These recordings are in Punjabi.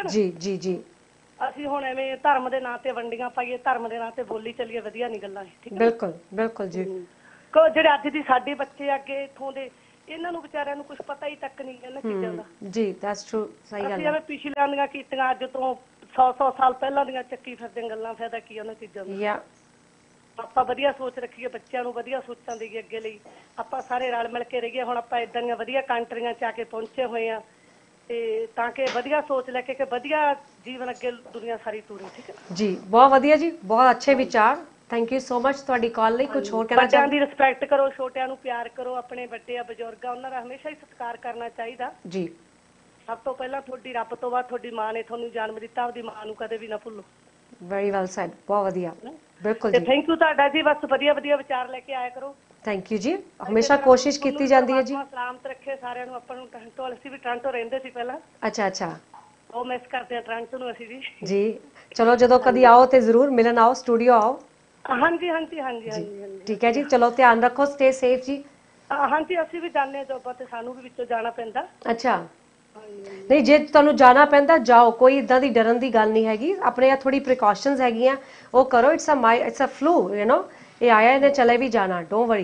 है ना जी जी जी ਅਸੀਂ ਹੁਣ ਐਵੇਂ ਧਰਮ ਦੇ ਨਾਂ ਤੇ ਵੰਡੀਆਂ ਪਾਈਏ ਧਰਮ ਦੇ ਨਾਂ ਤੇ ਬੋਲੀ ਚੱਲੀਏ ਵਧੀਆ ਨਹੀਂ ਗੱਲਾਂ ਇਹ ਠੀਕ ਹੈ बिल्कुल बिल्कुल जी ਕੋ ਜਿਹੜੇ ਅੱਜ ਦੀ ਸਾਡੇ ਬੱਚੇ ਅੱਗੇ ਇਥੋਂ ਦੇ ਇਹਨਾਂ ਨੂੰ ਵਿਚਾਰਿਆਂ ਨੂੰ ਕੁਝ ਪਤਾ ਹੀ ਤੱਕ ਨਹੀਂ ਇਹਨਾਂ ਚੀਜ਼ਾਂ ਦਾ जी दैट्स ट्रू सही गल ਅਸੀਂ है ਐਵੇਂ ਪਿਛਲੀਆਂ ਦੀਆਂ ਕੀਤੀਆਂ ਅੱਜ ਤੋਂ 100 ਸਾਲ ਪਹਿਲਾਂ ਦੀਆਂ ਚੱਕੀ ਫਿਰਦੇ ਗੱਲਾਂ ਫਾਇਦਾ ਕੀ ਉਹਨਾਂ ਚੀਜ਼ਾਂ ਦਾ या ਆਪਾਂ ਵਧੀਆ ਸੋਚ ਰੱਖੀਏ ਬੱਚਿਆਂ ਨੂੰ ਵਧੀਆ ਸੋਚਾਂ ਦੇਈਏ ਅੱਗੇ ਲਈ ਆਪਾਂ ਸਾਰੇ ਰਲ ਮਿਲ ਕੇ ਰਹੀਏ ਹੁਣ ਆਪਾਂ ਇਦਾਂ ਦੀਆਂ ਵਧੀਆ ਕੰਟਰੀਆਂ 'ਚ ਆ ਕੇ ਪਹੁੰਚੇ ਹੋਏ ਆ ਤੇ ਤਾਂ ਕਿ ਵਧੀਆ ਸੋਚ ਲੈ ਕੇ ਕਿ ਵਧੀਆ ਜੀਵਨ ਅੱਗੇ ਦੁਨੀਆ ਸਾਰੀ ਤੁਰੇ ਠੀਕ ਹੈ जी बहुत वधिया जी बहुत अच्छे विचार थैंक यू सो मच ਤੁਹਾਡੀ ਕਾਲ ਲਈ ਕੁਝ ਹੋਰ ਕਹਿਣਾ ਬੱਚਿਆਂ ਦੀ ਰਿਸਪੈਕਟ ਕਰੋ ਛੋਟਿਆਂ ਨੂੰ ਪਿਆਰ ਕਰੋ ਆਪਣੇ ਵੱਡੇ ਆ ਬਜ਼ੁਰਗ ਆ ਉਹਨਾਂ ਦਾ ਹਮੇਸ਼ਾ ਹੀ ਸਤਿਕਾਰ ਕਰਨਾ ਚਾਹੀਦਾ ਜੀ ਸਭ ਤੋਂ ਪਹਿਲਾਂ ਤੁਹਾਡੀ ਰੱਬ ਤੋਂ ਬਾਅਦ ਤੁਹਾਡੀ ਮਾਂ ਨੇ ਤੁਹਾਨੂੰ ਜਨਮ ਦਿੱਤਾ ਆਪਦੀ ਮਾਂ ਨੂੰ ਕਦੇ ਵੀ ਨਾ ਭੁੱਲੋ ਵੈਰੀ ਵੈਲ ਸੈਡ ਬਹੁਤ ਵਧੀਆ ਬਿਲਕੁਲ ਤੇ ਜੀ ਥੈਂਕ ਯੂ ਤੁਹਾਡਾ ਜੀ ਬਸ ਵਧੀਆ ਵਧੀਆ ਵਿਚਾਰ ਲੈ ਕੇ ਆਇਆ ਕਰੋ ਥੈਂਕ ਯੂ ਜੀ ਹਮੇਸ਼ਾ ਕੋਸ਼ਿਸ਼ ਕੀਤੀ ਜਾਂਦੀ ਹੈ ਜੀ ਸਲਾਮਤ ਰੱਖੇ ਸਾਰਿਆਂ ਨੂੰ ਆਪਾਂ ਨੂੰ ਟੋਰਾਂਟੋ ਅਸੀਂ ਵੀ ਟੋਰਾਂਟੋ ਰਹਿੰਦੇ ਸੀ ਪਹਿਲਾਂ ਅੱਛਾ ਅੱਛਾ ਉਹ ਮਿਸ ਕਰਦੇ ਆ ਟੋਰਾਂਟੋ ਨੂੰ ਅਸੀਂ ਵੀ ਜੀ ਚਲੋ ਜਦੋਂ ਕਦੀ ਆਓ ਤੇ ਜ਼ਰੂਰ ਮਿਲਣ ਆਓ ਸਟੂਡੀਓ ਆਓ ਹਾਂਜੀ ਹਾਂਜੀ ਹਾਂਜੀ ਹਾਂਜੀ ਠੀਕ ਹੈ ਜੀ ਚਲੋ ਧਿਆਨ ਰੱਖੋ ਸਟੇ ਸੇਫ ਜੀ ਹਾਂਜੀ ਅਸੀਂ ਵੀ ਜਾਂਦੇ ਹਾਂ ਜੋਬਾਂ ਤੇ ਸਾਨੂੰ ਵੀ ਵਿੱਚੋਂ ਜਾਣਾ ਪੈਂਦਾ ਅੱਛਾ ਨਹੀਂ ਜੇ ਤੁਹਾਨੂੰ ਜਾਣਾ ਪੈਂਦਾ ਜਾਓ ਕੋਈ ਇਦਾਂ ਦੀ ਡਰਨ ਦੀ ਗੱਲ ਨਹੀਂ ਹੈਗੀ ਆਪਣੇ ਆ ਥੋੜੀ ਪ੍ਰੀਕਾਸ਼ਨਸ ਹੈਗੀਆਂ ਉਹ ਕਰੋ it's a flu you know ਇਹ ਆਇਆ ਇਹਨੇ ਚਲੇ ਵੀ ਜਾਣਾ ਡੋਂਟ ਵਰੀ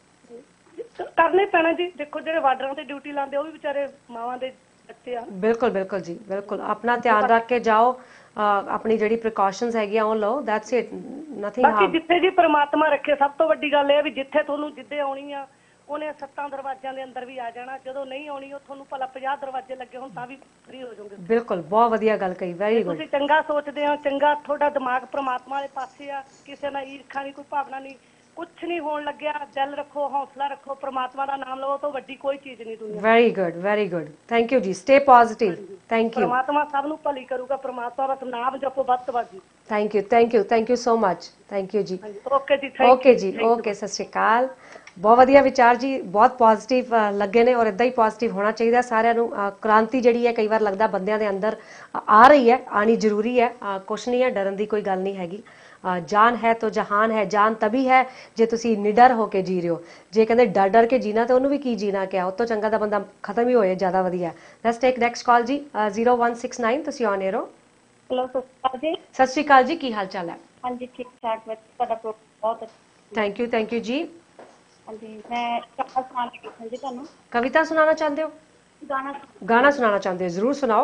ਕਰਨੇ ਪੈਣਾ ਜੀ ਦੇਖੋ ਜਿਹੜੇ ਬਾਰਡਰਾਂ ਤੇ ਡਿਊਟੀ ਲਾਉਂਦੇ ਉਹ ਵੀ ਵਿਚਾਰੇ ਮਾਵਾਂ ਦੇ ਬੱਚੇ ਆ ਬਿਲਕੁਲ ਬਿਲਕੁਲ ਜੀ ਬਿਲਕੁਲ ਆਪਣਾ ਧਿਆਨ ਰੱਖ ਕੇ ਜਾਓ ਆਪਣੀ ਜਿਹੜੀ ਪ੍ਰੀਕਾਸ਼ਨਸ ਹੈਗੀਆਂ ਉਹ ਲਓ ਦੈਟਸ ਇਟ ਨਥਿੰਗ ਬਾਕੀ ਜਿੱਥੇ ਜੀ ਪ੍ਰਮਾਤਮਾ ਰੱਖੇ ਸਭ ਤੋਂ ਵੱਡੀ ਗੱਲ ਇਹ ਆ ਵੀ ਜਿੱਥੇ ਤੁਹਾਨੂੰ ਜਿੱਦੇ ਆਉਣੀ ਆ ਉਹਨੇ 7 ਦਰਵਾਜ਼ਿਆਂ ਦੇ ਅੰਦਰ ਵੀ ਆ ਜਾਣਾ ਜਦੋਂ ਨਹੀਂ ਆਉਣੀ ਉਹ ਤੁਹਾਨੂੰ ਭਲਾ 50 ਦਰਵਾਜ਼ੇ ਲੱਗੇ ਹੁਣ ਤਾਂ ਵੀ ਫ੍ਰੀ ਹੋ ਜਾਓਗੇ ਬਿਲਕੁਲ ਬਹੁਤ ਵਧੀਆ ਗੱਲ ਕਹੀ ਵੈਰੀ ਗੁੱਡ ਤੁਸੀਂ ਚੰਗਾ ਸੋਚਦੇ ਹੋ ਚੰਗਾ ਤੁਹਾਡਾ ਦਿਮਾਗ ਪ੍ਰਮਾਤਮਾ ਵਾਲੇ ਪਾਸੇ ਆ ਕਿਸੇ ਨਾਲ ਈਰਖਾ ਨਹੀਂ ਕੋਈ ਭਾਵਨਾ ਨਹੀਂ ਕੁਛ ਨਹੀਂ ਹੋਣ ਲੱਗਿਆ ਦਿਲ ਰੱਖੋ ਹੌਸਲਾ ਰੱਖੋ ਪ੍ਰਮਾਤਮਾ ਦਾ ਨਾਮ ਲਓ ਤੋਂ ਵੱਡੀ ਕੋਈ ਚੀਜ਼ ਨਹੀਂ ਦੁਨੀਆ ਵੈਰੀ ਗੁੱਡ ਥੈਂਕ ਯੂ ਜੀ ਸਟੇ ਪੋਜ਼ਿਟਿਵ ਥੈਂਕ ਯੂ ਪ੍ਰਮਾਤਮਾ ਸਭ ਨੂੰ ਭਲੀ ਕਰੂਗਾ ਪ੍ਰਮਾਤਮਾ ਦਾ ਨਾਮ ਜਪੋ ਵੱਧ ਤੋਂ ਵੱਧ ਜੀ thank you so much thank you ਜੀ ਓਕੇ ਜੀ ਥੈਂਕ ਯੂ ਓਕੇ ਸਤਿ ਸ਼੍ਰੀ ਅਕਾਲ ਬਹੁਤ ਵਧੀਆ ਵਿਚਾਰ ਜੀ ਬਹੁਤ ਪੋਜ਼ਿਟਿਵ ਲੱਗੇ ਨੇ ਔਰ ਇਦਾਂ ਹੀ ਪੋਜ਼ਿਟਿਵ ਹੋਣਾ ਚਾਹੀਦਾ ਸਾਰਿਆਂ ਨੂੰ ਕ੍ਰਾਂਤੀ ਜਿਹੜੀ ਹੈ ਕਈ ਵਾਰ ਲੱਗਦਾ ਬੰਦਿਆਂ ਦੇ ਅੰਦਰ ਆ ਰਹੀ ਹੈ ਆਣੀ ਜ਼ਰੂਰੀ ਹੈ ਕੁਛ ਨਹੀਂ ਹੈ ਡਰਨ ਦੀ ਕੋਈ ਗੱਲ ਨਹੀਂ ਹੈਗੀ ਜਾਨ ਹੈ ਤਾਂ ਜਹਾਨ ਹੈ ਜਾਨ ਤभी ਹੈ ਜੇ ਤੁਸੀਂ ਨਿਡਰ ਹੋ ਕੇ ਜੀ ਰਹੇ ਹੋ ਜੇ ਕਹਿੰਦੇ ਡਰ ਡਰ ਕੇ ਜੀਣਾ ਤੇ ਉਹਨੂੰ ਵੀ ਕੀ ਜੀਣਾ ਕਿਹਾ ਉਹ ਤੋਂ ਚੰਗਾ ਤਾਂ ਬੰਦਾ ਖਤਮ ਹੀ ਹੋਏ ਜ਼ਿਆਦਾ ਵਧੀਆ ਲੈਟਸ ਟੇਕ ਨੈਕਸਟ ਕਾਲ ਜੀ 0169 ਤੁਸੀਂ ਔਨ 에ਅਰ ਹੋ हेलो ਸਤਿ ਸ਼੍ਰੀ ਅਕਾਲ ਜੀ ਕੀ ਹਾਲ ਚਾਲ ਹੈ हाँ जी ठीक ठाक बहुत ਥੈਂਕ ਯੂ ਜੀ हाँ जी मैं कविता सुना लगी थी जी तुहानू कविता सुनाना चाहते हो गाना सुनाना चाहते हो जरूर सुनाओ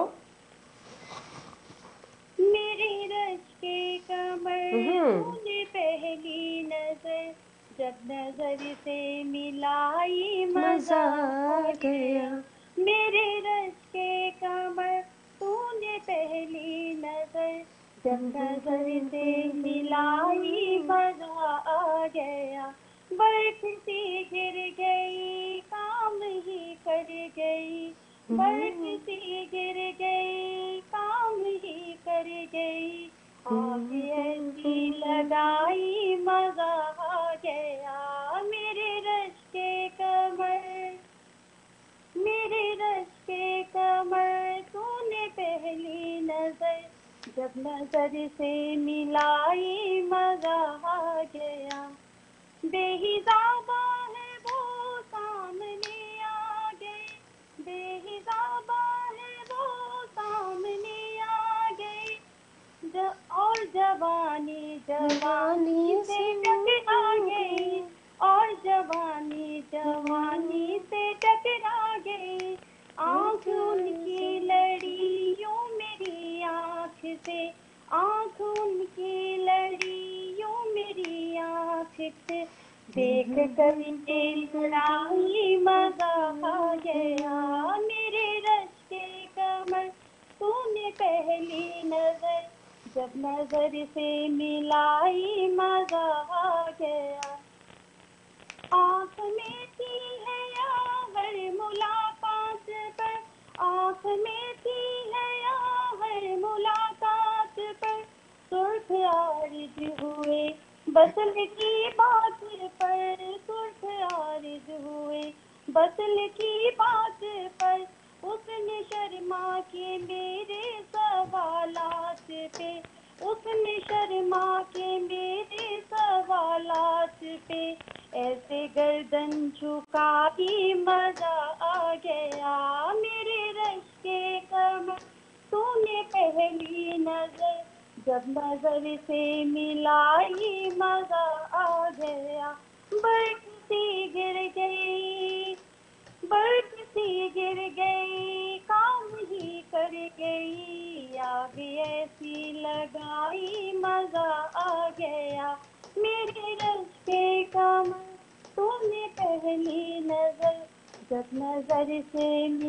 मेरे रश के कमर तूने पहली नजर जब नजर से मिलाई मजा आ गया मेरे रश के कमर तूने पहली नजर जब नजर से मिलाई मजा आ गया बरसती गिर गई काम ही कर गई बरसती गिर गई काम ही कर गई आग ऐसी लगाई मजा आ गया मेरे रश के कमर तूने पहली नजर जब नजर से मिलाई मजा आ गया बेहिजाबा है वो सामने आ गए बेहिजाबा है वो सामने आ गए और जवानी से टकरा गई और जवानी से टकरा गई आँख उनकी लड़ी यूं मेरी आँख से आँख उनकी लड़ी यूं मेरी आँख से देख कर लड़ाई मजा आ गया मेरे रश के कमर तूने पहली नजर जब नजर से मिलाई मजा आ गया आँख में थी है या हर मुलाकात पर आँख में थी है या हर मुलाकात पर सुर्ख आरिज हुए बसल की बात पर सुर्ख आरिज हुए बसल की बात पर उसने शर्मा के मेरे सवालात पे उसने शर्मा के मेरे सवालात पे ऐसे गर्दन झुकाई मजा आ गया मेरे रश के कमर तूने पहली नजर जब नजर से मिलाई मजा आ गया। बर्फ सी गिर गई, बर्फ सी गिर गई, काम ही कर गई, आग ऐसी लगाई मजा आ गया। मेरे रस्ते का तूने पहली नजर जब नजर से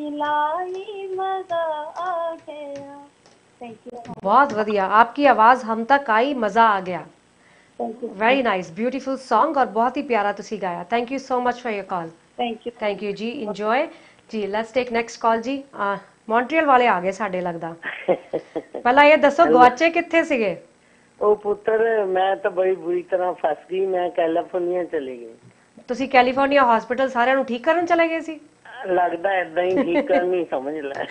मिलाई मजा आ गया। थैंक यू, बहुत बढ़िया, आपकी आवाज हम तक आई, मजा आ गया। Thank you, very nice, beautiful song और बहुत ही प्यारा तुसी गाया। Thank you so much for your call. Thank you जी, इंजॉय जी। लेट्स टेक नेक्स्ट कॉल जी। मॉन्ट्रियल वाले आ गए ਸਾਡੇ ਲੱਗਦਾ। ਪਹਿਲਾਂ ਇਹ ਦੱਸੋ ਗਵਾਚੇ ਕਿੱਥੇ ਸੀਗੇ? ਉਹ ਪੁੱਤਰ ਮੈਂ ਤਾਂ ਬੜੀ ਬੁਰੀ ਤਰ੍ਹਾਂ ਫਸ ਗਈ। ਮੈਂ ਕੈਲੀਫੋਰਨੀਆ ਚਲੀ ਗਈ। ਤੁਸੀਂ ਕੈਲੀਫੋਰਨੀਆ ਹਸਪੀਟਲ ਸਾਰਿਆਂ ਨੂੰ ਠੀਕ ਕਰਨ ਚਲੇ ਗਏ ਸੀ? ਲੱਗਦਾ ਏਦਾਂ ਹੀ ਠੀਕ ਕਰਨੀ ਸਮਝ ਲੈ।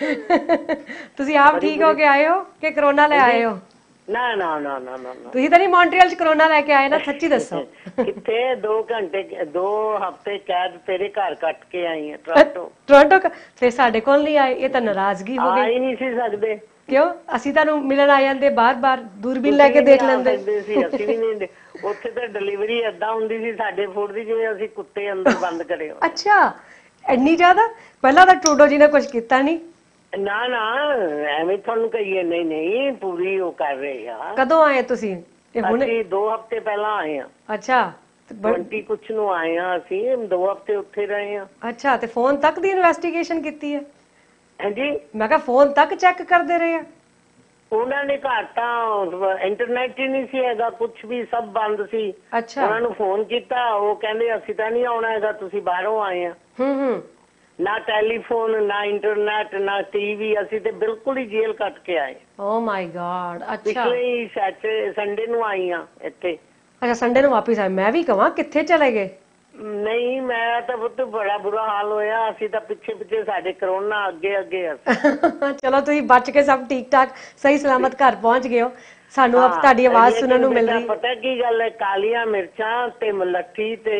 ਤੁਸੀਂ ਆਪ ਠੀਕ ਹੋ ਕੇ ਆਏ ਹੋ ਕਿ ਕਰੋਨਾ ਲੈ ਆਏ ਹੋ? ਨਾ ਨਾ ਨਾ ਨਾ ਨਾ ਤੁਸੀਂ ਤਾਂ ਨਹੀਂ ਮੌਂਟਰੀਅਲ ਚ ਕਰੋਨਾ ਲੈ ਕੇ ਆਏ ਨਾ, ਸੱਚੀ ਦੱਸੋ। ਕਿੱਥੇ 2 ਘੰਟੇ 2 ਹਫ਼ਤੇ ਕੈਦ ਤੇਰੇ ਘਰ ਕੱਟ ਕੇ ਆਈ ਆ ਟੋਰਾਂਟੋ। ਟੋਰਾਂਟੋ ਫਿਰ ਸਾਡੇ ਕੋਲ ਨਹੀਂ ਆਏ, ਇਹ ਤਾਂ ਨਾਰਾਜ਼ਗੀ ਹੋ ਆ ਗਈ। ਹੀ ਨਹੀਂ ਸੀ ਸਕਦੇ। ਕਿਉਂ? ਅਸੀਂ ਤੁਹਾਨੂੰ ਮਿਲਣ ਆ ਜਾਂਦੇ, ਬਾਰ-ਬਾਰ ਦੂਰਬੀਨ ਲੈ ਕੇ ਦੇਖ ਲੈਂਦੇ ਸੀ। ਅਸੀਂ ਵੀ ਨਹੀਂ, ਉੱਥੇ ਤਾਂ ਡਿਲੀਵਰੀ ਏਦਾਂ ਹੁੰਦੀ ਸੀ ਸਾਡੇ ਫੂਡ ਦੀ ਜਿਵੇਂ ਅਸੀਂ ਕੁੱਤੇ ਅੰਦਰ ਬੰਦ ਕਰੇ ਹੋ। ਅੱਛਾ, ਇੰਨੀ ਜ਼ਿਆਦਾ? ਪਹਿਲਾਂ ਤਾਂ ਟਰੂਡੋ ਜੀ ਨੇ ਕੁਝ ਕੀਤਾ ਨਹੀਂ। ਨਾ ਨਾ ਐਵੇਂ ਤੁਹਾਨੂੰ ਕਹੀਏ, ਨਹੀਂ ਨਹੀਂ ਪੂਰੀ ਉਹ ਕਰ ਰਹੇ ਆ। ਕਦੋਂ ਆਏ ਤੁਸੀਂ? ਇਹ ਹੁਣ ਅਸੀਂ 2 ਹਫ਼ਤੇ ਪਹਿਲਾਂ ਆਏ ਆ। ਅੱਛਾ, 20 ਕੁਛ ਨੂੰ ਆਏ ਆ ਅਸੀਂ। 2 ਹਫ਼ਤੇ ਉੱਥੇ ਰਹੇ ਆ। ਅੱਛਾ, ਤੇ ਫੋਨ ਤੱਕ ਦੀ ਇਨਵੈਸਟੀਗੇਸ਼ਨ ਕੀਤੀ ਹੈ? ਹਾਂਜੀ, ਮੈਂ ਕਿਹਾ ਫੋਨ ਤੱਕ ਚੈੱਕ ਕਰਦੇ ਰਹੇ ਆ? ਉਹਨਾਂ ਨੇ ਘਰ ਤਾਂ ਇੰਟਰਨੈਟ ਹੀ ਨਹੀਂ ਸੀ ਹੈਗਾ, ਕੁਛ ਵੀ ਸਭ ਬੰਦ ਸੀ। ਅੱਛਾ, ਉਹਨਾਂ ਨੂੰ ਫੋਨ ਕੀਤਾ, ਉਹ ਕਹਿੰਦੇ ਅਸੀਂ ਤਾਂ ਨਹੀਂ ਆਉਣਾ ਹੈਗਾ, ਤੁਸੀਂ ਬਾਹਰੋਂ ਆਏ ਆ। ਹੂੰ। ਨਾ ਟੈਲੀਫੋਨ, ਨਾ ਇੰਟਰਨੈਟ, ਨਾ ਟੀਵੀ। ਅਸੀਂ ਤੇ ਬਿਲਕੁਲ ਹੀ ਜੇਲ੍ਹ ਕੱਟ ਕੇ ਆਏ। Oh my God. ਅੱਛਾ, ਪਿਛਲੇ ਸੰਡੇ ਨੂੰ ਆਈ ਆ ਇੱਥੇ। ਅੱਛਾ, ਸੰਡੇ ਨੂੰ ਵਾਪਸ ਆਏ। ਮੈਂ ਵੀ ਕਹਾਂ ਕਿੱਥੇ ਚਲੇ ਗਏ? ਨਹੀਂ, ਮੈਂ ਤਾਂ ਬਹੁਤ ਬੜਾ ਬੁਰਾ ਹਾਲ ਹੋਇਆ। ਅਸੀਂ ਤਾਂ ਪਿੱਛੇ ਪਿੱਛੇ ਸਾਡੇ ਕਰੋਨਾ ਅੱਗੇ ਅੱਗੇ। ਚਲੋ ਤੁਸੀਂ ਬਚ ਕੇ ਸਭ ਠੀਕ ਠਾਕ ਸਹੀ ਸਲਾਮਤ ਘਰ ਪਹੁੰਚ ਗਏ ਹੋ। ਸਾਨੂੰ अब ਤੁਹਾਡੀ ਆਵਾਜ਼ ਸੁਣਨ ਨੂੰ ਮਿਲ ਰਹੀ। ਪਤਾ ਕੀ ਗੱਲ ਹੈ, ਕਾਲੀਆਂ ਮਿਰਚਾਂ ਤੇ ਮਲੱਠੀ ਤੇ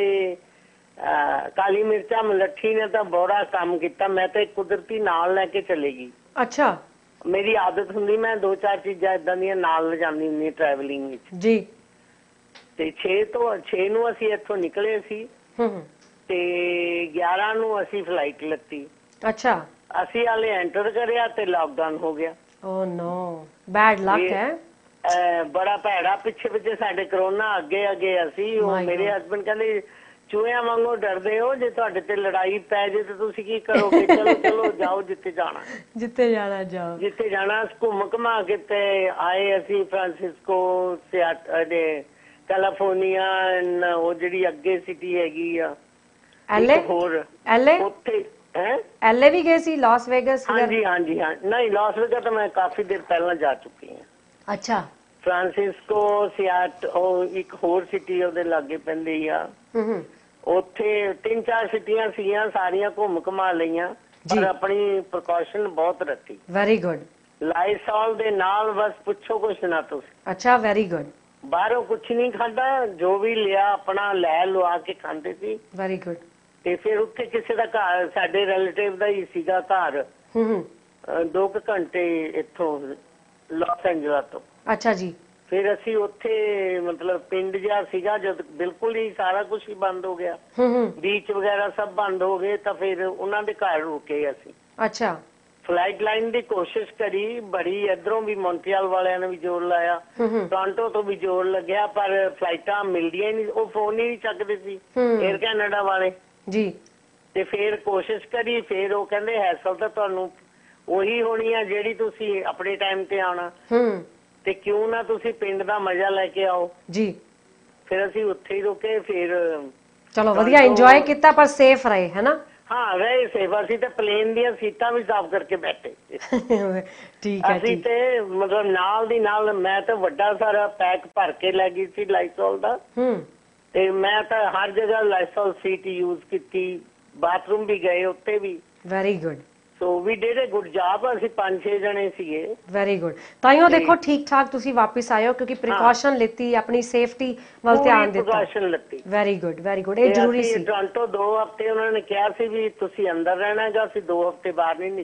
ਕਾਲੀ ਮਿਰਚਾਂ ਮਲੱਠੀ ਨੇ ਤਾਂ ਬੜਾ ਕੰਮ ਕੀਤਾ। ਮੈਂ ਤਾਂ ਕੁਦਰਤੀ ਨਾਲ ਲੈ ਕੇ ਚਲੇਗੀ। ਅੱਛਾ, ਮੇਰੀ ਆਦਤ ਹੁੰਦੀ, ਮੈਂ 2-4 ਚੀਜ਼ਾਂ ਏਦਾਂ ਦੀਆਂ ਨਾਲ ਲਿਜਾਂਦੀ ਹੁੰਦੀ ਟਰੈਵਲਿੰਗ ਵਿੱਚ ਜੀ। ਤੇ 6 ਨੂੰ ਅਸੀਂ ਇੱਥੋਂ ਨਿਕਲੇ ਸੀ ਤੇ 11 ਨੂੰ ਅਸੀਂ ਫਲਾਈਟ ਲੱਤੀ। ਅੱਛਾ, ਅਸੀਂ ਹਾਲੇ ਐਂਟਰ ਕਰਿਆ ਤੇ ਲਾਕਡਾਊਨ ਹੋ ਗਿਆ। ਓ ਨੋ, ਬੈਡ ਲੱਕ ਹੈ। ਬੜਾ ਭੈੜਾ। ਪਿੱਛੇ ਪਿੱਛੇ ਸਾਡੇ ਕਰੋਨਾ ਅੱਗੇ ਅੱਗੇ ਅਸੀਂ। ਉਹ ਮੇਰੇ ਹਸਬੰਡ ਕਹਿੰਦੇ ਚੂਹਿਆਂ ਵਾਂਗੂ ਡਰਦੇ ਹੋ, ਜੇ ਤੁਹਾਡੇ ਤੇ ਲੜਾਈ ਪੈ ਜੇ ਤੇ ਤੁਸੀਂ ਕੀ ਕਰੋਗੇ? ਚਲੋ ਚਲੋ ਜਾਓ ਜਿੱਥੇ ਜਾਣਾ, ਜਿੱਥੇ ਜਾਣਾ ਜਾਓ। ਜਿੱਥੇ ਜਾਣਾ। ਘੁੰਮ ਘਮਾ ਕੇ ਤੇ ਆਏ ਅਸੀਂ ਫ੍ਰਾਂਸਿਸਕੋ, ਕੈਲੀਫੋਰਨੀਆ, ਉਹ ਜਿਹੜੀ ਅੱਗੇ ਸਿਟੀ ਹੈਗੀ ਆ ਐਲਏ। ਹੋਰ ਐਲਏ? ਉੱਥੇ ਹੈ ਐਲਏ ਵੀ ਗਏ ਸੀ? Las vagus? ਹਾਂਜੀ ਹਾਂਜੀ ਹਾਂ। ਨਹੀਂ, ਲਾਸ ਵੇਗਸ ਤਾਂ ਮੈਂ ਕਾਫੀ ਦੇਰ ਪਹਿਲਾਂ ਜਾ ਚੁੱਕੀ ਹਾਂ। ਅੱਛਾ, ਫ੍ਰਾਂਸਿਸਕੋ, ਸਿਆਟ, ਉਹ ਇੱਕ ਹੋਰ ਸਿਟੀ ਉਹਦੇ ਲਾਗੇ ਪੈਂਦੀ ਆ। ਉੱਥੇ 3-4 ਸਿਟੀਆਂ ਸੀਗੀਆਂ, ਸਾਰੀਆਂ ਘੁੰਮ ਘਮਾ ਲਈਆਂ, ਪਰ ਆਪਣੀ ਪ੍ਰੀਕਾਸ਼ਨ ਬਹੁਤ ਰੱਖੀ। Very good. ਲਾਈਸੋਲ ਦੇ ਨਾਲ ਬਸ ਪੁੱਛੋ ਕੁਛ ਨਾ ਤੁਸੀਂ। ਅੱਛਾ, ਵੈਰੀ ਗੁੱਡ। ਬਾਹਰੋਂ ਕੁਛ ਨਹੀਂ ਖਾਦਾ, ਜੋ ਵੀ ਲਿਆ ਆਪਣਾ ਲੈ ਲਵਾ ਕੇ ਖਾਂਦੇ ਸੀ। Very good. ਤੇ ਫਿਰ ਉੱਥੇ ਕਿਸੇ ਦਾ ਘਰ, ਸਾਡੇ ਰਿਲੇਟਿਵ ਦਾ ਹੀ ਸੀਗਾ ਘਰ, 2 ਘੰਟੇ ਇੱਥੋਂ ਲਾਸ ਐਂਜਲਸ ਤੋਂ। ਅੱਛਾ ਜੀ। ਫਿਰ ਅਸੀਂ ਉੱਥੇ ਮਤਲਬ ਪਿੰਡ ਜਿਹਾ ਸੀਗਾ, ਜਦ ਬਿਲਕੁਲ ਹੀ ਸਾਰਾ ਕੁਝ ਹੀ ਬੰਦ ਹੋ ਗਿਆ, ਬੀਚ ਵਗੈਰਾ ਸਭ ਬੰਦ ਹੋ ਗਏ, ਤਾਂ ਫਿਰ ਉਹਨਾਂ ਦੇ ਘਰ ਰੁਕੇ ਅਸੀਂ। ਅੱਛਾ। ਫਲਾਈਟ ਲਾਈਨ ਦੀ ਕੋਸ਼ਿਸ਼ ਕਰੀ ਬੜੀ, ਇਧਰੋਂ ਵੀ ਮੌਂਟਰੀਅਲ ਵਾਲਿਆਂ ਨੇ ਵੀ ਜ਼ੋਰ ਲਾਇਆ, ਟੋਰਾਂਟੋ ਤੋਂ ਵੀ ਜ਼ੋਰ ਲੱਗਿਆ, ਪਰ ਫਲਾਈਟਾਂ ਮਿਲਦੀਆਂ ਹੀ ਨਹੀਂ। ਉਹ ਫੋਨ ਹੀ ਨਹੀਂ ਚੱਕਦੇ ਸੀ 에ਅਰ ਕੈਨੇਡਾ ਵਾਲੇ ਜੀ। ਤੇ ਫਿਰ ਕੋਸ਼ਿਸ਼ ਕਰੀ, ਫਿਰ ਉਹ ਕਹਿੰਦੇ ਹੈਸਲ ਤਾਂ ਤੁਹਾਨੂੰ ਉਹੀ ਹੋਣੀ ਆ ਜਿਹੜੀ ਤੁਸੀਂ ਆਪਣੇ ਟਾਈਮ ਤੇ ਆਉਣਾ, ਤੇ ਕਿਉਂ ਨਾ ਤੁਸੀਂ ਪਿੰਡ ਦਾ ਮਜ਼ਾ ਲੈ ਕੇ ਆਓ ਜੀ। ਫਿਰ ਅਸੀਂ ਉੱਥੇ ਹੀ ਰੁਕੇ। ਫਿਰ ਚਲੋ ਵਧੀਆ ਇੰਜੋਏ ਕੀਤਾ, ਪਰ ਸੇਫ ਰਹੇ ਹੈ ਨਾ? ਹਾਂ, ਰਹੇ ਸੇਫ। ਅਸੀਂ ਤੇ ਪਲੇਨ ਦੀਆਂ ਸੀਟਾਂ ਵੀ ਸਾਫ਼ ਕਰਕੇ ਬੈਠੇ। ਠੀਕ ਹੈ। ਅਸੀਂ ਤੇ ਮਤਲਬ ਨਾਲ ਦੀ ਨਾਲ, ਮੈਂ ਤਾਂ ਵੱਡਾ ਸਾਰਾ ਪੈਕ ਭਰ ਕੇ ਲੈ ਗਈ ਸੀ ਲਾਈਸੋਲ ਦਾ, ਤੇ ਮੈਂ ਤਾਂ ਹਰ ਜਗ੍ਹਾ ਲਾਈਸੋਲ ਸੀਟ ਯੂਜ਼ ਕੀਤੀ, ਬਾਥਰੂਮ ਵੀ ਗਏ ਉੱਥੇ ਵੀ। Very good. So we did a good job. ਅਸੀਂ 5-6 ਜਣੇ ਸੀਗੇ। Very good. ਤਾਈਓ ਦੇਖੋ ਠੀਕ ਠਾਕ ਤੁਸੀਂ ਵਾਪਸ ਆਏ ਹੋ, ਕਿਉਂਕਿ ਪ੍ਰੀਕਾਸ਼ਨ ਲਿੱਤੀ, ਆਪਣੀ ਸੇਫਟੀ ਵੱਲ ਧਿਆਨ ਦਿੱਤਾ। ਪ੍ਰੀਕਾਸ਼ਨ ਲਿੱਤੀ। Very good, very good. ਇਹ ਜ਼ਰੂਰੀ ਸੀ। ਟੋਰਾਂਟੋ 2 ਹਫ਼ਤੇ ਉਹਨਾਂ ਨੇ ਕਿਹਾ ਸੀ ਵੀ ਤੁਸੀਂ ਅੰਦਰ ਰਹਿਣਾ ਹੈਗਾ, ਅਸੀਂ 2 ਹਫ਼ਤੇ ਬਾਹਰ ਨਹੀਂ ਨਿਕਲੇ।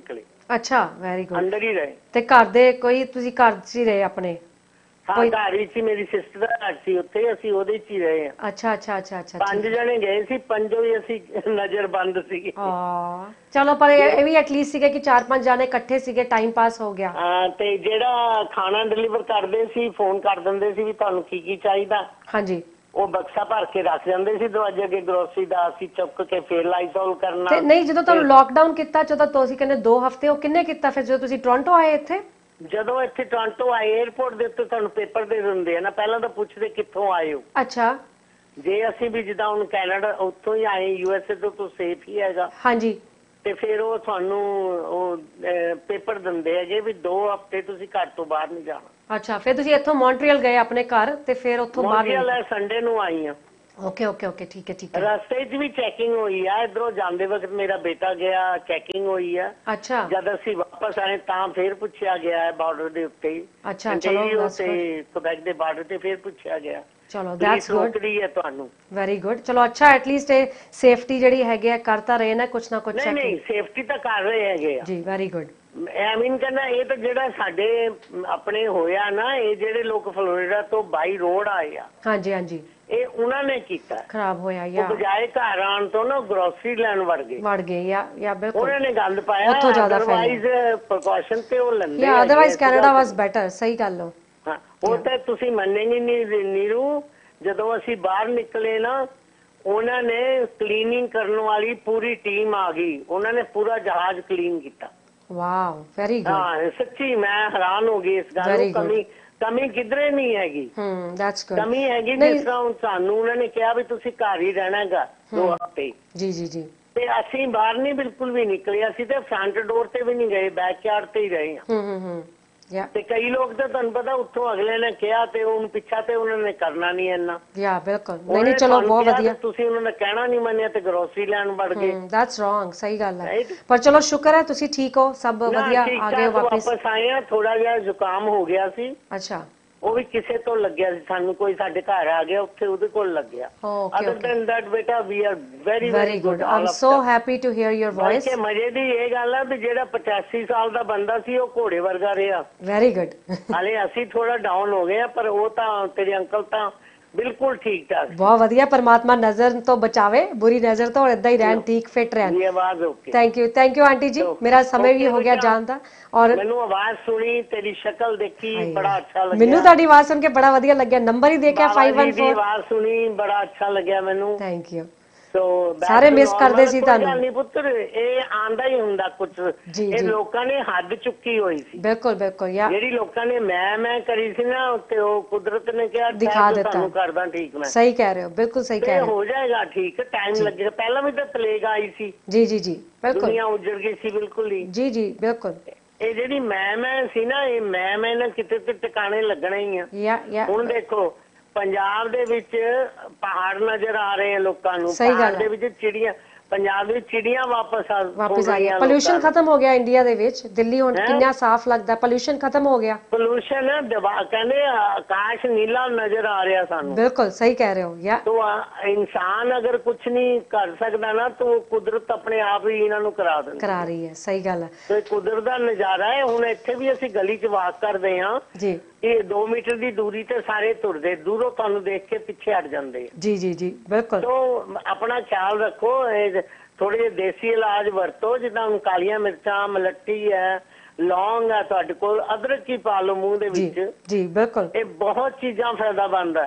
ਅੱਛਾ, ਵੈਰੀ ਗੁੱਡ। ਅੰਦਰ ਹੀ ਰਹੇ। ਤੇ ਘਰ ਦੇ ਕੋਈ ਤੁਸੀਂ ਘਰ 'ਚ ਹੀ ਰਹੇ ਆਪਣੇ? ਹਾਂ, ਘਰ ਵਿੱਚ ਹੀ ਮੇਰੀ ਸਿਸਟਰ ਦਾ ਘਰ ਸੀ, ਉੱਥੇ ਅਸੀਂ ਉਹਦੇ 'ਚ ਹੀ ਰਹੇ ਆ। ਅੱਛਾ ਅੱਛਾ ਅੱਛਾ ਅੱਛਾ, 5 ਜਣੇ ਗਏ ਸੀ, 5 ਹੀ ਅਸੀਂ ਨਜ਼ਰਬੰਦ ਸੀਗੇ। ਹਾਂ ਚਲੋ, ਪਰ ਇਹ ਵੀ ਐਟਲੀਸਟ ਸੀਗੇ ਕਿ 4-5 ਜਾਣੇ ਇਕੱਠੇ ਸੀਗੇ, ਟਾਈਮ ਪਾਸ ਹੋ ਗਿਆ। ਹਾਂ, ਤੇ ਜਿਹੜਾ ਖਾਣਾ ਡਿਲੀਵਰ ਕਰਦੇ ਸੀ ਫੋਨ ਕਰ ਦਿੰਦੇ ਸੀ ਵੀ ਤੁਹਾਨੂੰ ਕੀ ਕੀ ਚਾਹੀਦਾ। ਹਾਂਜੀ। ਉਹ ਬਕਸਾ ਭਰ ਕੇ ਰੱਖ ਜਾਂਦੇ ਸੀ ਦਰਵਾਜ਼ੇ ਅੱਗੇ ਗਰੋਸਰੀ ਦਾ, ਅਸੀਂ ਚੁੱਕ ਕੇ ਫੇਰ ਲਾਈਜ਼ੋਲ ਕਰਨਾ। ਤੇ ਨਹੀਂ, ਜਦੋਂ ਤੁਹਾਨੂੰ ਲੋਕਡਾਊਨ ਕੀਤਾ, ਜਦੋਂ ਤੁਸੀਂ ਕਹਿੰਦੇ 2 ਹਫ਼ਤੇ, ਉਹ ਕਿੰਨੇ ਕੀਤਾ ਫਿਰ ਜਦੋਂ ਤੁਸੀਂ ਟੋਰਾਂਟੋ ਆਏ ਇੱਥੇ? ਜਦੋਂ ਇੱਥੇ ਟੋਰਾਂਟੋ ਆਏ, 에ਅਰਪੋਰਟ ਦੇ ਉੱਤੇ ਤੁਹਾਨੂੰ ਪੇਪਰ ਦੇ ਦਿੰਦੇ ਆ ਨਾ, ਪਹਿਲਾਂ ਤਾਂ ਪੁੱਛਦੇ ਕਿੱਥੋਂ ਆਏ ਹੋ। ਅੱਛਾ। ਜੇ ਅਸੀਂ ਵੀ ਜਿੱਦਾਂ ਹੁਣ ਕੈਨੇਡਾ ਉੱਥੋਂ ਹੀ ਆਏ, USA ਤੋਂ ਸੇਫ ਹੀ ਹੈਗਾ, ਹਾਂਜੀ। ਤੇ ਫਿਰ ਉਹ ਤੁਹਾਨੂੰ ਉਹ ਪੇਪਰ ਦਿੰਦੇ ਹੈਗੇ ਵੀ 2 ਹਫ਼ਤੇ ਤੁਸੀਂ ਘਰ ਤੋਂ ਬਾਹਰ ਨਹੀਂ ਜਾਣਾ। ਅੱਛਾ, ਫਿਰ ਤੁਸੀਂ ਇੱਥੋਂ ਮੌਂਟਰੀਅਲ ਗਏ ਆਪਣੇ ਘਰ ਤੇ ਫਿਰ ਉੱਥੋਂ ਬਾਹਰ? ਮੌਂਟਰੀਅਲ ਸੰਡੇ ਨੂੰ ਆਈ ਆ। ਓਕੇ ਓਕੇ ਓਕੇ, ਠੀਕ ਹੈ ਠੀਕ ਹੈ। ਰਸਤੇ 'ਚ ਵੀ ਚੈਕਿੰਗ ਹੋਈ ਆ, ਇਧਰੋਂ ਜਾਂਦੇ ਵਕਤ ਮੇਰਾ ਬੇਟਾ ਗਿਆ, ਚੈਕਿੰਗ ਹੋਈ ਆ। ਅੱਛਾ। ਜਦ ਅਸੀਂ ਵਾਪਸ ਆਏ ਤਾਂ ਫਿਰ ਪੁੱਛਿਆ ਗਿਆ ਹੈ ਬਾਰਡਰ ਦੇ ਉੱਤੇ ਹੀ। ਅੱਛਾ, ਚਲੋ ਤੇ ਕੁਬੈਕ ਦੇ ਬਾਰਡਰ ਤੇ ਫਿਰ ਪੁੱਛਿਆ ਗਿਆ। ਚਲੋ ਦੈਟਸ ਗੁੱਡ, ਹੈ ਤੁਹਾਨੂੰ। Very good. ਚਲੋ ਅੱਛਾ, ਐਟਲੀਸਟ ਇਹ ਸੇਫਟੀ ਜਿਹੜੀ ਹੈਗੀ ਆ ਕਰਤਾ ਰਹੇ ਨਾ ਕੁਛ ਨਾ ਕੁਛ। ਨਹੀਂ, ਸੇਫਟੀ ਤਾਂ ਕਰ ਰਹੇ ਹੈਗੇ ਆ ਜੀ, ਵੈਰੀ ਗੁੱਡ। ਆਈ ਮੀਨ ਕਹਿੰਦਾ ਇਹ ਤਾਂ ਜਿਹੜਾ ਸਾਡੇ ਆਪਣੇ ਹੋਇਆ ਨਾ, ਇਹ ਜਿਹੜੇ ਲੋਕ ਫਲੋਰੀਡਾ ਤੋਂ ਬਾਈ ਰੋਡ ਆਏ ਆ, ਹਾਂਜੀ ਹਾਂਜੀ, ਇਹ ਉਹਨਾਂ ਨੇ ਕੀਤਾ ਖਰਾਬ ਹੋਇਆ ਉਹ ਜਾਂ ਬਜਾਏ ਘਰ ਆਉਣ ਤੋਂ ਨਾ ਗਰੋਸਰੀ ਲੈਣ ਵੜ ਗਏ ਜਾਂ ਬਿਲਕੁਲ ਉਹਨਾਂ ਨੇ ਗੰਦ ਪਾਇਆ। ਉੱਥੋਂ ਜ਼ਿਆਦਾ ਅਦਰਵਾਈਜ਼ ਪ੍ਰੀਕਾਸ਼ਨ ਤੇ ਉਹ ਲੈਂਦੇ ਜਾਂ ਅਦਰਵਾਈਜ਼ ਕੈਨੇਡਾ ਵਾਸ ਬੈਟਰ। ਸਹੀ ਗੱਲ ਹੋ। ਹਾਂ, ਉਹ ਤਾਂ ਤੁਸੀਂ ਮੰਨੇਗੇ ਨਹੀਂ ਨੀਰੂ, ਜਦੋਂ ਅਸੀਂ ਬਾਹਰ ਨਿਕਲੇ ਨਾ, ਉਹਨਾਂ ਨੇ ਕਲੀਨਿੰਗ ਕਰਨ ਵਾਲੀ ਪੂਰੀ ਟੀਮ ਆ ਗਈ, ਉਹਨਾਂ ਨੇ ਪੂਰਾ ਜਹਾਜ਼ ਕਲੀਨ ਕੀਤਾ। Wow, very good. ਹਾਂ, ਸੱਚੀ ਮੈਂ ਹੈਰਾਨ ਹੋ ਗਈ ਇਸ ਗੱਲ ਨੂੰ। ਕਮੀ ਕਿਧਰੇ ਨਹੀਂ ਹੈਗੀ। That's good. ਕਮੀ ਹੈਗੀ ਜਿਸ ਤਰ੍ਹਾਂ ਹੁਣ ਸਾਨੂੰ ਉਹਨਾਂ ਨੇ ਕਿਹਾ ਵੀ ਤੁਸੀਂ ਘਰ ਹੀ ਰਹਿਣਾਗਾ 2 ਹਫ਼ਤੇ। ਜੀ ਜੀ ਜੀ। ਤੇ ਅਸੀਂ ਬਾਹਰ ਨਹੀਂ ਬਿਲਕੁਲ ਵੀ ਨਿਕਲੇ, ਅਸੀਂ ਤੇ ਫਰੰਟ ਡੋਰ ਤੇ ਵੀ ਨਹੀਂ ਗਏ, ਬੈਕਯਾਰਡ ਤੇ ਹੀ ਰਹੇ ਹਾਂ। ਤੇ ਕਈ ਲੋਕ ਤਾਂ ਤੁਹਾਨੂੰ ਪਤਾ ਉੱਥੋਂ ਅਗਲੇ ਨੇ ਕਿਹਾ ਤੇ ਉਹਨੂੰ ਪਿੱਛਾ ਤੇ ਉਹਨਾਂ ਨੇ ਕਰਨਾ ਨਹੀਂ ਇੰਨਾ। ਬਿਲਕੁਲ। ਨਹੀਂ ਚਲੋ, ਬਹੁਤ ਵਧੀਆ। ਤੁਸੀਂ ਉਹਨਾਂ ਦਾ ਕਹਿਣਾ ਨਹੀਂ ਮੰਨਿਆ ਤੇ ਗਰੋਸਰੀ ਲੈਣ ਵੜ ਗਏ। That's wrong. ਸਹੀ ਗੱਲ ਹੈ, ਪਰ ਚਲੋ ਸ਼ੁਕਰ ਹੈ ਤੁਸੀਂ ਠੀਕ ਹੋ, ਸਭ ਵਧੀਆ, ਆ ਗਏ ਵਾਪਸ ਆਏ ਆ। ਥੋੜਾ ਜਿਹਾ ਜ਼ੁਕਾਮ ਹੋ ਗਿਆ ਸੀ। ਅੱਛਾ। ਉਹ ਵੀ ਕਿਸੇ ਤੋਂ ਲੱਗਿਆ ਸੀ ਸਾਨੂੰ, ਕੋਈ ਸਾਡੇ ਘਰ ਆ ਗਿਆ ਉੱਥੇ ਉਹਦੇ ਕੋਲ ਲੱਗਿਆ। ਅਦਰ ਦੈਨ ਦੈਟ ਬੇਟਾ we are very good. I am so happy to hear your voice. ਮਜ਼ੇ ਦੀ ਇਹ ਗੱਲ ਆ ਵੀ ਜਿਹੜਾ 85 ਸਾਲ ਦਾ ਬੰਦਾ ਸੀ ਉਹ ਘੋੜੇ ਵਰਗਾ ਰਿਹਾ। Very good. ਹਾਲੇ ਅਸੀਂ ਥੋੜਾ ਡਾਊਨ ਹੋ ਗਏ ਆ, ਪਰ ਉਹ ਤਾਂ ਤੇਰੇ ਅੰਕਲ ਤਾਂ ਬਿਲਕੁਲ ਠੀਕ ਠਾਕ। ਬਹੁਤ ਵਧੀਆ, ਪਰਮਾਤਮਾ ਨਜ਼ਰ ਤੋਂ ਬਚਾਵੇ, ਬੁਰੀ ਨਜ਼ਰ ਤੋਂ, ਇਦਾਂ ਹੀ ਰਹਿਣ, ਠੀਕ ਫਿਟ ਰਹਿਣ। ਇਹ ਆਵਾਜ਼ ਓਕੇ। ਥੈਂਕ ਯੂ ਆਂਟੀ ਜੀ, ਮੇਰਾ ਸਮੇਂ ਵੀ ਹੋ ਗਿਆ ਜਾਣ ਦਾ। ਔਰ ਮੈਨੂੰ ਆਵਾਜ਼ ਸੁਣੀ, ਤੇਰੀ ਸ਼ਕਲ ਦੇਖੀ, ਬੜਾ ਅੱਛਾ ਲੱਗਿਆ। ਮੈਨੂੰ ਤੁਹਾਡੀ ਆਵਾਜ਼ ਸੁਣ ਕੇ ਬੜਾ ਵਧੀਆ ਲੱਗਿਆ। ਨੰਬਰ ਹੀ ਦੇਖਿਆ 514 ਦੀ ਆਵਾਜ਼ ਸੁਣੀ, ਬੜਾ ਅੱਛਾ ਲੱਗਿਆ ਮੈਨੂੰ। Thank you. ਸੋ ਸਾਰੇ ਮਿਸ ਕਰਦੇ ਸੀ ਤੁਹਾਨੂੰ। ਨਹੀਂ ਪੁੱਤਰ, ਇਹ ਆਂਦਾ ਹੀ ਹੁੰਦਾ ਕੁਝ। ਇਹ ਲੋਕਾਂ ਨੇ ਹੱਦ ਚੁੱਕੀ ਹੋਈ ਸੀ। ਬਿਲਕੁਲ ਬਿਲਕੁਲ। ਜਿਹੜੀ ਲੋਕਾਂ ਨੇ ਮੈਂ ਕਰੀ ਸੀ ਨਾ, ਤੇ ਉਹ ਕੁਦਰਤ ਨੇ ਕਿਹਾ ਦਿਖਾ ਦਿੱਤਾ ਤੁਹਾਨੂੰ ਕਰਦਾ ਠੀਕ। ਮੈਂ ਸਹੀ ਕਹਿ ਰਹੇ ਹੋ, ਬਿਲਕੁਲ ਸਹੀ ਕਹਿ ਰਹੇ ਹੋ। ਹੋ ਜਾਏਗਾ ਠੀਕ, ਟਾਈਮ ਲੱਗੇਗਾ। ਪਹਿਲਾਂ ਵੀ ਤਾਂ ਪਲੇਗ ਆਈ ਸੀ। ਜੀ ਜੀ ਜੀ, ਬਿਲਕੁਲ। ਦੁਨੀਆ ਉਜੜ ਗਈ ਸੀ ਬਿਲਕੁਲ ਹੀ। ਜੀ ਜੀ, ਬਿਲਕੁਲ। ਇਹ ਜਿਹੜੀ ਮੈਂ ਸੀ ਨਾ, ਇਹ ਮੈਂ ਨਾ ਕਿਤੇ ਤੇ ਟਿਕਾਣੇ ਲੱਗਣਾ ਹੀ ਆ। ਹੁਣ ਦੇਖੋ ਪੰਜਾਬ ਦੇ ਵਿੱਚ ਪਹਾੜ ਨਜ਼ਰ ਆ ਰਹੇ ਆ ਲੋਕਾਂ ਨੂੰ, ਪਹਾੜ ਦੇ ਵਿੱਚ ਚਿੜੀਆਂ, ਪੰਜਾਬ ਦੇ ਵਿੱਚ ਚਿੜੀਆਂ ਵਾਪਸ ਆ ਗਈਆਂ। ਪੋਲਿਊਸ਼ਨ ਖਤਮ ਹੋ ਗਿਆ ਇੰਡੀਆ ਦੇ ਵਿੱਚ, ਦਿੱਲੀ ਹੁਣ ਕਿੰਨਾ ਸਾਫ਼ ਲੱਗਦਾ, ਪੋਲਿਊਸ਼ਨ ਖਤਮ ਹੋ ਗਿਆ। ਪੋਲਿਊਸ਼ਨ ਕਹਿੰਦੇ ਆਕਾਸ਼ ਨੀਲਾ ਨਜ਼ਰ ਆ ਰਿਹਾ ਸਾਨੂੰ। ਬਿਲਕੁਲ ਸਹੀ ਕਹਿ ਰਹੇ ਹੋ। ਤੋ ਇਨਸਾਨ ਅਗਰ ਕੁਝ ਨਹੀਂ ਕਰ ਸਕਦਾ ਨਾ, ਤਾਂ ਕੁਦਰਤ ਆਪਣੇ ਆਪ ਹੀ ਇਹਨਾਂ ਨੂੰ ਕਰਾ ਰਹੀ ਹੈ। ਸਹੀ ਗੱਲ ਹੈ, ਤੇ ਕੁਦਰਤ ਦਾ ਨਜ਼ਾਰਾ ਹੈ। ਹੁਣ ਇੱਥੇ ਵੀ ਅਸੀਂ ਗਲੀ 'ਚ ਵਾਕ ਕਰਦੇ ਹਾਂ ਜੀ, ਇਹ 2 ਮੀਟਰ ਦੀ ਦੂਰੀ ਤੇ ਸਾਰੇ ਤੁਰਦੇ, ਦੂਰੋਂ ਤੁਹਾਨੂੰ ਦੇਖ ਕੇ ਪਿੱਛੇ ਹਟ ਜਾਂਦੇ। ਜੀ ਜੀ ਜੀ, ਬਿਲਕੁਲ। ਤੋ ਆਪਣਾ ਖਿਆਲ ਰੱਖੋ, ਥੋੜੇ ਜਿਹੇ ਦੇਸੀ ਇਲਾਜ ਵਰਤੋ, ਜਿੱਦਾਂ ਹੁਣ ਕਾਲੀਆਂ ਮਿਰਚਾਂ, ਮਲੱਟੀ ਹੈ, ਲੌਂਗ ਹੈ ਤੁਹਾਡੇ ਕੋਲ, ਅਦਰਕ ਹੀ ਪਾ ਲਓ ਮੂੰਹ ਦੇ ਵਿੱਚ। ਜੀ ਬਿਲਕੁਲ, ਇਹ ਬਹੁਤ ਚੀਜ਼ਾਂ ਫਾਇਦਾ ਬਣਦਾ।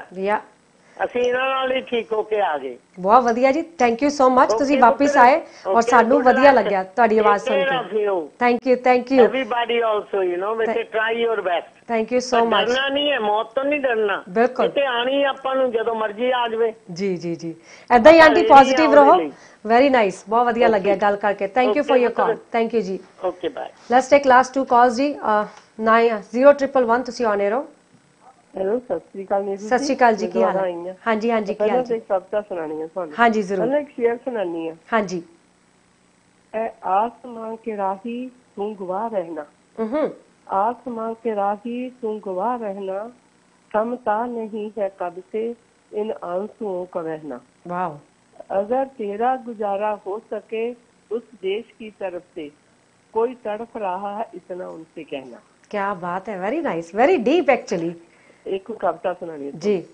ਅਸੀਂ ਇਹਨਾਂ ਨਾਲ ਹੀ ਠੀਕ ਹੋ ਕੇ ਆ ਗਏ। ਬਹੁਤ ਵਧੀਆ ਜੀ, ਥੈਂਕ ਯੂ ਸੋ ਮਚ। ਤੁਸੀਂ ਵਾਪਿਸ ਆਏ ਔਰ ਸਾਨੂੰ ਵਧੀਆ ਲੱਗਿਆ ਤੁਹਾਡੀ ਆਵਾਜ਼ ਸੁਣ ਕੇ। Thank you everybody also, you know, ਬੇਟੇ try your best. Thank you so much. ਡਰਨਾ ਨਹੀਂ ਹੈ, ਮੌਤ ਤੋਂ ਨਹੀਂ ਡਰਨਾ। ਬਿਲਕੁਲ, ਤੇ ਆਣੀ ਆਪਾਂ ਨੂੰ ਜਦੋਂ ਮਰਜ਼ੀ ਆ ਜਾਵੇ। ਜੀ ਜੀ ਜੀ, ਐਦਾਂ ਹੀ ਆਂਟੀ ਪੋਜ਼ਿਟਿਵ ਰਹੋ। ਵੈਰੀ ਨਾਈਸ, ਬਹੁਤ ਵਧੀਆ ਲੱਗਿਆ ਗੱਲ ਕਰਕੇ। Thank you for your call. Thank you ਜੀ। Okay bye. Let's take last 2 calls ਜੀ। 9011 ਤੁਸੀਂ ਔਨ 에ਅਰ ਹੋ। ਹੈਲੋ, ਸਤਿ ਸ੍ਰੀ ਅਕਾਲ ਨੀਰੂ ਜੀ। ਸਤਿ ਸ੍ਰੀ ਅਕਾਲ ਜੀ, ਕੀ ਹਾਲ ਹੈ? ਹਾਂਜੀ ਹਾਂਜੀ, ਕੀ ਹਾਲ ਜੀ? ਇੱਕ ਕਵਿਤਾ ਸੁਣਾਣੀ ਹੈ ਤੁਹਾਨੂੰ। ਹਾਂਜੀ ਜ਼ਰੂਰ। ਪਹਿਲਾਂ ਇੱਕ ਸ਼ੇਅਰ ਸੁਣਾਣੀ ਹੈ। ਹਾਂਜੀ। आसमां के राही तू गवाह रहना, आसमां के राही तू गवाह रहना, थमता नहीं है कब से इन आंसुओं का बहना। वाह। अगर तेरा गुजारा हो सके उस देश की तरफ से, कोई तड़फ रहा है इतना उनसे कहना। क्या बात है, very nice, very deep actually. एक कविता सुनानी है जी।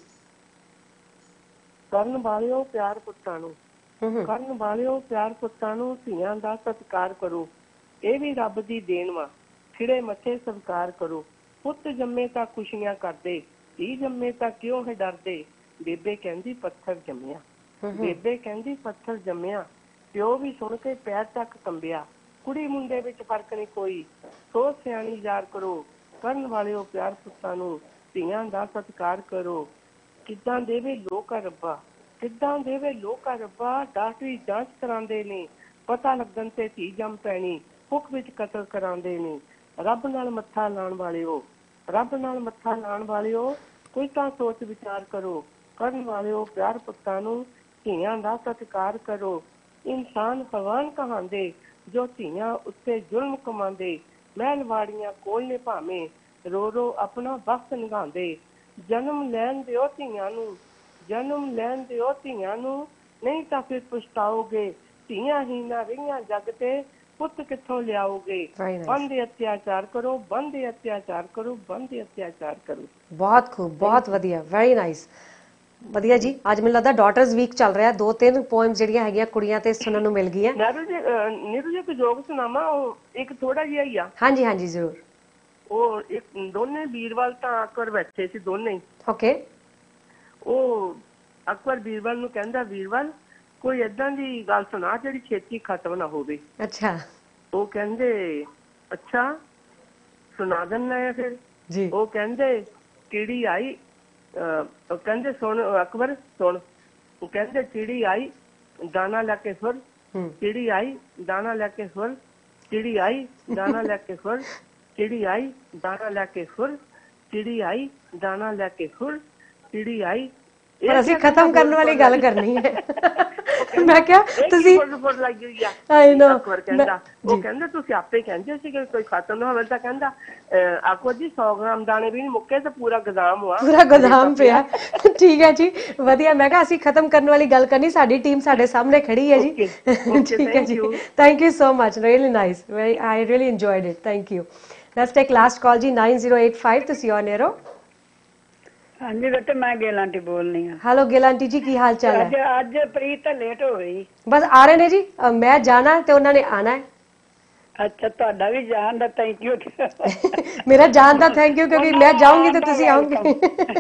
ਕਰਨ ਵਾਲਿਓ ਪਿਆਰ ਪੁੱਤਾਂ ਨੂੰ, ਕਰਨ ਵਾਲਿਓ ਪਿਆਰ ਪੁੱਤਾਂ ਨੂੰ ਧੀਆਂ ਦਾ ਸਤਿਕਾਰ ਕਰੋ, ਇਹ ਵੀ ਰੱਬ ਦੀ ਦੇਣ ਵਾ, ਖਿੜੇ ਮੱਥੇ ਸਤਿਕਾਰ ਕਰੋ। ਪੁੱਤ ਜੰਮੇ ਤਾਂ ਖੁਸ਼ੀਆਂ ਕਰਦੇ, ਧੀ ਜੰਮੇ ਤਾਂ ਕਿਉਂ ਹੈ ਡਰਦੇ। ਬੇਬੇ ਕਹਿੰਦੀ ਪੱਥਰ ਜੰਮਿਆ, ਬੇਬੇ ਕਹਿੰਦੀ ਪੱਥਰ ਜੰਮਿਆ, ਪਿਓ ਵੀ ਸੁਣ ਕੇ ਪੈਰ ਤੱਕ ਕੰਬਿਆ। ਕੁੜੀ ਮੁੰਡੇ ਵਿੱਚ ਫਰਕ ਨਹੀਂ ਕੋਈ, ਸੋਚ ਸਿਆਣੀ ਯਾਰ ਕਰੋ। ਕਰਨ ਵਾਲਿਓ ਪਿਆਰ ਪੁੱਤਾਂ ਨੂੰ, ਧੀਆਂ ਦਾ ਸਤਿਕਾਰ ਕਰੋ। ਕਿੱਦਾਂ ਦੇਵੇ ਲੋਕਾਂ ਰੱਬਾ, ਕਿੱਦਾਂ ਦੇਵੇ ਲੋਕਾਂ ਰੱਬਾ, ਡਾਕਟਰੀ ਜਾਂਚ ਕਰਾਉਂਦੇ ਨੇ, ਪਤਾ ਲੱਗਣ ਤੇ ਧੀ ਜੰਮ ਪੈਣੀ, ਭੁੱਖ ਵਿੱਚ ਕਤਲ ਕਰਾਉਂਦੇ ਨੇ। ਰੱਬ ਨਾਲ ਮੱਥਾ ਲਾਉਣ ਵਾਲਿਓ, ਰੱਬ ਨਾਲ ਮੱਥਾ ਲਾਉਣ ਵਾਲਿਓ, ਕੋਈ ਤਾਂ ਸੋਚ ਵਿਚਾਰ ਕਰੋ। ਕਰਨ ਵਾਲਿਓ ਪਿਆਰ ਪੁੱਤਾਂ ਨੂੰ, ਧੀਆਂ ਦਾ ਸਤਿਕਾਰ ਕਰੋ। ਇਨਸਾਨ ਭਗਵਾਨ ਕਹਾਂਦੇ, ਜੋ ਧੀਆਂ ਉੱਤੇ ਜ਼ੁਲਮ ਕਮਾਉਂਦੇ। ਮਹਿਲਵਾੜੀਆਂ ਕੋਲ ਨੇ ਭਾਵੇਂ, ਰੋ ਰੋ ਆਪਣਾ ਵਕਤ ਨਿਭਾਉਂਦੇ। ਜਨਮ ਲੈਣ ਦਿਓ ਧੀਆਂ ਨੂੰ, ਜਨਮ ਲੈਣ ਦਿਓ ਧੀਆਂ ਨੂੰ, ਨਹੀਂ ਤਾਂ ਫਿਰ ਪਛਤਾਓਗੇ। ਧੀਆਂ ਹੀ ਨਾ ਰਹੀਆਂ ਜੱਗ ਤੇ, ਪੁੱਤ ਕਿੱਥੋਂ ਲਿਆਓਗੇ। ਬੰਦੇ ਅਤਿਆਚਾਰ ਕਰੋ, ਬੰਦੇ ਅਤਿਆਚਾਰ ਕਰੋ, ਬੰਦੇ ਅਤਿਆਚਾਰ ਕਰੋ। ਬਹੁਤ ਖੂਬ, ਬਹੁਤ ਵਧੀਆ, ਵੈਰੀ ਨਾਈਸ, ਵਧੀਆ ਜੀ। ਅੱਜ ਮੈਨੂੰ ਲੱਗਦਾ ਡਾਟਰਸ ਵੀਕ ਚੱਲ ਰਿਹਾ, 2-3 ਪੋਇਮ ਜਿਹੜੀਆਂ ਹੈਗੀਆਂ ਕੁੜੀਆਂ ਤੇ ਸੁਣਨ ਨੂੰ ਮਿਲ ਗਈਆਂ। ਨੀਰੂ ਜੀ ਇੱਕ ਜੋਗ ਸੁਣਾਵਾਂ, ਉਹ ਇੱਕ ਥੋੜਾ ਜਿਹਾ ਹੀ ਆ। ਹਾਂਜੀ ਹਾਂਜੀ ਜ਼ਰੂਰ। ਉਹ ਇੱਕ ਦੋਨੇ ਵੀਰਵਾਲ ਤਾਂ ਅਕਬਰ ਬੈਠੇ ਸੀ, ਦੋਨੇ ਹੀ। ਓਕੇ। ਉਹ ਅਕਬਰ ਵੀਰਵਾਲ ਨੂੰ ਕਹਿੰਦਾ, ਵੀਰਵਾਲ ਕੋਈ ਏਦਾਂ ਦੀ ਗੱਲ ਸੁਣਾ ਜਿਹੜੀ ਛੇਤੀ ਖਤਮ ਨਾ ਹੋਵੇ। ਅੱਛਾ। ਉਹ ਕਹਿੰਦੇ ਅੱਛਾ ਸੁਣਾ ਦਿੰਦਾ ਹੈ ਫਿਰ ਜੀ। ਉਹ ਕਹਿੰਦੇ ਕੀੜੀ ਆਈ, ਉਹ ਕਹਿੰਦੇ ਸੁਣ ਅਕਬਰ ਸੁਣ। ਉਹ ਕਹਿੰਦੇ ਚਿੜੀ ਆਈ ਦਾਣਾ ਲੈ ਕੇ ਸੁਰ, ਚਿੜੀ ਆਈ ਦਾਣਾ ਲੈ ਕੇ ਸੁਰ, ਚਿੜੀ ਆਈ ਦਾਣਾ ਲੈ ਕੇ ਸੁਰ, ਚਿੜੀ ਆਈ ਦਾਣਾ ਲੈ ਕੇ ਸੁਰ, ਚਿੜੀ ਆਈ ਦਾਣਾ ਲੈ ਕੇ ਸੁਰ, ਚਿੜੀ ਆਈ। ਪਰ ਅਸੀਂ ਖਤਮ ਕਰਨ ਵਾਲੀ ਗੱਲ ਕਰਨੀ ਹੈ। ਮੈਂ ਕਿਹਾ ਤੁਸੀਂ ਆਈ ਨੋ ਅਕਬਰ ਕਹਿੰਦਾ, ਉਹ ਕਹਿੰਦੇ ਤੁਸੀਂ ਆਪੇ ਕਹਿੰਦੇ ਸੀ ਕਿ ਕੋਈ ਖਤਮ ਨਾ ਹੋਵੇ, ਤਾਂ ਕਹਿੰਦਾ ਆਖੋ ਜੀ 100 ਗ੍ਰਾਮ ਦਾਣੇ ਵੀ ਨਹੀਂ ਮੁੱਕੇ ਤੇ ਪੂਰਾ ਗੋਦਾਮ ਹੋਆ, ਪੂਰਾ ਗੋਦਾਮ ਪਿਆ। ਠੀਕ ਹੈ ਜੀ, ਵਧੀਆ। ਮੈਂ ਕਿਹਾ ਅਸੀਂ ਖਤਮ ਕਰਨ ਵਾਲੀ ਗੱਲ ਕਰਨੀ, ਸਾਡੀ ਟੀਮ ਸਾਡੇ ਸਾਹਮਣੇ ਖੜੀ ਹੈ ਜੀ। ਠੀਕ ਹੈ ਜੀ, thank you so much, really nice, I really enjoyed it, thank you. Let's take last call ਜੀ, 9085, ਤੁਸੀਂ ਔਨ 에ਅਰ ਹੋ। ਹਾਂਜੀ ਬੇਟੇ, ਮੈਂ ਗਿਲ ਆਂਟੀ ਬੋਲਨੀ ਆ। ਹੈਲੋ ਗਿਲ ਆਂਟੀ ਜੀ, ਕੀ ਹਾਲ ਚਾਲ ਹੈ? ਅੱਜ ਪ੍ਰੀਤ ਤਾਂ ਲੇਟ ਹੋ ਗਈ। ਬਸ ਆ ਰਹੇ ਨੇ ਜੀ, ਮੈਂ ਜਾਣਾ ਤੇ ਉਹਨਾਂ ਨੇ ਆਣਾ ਹੈ। ਅੱਛਾ, ਤੁਹਾਡਾ ਵੀ ਜਾਣ ਦਾ ਥੈਂਕ ਯੂ। ਮੇਰਾ ਜਾਣ ਦਾ ਥੈਂਕ ਯੂ, ਕਿਉਂਕਿ ਮੈਂ ਜਾਊਂਗੀ ਤੇ ਤੁਸੀਂ ਆਓਗੇ।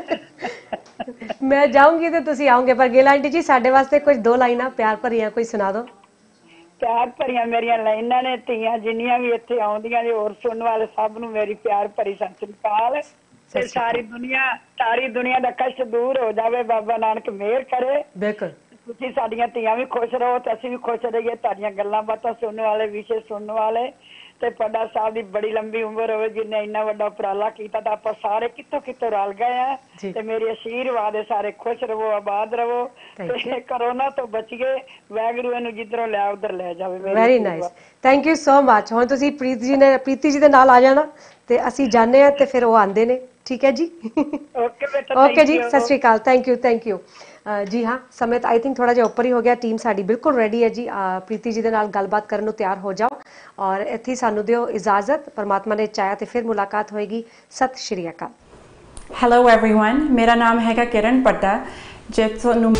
ਮੈਂ ਜਾਊਂਗੀ ਤੇ ਤੁਸੀਂ ਆਓਗੇ। ਪਰ ਗਿਲ ਆਂਟੀ ਜੀ, ਸਾਡੇ ਵਾਸਤੇ ਕੁਝ 2 ਲਾਈਨਾਂ ਪਿਆਰ ਭਰੀਆਂ ਕੋਈ ਸੁਣਾ ਦਿਓ। ਪਿਆਰ ਭਰੀਆਂ ਮੇਰੀਆਂ ਲਾਈਨਾਂ ਨੇ, ਧੀਆਂ ਜਿੰਨੀਆਂ ਵੀ ਇੱਥੇ ਆਉਂਦੀਆਂ ਨੇ, ਹੋਰ ਸੁਣਨ ਵਾਲੇ ਸਭ ਨੂੰ ਮੇਰੀ ਪਿਆਰ ਭਰੀ ਸਤਿ ਸ੍ਰੀ ਅਕਾਲ। ਤੇ ਸਾਰੀ ਦੁਨੀਆ ਦਾ ਕਸ਼ਟ ਦੂਰ ਹੋ ਜਾਵੇ, ਬਾਬਾ ਨਾਨਕ ਮਿਹਰ ਕਰੇ। ਬਿਲਕੁਲ। ਤੁਸੀਂ ਸਾਡੀਆਂ ਧੀਆਂ ਵੀ ਖੁਸ਼ ਰਹੋ ਤੇ ਅਸੀਂ ਵੀ ਖੁਸ਼ ਰਹੀਏ, ਤੁਹਾਡੀਆਂ ਗੱਲਾਂ ਬਾਤਾਂ ਸੁਣਨ ਵਾਲੇ, ਵਿਸ਼ੇ ਸੁਣਨ ਵਾਲੇ। ਤੇ ਪੱਡਾ ਸਾਹਿਬ ਦੀ ਬੜੀ ਲੰਬੀ ਉਮਰ ਹੋਵੇ, ਜਿਹਨੇ ਇੰਨਾ ਵੱਡਾ ਉਪਰਾਲਾ ਕੀਤਾ। ਤਾਂ ਆਪਾਂ ਸਾਰੇ ਕਿੱਥੋਂ ਕਿੱਥੋਂ ਰਲ ਗਏ ਆ। ਤੇ ਮੇਰੇ ਆਸ਼ੀਰਵਾਦ ਹੈ, ਸਾਰੇ ਖੁਸ਼ ਰਹੋ, ਆਬਾਦ ਰਹੋ ਤੇ ਕਰੋਨਾ ਤੋਂ ਬਚੀਏ। ਵਾਹਿਗੁਰੂ ਇਹਨੂੰ ਜਿੱਧਰੋਂ ਲਿਆ ਉਧਰ ਲੈ ਜਾਵੇ। Very nice, thank you so much. ਹੁਣ ਤੁਸੀਂ ਪ੍ਰੀਤੀ ਜੀ ਦੇ ਨਾਲ ਆ ਜਾਣਾ ਤੇ ਅਸੀਂ ਜਾਣੇ ਆ ਤੇ ਫਿਰ ਉਹ ਆਂਦੇ ਨੇ। ਠੀਕ ਹੈ ਜੀ, ਓਕੇ ਜੀ, ਸਤਿ ਸ਼੍ਰੀ ਅਕਾਲ, ਥੈਂਕ ਯੂ, ਥੈਂਕ ਯੂ। ਜੀ ਹਾਂ, ਸਮੇਂ ਆਈ ਥਿੰਕ ਥੋੜਾ ਜਿਹਾ ਉੱਪਰ ਹੀ ਹੋ ਗਿਆ। ਟੀਮ ਸਾਡੀ ਬਿਲਕੁਲ ਰੈਡੀ ਹੈ ਜੀ, ਪ੍ਰੀਤੀ ਜੀ ਦੇ ਨਾਲ ਗੱਲਬਾਤ ਕਰਨ ਨੂੰ ਤਿਆਰ ਹੋ ਜਾਓ। ਔਰ ਇੱਥੇ ਸਾਨੂੰ ਦਿਓ ਇਜਾਜ਼ਤ, ਪਰਮਾਤਮਾ ਨੇ ਚਾਹਿਆ ਤੇ ਫਿਰ ਮੁਲਾਕਾਤ ਹੋਏਗੀ। ਸਤਿ ਸ਼੍ਰੀ ਅਕਾਲ। ਹੈਲੋ एवरीवन, ਮੇਰਾ ਨਾਮ ਹੈਗਾ ਕਿਰਨ ਪੱਡਾ। ਜੇ ਤੁਹਾਨੂੰ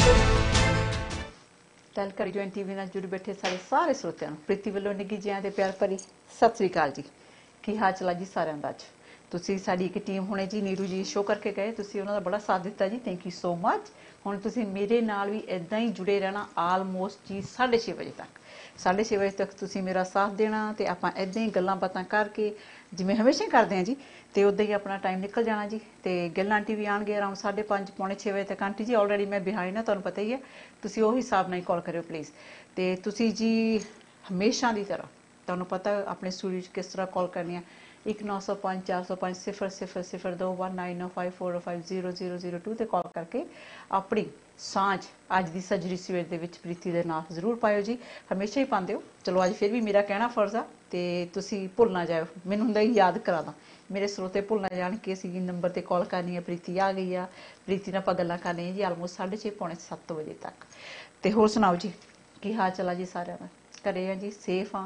ਟੈਲਕਰ ਜੁਆਇੰਟ ਟੀਵੀ ਨਾਲ ਜੁੜ ਬੈਠੇ ਸਾਰੇ ਸਰੋਤਿਆਂ ਨੂੰ ਪ੍ਰੀਤੀ ਵੱਲੋਂ ਨਿੱਘੀ ਜਿਹਾਂ ਤੇ ਪਿਆਰ ਭਰੀ ਸਤਿ ਸ੍ਰੀ ਅਕਾਲ ਜੀ। ਕੀ ਹਾਲ ਚਾਲ ਜੀ ਸਾਰਿਆਂ ਦਾ? ਅੱਜ ਤੁਸੀਂ ਸਾਡੀ ਇੱਕ ਟੀਮ ਹੁਣੇ ਜੀ ਨੀਰੂ ਜੀ ਸ਼ੋਅ ਕਰਕੇ ਗਏ, ਤੁਸੀਂ ਉਹਨਾਂ ਦਾ ਬੜਾ ਸਾਥ ਦਿੱਤਾ ਜੀ, ਥੈਂਕ ਯੂ ਸੋ ਮਚ। ਹੁਣ ਤੁਸੀਂ ਮੇਰੇ ਨਾਲ ਵੀ ਇਦਾਂ ਹੀ ਜੁੜੇ ਰਹਿਣਾ ਆਲਮੋਸਟ ਜੀ 6:30 ਵਜੇ ਤੱਕ। 6:30 ਵਜੇ ਤੱਕ ਤੁਸੀਂ ਮੇਰਾ ਸਾਥ ਦੇਣਾ ਤੇ ਆਪਾਂ ਇਦਾਂ ਹੀ ਗੱਲਾਂ ਬਾਤਾਂ ਕਰਕੇ ਜਿਵੇਂ ਹਮੇਸ਼ਾ ਕਰਦੇ ਹਾਂ ਜੀ, ਤੇ ਉਦਾਂ ਹੀ ਆਪਣਾ ਟਾਈਮ ਨਿਕਲ ਜਾਣਾ ਜੀ। ਤੇ ਗਿੱਲ ਆਂਟੀ ਵੀ ਆਣਗੇ ਅਰਾਊਂਡ 5:30 ਪੌਣੇ 6 ਵਜੇ ਤੱਕ। ਆਂਟੀ ਜੀ ਆਲਰੇਡੀ ਮੈਂ ਬਿਹਾਈਂਡ ਹਾਂ, ਤੁਹਾਨੂੰ ਪਤਾ ਹੀ ਹੈ, ਤੁਸੀਂ ਉਹੀ ਹਿਸਾਬ ਨਾਲ ਕਾਲ ਕਰਿਓ ਪਲੀਜ਼। ਤੇ ਤੁਸੀਂ ਜੀ ਹਮੇਸ਼ਾ ਦੀ ਤਰ੍ਹਾਂ ਤੁਹਾਨੂੰ ਪਤਾ ਆਪਣੇ ਸਟੂਡੀਓ 'ਚ ਕਿਸ ਤਰ੍ਹਾਂ ਕਾਲ ਕਰਨੀ ਆ। 1905 405 0002 1954050002 ਤੇ ਕਾਲ ਕਰਕੇ ਆਪਣੀ ਸਾਂਝ ਅੱਜ ਦੀ ਸਜਰੀ ਸਵੇਰ ਦੇ ਵਿੱਚ ਪ੍ਰੀਤੀ ਦੇ ਨਾਲ ਜ਼ਰੂਰ ਪਾਇਓ ਜੀ। ਹਮੇਸ਼ਾ ਹੀ ਪਾਉਂਦੇ ਹੋ, ਚਲੋ ਅੱਜ ਫਿਰ ਵੀ ਮੇਰਾ ਕਹਿਣਾ ਫਰਜ਼ ਆ ਤੇ ਤੁਸੀਂ ਭੁੱਲ ਨਾ ਜਾਇਓ। ਮੈਨੂੰ ਹੁੰਦਾ ਯਾਦ ਕਰਾ ਦਾਂ, ਮੇਰੇ ਸਰੋਤੇ ਭੁੱਲ ਨਾ ਜਾਣ ਕਿ ਅਸੀਂ ਨੰਬਰ ਤੇ ਕਾਲ ਕਰਨੀ ਹੈ। ਪ੍ਰੀਤੀ ਆ ਗਈ ਆ, ਪ੍ਰੀਤੀ ਨਾਲ ਆਪਾਂ ਗੱਲਾਂ ਕਰਨੀਆਂ ਜੀ ਆਲਮੋਸਟ 6:30 ਪੌਣੇ 7 ਵਜੇ ਤੱਕ। ਤੇ ਹੋਰ ਸੁਣਾਓ ਜੀ, ਕੀ ਹਾਲ ਚਾਲ ਆ ਜੀ ਸਾਰਿਆਂ ਦਾ? ਘਰੇ ਆ ਜੀ, ਸੇਫ ਆ,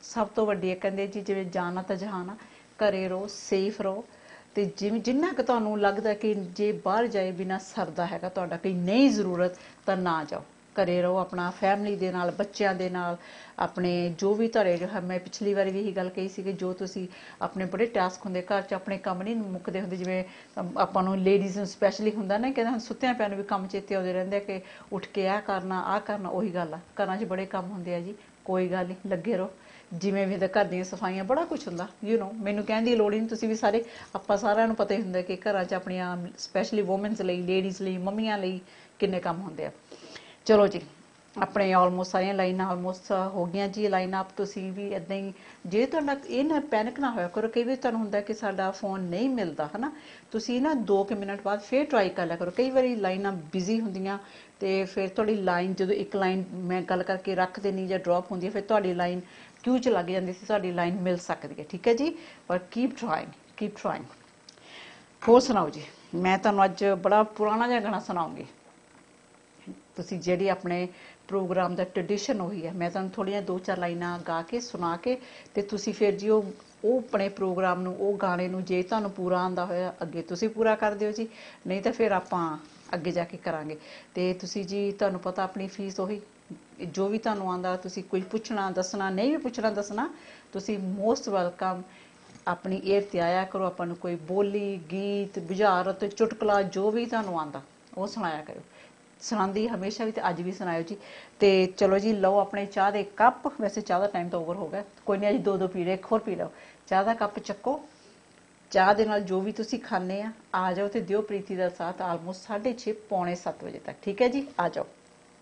ਸਭ ਤੋਂ ਵੱਡੀ ਹੈ, ਕਹਿੰਦੇ ਜੀ ਜਿਵੇਂ ਜਾਨ ਆ ਤਾਂ ਜਹਾਨ ਆ, ਘਰੇ ਰਹੋ, ਸੇਫ ਰਹੋ। ਤੇ ਜਿਵੇਂ ਜਿੰਨਾ ਕੁ ਤੁਹਾਨੂੰ ਲੱਗਦਾ ਕਿ ਜੇ ਬਾਹਰ ਜਾਏ ਬਿਨਾਂ ਸਰਦਾ ਹੈਗਾ ਤੁਹਾਡਾ, ਕੋਈ ਨਹੀਂ ਜ਼ਰੂਰਤ, ਤਾਂ ਨਾ ਜਾਓ, ਘਰੇ ਰਹੋ ਆਪਣਾ ਫੈਮਿਲੀ ਦੇ ਨਾਲ, ਬੱਚਿਆਂ ਦੇ ਨਾਲ, ਆਪਣੇ ਜੋ ਵੀ ਤੁਹਾਡੇ, ਮੈਂ ਪਿਛਲੀ ਵਾਰੀ ਵੀ ਇਹੀ ਗੱਲ ਕਹੀ ਸੀ ਕਿ ਜੋ ਤੁਸੀਂ ਆਪਣੇ ਬੜੇ ਟਾਸਕ ਹੁੰਦੇ ਘਰ 'ਚ, ਆਪਣੇ ਕੰਮ ਨਹੀਂ ਮੁੱਕਦੇ ਹੁੰਦੇ, ਜਿਵੇਂ ਆਪਾਂ ਨੂੰ ਲੇਡੀਜ਼ ਨੂੰ ਸਪੈਸ਼ਲੀ ਹੁੰਦਾ ਨਾ, ਕਹਿੰਦਾ ਸੁੱਤਿਆਂ ਪਿਆ ਨੂੰ ਵੀ ਕੰਮ ਚੇਤੇ ਆਉਂਦੇ ਰਹਿੰਦੇ ਕਿ ਉੱਠ ਕੇ ਆਹ ਕਰਨਾ, ਆਹ ਕਰਨਾ। ਉਹੀ ਗੱਲ ਆ, ਘਰਾਂ 'ਚ ਬੜੇ ਕੰਮ ਹੁੰਦੇ ਆ ਜੀ, ਕੋਈ ਗੱਲ ਨਹੀਂ, ਲੱਗੇ ਰਹੋ। ਜਿਵੇਂ ਵੀ ਘਰ ਦੀਆਂ ਸਫਾਈਆਂ, ਬੜਾ ਕੁਛ ਹੁੰਦਾ, ਮੈਨੂੰ ਕਹਿਣ ਦੀ ਲੋੜ ਹੀ ਨਹੀਂ, ਤੁਸੀਂ ਵੀ ਸਾਰੇ, ਆਪਾਂ ਸਾਰਿਆਂ ਨੂੰ ਪਤਾ ਹੀ ਹੁੰਦਾ ਕਿ ਘਰਾਂ 'ਚ ਆਪਣੀਆਂ ਸਪੈਸ਼ਲੀ ਵੂਮਨਸ ਲਈ, ਲੇਡੀਜ਼ ਲਈ, ਮੰਮੀਆਂ ਲਈ ਕਿੰਨੇ ਕੰਮ ਹੁੰਦੇ ਆ। ਚਲੋ ਜੀ, ਆਪਣੇ ਆਲਮੋਸਟ ਸਾਰੀਆਂ ਲਾਈਨਾਂ ਆਲਮੋਸਟ ਹੋ ਗਈਆਂ ਜੀ। ਲਾਈਨ ਅਪ ਤੁਸੀਂ ਵੀ ਇੱਦਾਂ ਹੀ, ਜੇ ਤੁਹਾਡਾ ਇਹ ਨਾ ਪੈਨਿਕ ਨਾ ਹੋਇਆ ਕਰੋ, ਕਈ ਵਾਰੀ ਤੁਹਾਨੂੰ ਹੁੰਦਾ ਕਿ ਸਾਡਾ ਫੋਨ ਨਹੀਂ ਮਿਲਦਾ ਹੈ ਨਾ, ਤੁਸੀਂ ਨਾ 2 ਮਿੰਟ ਬਾਅਦ ਫਿਰ ਟਰਾਈ ਕਰ ਲਿਆ ਕਰੋ। ਕਈ ਵਾਰੀ ਲਾਈਨਾਂ ਬਿਜ਼ੀ ਹੁੰਦੀਆਂ ਤੇ ਫਿਰ ਤੁਹਾਡੀ ਲਾਈਨ, ਜਦੋਂ ਇੱਕ ਲਾਈਨ ਮੈਂ ਗੱਲ ਕਰਕੇ ਰੱਖ ਦੇਣੀ ਜਾਂ ਡ੍ਰੌਪ ਹੁੰਦੀ ਹੈ, ਫਿਰ ਤੁਹਾਡੀ ਲਾਈਨ ਕਿਊ 'ਚ ਲੱਗ ਜਾਂਦੀ ਸੀ, ਤੁਹਾਡੀ ਲਾਈਨ ਮਿਲ ਸਕਦੀ ਹੈ। ਠੀਕ ਹੈ ਜੀ, ਪਰ ਕੀਪ ਟਰਾਈਂਗ। ਹੋਰ ਸੁਣਾਓ ਜੀ, ਮੈਂ ਤੁਹਾਨੂੰ ਅੱਜ ਬੜਾ ਪੁਰਾਣਾ ਜਿਹਾ ਗਾਣਾ ਸੁਣਾਉਂਗੀ। ਤੁਸੀਂ ਜਿਹੜੀ ਆਪਣੇ ਪ੍ਰੋਗਰਾਮ ਦਾ ਟ੍ਰੈਡੀਸ਼ਨ ਉਹੀ ਹੈ, ਮੈਂ ਤੁਹਾਨੂੰ ਥੋੜ੍ਹੀਆਂ 2-4 ਲਾਈਨਾਂ ਗਾ ਕੇ ਸੁਣਾ ਕੇ, ਤੇ ਤੁਸੀਂ ਫਿਰ ਜੀ ਉਹ ਆਪਣੇ ਪ੍ਰੋਗਰਾਮ ਨੂੰ, ਉਹ ਗਾਣੇ ਨੂੰ, ਜੇ ਤੁਹਾਨੂੰ ਪੂਰਾ ਆਉਂਦਾ ਹੋਇਆ ਅੱਗੇ ਤੁਸੀਂ ਪੂਰਾ ਕਰ ਦਿਓ ਜੀ, ਨਹੀਂ ਤਾਂ ਫਿਰ ਆਪਾਂ ਅੱਗੇ ਜਾ ਕੇ ਕਰਾਂਗੇ। ਤੇ ਤੁਸੀਂ ਜੀ, ਤੁਹਾਨੂੰ ਪਤਾ ਆਪਣੀ ਫੀਸ ਉਹੀ, ਜੋ ਵੀ ਤੁਹਾਨੂੰ ਆਉਂਦਾ, ਤੁਸੀਂ ਕੁਝ ਪੁੱਛਣਾ ਦੱਸਣਾ, ਨਹੀਂ ਵੀ ਪੁੱਛਣਾ ਦੱਸਣਾ, ਤੁਸੀਂ ਮੋਸਟ ਵੈਲਕਮ ਆਪਣੀ ਏਅਰ 'ਤੇ ਆਇਆ ਕਰੋ। ਆਪਾਂ ਨੂੰ ਕੋਈ ਬੋਲੀ, ਗੀਤ, ਬੁਝਾਰਤ, ਚੁਟਕਲਾ, ਜੋ ਵੀ ਤੁਹਾਨੂੰ ਆਉਂਦਾ ਉਹ ਸੁਣਾਇਆ ਕਰੋ। ਸੁਣਾਉਂਦੀ ਹਮੇਸ਼ਾ ਵੀ, ਤੇ ਅੱਜ ਵੀ ਸੁਣਾਇਓ ਜੀ। ਤੇ ਚਲੋ ਜੀ, ਲਓ ਆਪਣੇ ਚਾਹ ਦੇ ਕੱਪ, ਵੈਸੇ ਚਾਹ ਦਾ ਟਾਈਮ ਤਾਂ ਓਵਰ ਹੋ ਗਿਆ, ਕੋਈ ਨਹੀਂ, ਅੱਜ 2 ਪੀ ਲਓ, ਇੱਕ ਹੋਰ ਪੀ ਲਓ। ਚਾਹ ਦਾ ਕੱਪ ਚੱਕੋ, ਚਾਹ ਦੇ ਨਾਲ ਜੋ ਵੀ ਤੁਸੀਂ ਖਾਂਦੇ ਆ ਜਾਓ ਤੇ ਦਿਓ ਪ੍ਰੀਤੀ ਦਾ ਸਾਥ ਆਲਮੋਸਟ 6:30 ਪੌਣੇ 7 ਵਜੇ ਤੱਕ। ਠੀਕ ਹੈ ਜੀ, ਆ ਜਾਓ।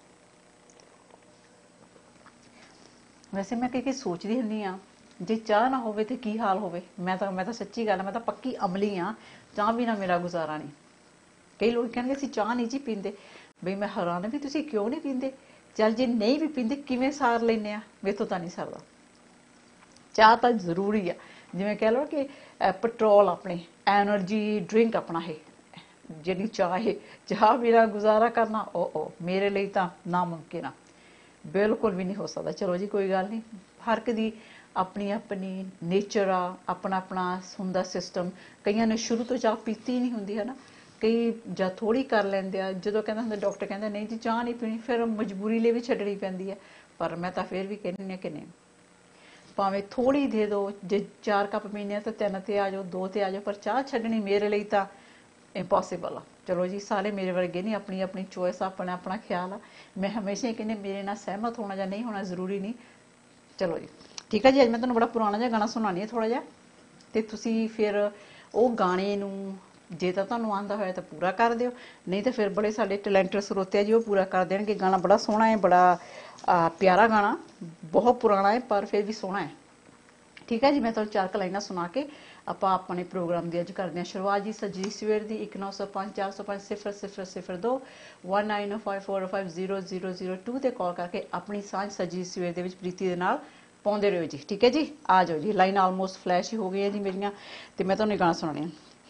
ਵੈਸੇ ਮੈਂ ਕਈ ਸੋਚਦੀ ਹੁੰਦੀ ਆ, ਜੇ ਚਾਹ ਨਾ ਹੋਵੇ ਤੇ ਕੀ ਹਾਲ ਹੋਵੇ। ਮੈਂ ਤਾਂ ਸੱਚੀ ਗੱਲ, ਮੈਂ ਤਾਂ ਪੱਕੀ ਅਮਲੀ ਆ, ਚਾਹ ਬਿਨਾਂ ਮੇਰਾ ਗੁਜ਼ਾਰਾ ਨਹੀਂ। ਕਈ ਲੋਕ ਕਹਿੰਦੇ ਅਸੀਂ ਚਾਹ ਨਹੀਂ ਜੀ ਪੀਂਦੇ, ਬਈ ਮੈਂ ਹੈਰਾਨ ਵੀ ਤੁਸੀਂ ਕਿਉਂ ਨਹੀਂ ਪੀਂਦੇ। ਚੱਲ ਜੇ ਨਹੀਂ ਵੀ ਪੀਂਦੇ, ਕਿਵੇਂ ਸਾਰ ਲੈਂਦੇ ਆ, ਮੇਥੋਂ ਤਾਂ ਨਹੀਂ ਸਰਦਾ। ਚਾਹ ਤਾਂ ਜ਼ਰੂਰੀ ਆ, ਜਿਵੇਂ ਕਹਿ ਲਓ ਕਿ ਪੈਟਰੋਲ, ਆਪਣੇ ਐਨਰਜੀ ਡਰਿੰਕ ਆਪਣਾ ਹੈ ਜਿਹੜੀ ਚਾਹ ਹੈ। ਚਾਹ ਬਿਨਾਂ ਗੁਜ਼ਾਰਾ ਕਰਨਾ ਉਹ ਮੇਰੇ ਲਈ ਤਾਂ ਨਾਮੁਮਕਿਨ ਆ, ਬਿਲਕੁਲ ਵੀ ਨਹੀਂ ਹੋ ਸਕਦਾ। ਚਲੋ ਜੀ, ਕੋਈ ਗੱਲ ਨਹੀਂ, ਹਰ ਇੱਕ ਦੀ ਆਪਣੀ ਆਪਣੀ ਨੇਚਰ ਆ, ਆਪਣਾ ਆਪਣਾ ਹੁੰਦਾ ਸਿਸਟਮ। ਕਈਆਂ ਨੇ ਸ਼ੁਰੂ ਤੋਂ ਚਾਹ ਪੀਤੀ ਨਹੀਂ ਹੁੰਦੀ ਹੈ ਨਾ, ਕਈ ਜਾਂ ਥੋੜ੍ਹੀ ਕਰ ਲੈਂਦੇ ਆ। ਜਦੋਂ ਕਹਿੰਦਾ ਹੁੰਦਾ ਡਾਕਟਰ ਕਹਿੰਦਾ ਨਹੀਂ ਜੀ ਚਾਹ ਨਹੀਂ ਪੀਣੀ, ਫਿਰ ਮਜਬੂਰੀ ਲਈ ਵੀ ਛੱਡਣੀ ਪੈਂਦੀ ਹੈ। ਪਰ ਮੈਂ ਤਾਂ ਫਿਰ ਵੀ ਕਹਿੰਦੀ ਹਾਂ ਕਿ ਨਹੀਂ, ਭਾਵੇਂ ਥੋੜ੍ਹੀ ਦੇ ਦਿਓ, ਜੇ 4 ਕੱਪ ਪੀਣੇ ਆ ਤਾਂ 3 ਤੇ ਆ ਜਾਓ, 2 ਤੇ ਆ ਜਾਓ, ਪਰ ਚਾਹ ਛੱਡਣੀ ਮੇਰੇ ਲਈ ਤਾਂ ਇੰਪੋਸੀਬਲ ਆ। ਚਲੋ ਜੀ, ਸਾਰੇ ਮੇਰੇ ਵਰਗੇ ਨਹੀਂ, ਆਪਣੀ ਆਪਣੀ ਚੋਇਸ, ਆਪਣਾ ਆਪਣਾ ਖਿਆਲ ਆ। ਮੈਂ ਹਮੇਸ਼ਾ ਹੀ ਕਹਿੰਦੀ ਮੇਰੇ ਨਾਲ ਸਹਿਮਤ ਹੋਣਾ ਜਾਂ ਨਹੀਂ ਹੋਣਾ ਜ਼ਰੂਰੀ ਨਹੀਂ। ਚਲੋ ਜੀ, ਠੀਕ ਹੈ ਜੀ। ਅੱਜ ਮੈਂ ਤੁਹਾਨੂੰ ਬੜਾ ਪੁਰਾਣਾ ਜਿਹਾ ਗਾਣਾ ਸੁਣਾਉਣੀ ਹੈ ਥੋੜ੍ਹਾ ਜਿਹਾ, ਤੇ ਤੁਸੀਂ ਫਿਰ ਉਹ ਗਾਣੇ ਨੂੰ ਜੇ ਤਾਂ ਤੁਹਾਨੂੰ ਆਉਂਦਾ ਹੋਇਆ ਤਾਂ ਪੂਰਾ ਕਰ ਦਿਓ, ਨਹੀਂ ਤਾਂ ਫਿਰ ਬੜੇ ਸਾਡੇ ਟੈਲੈਂਟਡ ਸਰੋਤੇ ਆ ਜੀ, ਉਹ ਪੂਰਾ ਕਰ ਦੇਣਗੇ। ਗਾਣਾ ਬੜਾ ਸੋਹਣਾ ਹੈ, ਬੜਾ ਪਿਆਰਾ ਗਾਣਾ, ਬਹੁਤ ਪੁਰਾਣਾ ਹੈ ਪਰ ਫਿਰ ਵੀ ਸੋਹਣਾ ਹੈ। ਠੀਕ ਹੈ ਜੀ, ਮੈਂ ਤੁਹਾਨੂੰ 4 ਲਾਈਨਾਂ ਸੁਣਾ ਕੇ ਆਪਾਂ ਆਪਣੇ ਪ੍ਰੋਗਰਾਮ ਦੀ ਅੱਜ ਕਰਦੇ ਹਾਂ ਸ਼ੁਰੂਆਤ ਜੀ। ਸੱਜੀ ਸਵੇਰ ਦੀ 1905-405-0002 1905-405-0002 ਤੇ ਕਾਲ ਕਰਕੇ ਆਪਣੀ ਸਾਂਝ ਸੱਜੀ ਸਵੇਰ ਦੇ ਵਿੱਚ ਪ੍ਰੀਤੀ ਦੇ ਨਾਲ ਪਾਉਂਦੇ ਰਹੋ ਜੀ। ਠੀਕ ਹੈ ਜੀ, ਆ ਜਾਓ ਜੀ। ਲਾਈਨ ਆਲਮੋਸਟ ਫਲੈਸ਼ ਹੀ ਹੋ ਗਈਆਂ ਜੀ ਮੇਰੀਆਂ, ਤੇ ਮੈਂ ਤੁਹਾਨੂੰ ਗਾਣਾ ਸੁਣਾਉਣੀ ਆ।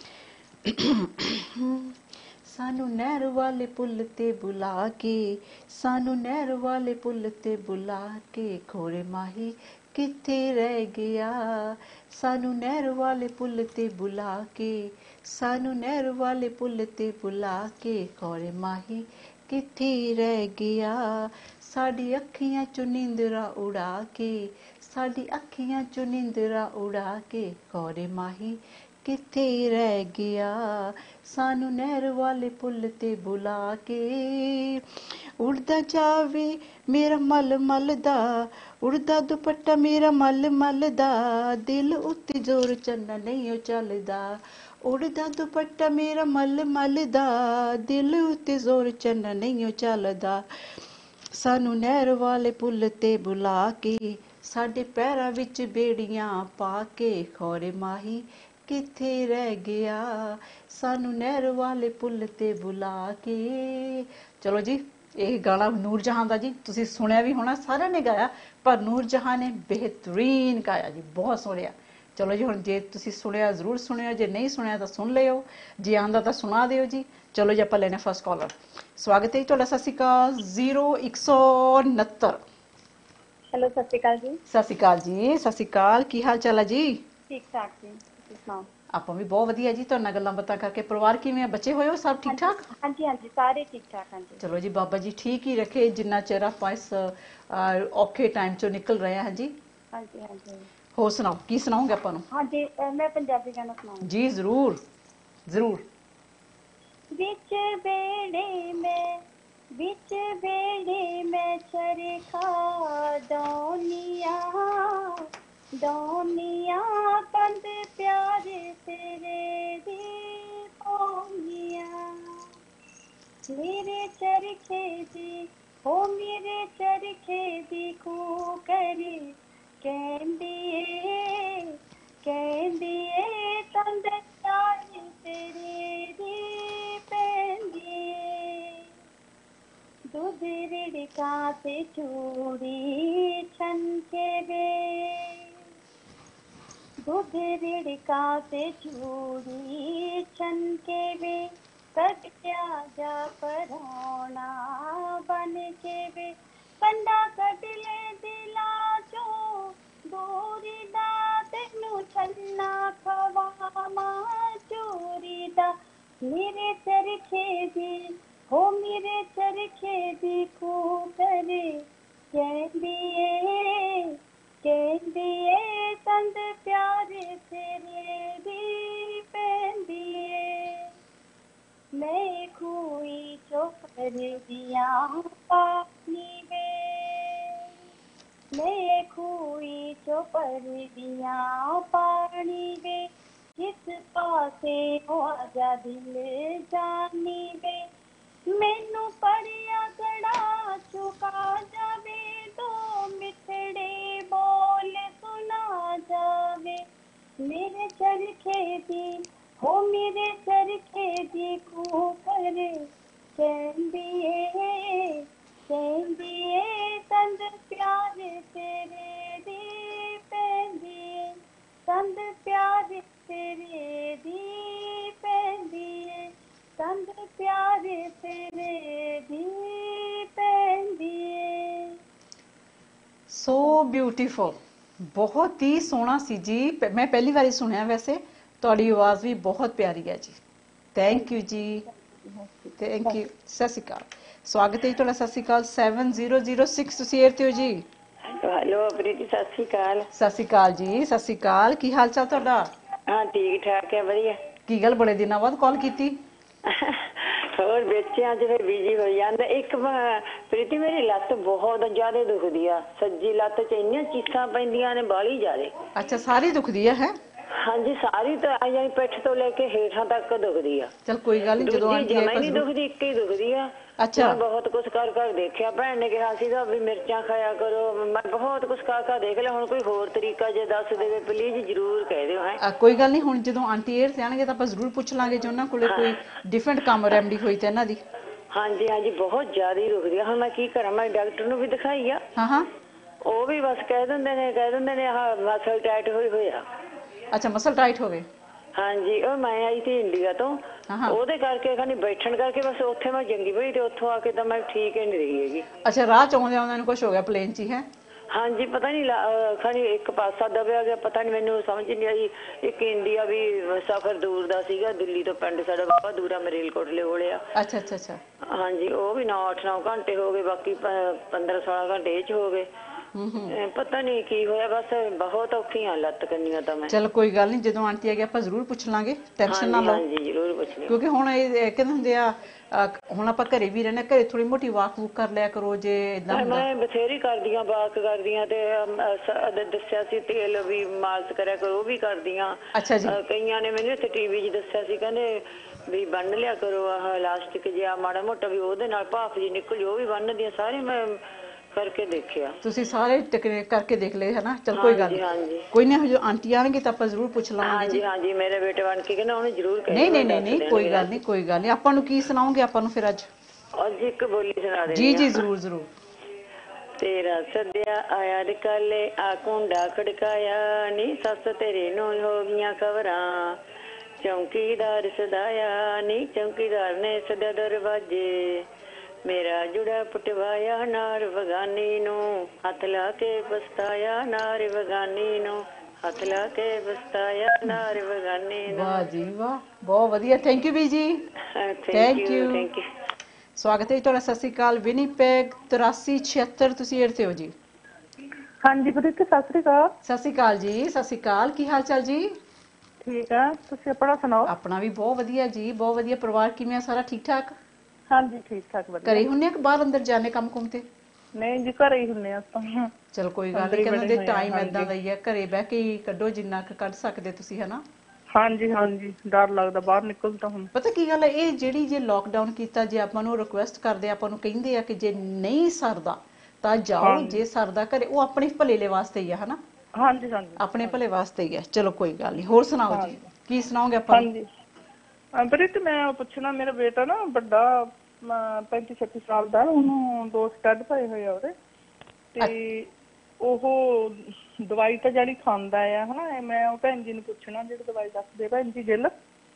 ਸਾਨੂੰ ਨਹਿਰ ਵਾਲੇ ਪੁੱਲ ਤੇ ਬੁਲਾ ਕੇ, ਸਾਨੂੰ ਨਹਿਰ ਵਾਲੇ ਪੁੱਲ ਤੇ ਬੁਲਾ ਕੇ, ਖੋਰੇ ਮਾਹੀ ਕਿੱਥੇ ਰਹਿ ਗਿਆ। ਸਾਨੂੰ ਨਹਿਰ ਵਾਲੇ ਪੁੱਲ ਤੇ ਬੁਲਾ ਕੇ, ਸਾਨੂੰ ਨਹਿਰ ਵਾਲੇ ਪੁੱਲ ਤੇ ਬੁਲਾ ਕੇ, ਖੋਰੇ ਮਾਹੀ ਕਿੱਥੇ ਰਹਿ ਗਿਆ। ਸਾਡੀ ਅੱਖੀਆਂ ਚੋਂ ਨੀਂਦਰਾ ਉਡਾ ਕੇ, ਸਾਡੀ ਅੱਖੀਆਂ ਚੋਂ ਨੀਂਦਰਾ ਉਡਾ ਕੇ, ਖੋਰੇ ਮਾਹੀ ਕਿੱਥੇ ਰਹਿ ਗਿਆ। ਸਾਨੂੰ ਨਹਿਰ ਵਾਲੇ ਪੁੱਲ ਤੇ ਬੁਲਾ ਕੇ, ਉੜਦਾ ਜਾਵੇ ਮੇਰਾ ਮਲ ਮਲ ਦਾ, ਉੜਦਾ ਦੁਪੱਟਾ ਮੇਰਾ ਮਲ ਮਲ ਦਾ, ਦਿਲ ਉੱਤੇ ਜ਼ੋਰ ਚੰਨਾ ਨਹੀਂ ਉਹ ਚੱਲਦਾ। ਉੜਦਾ ਦੁਪੱਟਾ ਮੇਰਾ ਮਲ ਮਲ ਦਾ, ਦਿਲ ਉੱਤੇ ਜ਼ੋਰ ਚੰਨਾ ਨਹੀਂ ਉਹ ਚੱਲਦਾ। ਸਾਨੂੰ ਨਹਿਰ ਵਾਲੇ ਪੁੱਲ ਤੇ ਬੁਲਾ ਕੇ, ਸਾਡੇ ਪੈਰਾਂ ਵਿੱਚ ਬੇੜੀਆਂ ਪਾ ਕੇ, ਖੋਰੇ ਮਾਹੀ ਕਿੱਥੇ ਰਹਿ ਗਿਆ। ਸਾਨੂੰ ਨਹਿਰ ਵਾਲੇ ਪੁੱਲ ਤੇ ਬੁਲਾ ਕੇ। ਚਲੋ ਜੀ, ਇਹ ਗਾਣਾ ਨੂਰ ਜਹਾਂ ਦਾ ਜੀ, ਤੁਸੀਂ ਸੁਣਿਆ ਵੀ ਹੋਣਾ, ਸਾਰਿਆਂ ਨੇ ਗਾਇਆ, ਪਰ ਨੂਰ ਜਹਾਂ ਨੇ ਬਿਹਤਰੀਨ ਗਾਇਆ ਜੀ, ਬਹੁਤ ਸੋਹਣਿਆ। ਚਲੋ ਜੀ, ਹੁਣ ਜੇ ਤੁਸੀਂ ਸੁਣਿਆ ਜ਼ਰੂਰ ਸੁਣਿਓ, ਜੇ ਨਹੀਂ ਸੁਣਿਆ ਤਾਂ ਸੁਣ ਲਿਓ, ਜੇ ਆਉਂਦਾ ਤਾਂ ਸੁਣਾ ਦਿਓ ਜੀ। ਚਲੋ ਜੀ, ਆਪਾਂ ਲੈਣੇ ਫਸਟ ਕਾਲਰ। ਸਵਾਗਤ ਹੈ ਜੀ ਤੁਹਾਡਾ, ਸਤਿ ਸ਼੍ਰੀ ਅਕਾਲ। 0169 ਹੈਲੋ ਸਤਿ ਸ਼੍ਰੀ ਅਕਾਲ ਜੀ। ਸਤਿ ਸ਼੍ਰੀ ਅਕਾਲ ਜੀ। ਸਤਿ ਸ਼੍ਰੀ ਅਕਾਲ। ਕੀ ਹਾਲ ਚਾਲ ਹੈ ਜੀ? ਠੀਕ ਠਾਕ ਜੀ, ਤੁਸੀਂ ਸੁਣਾਓ? ਆਪਾਂ ਵੀ ਬਹੁਤ ਵਧੀਆ ਜੀ। ਤੁਹਾਡੇ ਨਾਲ ਗੱਲਾਂ ਬਾਤਾਂ ਕਰਕੇ। ਪਰਿਵਾਰ ਕਿਵੇਂ ਆ? ਬੱਚੇ ਹੋਏ ਹੋ ਸਭ ਠੀਕ ਹਾਂਜੀ ਠਾਕ? ਹਾਂਜੀ ਹਾਂਜੀ, ਸਾਰੇ ਠੀਕ ਠਾਕ। ਹਾਂਜੀ ਚਲੋ ਜੀ, ਬਾਬਾ ਜੀ ਠੀਕ ਹੀ ਰੱਖੇ ਜਿੰਨਾ ਚਿਰ ਆਪਾਂ ਇਸ ਔਖੇ ਟਾਈਮ ਚੋਂ ਨਿਕਲ ਰਹੇ ਹਾਂ ਜੀ। ਹਾਂਜੀ ਹਾਂਜੀ ਹੋਰ ਸੁਣਾਓ, ਕੀ ਸੁਣਾਓਗੇ ਆਪਾਂ ਨੂੰ? ਹਾਂਜੀ, ਮੈਂ ਪੰਜਾਬੀ ਗਾਣਾ ਸੁਣਾਉਂਗੀ ਜੀ ਜ਼ਰੂਰ ਜ਼ਰੂਰ। ਵਿੱਚ ਵੇੜੇ ਮੈਂ ਚਰਖਾ ਡੋਨੀਆਂ ਕੰਦ ਪਿਆਰੇ ਤੇਰੇ ਦੀ ਪੌਨੀਆਂ ਮੇਰੇ ਚਰਖੇ ਦੀ ਕੂ ਕਰੀ ਕਹਿੰਦੀ ਏ ਕੰਦ ਪਿਆਰੇ ਤੇਰੇ ਦੀ ਪੈਂਦੀ ਏ ਦੁੱਧ ਰਿੜਕਾ ਤੇ ਚੂੜੀ ਛਨਕੇ ਵੇ ਦੁੱਧ ਰਿੜਕਾ ਤੇ ਚੂੜੀ ਛਨਕੇ ਵੇ ਕੱਢਿਆ ਜਾ ਪਰਾਉਣਾ ਬਨ ਕੇ ਵੇ ਕੰਡਾ ਕੱਢ ਲੈ ਦਿਲਾਂ ਚੋਂ ਦੂਰੀ ਦਾ ਤੈਨੂੰ ਛੰਨਾ ਖਵਾਵਾਂ ਚੋਰੀ ਦਾ ਮੇਰੇ ਚਰਖੇ ਦੀ ਖੂ ਕਰੇ ਕਹਿੰਦੀ ਏ ਕੰਦ ਪਿਆਰੇ ਤੇਰੇ ਦੀ ਪੈਂਦੀ ਏ ਮੈਂ ਖੂਈ ਚੋਪਰ ਦੀਆਂ ਪਾਣੀ ਵੇ ਮੈਂ ਖੂਈ ਚੋਪਰ ਦੀਆਂ ਪਾਣੀ ਵੇ ਕਿਸ ਪਾਸੇ ਆਜਾ ਦਿਲ ਜਾਨੀ ਵੇ ਮੈਨੂੰ ਪੜਿਆ ਗੜਾ ਚੁਕਾ ਜਾਵੇ ਦੋ ਮਿੱਠੜੇ ਬੋਲ ਸੁਣਾ ਜਾਵੇ ਮੇਰੇ ਚਰਖੇ ਦੀ ਕੂ ਕਰੇ ਕਹਿੰਦੀ ਏ ਕੰਦ ਪਿਆਰੇ ਤੇਰੇ ਦੀ ਪੈਂਦੀ ਏ ਕੰਦ ਪਿਆਰੇ ਤੇਰੇ ਦੀ ਪੈਂਦੀ ਏ ਕੰਦ ਪਿਆਰੇ ਤੇਰੇ ਦੀ ਪੈਂਦੀ ਏ। ਸੋ ਬਿਊਟੀਫੁਲ, ਬਹੁਤ ਹੀ ਸੋਹਣਾ ਸੀ ਜੀ। ਮੈਂ ਪਹਿਲੀ ਵਾਰੀ ਸੁਣਿਆ, ਵੈਸੇ ਤੁਹਾਡੀ ਆਵਾਜ਼ ਵੀ ਬਹੁਤ ਪਿਆਰੀ ਹੈ ਜੀ। ਥੈਂਕ ਯੂ ਜੀ, ਥੈਂਕ ਯੂ। ਸਤਿ ਸ਼੍ਰੀ ਅਕਾਲ, ਸਵਾਗਤ ਹੈ ਜੀ ਤੁਹਾਡਾ। ਸਤਿ ਸ਼੍ਰੀ ਅਕਾਲ। 7006 ਤੁਸੀਂ ਏਅਰ ਤੇ ਹੋ ਜੀ। ਹੈਲੋ ਪ੍ਰੀਤੀ, ਸਤਿ ਸ਼੍ਰੀ ਅਕਾਲ। ਸਤਿ ਸ਼੍ਰੀ ਅਕਾਲ ਜੀ। ਸਤਿ ਸ਼੍ਰੀ ਅਕਾਲ। ਕੀ ਹਾਲ ਚਾਲ ਤੁਹਾਡਾ? ਹਾਂ ਠੀਕ ਠਾਕ ਹੈ, ਵਧੀਆ। ਕੀ ਗੱਲ, ਬੜੇ ਦਿਨਾਂ ਬਾਅਦ ਕਾਲ ਕੀਤੀ? ਹੋਰ ਬੱਚਿਆਂ 'ਚ ਫਿਰ ਬਿਜੀ ਹੋ ਜਾਂਦਾ। ਇੱਕ ਪ੍ਰੀਤੀ, ਮੇਰੀ ਲੱਤ ਬਹੁਤ ਜ਼ਿਆਦਾ ਦੁਖਦੀ ਆ। ਸੱਜੀ ਲੱਤ 'ਚ ਇੰਨੀਆਂ ਚੀਸਾਂ ਪੈਂਦੀਆਂ ਨੇ, ਬਾਹਲੀ ਜ਼ਿਆਦੇ। ਅੱਛਾ, ਸਾਰੀ ਦੁਖਦੀ ਹੈ? ਹਾਂਜੀ, ਸਾਰੀ ਤਾਂ ਆਈ ਪਿੱਠ ਤੋਂ ਲੈ ਕੇ ਹੇਠਾਂ ਤੱਕ ਦੁਖਦੀ ਆ। ਚਲ ਕੋਈ ਗੱਲ ਨਹੀਂ, ਜਦੋਂ ਆਂਟੀ ਜਮਾਂ ਹੀ ਨਹੀਂ ਦੁਖਦੀ, ਇੱਕ ਹੀ ਦੁਖਦੀ ਆ। ਅੱਛਾ। ਮੈਂ ਬਹੁਤ ਕੁਛ ਕਰ ਦੇਖਿਆ। ਭੈਣ ਨੇ ਕਿਹਾ ਸੀਗਾ ਵੀ ਮਿਰਚਾਂ ਖਾਇਆ ਕਰੋ। ਮੈਂ ਬਹੁਤ ਕੁਛ ਕਰ ਦੇਖ ਲਿਆ। ਹੁਣ ਕੋਈ ਹੋਰ ਤਰੀਕਾ ਜੇ ਦੱਸ ਦੇਵੇ ਪਲੀਜ਼, ਜ਼ਰੂਰ ਕਹਿ ਦਿਓ। ਹੈ ਕੋਈ ਗੱਲ ਨਹੀਂ, ਹੁਣ ਜਦੋਂ ਆਂਟੀ ਏਅਰ ਤੇ ਆਣਗੇ ਤਾਂ ਆਪਾਂ ਜ਼ਰੂਰ ਪੁੱਛ ਲਾਂਗੇ ਜੇ ਉਹਨਾਂ ਕੋਲੇ ਕੋਈ ਡਿਫਰੈਂਟ ਕੰਮ ਰੈਮਡੀ ਹੋਈ ਤਾਂ ਇਹਨਾਂ ਦੀ। ਹਾਂਜੀ ਹਾਂਜੀ, ਬਹੁਤ ਜ਼ਿਆਦਾ ਹੀ ਦੁਖਦੀ ਆ। ਹੁਣ ਮੈਂ ਕੀ ਕਰਾਂ? ਮੈਂ ਡਾਕਟਰ ਨੂੰ ਵੀ ਦਿਖਾਈ ਆ। ਹਾਂ। ਉਹ ਵੀ ਬਸ ਕਹਿ ਦਿੰਦੇ ਨੇ ਆਹ ਮਸਲ ਟਾਈਟ ਹੋਇਆ। ਅੱਛਾ, ਮਸਲ ਟਾਈਟ ਹੋ ਗਏ। ਹਾਂਜੀ, ਉਹ ਮੈਂ ਆਈ ਸੀ ਇੰਡੀਆ ਤੋਂ, ਉਹਦੇ ਕਰਕੇ ਖਾਨੀ ਬੈਠਣ ਕਰਕੇ ਬਸ ਉੱਥੇ ਮੈਂ ਜੰਗੀ ਪਈ ਤੇ ਉੱਥੋਂ ਆ ਕੇ ਤਾਂ ਮੈਂ ਠੀਕ ਹੀ ਨਹੀਂ ਰਹੀ ਹੈਗੀ। ਅੱਛਾ, ਰਾਹ ਚ ਆਉਂਦਿਆਂ ਨੂੰ ਕੁਝ ਹੋ ਗਿਆ ਪਲੇਨ 'ਚ ਹੀ? ਹੈ ਹਾਂਜੀ, ਪਤਾ ਨਹੀਂ ਖਾਨੀ ਇੱਕ ਪਾਸਾ ਦਬਿਆ ਗਿਆ, ਪਤਾ ਨਹੀਂ, ਮੈਨੂੰ ਸਮਝ ਨਹੀਂ ਆਈ। ਇੱਕ ਇੰਡੀਆ ਵੀ ਸਫ਼ਰ ਦੂਰ ਦਾ ਸੀਗਾ, ਦਿੱਲੀ ਤੋਂ ਪਿੰਡ ਸਾਡਾ ਬਾਬਾ ਦੂਰਾ ਮਰੇਲਕੋਟਲੇ ਕੋਲੇ ਆ। ਅੱਛਾ ਅੱਛਾ ਅੱਛਾ। ਹਾਂਜੀ, ਉਹ ਵੀ 8-9 ਘੰਟੇ ਹੋ ਗਏ, ਬਾਕੀ 15-16 ਘੰਟੇ ਇਹ 'ਚ ਹੋ ਗਏ। ਪਤਾ ਨਹੀਂ ਕੀ ਹੋਇਆ, ਬਸ ਬਹੁਤ ਔਖੀਆਂ ਲੱਤ ਕੰਨੀਆਂ ਤਾਂ ਮੈਂ। ਚਲ ਕੋਈ ਗੱਲ ਨਹੀਂ, ਜਦੋਂ ਆਂਟੀ ਆ ਗਈ ਆਪਾਂ ਜ਼ਰੂਰ ਪੁੱਛ ਲਾਂਗੇ, ਟੈਨਸ਼ਨ ਨਾ ਲਓ। ਹਾਂਜੀ ਜ਼ਰੂਰ ਪੁੱਛ ਲਿਓ। ਕਿਉਂਕਿ ਹੁਣ ਇਹ ਕਹਿੰਦੇ ਹੁੰਦੇ ਆ, ਹੁਣ ਆਪਾਂ ਘਰੇ ਵੀ ਰਹਿੰਦੇ, ਘਰੇ ਥੋੜੀ ਮੋਟੀ ਵਾਕ ਵੂਕ ਕਰ ਲਿਆ ਕਰੋ ਜੇ ਇਦਾਂ ਹੁੰਦਾ। ਮੈਂ ਬਥੇਰੀ ਕਰਦੀਆਂ, ਵਾਕ ਕਰਦੀਆਂ ਤੇ ਦੱਸਿਆ ਸੀ ਤੇਲ ਵੀ ਮਾਲਸ਼ ਕਰਿਆ ਕਰੋ, ਉਹ ਵੀ ਕਰਦੀਆਂ। ਅੱਛਾ ਜੀ। ਕਈਆਂ ਨੇ ਮੈਨੂੰ ਇੱਥੇ ਟੀਵੀ 'ਚ ਦੱਸਿਆ ਸੀ, ਕਹਿੰਦੇ ਵੀ ਬੰਨ ਲਿਆ ਕਰੋ ਆਹ ਇਲਾਸਟਿਕ ਜਿਹਾ ਮਾੜਾ ਮੋਟਾ, ਵੀ ਉਹਦੇ ਨਾਲ ਭਾਫ ਜੀ ਨਿਕਲ ਜਾਓ, ਉਹ ਵੀ ਬੰਨਦੀਆਂ। ਸਾਰੇ ਮੈਂ ਕਰਕੇ ਦੇਖਿਆ। ਤੁਸੀਂ ਸਾਰੇ ਟੈਕਨੀਕ ਕਰਕੇ ਦੇਖ ਲਏ ਹਨਾ? ਚਲ ਕੋਈ ਗੱਲ ਨਹੀਂ, ਕੋਈ ਨਹੀਂ, ਜੋ ਆਂਟੀ ਆਣਗੇ ਤਾਂ ਆਪਾਂ ਜ਼ਰੂਰ ਪੁੱਛ ਲਵਾਂਗੇ ਜੀ। ਹਾਂਜੀ, ਮੇਰੇ ਬੇਟੇ ਬਣ ਕੇ ਕਹਿੰਦਾ ਉਹਨੂੰ ਜ਼ਰੂਰ ਕਹਿ। ਨਹੀਂ, ਕੋਈ ਗੱਲ ਨਹੀਂ, ਕੋਈ ਗੱਲ ਨਹੀਂ। ਆਪਾਂ ਨੂੰ ਕੀ ਸੁਣਾਓਗੇ ਆਪਾਂ ਨੂੰ ਫਿਰ ਅੱਜ? ਇੱਕ ਬੋਲੀ ਸੁਣਾ ਦੇ। ਜੀ ਜ਼ਰੂਰ ਜ਼ਰੂਰ। ਤੇਰਾ ਸੱਦਿਆ ਆਇਆ ਨਿਕਾਲੇ, ਆ ਕੁੰਡਾ ਖੜਕਾਇਆ ਨੀ, ਸੱਸ ਤੇਰੇ ਨੂੰ ਹੋ ਗਈਆਂ ਖਬਰਾਂ। ਚੌਂਕੀਦਾਰ ਸਦਾਇਆ ਨੀ, ਚੌਂਕੀਦਾਰ ਨੇ ਸੱਦਿਆ ਦਰਵਾਜੇ, ਮੇਰਾ ਜੁੜਾ ਪਟਵਾਇਆ ਨਾਰ ਵਗਾਨੀ ਨੂੰ, ਹੱਥ ਲਾ ਕੇ ਬਸਤਾਇਆ ਨਾਰ ਵਗਾਨੀ ਨੂੰ, ਹੱਥ ਲਾ ਕੇ ਬਸਤਾਇਆ ਨਾਰ ਵਗਾਨੀ ਨੂੰ। ਵਾਹ ਜੀ ਵਾਹ, ਬਹੁਤ ਵਧੀਆ। ਥੈਂਕ ਯੂ ਬੀਜੀ, ਥੈਂਕ ਯੂ। ਸਵਾਗਤ ਹੈ ਜੀ ਤੁਹਾਡਾ। ਸਤਿ ਸ਼੍ਰੀ ਅਕਾਲ। ਵਿਨੀਪੈਗ 8376 ਤੁਸੀਂ ਏਡ ਤੇ ਹੋ ਜੀ। ਹਾਂਜੀ ਪ੍ਰੀਤ, ਸਤਿ ਸ੍ਰੀ ਅਕਾਲ। ਸਤਿ ਸ਼੍ਰੀ ਅਕਾਲ ਜੀ, ਸਤਿ ਸ਼੍ਰੀ ਅਕਾਲ। ਕੀ ਹਾਲ ਚਾਲ ਜੀ? ਠੀਕ ਆ, ਤੁਸੀਂ ਆਪਣਾ ਸੁਣਾਓ? ਆਪਣਾ ਵੀ ਬਹੁਤ ਵਧੀਆ ਜੀ, ਬਹੁਤ ਵਧੀਆ। ਪਰਿਵਾਰ ਕਿਵੇਂ ਆ? ਸਾਰਾ ਠੀਕ ਠਾਕ? ਹਾਂਜੀ ਠੀਕ ਠਾਕ, ਵਧੀਆ। ਘਰੇ ਹੁੰਨੇ ਆ ਕਿ ਬਾਹਰ ਅੰਦਰ ਜਾਣੇ ਕੰਮ ਕੁਮ ਤੇ? ਨਹੀਂ ਜੀ, ਘਰੇ ਹੀ ਹੁੰਨੇ ਆ ਆਪਾਂ। ਚਲ ਕੋਈ ਗੱਲ ਨਹੀਂ, ਕਹਿੰਦੇ ਟਾਈਮ ਏਦਾਂ ਦਾ ਹੀ ਆ, ਘਰੇ ਬਹਿ ਕੇ ਹੀ ਕੱਢੋ ਜਿੰਨਾ ਕੁ ਕੱਢ ਸਕਦੇ ਤੁਸੀਂ, ਹਨਾ? ਹਾਂਜੀ ਹਾਂਜੀ, ਡਰ ਲੱਗਦਾ ਬਾਹਰ ਨਿਕਲ ਤਾਂ। ਹੁਣ ਪਤਾ ਕੀ ਗੱਲ ਹੈ, ਇਹ ਜਿਹੜੀ ਜੇ ਲੋਕਡਾਊਨ ਕੀਤਾ, ਜੇ ਆਪਾਂ ਨੂੰ ਰਿਕੁਐਸਟ ਕਰਦੇ, ਆਪਾਂ ਨੂੰ ਕਹਿੰਦੇ ਆ ਕਿ ਜੇ ਨਹੀਂ ਸਰਦਾ ਤਾਂ ਜਾਓ, ਜੇ ਸਰਦਾ ਘਰੇ, ਉਹ ਆਪਣੇ ਭਲੇ ਲਈ ਵਾਸਤੇ ਹੀ ਆ, ਹਨਾ? ਹਾਂਜੀ ਹਾਂਜੀ, ਆਪਣੇ ਭਲੇ ਵਾਸਤੇ ਹੀ ਆ। ਚਲੋ ਕੋਈ ਗੱਲ ਨਹੀਂ। ਹੋਰ ਸੁਣਾਓ ਜੀ, ਕੀ ਸੁਣਾਓਗੇ ਆਪਾਂ? ਹਾਂਜੀ ਪ੍ਰੀਤ, ਮੈਂ ਪੁੱਛਣਾ, ਮੇਰਾ ਬੇਟਾ ਨਾ ਵੱਡਾ 35-36 ਸਾਲ ਦਾ, ਉਹਨੂੰ 2 ਸਟੱਡ ਪਏ ਹੋਏ ਆ ਉਹਦੇ, ਤੇ ਉਹ ਦਵਾਈ ਤਾਂ ਜਿਹੜੀ ਖਾਂਦਾ ਆ, ਹਨਾ? ਮੈਂ ਉਹ ਭੈਣ ਜੀ ਨੂੰ ਪੁੱਛਣਾ ਜਿਹੜੀ ਦਵਾਈ ਦੱਸਦੇ, ਭੈਣ ਜੀ ਗਿੱਲ,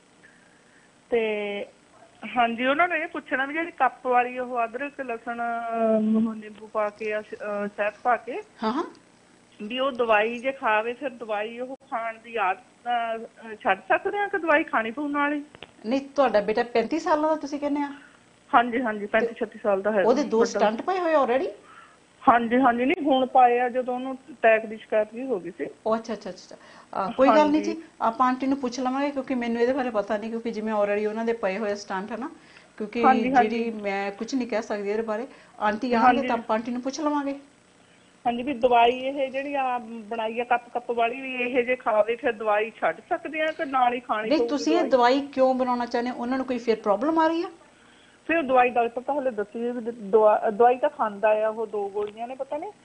ਤੇ ਹਾਂਜੀ ਉਹਨਾਂ ਨੂੰ ਇਹ ਪੁੱਛਣਾ ਵੀ ਜਿਹੜੀ ਕੱਪ ਵਾਲੀ ਉਹ ਅਦਰਕ ਲਸਣ ਨਿੰਬੂ ਪਾ ਕੇ ਸ਼ਹਿਦ ਪਾ ਕੇ, ਵੀ ਉਹ ਦਵਾਈ ਜੇ ਖਾਵੇ, ਫਿਰ ਦਵਾਈ ਉਹ ਖਾਣ ਦੀ ਆਦਤ ਛੱਡ ਸਕਦੇ ਆ ਕਿ ਦਵਾਈ ਖਾਣੀ ਪਊ ਨਾਲ ਹੀ? ਨਹੀਂ, ਤੁਹਾਡਾ ਬੇਟਾ 35 ਸਾਲਾਂ ਦਾ ਤੁਸੀਂ ਕਹਿੰਦੇ ਆ? ਹਾਂਜੀ ਹਾਂਜੀ, 35-36 ਸਾਲ ਦਾ ਹੈ। ਉਹਦੇ 2 ਸਟੰਟ ਪਏ ਹੋਏ ਆਲਰੇਡੀ? ਹਾਂਜੀ ਹਾਂਜੀ, ਨਹੀਂ ਹੁਣ ਪਾਏ ਆ, ਜਦੋਂ ਉਹਨੂੰ ਅਟੈਕ ਦੀ ਸ਼ਿਕਾਇਤ ਵੀ ਹੋ ਗਈ ਸੀ। ਉਹ ਅੱਛਾ ਅੱਛਾ ਅੱਛਾ, ਕੋਈ ਗੱਲ ਨਹੀਂ ਜੀ, ਆਪਾਂ ਆਂਟੀ ਨੂੰ ਪੁੱਛ ਲਵਾਂਗੇ, ਕਿਉਂਕਿ ਮੈਨੂੰ ਇਹਦੇ ਬਾਰੇ ਪਤਾ ਨਹੀਂ, ਕਿਉਂਕਿ ਜਿਵੇਂ ਆਲਰੇਡੀ ਉਹਨਾਂ ਦੇ ਪਏ ਹੋਏ ਸਟੰਟ, ਹਨਾ? ਕਿਉਂਕਿ ਜਿਹੜੀ ਮੈਂ ਕੁਝ ਨਹੀਂ ਕਹਿ ਸਕਦੀ ਇਹਦੇ ਬਾਰੇ। ਆਂਟੀ ਆਣਗੇ ਤਾਂ ਆਪਾਂ ਆਂਟੀ ਨੂੰ ਪੁੱਛ ਲਵਾਂਗੇ। ਹਾਂਜੀ, ਵੀ ਦਵਾਈ ਇਹ ਜਿਹੜੀ ਆ ਬਣਾਈ ਆ ਕੱਪ ਵਾਲੀ, ਵੀ ਇਹ ਜੇ ਖਾਵੇ ਫਿਰ ਦਵਾਈ ਛੱਡ ਸਕਦੇ ਆ ਕਿ ਨਾਲ ਹੀ ਖਾਣੀ? ਨਹੀਂ, ਤੁਸੀਂ ਇਹ ਦਵਾਈ ਕਿਉਂ ਬਣਾਉਣਾ ਚਾਹੁੰਦੇ? ਉਹਨਾਂ ਨੂੰ ਕੋਈ ਫਿਰ ਪ੍ਰੋਬਲਮ ਆ ਰਹੀ ਆ? ਫਿਰ ਦਵਾਈ ਡਾਕਟਰ ਤਾਂ ਹਲੇ ਦੱਸੀ, ਦਵਾਈ ਤਾਂ ਖਾਂਦਾ ਆ ਉਹ, 2 ਗੋਲੀਆਂ ਨੇ ਪਤਾ ਨਹੀਂ,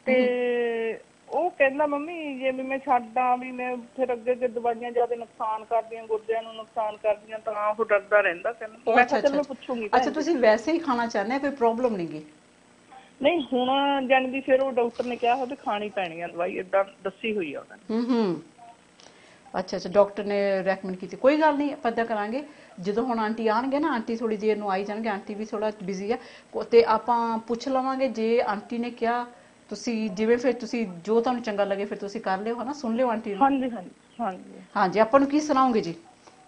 ਤੇ ਉਹ ਕਹਿੰਦਾ ਮੰਮੀ ਜੇ ਵੀ ਮੈਂ ਛੱਡਾਂ, ਵੀ ਮੈਂ ਫਿਰ ਅੱਗੇ ਜੇ ਦਵਾਈਆਂ ਜ਼ਿਆਦਾ ਨੁਕਸਾਨ ਕਰਦੀਆਂ, ਗੁਰਦਿਆਂ ਨੂੰ ਨੁਕਸਾਨ ਕਰਦੀਆਂ, ਤਾਂ ਉਹ ਡਰਦਾ ਰਹਿੰਦਾ। ਕਹਿੰਦਾ ਮੈਂ ਕਿਹਾ ਚਲ ਮੈਂ ਪੁੱਛੂਗੀ। ਅੱਛਾ, ਤੁਸੀਂ ਵੈਸੇ ਹੀ ਖਾਣਾ ਚਾਹੁੰਦੇ ਆ, ਕੋਈ ਪ੍ਰੋਬਲਮ ਨਹੀਂ ਗੀ? ਨਹੀਂ, ਹੁਣ ਜਾਣੀ ਦੀ ਫਿਰ ਉਹ ਡਾਕਟਰ ਨੇ ਕਿਹਾ ਵੀ ਖਾਣੀ ਪੈਣੀ ਆ ਦਵਾਈ, ਏਦਾਂ ਦੱਸੀ ਹੋਈ ਆ ਉਹਨਾਂ ਨੇ। ਅੱਛਾ ਅੱਛਾ, ਡਾਕਟਰ ਨੇ ਰეკਮੈਂਡ ਕੀਤੀ। ਕੋਈ ਗੱਲ ਨਹੀਂ, ਆਪਾਂ ਏਦਾਂ ਕਰਾਂਗੇ, ਜਦੋਂ ਹੁਣ ਆਂਟੀ ਆਣਗੇ ਨਾ, ਆਂਟੀ ਥੋੜੀ ਦੇਰ ਨੂੰ ਆਈ ਜਾਣਗੇ, ਆਂਟੀ ਵੀ ਥੋੜਾ ਬਿਜ਼ੀ ਆ, ਤੇ ਆਪਾਂ ਪੁੱਛ ਲਵਾਂਗੇ। ਜੇ ਆਂਟੀ ਨੇ ਕਿਹਾ, ਤੁਸੀਂ ਜਿਵੇਂ ਫਿਰ ਤੁਸੀਂ ਜੋ ਤੁਹਾਨੂੰ ਚੰਗਾ ਲੱਗੇ ਫਿਰ ਤੁਸੀਂ ਕਰ ਲਿਓ, ਹਨਾ? ਸੁਣ ਲਿਓ ਆਂਟੀ ਨੂੰ। ਹਾਂਜੀ ਹਾਂਜੀ ਹਾਂਜੀ ਹਾਂਜੀ। ਆਪਾਂ ਨੂੰ ਕੀ ਸੁਣਾਓਗੇ ਜੀ?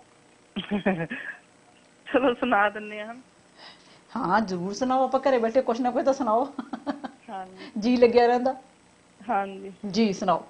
ਚਲੋ ਸੁਣਾ ਦਿੰਦੇ ਆ। ਹਾਂ ਜ਼ਰੂਰ ਸੁਣਾਓ, ਆਪਾਂ ਘਰੇ ਬੈਠੇ ਕੁਛ ਨਾ ਕੁਛ ਤਾਂ ਸੁਣਾਓ, ਜੀ ਲੱਗਿਆ ਰਹਿੰਦਾ। ਹਾਂਜੀ ਜੀ ਸੁਣਾਓ।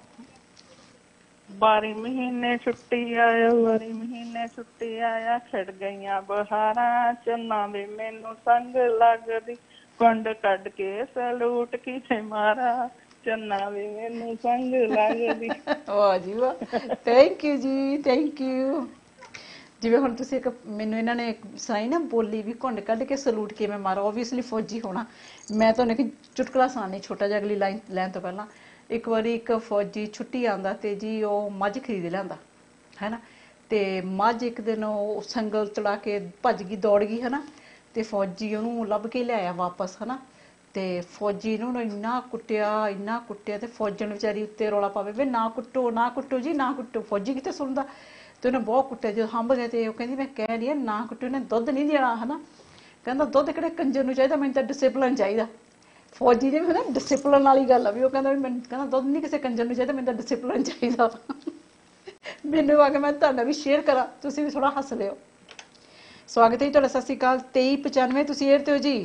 12 ਮਹੀਨੇ ਛੁੱਟੀ ਆਇਆ, 12 ਮਹੀਨੇ ਛੁੱਟੀ ਆਇਆ, ਛਿੜ ਗਈਆਂ ਬਹਾਰਾਂ, ਚੰਨਾ ਵੇ ਮੈਨੂੰ ਸੰਗ ਲੱਗਦੀ, ਕੁੰਡ ਕੱਢ ਕੇ ਸਲੂਟ ਕਿਥੇ ਮਾਰਾ, ਚੰਨਾ ਵੇ ਮੈਨੂੰ ਸੰਗ ਲੱਗਦੀ। ਵਾਹ ਜੀ ਵਾਹ, ਥੈਂਕ ਯੂ ਜੀ, ਥੈਂਕ ਯੂ। ਜਿਵੇਂ ਹੁਣ ਤੁਸੀਂ ਇੱਕ ਮੈਨੂੰ ਇਹਨਾਂ ਨੇ ਸੁਣਾਈ ਨਾ ਬੋਲੀ, ਵੀ ਘੁੰਡ ਕੱਢ ਕੇ ਸਲੂਟ ਕਿਵੇਂ ਮਾਰਾ, ਓਬਵੀਅਸਲੀ ਫੌਜੀ ਹੋਣਾ। ਮੈਂ ਤੁਹਾਨੂੰ ਇੱਕ ਚੁਟਕਲਾ ਸੁਣਾਉਂਦੀ ਛੋਟਾ ਜਿਹਾ ਅਗਲੀ ਲਾਈਨ ਲੈਣ ਤੋਂ ਪਹਿਲਾਂ। ਇੱਕ ਵਾਰੀ ਇੱਕ ਫੌਜੀ ਛੁੱਟੀ ਆਉਂਦਾ ਤੇ ਜੀ ਉਹ ਮੱਝ ਖਰੀਦ ਲਿਆਂਦਾ, ਹੈ ਨਾ? ਤੇ ਮੱਝ ਇੱਕ ਦਿਨ ਉਹ ਸੰਗਲ ਚੜਾ ਕੇ ਭੱਜ ਗਈ, ਦੌੜ ਗਈ, ਹੈ ਨਾ? ਤੇ ਫੌਜੀ ਉਹਨੂੰ ਲੱਭ ਕੇ ਲਿਆਇਆ ਵਾਪਸ, ਹੈ ਨਾ? ਤੇ ਫੌਜੀ ਨੂੰ ਇੰਨਾ ਕੁੱਟਿਆ ਤੇ ਫੌਜਣ ਵਿਚਾਰੀ ਉੱਤੇ ਰੌਲਾ ਪਾਵੇ, ਵੇ ਨਾ ਕੁੱਟੋ ਜੀ, ਨਾ ਕੁੱਟੋ। ਫੌਜੀ ਕਿਤੇ ਸੁਣਦਾ, ਤੇ ਉਹਨੇ ਬਹੁਤ ਕੁੱਟਿਆ। ਜਦੋਂ ਹੰਭ ਗਏ ਤੇ ਉਹ ਕਹਿੰਦੀ ਮੈਂ ਕਹਿ ਰਹੀ ਹਾਂ ਨਾ ਕੁੱਟੋ, ਇਹਨੇ ਦੁੱਧ ਨਹੀਂ ਦੇਣਾ, ਹੈ ਨਾ? ਕਹਿੰਦਾ ਦੁੱਧ ਕਿਹੜੇ ਕੰਜਰ ਨੂੰ ਚਾਹੀਦਾ, ਮੈਨੂੰ ਤਾਂ ਡਿਸਿਪਲਨ ਚਾਹੀਦਾ। ਫੌਜੀ ਦੇ ਵੀ ਨਾ ਡਿਸਿਪਲਨ ਵਾਲੀ ਗੱਲ ਆ, ਵੀ ਉਹ ਕਹਿੰਦਾ ਵੀ ਮੈਨੂੰ ਕਹਿੰਦਾ ਦੁੱਧ ਨਹੀਂ ਕਿਸੇ ਕੰਜਰ ਨੂੰ ਚਾਹੀਦਾ, ਮੈਨੂੰ ਤਾਂ ਡਿਸਿਪਲਨ ਚਾਹੀਦਾ। ਮੈਨੂੰ ਆ ਕੇ ਮੈਂ ਤੁਹਾਡਾ ਵੀ ਸ਼ੇਅਰ ਕਰਾਂ, ਤੁਸੀਂ ਵੀ ਥੋੜਾ ਹੱਸ ਲਿਓ। ਸਵਾਗਤ ਹੈ ਜੀ ਤੁਹਾਡਾ। ਸਤਿ ਸ਼੍ਰੀ ਅਕਾਲ। 2395 ਤੁਸੀਂ ਏਅਰ ਤੇ ਹੋ ਜੀ।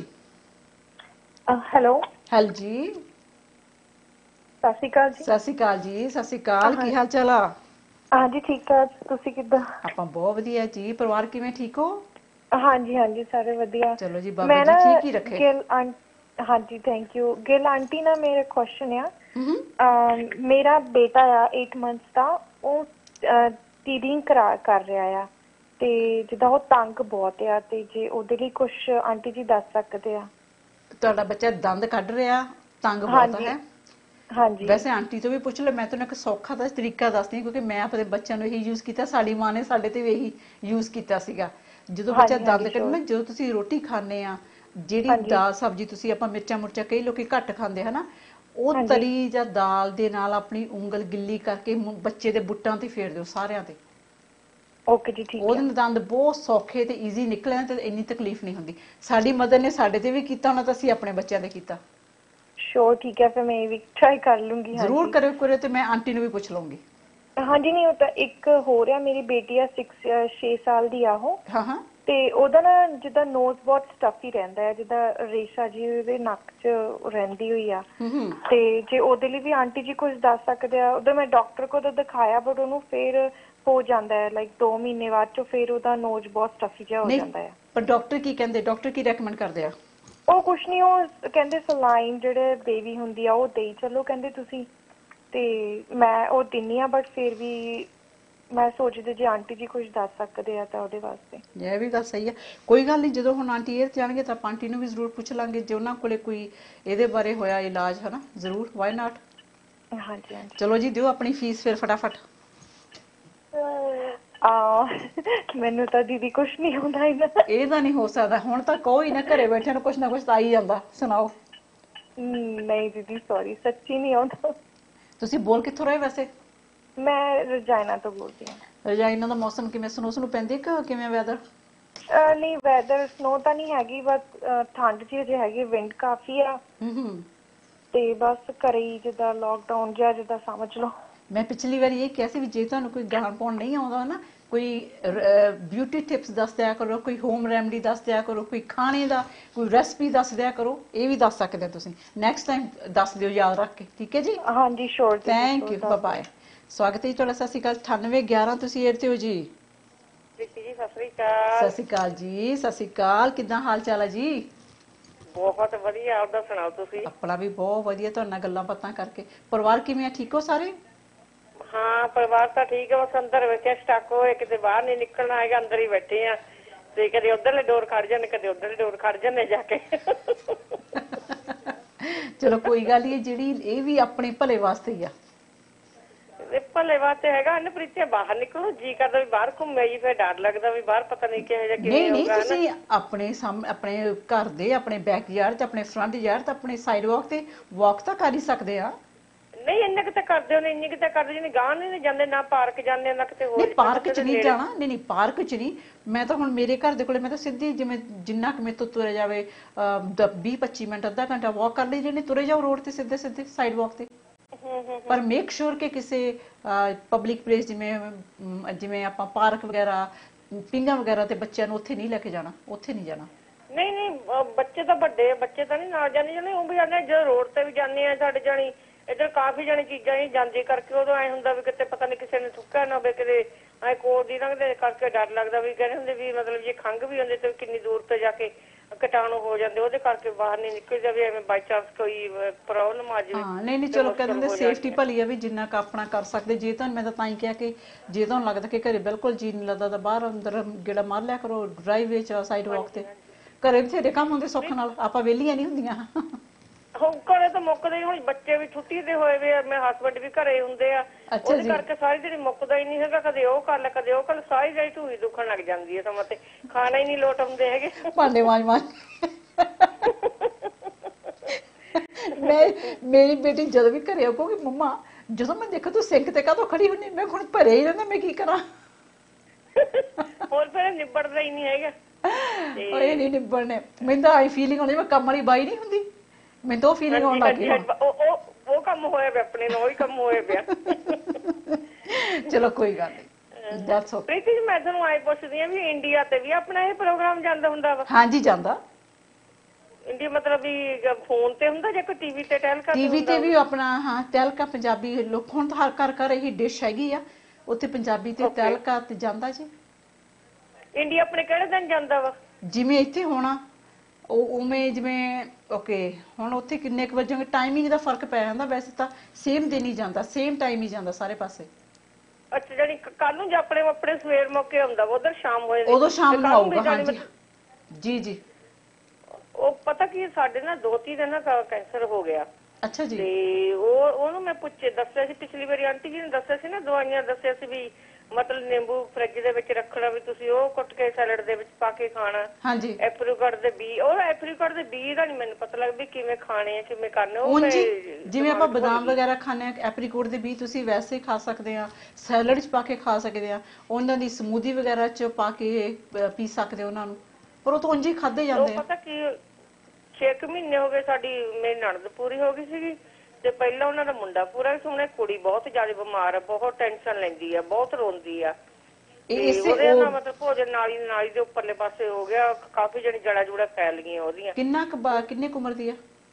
ਹੈਲੋ ਜੀ, ਸਤਿ ਸ਼੍ਰੀ ਅਕਾਲ ਜੀ। ਸਤਿ ਸ਼੍ਰੀ ਅਕਾਲ ਜੀ, ਸਤਿ ਸ਼੍ਰੀ ਅਕਾਲ। ਕੀ ਹਾਲ ਚਾਲ ਆ? ਹਾਂਜੀ ਠੀਕ ਠਾਕ, ਤੁਸੀਂ ਕਿੱਦਾਂ? ਆਪਾਂ ਬਹੁਤ ਵਧੀਆ ਜੀ। ਪਰਿਵਾਰ ਕਿਵੇਂ, ਠੀਕ ਹੋ? ਹਾਂਜੀ ਹਾਂਜੀ ਸਾਰੇ ਵਧੀਆ। ਚਲੋ ਜੀ, ਬਾਬਾ ਜੀ ਠੀਕ ਹੀ ਰੱਖੇ। ਹਾਂਜੀ ਥੈਂਕ ਯੂ। ਗਿੱਲ ਆਂਟੀ ਨਾ ਮੇਰਾ ਕੁਐਸਚਨ ਆ, ਮੇਰਾ ਬੇਟਾ ਆ 8 ਮੰਥਸ ਦਾ, ਉਹ ਟੀਡਿੰਗ ਕਰ ਰਿਹਾ ਆ, ਤੇ ਜਿੱਦਾਂ ਉਹ ਤੰਗ ਬਹੁਤ ਆ, ਤੇ ਜੇ ਉਹਦੇ ਲਈ ਕੁਝ ਆਂਟੀ ਜੀ ਦੱਸ ਸਕਦੇ ਆ? ਤੁਹਾਡਾ ਬੱਚਾ ਦੰਦ ਕੱਢ ਰਿਹਾ, ਤੰਗ ਬਹੁਤ ਹੈ? ਹਾਂਜੀ। ਵੈਸੇ ਆਂਟੀ ਤੋਂ ਵੀ ਪੁੱਛ ਲੈ, ਮੈਂ ਤੁਹਾਨੂੰ ਇੱਕ ਸੌਖਾ ਦਾ ਤਰੀਕਾ ਦੱਸਦੀ, ਕਿਉਂਕਿ ਮੈਂ ਆਪਣੇ ਬੱਚਿਆਂ ਨੂੰ ਇਹੀ ਯੂਜ਼ ਕੀਤਾ, ਸਾਡੀ ਮਾਂ ਨੇ ਸਾਡੇ ਤੇ ਵੀ ਇਹੀ ਯੂਜ਼ ਕੀਤਾ ਸੀਗਾ। ਜਦੋਂ ਬੱਚਾ ਦੰਦ ਕੱਢਣਾ, ਜਦੋਂ ਤੁਸੀਂ ਰੋਟੀ ਖਾਂਦੇ ਆ, ਜਿਹੜੀ ਦਾਲ ਸਬਜ਼ੀ ਤੁਸੀਂ ਆਪਾਂ ਮਿਰਚਾਂ ਮੁਰਚਾਂ ਕਈ ਲੋਕੀ ਘੱਟ ਖਾਂਦੇ ਹਨਾ, ਉਹ ਤਰੀ ਜਾਂ ਦਾਲ ਦੇ ਨਾਲ ਆਪਣੀ ਉਂਗਲ ਗਿੱਲੀ ਕਰਕੇ ਬੱਚੇ ਦੇ ਬੁੱਟਾਂ ਤੇ ਫੇਰ ਦਿਓ, ਸਾਰਿਆਂ ਤੇ। ਓਕੇ ਜੀ, ਠੀਕ ਉਹਦੇ ਹੈ। ਦੰਦ ਬਹੁਤ ਸੌਖੇ ਤੇ ਈਜ਼ੀ ਨਿਕਲੇ ਤੇ ਇੰਨੀ ਤਕਲੀਫ ਨਹੀਂ ਹੁੰਦੀ। ਸਾਡੀ ਮਦਰ ਨੇ ਸਾਡੇ ਤੇ ਵੀ ਕੀਤਾ ਹੋਣਾ ਤਾਂ ਅਸੀਂ ਆਪਣੇ ਬੱਚਿਆਂ ਤੇ ਕੀਤਾ। ਸ਼ੋਰ, ਠੀਕ ਹੈ, ਫਿਰ ਮੈਂ ਇਹ ਵੀ ਟਰਾਈ ਕਰ ਲੂੰਗੀ। ਜ਼ਰੂਰ ਕਰਿਓ ਤੇ ਮੈਂ ਆਂਟੀ ਨੂੰ ਵੀ ਪੁੱਛ ਲਵਾਂਗੀ। ਹਾਂਜੀ, ਨਹੀਂ ਉਹ ਤਾਂ ਇੱਕ ਹੋਰ ਆ, ਮੇਰੀ ਬੇਟੀ ਆ 6 ਸਾਲ ਦੀ ਆ ਉਹ। ਹਾਂ ਹਾਂ। ਤੇ ਉਹਦਾ ਨਾ ਜਿੱਦਾਂ ਨੋਜ਼ ਬਹੁਤ ਸਟਫੀ ਰਹਿੰਦਾ ਹੈ, ਜਿੱਦਾਂ ਰੇਸ਼ਾ ਜੀ ਉਹਦੇ ਨੱਕ 'ਚ ਰਹਿੰਦੀ ਹੋਈ ਆ। ਤੇ ਜੇ ਉਹਦੇ ਲਈ ਵੀ ਆਂਟੀ ਜੀ ਕੁਝ ਦੱਸ ਸਕਦੇ ਆ? ਉਦੋਂ ਮੈਂ ਡਾਕਟਰ ਕੋਲ ਦਿਖਾਇਆ ਬਟ ਉਹਨੂੰ ਫਿਰ ਹੋ ਜਾਂਦਾ ਹੈ, ਲਾਈਕ 2 ਮਹੀਨੇ ਬਾਅਦ ਚੋਂ ਫਿਰ ਉਹਦਾ ਨੋਜ਼ ਬਹੁਤ ਸਟਫੀ ਜਿਹਾ ਹੋ ਜਾਂਦਾ ਹੈ। ਪਰ ਡਾਕਟਰ ਕੀ ਕਹਿੰਦੇ? ਡਾਕਟਰ ਕੀ ਰეკਮੈਂਡ ਕਰਦੇ ਆ? ਉਹ ਕੁਛ ਨਹੀਂ, ਉਹ ਕਹਿੰਦੇ ਸਲਾਈਨ ਜਿਹੜੇ ਬੇਬੀ ਹੁੰਦੀ ਆ ਉਹ ਦੇਈ ਚਲੋ ਕਹਿੰਦੇ ਤੁਸੀਂ। ਤੇ ਮੈਂ ਉਹ ਦਿੰਨੀ ਆ ਬਟ ਫਿਰ ਵੀ ਮੈਂ ਸੋਚਦੀ ਜੇ ਆਂਟੀ ਜੀ ਕੁਝ ਦੱਸ ਸਕਦੇ ਆ ਤਾਂ ਉਹਦੇ ਵਾਸਤੇ। ਇਹ ਵੀ ਗੱਲ ਸਹੀ ਹੈ, ਕੋਈ ਗੱਲ ਨਹੀਂ। ਜਦੋਂ ਹੁਣ ਆਂਟੀ ਇਹ ਜਾਣਗੇ ਤਾਂ ਆਪਾਂ ਆਂਟੀ ਨੂੰ ਵੀ ਜ਼ਰੂਰ ਪੁੱਛ ਲਾਂਗੇ ਜੇ ਉਹਨਾਂ ਕੋਲੇ ਕੋਈ ਇਹਦੇ ਬਾਰੇ ਹੋਇਆ ਇਲਾਜ, ਹੈ ਨਾ? ਜ਼ਰੂਰ, ਵਾਈ ਨਾਟ। ਹਾਂਜੀ ਹਾਂਜੀ, ਚਲੋ ਜੀ, ਦਿਓ ਆਪਣੀ ਫੀਸ ਫਿਰ ਫਟਾਫਟ। ਮੈਨੂੰ ਤਾਂ ਦੀਦੀ ਕੁਛ ਨਹੀਂ ਆਉਂਦਾ ਇਹਦਾ। ਇਹਦਾ ਨਹੀਂ ਹੋ ਸਕਦਾ, ਹੁਣ ਤਾਂ ਕਹੋ ਹੀ ਨਾ, ਘਰੇ ਬੈਠੇ ਨੂੰ ਕੁਛ ਨਾ ਕੁਛ ਤਾਂ ਆ ਹੀ ਜਾਂਦਾ। ਸੁਣਾਓ। ਨਹੀਂ ਦੀਦੀ, ਸੌਰੀ, ਸੱਚੀ ਨਹੀਂ ਆਉਂਦਾ। ਤੁਸੀਂ ਬੋਲ ਕਿੱਥੋਂ ਰਹੇ ਵੈਸੇ? ਮੈਂ ਰਜਾਇਨਾ ਤੋਂ ਬੋਲਦੀ ਹਾਂ। ਰਜਾਇਨਾ ਦਾ ਮੌਸਮ ਕਿਵੇਂ? ਸਨੋ ਪੈਂਦੀ ਕਿ ਕਿਵੇਂ ਵੈਦਰ? ਨਹੀਂ, ਵੈਦਰ ਸਨੋ ਤਾਂ ਨਹੀਂ ਹੈਗੀ, ਬਸ ਠੰਡ ਜਿਹੀ ਅਜੇ ਹੈਗੀ, ਵਿੰਡ ਕਾਫੀ ਆ। ਤੇ ਬਸ ਘਰੇ ਹੀ ਜਿੱਦਾਂ ਲੋਕਡਾਊਨ ਜਿਹਾ ਜਿੱਦਾਂ ਸਮਝ ਲਓ। ਮੈਂ ਪਿਛਲੀ ਵਾਰੀ ਇਹ ਕਿਹਾ ਸੀ ਵੀ ਜੇ ਤੁਹਾਨੂੰ ਕੋਈ ਗਾਣ ਪਾਉਣ ਨਹੀਂ ਆਉਂਦਾ ਨਾ, ਕੋਈ ਬਿਊਟੀ ਟਿਪਸ ਦੱਸ ਦਿਆ ਕਰੋ, ਕੋਈ ਹੋਮ ਰੈਮਡੀ ਦੱਸ ਦਿਆ ਕਰੋ, ਕੋਈ ਖਾਣੇ ਦਾ ਕੋਈ ਰੈਸਪੀ ਦੱਸ ਦਿਆ ਕਰੋ। ਇਹ ਵੀ ਦੱਸ ਸਕਦੇ ਹੋ ਤੁਸੀਂ। ਨੈਕਸਟ ਟਾਈਮ ਦੱਸ ਦਿਓ ਯਾਦ ਰੱਖ ਕੇ, ਠੀਕ ਹੈ ਜੀ? ਹਾਂਜੀ, sure. Thank you, bye bye. ਸਵਾਗਤ ਹੈ ਜੀ ਤੁਹਾਡਾ। ਸਤਿ ਸ਼੍ਰੀ ਅਕਾਲ। 9811 ਤੁਸੀਂ ਏਅਰ ਤੇ ਹੋ ਜੀ। ਪ੍ਰੀਤੀ ਜੀ, ਸਤਿ ਸ਼੍ਰੀ ਅਕਾਲ। ਸਤਿ ਸ਼੍ਰੀ ਅਕਾਲ ਜੀ। ਸਤਿ ਸ਼੍ਰੀ ਅਕਾਲ। ਕਿੱਦਾਂ ਹਾਲ ਚਾਲ ਹੈ ਜੀ? ਬਹੁਤ ਵਧੀਆ, ਆਪਦਾ ਸੁਣਾਓ ਤੁਸੀਂ? ਆਪਣਾ ਵੀ ਬਹੁਤ ਵਧੀਆ, ਤੁਹਾਡੇ ਨਾਲ ਗੱਲਾਂ ਬਾਤਾਂ ਕਰਕੇ। ਪਰਿਵਾਰ ਕਿਵੇਂ ਆ? ਠੀਕ ਹੋ ਸਾਰੇ? ਹਾਂ, ਪਰਿਵਾਰ ਤਾਂ ਠੀਕ ਹੈ, ਬਸ ਅੰਦਰ ਬੈਠੇ ਸਟਕ ਹੋਏ, ਕਿਤੇ ਬਾਹਰ ਨਹੀਂ ਨਿਕਲਣਾ ਹੈਗਾ, ਅੰਦਰ ਹੀ ਬੈਠੇ ਆ। ਤੇ ਕਦੇ ਉਧਰਲੇ ਡੋਰ ਖੜ ਜਾਂਦੇ, ਕਦੇ ਉਧਰਲੇ ਡੋਰ ਖੜ ਜਾਂਦੇ ਜਾ ਕੇ। ਚਲੋ ਕੋਈ ਗੱਲ ਨਹੀਂ, ਜਿਹੜੀ ਇਹ ਵੀ ਆਪਣੇ ਭਲੇ ਵਾਸਤੇ ਹੀ ਆ। ਭਲੇ ਵਾਸਤੇ ਹੈਗਾ। ਇਹਨੇ ਪ੍ਰੀਤੀ ਬਾਹਰ ਨਿਕਲੋ, ਜੀ ਕਰਦਾ ਵੀ ਬਾਹਰ ਘੁੰਮੇ ਜੀ, ਫਿਰ ਡਰ ਲੱਗਦਾ ਵੀ ਬਾਹਰ ਪਤਾ ਨਹੀਂ ਕਿਹੋ ਜਿਹਾ ਕਿਵੇਂ ਹੋਊਗਾ। ਨਹੀਂ, ਤੁਸੀਂ ਆਪਣੇ ਆਪਣੇ ਘਰ ਦੇ ਆਪਣੇ ਬੈਕਯਾਰਡ 'ਚ, ਆਪਣੇ ਫਰੰਟ ਯਾਰਡ 'ਚ, ਆਪਣੇ ਸਾਈਡ ਵਾਕ ਤੇ ਵਾਕ ਤਾਂ ਕਰ ਹੀ ਸਕਦੇ ਆ। ਨਹੀਂ, ਇੰਨੇ ਕਿਤੇ ਕਰਦੇ ਹੋ, ਇੰਨੀ ਕਿਤੇ ਕਰਦੇ ਜਿਹਨੇ ਗਾਹ ਨਹੀਂ ਜਾਂਦੇ, ਨਾ ਪਾਰਕ ਜਾਂਦੇ, ਨਾ ਕਿਤੇ ਹੋਰ। ਨਹੀਂ, ਪਾਰਕ 'ਚ ਨਹੀਂ ਜਾਣਾ। ਨਹੀਂ, ਪਾਰਕ 'ਚ ਨਹੀਂ। ਮੈਂ ਤਾਂ ਹੁਣ ਮੇਰੇ ਘਰ ਦੇ ਕੋਲੇ ਮੈਂ ਤਾਂ ਸਿੱਧੀ ਜਿਵੇਂ ਜਿੰਨਾ ਕੁ ਮੇਰੇ ਤੋਂ ਤੁਰਿਆ ਜਾਵੇ 20-25 ਮਿੰਟ, ਅੱਧਾ ਘੰਟਾ ਵਾਕ ਕਰ ਲਈ, ਜਿਹਨੇ ਤੁਰੇ ਜਾਓ ਰੋਡ ਤੇ ਸਿੱਧੇ ਸਿੱਧੇ ਸਾਈਡ ਵਾਕ ਤੇ। ਪਰ ਮੇਕ ਸ਼ੋਰ ਕਿ ਕਿਸੇ ਪਬਲਿਕ ਪਲੇਸ ਜਿਵੇਂ ਆਪਾਂ ਪਾਰਕ ਵਗੈਰਾ, ਪਿੰਗਾਂ ਵਗੈਰਾ ਤੇ ਬੱਚਿਆਂ ਨੂੰ ਉੱਥੇ ਨਹੀਂ ਲੈ ਕੇ ਜਾਣਾ, ਉੱਥੇ ਨਹੀਂ ਜਾਣਾ। ਨਹੀਂ ਨਹੀਂ, ਬੱਚੇ ਤਾਂ ਵੱਡੇ, ਬੱਚੇ ਤਾਂ ਨਹੀਂ ਨਾਲ ਜਾਂਦੇ, ਜਾਣੇ ਉਹ ਵੀ ਜਾਂਦੇ। ਜਦੋਂ ਰੋਡ ਤੇ ਵੀ ਜਾਂਦੇ ਆ ਸਾਡੇ ਜਾਣੀ ਇੱਧਰ ਕਾਫੀ ਜਾਣੀ ਚੀਜ਼ਾਂ ਹੀ ਜਾਂਦੇ ਕਰਕੇ ਉਦੋਂ ਐ ਹੁੰਦਾ ਵੀ ਕਿਤੇ ਪਤਾ ਨਹੀਂ ਕਿਸੇ ਨੇ ਥੁੱਕਿਆ ਨਾ ਹੋਵੇ, ਕਿਤੇ ਐ ਕੋਲ ਦੀ ਲੰਘਦੇ ਕਰਕੇ ਡਰ ਲੱਗਦਾ ਵੀ ਕਹਿੰਦੇ ਹੁੰਦੇ ਵੀ ਮਤਲਬ ਜੇ ਖੰਘ ਵੀ ਹੁੰਦੇ ਤੇ ਕਿੰਨੀ ਦੂਰ ਤੇ ਜਾ ਕੇ ਕੀਟਾਣੂ ਹੋ ਜਾਂਦੇ, ਉਹਦੇ ਕਰਕੇ ਬਾਹਰ ਨਹੀਂ ਨਿਕਲ ਜਾਵੇ, ਐਵੇਂ ਬਾਈ ਚਾਂਸ ਕੋਈ ਪ੍ਰੋਬਲਮ ਆ ਜਾਵੇ। ਹਾਂ, ਨਹੀਂ ਚਲੋ ਕਹਿੰਦੇ ਸੇਫਟੀ ਭਲੀ ਆ ਵੀ ਜਿੰਨਾ ਕੁ ਆਪਣਾ ਕਰ ਸਕਦੇ। ਜੇ ਤੁਹਾਨੂੰ ਮੈਂ ਤਾਂ ਹੀ ਕਿਹਾ ਕਿ ਜੇ ਤੁਹਾਨੂੰ ਲੱਗਦਾ ਕਿ ਘਰੇ ਬਿਲਕੁਲ ਜੀ ਨਹੀਂ ਲੱਗਦਾ ਤਾਂ ਬਾਹਰ ਅੰਦਰ ਗੇੜਾ ਮਾਰ ਲਿਆ ਕਰੋ, ਡਰਾਈਵੇ 'ਚ, ਸਾਈਡ ਵਾਕ ਤੇ। ਘਰੇ ਬਥੇਰੇ ਕੰਮ ਹੁੰਦੇ ਸੁੱਖ ਨਾਲ, ਆਪਾਂ ਵਿਹਲੀਆਂ ਨਹੀਂ ਹੁੰਦੀਆਂ। ਹੁਣ ਘਰੇ ਤਾਂ ਮੁੱਕਦੇ, ਹੁਣ ਬੱਚੇ ਵੀ ਛੁੱਟੀ ਤੇ ਹੋਏ ਵੇ ਆ, ਮੇਰੇ ਹਸਬੈਂਡ ਵੀ ਘਰੇ ਹੁੰਦੇ ਆ, ਉਹਦੇ ਕਰਕੇ ਸਾਰੀ ਜਿਹੜੀ ਮੁੱਕਦਾ ਹੀ ਨਹੀਂ ਹੈਗਾ। ਕਦੇ ਉਹ ਕਰ ਲੈ, ਕਦੇ ਉਹ ਕਰ, ਸਾਰੀ ਜਿਹੜੀ ਢੂਈ ਦੁਖਣ ਲੱਗ ਜਾਂਦੀ ਹੈ ਸਮਾਂ ਤੇ ਖਾਣਾ ਹੀ ਨਹੀਂ ਲੋਟ ਆਉਂਦੇ ਹੈਗੇ। ਭਾਂਡੇ ਮਾਂਜ ਮੇਰੀ ਬੇਟੀ ਜਦੋਂ ਵੀ ਘਰੇ ਆਊਗੀ, ਮੰਮਾ ਜਦੋਂ ਮੈਂ ਦੇਖਾਂ ਤੂੰ ਸਿੰਕ ਤੇ ਕਾਹਤੋਂ ਖੜੀ ਹੁੰਦੀ, ਮੈਂ ਹੁਣ ਭਰੇ ਹੀ ਰਹਿੰਦਾ, ਮੈਂ ਕੀ ਕਰਾਂ। ਹੋਰ ਫਿਰ ਨਿਬੜਦਾ ਹੀ ਨਹੀਂ ਹੈਗਾ। ਇਹ ਨਹੀਂ ਨਿਬੜਨੇ। ਮੈਨੂੰ ਤਾਂ ਆਈ ਫੀਲਿੰਗ ਆਉਂਦੀ ਮੈਂ ਕੰਮ ਵਾਲੀ ਬਾਈ ਨਹੀਂ ਹੁੰਦੀ, ਮੈਨੂੰ ਤਾਂ ਉਹ ਫੀਲਿੰਗ ਆਉਣ ਲੱਗ ਗਈ। ਉਹ ਕੰਮ ਹੋਇਆ ਪਿਆ ਆਪਣੇ ਨਾਲ, ਉਹੀ ਕੰਮ ਹੋਇਆ ਪਿਆ। ਚਲੋ ਕੋਈ ਗੱਲ ਨਹੀਂ, ਦੱਸ। ਪ੍ਰੀਤੀ ਜੀ, ਮੈਂ ਤੁਹਾਨੂੰ ਆਏ ਪੁੱਛਦੀ ਆ ਵੀ ਇੰਡੀਆ ਤੇ ਵੀ ਆਪਣਾ ਇਹ ਪ੍ਰੋਗਰਾਮ ਜਾਂਦਾ ਹੁੰਦਾ ਵਾ? ਹਾਂਜੀ, ਜਾਂਦਾ। ਇੰਡੀਆ ਮਤਲਬ ਵੀ ਫੋਨ ਤੇ ਹੁੰਦਾ ਜਾਂ ਕੋਈ ਟੀਵੀ ਤੇ ਟੈਲਕਾ? ਟੀਵੀ ਤੇ ਵੀ ਆਪਣਾ, ਹਾਂ, ਟੈਲਕਾ ਪੰਜਾਬੀ ਲੋਕ ਹੁਣ ਤਾਂ ਹਰ ਘਰ ਇਹੀ ਡਿਸ਼ ਹੈਗੀ ਆ, ਉੱਥੇ ਪੰਜਾਬੀ ਤੇ ਟੈਲਕਾ ਤੇ ਜਾਂਦਾ ਜੀ। ਇੰਡੀਆ ਆਪਣੇ ਕਿਹੜੇ ਦਿਨ ਜਾਂਦਾ ਵਾ? ਜਿਵੇਂ ਇੱਥੇ ਹੋਣਾ ਉਵੇਂ, ਜਿਵੇਂ ਓਕੇ ਹੁਣ ਉੱਥੇ ਕਿੰਨੇ ਕੁ ਵਜੇ ਟਾਈਮਿੰਗ ਦਾ ਫਰਕ ਪੈ ਜਾਂਦਾ। ਵੈਸੇ ਤਾਂ ਸੇਮ ਦਿਨ ਹੀ ਜਾਂਦਾ, ਸੇਮ ਟਾਈਮ ਹੀ ਜਾਂਦਾ ਸਾਰੇ ਪਾਸੇ। ਅੱਛਾ, ਜਾਨੀ ਕੱਲ ਨੂੰ ਜੇ ਆਪਣੇ ਸਵੇਰ ਮੌਕੇ ਆਉਂਦਾ ਵਾ, ਉਧਰ ਸ਼ਾਮ ਹੋ ਜਾਂਦੀ, ਉਦੋਂ ਸ਼ਾਮ ਨੂੰ ਆਊਗਾ। ਹਾਂਜੀ ਜੀ ਜੀ। ਉਹ ਪਤਾ ਕੀ ਸਾਡੇ ਨਾ 2-3 ਦਿਨ ਨਾ ਕੈਂਸਰ ਹੋ ਗਿਆ। ਅੱਛਾ ਜੀ। ਤੇ ਉਹਨੂੰ ਮੈਂ ਦੱਸਿਆ ਸੀ ਪਿਛਲੀ ਵਾਰੀ, ਆਂਟੀ ਜੀ ਨੇ ਦੱਸਿਆ ਸੀ ਨਾ, ਦਵਾਈਆਂ ਦੱਸਿਆ ਸੀ ਵੀ ਮਤਲਬ ਨਿੰਬੂ ਫ੍ਰਿਜ ਦੇ ਵਿੱਚ ਰੱਖਣਾ ਵੀ ਤੁਸੀਂ ਉਹ ਕੁੱਟ ਕੇ ਸੈਲਡ ਦੇ ਵਿੱਚ ਪਾ ਕੇ ਖਾਣਾ। ਹਾਂਜੀ ਐਪਰੀਕੋਟ ਦੇ ਬੀ, ਉਹ ਐਪਰੀਕੋਟ ਦੇ ਬੀ ਦਾ ਨਹੀਂ ਮੈਨੂੰ ਪਤਾ ਲੱਗਦਾ ਵੀ ਕਿਵੇਂ ਖਾਣੇ ਆ ਕਿਵੇਂ ਕਰਨੇ। ਉਹ ਉਂਝ ਜਿਵੇਂ ਆਪਾਂ ਬਦਾਮ ਵਗੈਰਾ ਖਾਂਦੇ ਆ, ਐਪਰੀਕੋਟ ਦੇ ਬੀ ਤੁਸੀਂ ਵੈਸੇ ਹੀ ਖਾ ਸਕਦੇ ਆ, ਸੈਲਡ 'ਚ ਪਾ ਕੇ ਖਾ ਸਕਦੇ ਆ, ਉਹਨਾਂ ਦੀ ਸਮੂਦੀ ਵਗੈਰਾ 'ਚ ਪਾ ਕੇ ਪੀ ਸਕਦੇ ਹੋ ਉਹਨਾਂ ਨੂੰ, ਪਰ ਉਹ ਤਾਂ ਉਂਝ ਹੀ ਖਾਦੇ ਜਾਂਦੇ ਆ। ਪਤਾ ਕੀ 6 ਮਹੀਨੇ ਹੋ ਗਏ ਸਾਡੀ ਮੇਰੀ ਨਣਦ ਪੂਰੀ ਹੋ ਗਈ ਸੀਗੀ ਤੇ ਪਹਿਲਾਂ ਉਹਨਾਂ ਦਾ ਮੁੰਡਾ ਪੂਰਾ ਸੀ, ਹੁਣ ਕੁੜੀ ਬਹੁਤ ਜ਼ਿਆਦਾ ਬਿਮਾਰ ਆ, ਬਹੁਤ ਟੈਨਸ਼ਨ ਲੈਂਦੀ ਆ, ਬਹੁਤ ਰੋਂਦੀ ਆ। ਉਹਦੇ ਨਾਲ ਮਤਲਬ ਭੋਜਨ ਨਾਲੀ ਦੇ ਉੱਪਰਲੇ ਪਾਸੇ ਹੋ ਗਿਆ, ਕਾਫੀ ਜਣੀ ਜੜਾ ਜੁੜਾ ਫੈਲ ਗਈਆਂ ਉਹਦੀਆਂ। ਕਿੰਨੇ ਕੁ ਉਮਰ ਦੀ ਆ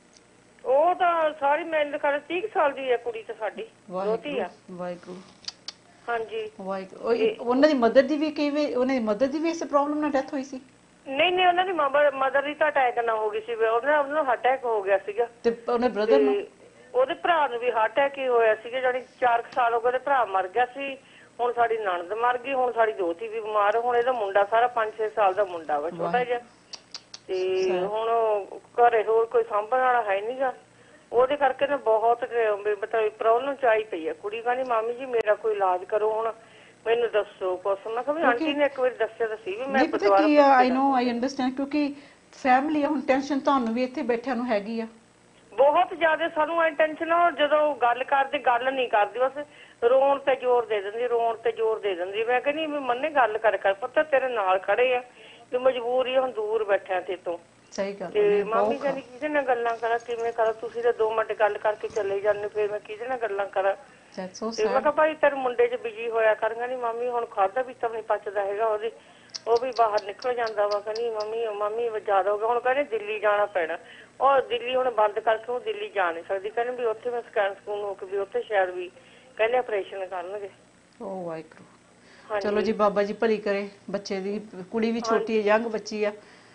ਉਹ? ਤਾਂ ਸਾਰੀ ਮੈਨੂੰ ਖਿਆਲ 30 ਸਾਲ ਦੀ ਆ ਕੁੜੀ ਤਾਂ ਸਾਡੀ ਦੋਤੀ ਆ। ਵਾਹਿਗੁਰੂ ਹਾਂਜੀ ਵਾਹਿਗੁਰੂ। ਉਹਨਾਂ ਦੀ ਮਦਰ ਦੀ ਵੀ ਉਹਨਾਂ ਦੀ ਮਦਰ ਦੀ ਵੀ ਇਸ ਪ੍ਰੋਬਲਮ ਨਾਲ ਡੈਥ ਹੋਈ ਸੀ? ਨਹੀਂ ਉਹਨਾਂ ਦੀ ਮਦਰ ਦੀ ਤਾਂ ਅਟੈਕ ਨਾਲ ਹੋ ਗਈ ਸੀ, ਉਹਨਾਂ ਨੂੰ ਹਾਰਟ ਅਟੈਕ ਹੋ ਗਿਆ ਸੀਗਾ। ਤੇ ਉਹਨੇ ਬ੍ਰਦਰ ਨੂੰ? ਉਹਦੇ ਭਰਾ ਨੂੰ ਵੀ ਹਾਰਟ ਅਟੈਕ ਹੀ ਹੋਇਆ ਸੀਗਾ, ਜਾਨੀ 4 ਸਾਲ ਹੋ ਗਏ ਉਹਦੇ ਭਰਾ ਮਰ ਗਿਆ ਸੀ, ਹੁਣ ਸਾਡੀ ਨਣਦ ਮਰ ਗਈ, ਹੁਣ ਸਾਡੀ ਦੋਤੀ ਵੀ ਬਿਮਾਰ, ਹੁਣ ਇਹਦਾ ਮੁੰਡਾ ਸਾਰਾ 5-6 ਸਾਲ ਦਾ ਮੁੰਡਾ ਵਾ ਛੋਟਾ ਜਿਹਾ, ਤੇ ਹੁਣ ਘਰੇ ਹੋਰ ਕੋਈ ਸਾਂਭਣ ਵਾਲਾ ਹੈ ਨਹੀਂਗਾ। ਉਹਦੇ ਕਰਕੇ ਨਾ ਬਹੁਤ ਮਤਲਬ ਪ੍ਰੋਬਲਮ ਚ ਆਈ ਪਈ ਆ। ਕੁੜੀ ਕਹਿੰਦੀ ਮਾਮੀ ਜੀ ਮੇਰਾ ਕੋਈ ਇਲਾਜ ਕਰੋ, ਹੁਣ ਮੈਨੂੰ ਦੱਸੋ ਕੁਛ। ਮੈਂ ਕਿਹਾ ਵੀ ਆਂਟੀ ਨੇ ਇੱਕ ਵਾਰੀ ਦੱਸਿਆ ਤਾਂ ਸੀ ਵੀ ਮੈਂ ਆਈ ਨੋ ਆਈ ਅੰਡਰਸਟੈਂਡ, ਕਿਉਂਕਿ ਫੈਮਿਲੀ ਆ, ਹੁਣ ਟੈਨਸ਼ਨ ਤੁਹਾਨੂੰ ਵੀ ਇੱਥੇ ਬੈਠਿਆਂ ਨੂੰ ਹੈਗੀ ਆ ਬਹੁਤ ਜ਼ਿਆਦਾ। ਸਾਨੂੰ ਐ ਟੈਨਸ਼ਨ ਆ, ਜਦੋਂ ਗੱਲ ਕਰਦੇ ਗੱਲ ਨਹੀਂ ਕਰਦੀ, ਬਸ ਰੋਣ ਤੇ ਜ਼ੋਰ ਦੇ ਦਿੰਦੀ, ਰੋਣ ਤੇ ਜ਼ੋਰ ਦੇ ਦਿੰਦੀ। ਮੈਂ ਕਹਿੰਦੀ ਵੀ ਮੰਨੇ ਗੱਲ ਕਰ ਪੁੱਤ, ਤੇਰੇ ਨਾਲ ਖੜੇ ਆ, ਤੇ ਮਜਬੂਰੀ ਹੁਣ ਦੂਰ ਬੈਠਿਆ ਤੇ ਤੋਂ। ਸਹੀ ਗੱਲ। ਤੇ ਮਾਮੀ ਕਹਿੰਦੀ ਕਿਹਦੇ ਨਾਲ ਗੱਲਾਂ ਕਰਾਂ, ਕਿਵੇਂ ਕਰਾਂ, ਤੁਸੀਂ ਤਾਂ 2 ਮਿੰਟ ਗੱਲ ਕਰਕੇ ਚਲੇ ਜਾਂਦੇ, ਫਿਰ ਮੈਂ ਕਿਹਦੇ ਨਾਲ ਗੱਲਾਂ ਕਰਾਂ। ਤੇ ਮੈਂ ਕਿਹਾ ਭਾਈ ਤੇਰੇ ਮੁੰਡੇ ਚ ਬਿਜੀ ਹੋਇਆ ਕਰਾਂਗਾ। ਨਹੀਂ ਮਾਮੀ ਹੁਣ ਖਾਧਾ ਪੀਤਾ ਵੀ ਨਹੀਂ ਪਚਦਾ ਹੈਗਾ, ਉਹ ਵੀ ਬਾਹਰ ਨਿਕਲ ਜਾਂਦਾ ਵਾ। ਕਹਿੰਦੀ ਮੰਮੀ ਜ਼ਿਆਦਾ ਹੋ ਗਿਆ, ਹੁਣ ਕਹਿੰਦੇ ਦਿੱਲੀ ਜਾਣਾ ਪੈਣਾ। ਉਹ ਦਿੱਲੀ ਹੁਣ ਬੰਦ ਕਰਕੇ ਉਹ ਦਿੱਲੀ ਜਾ ਨਹੀਂ ਸਕਦੀ, ਕਹਿੰਦੇ ਵੀ ਉੱਥੇ ਮੈਂ ਸਕੈਨ ਸਕੂਨ ਹੋ ਕੇ ਵੀ ਉੱਥੇ ਸ਼ਾਇਦ ਵੀ ਕਹਿੰਦੇ ਆਪਰੇਸ਼ਨ ਕਰਨਗੇ। ਓ ਵਾਹਿਗੁਰੂ। ਚਲੋ ਜੀ ਬਾਬਾ ਜੀ ਭਲੀ ਕਰੇ ਬੱਚੇ ਦੀ, ਕੁੜੀ ਵੀ ਛੋਟੀ ਹੈ, ਯੰਗ ਬੱਚੀ ਆ।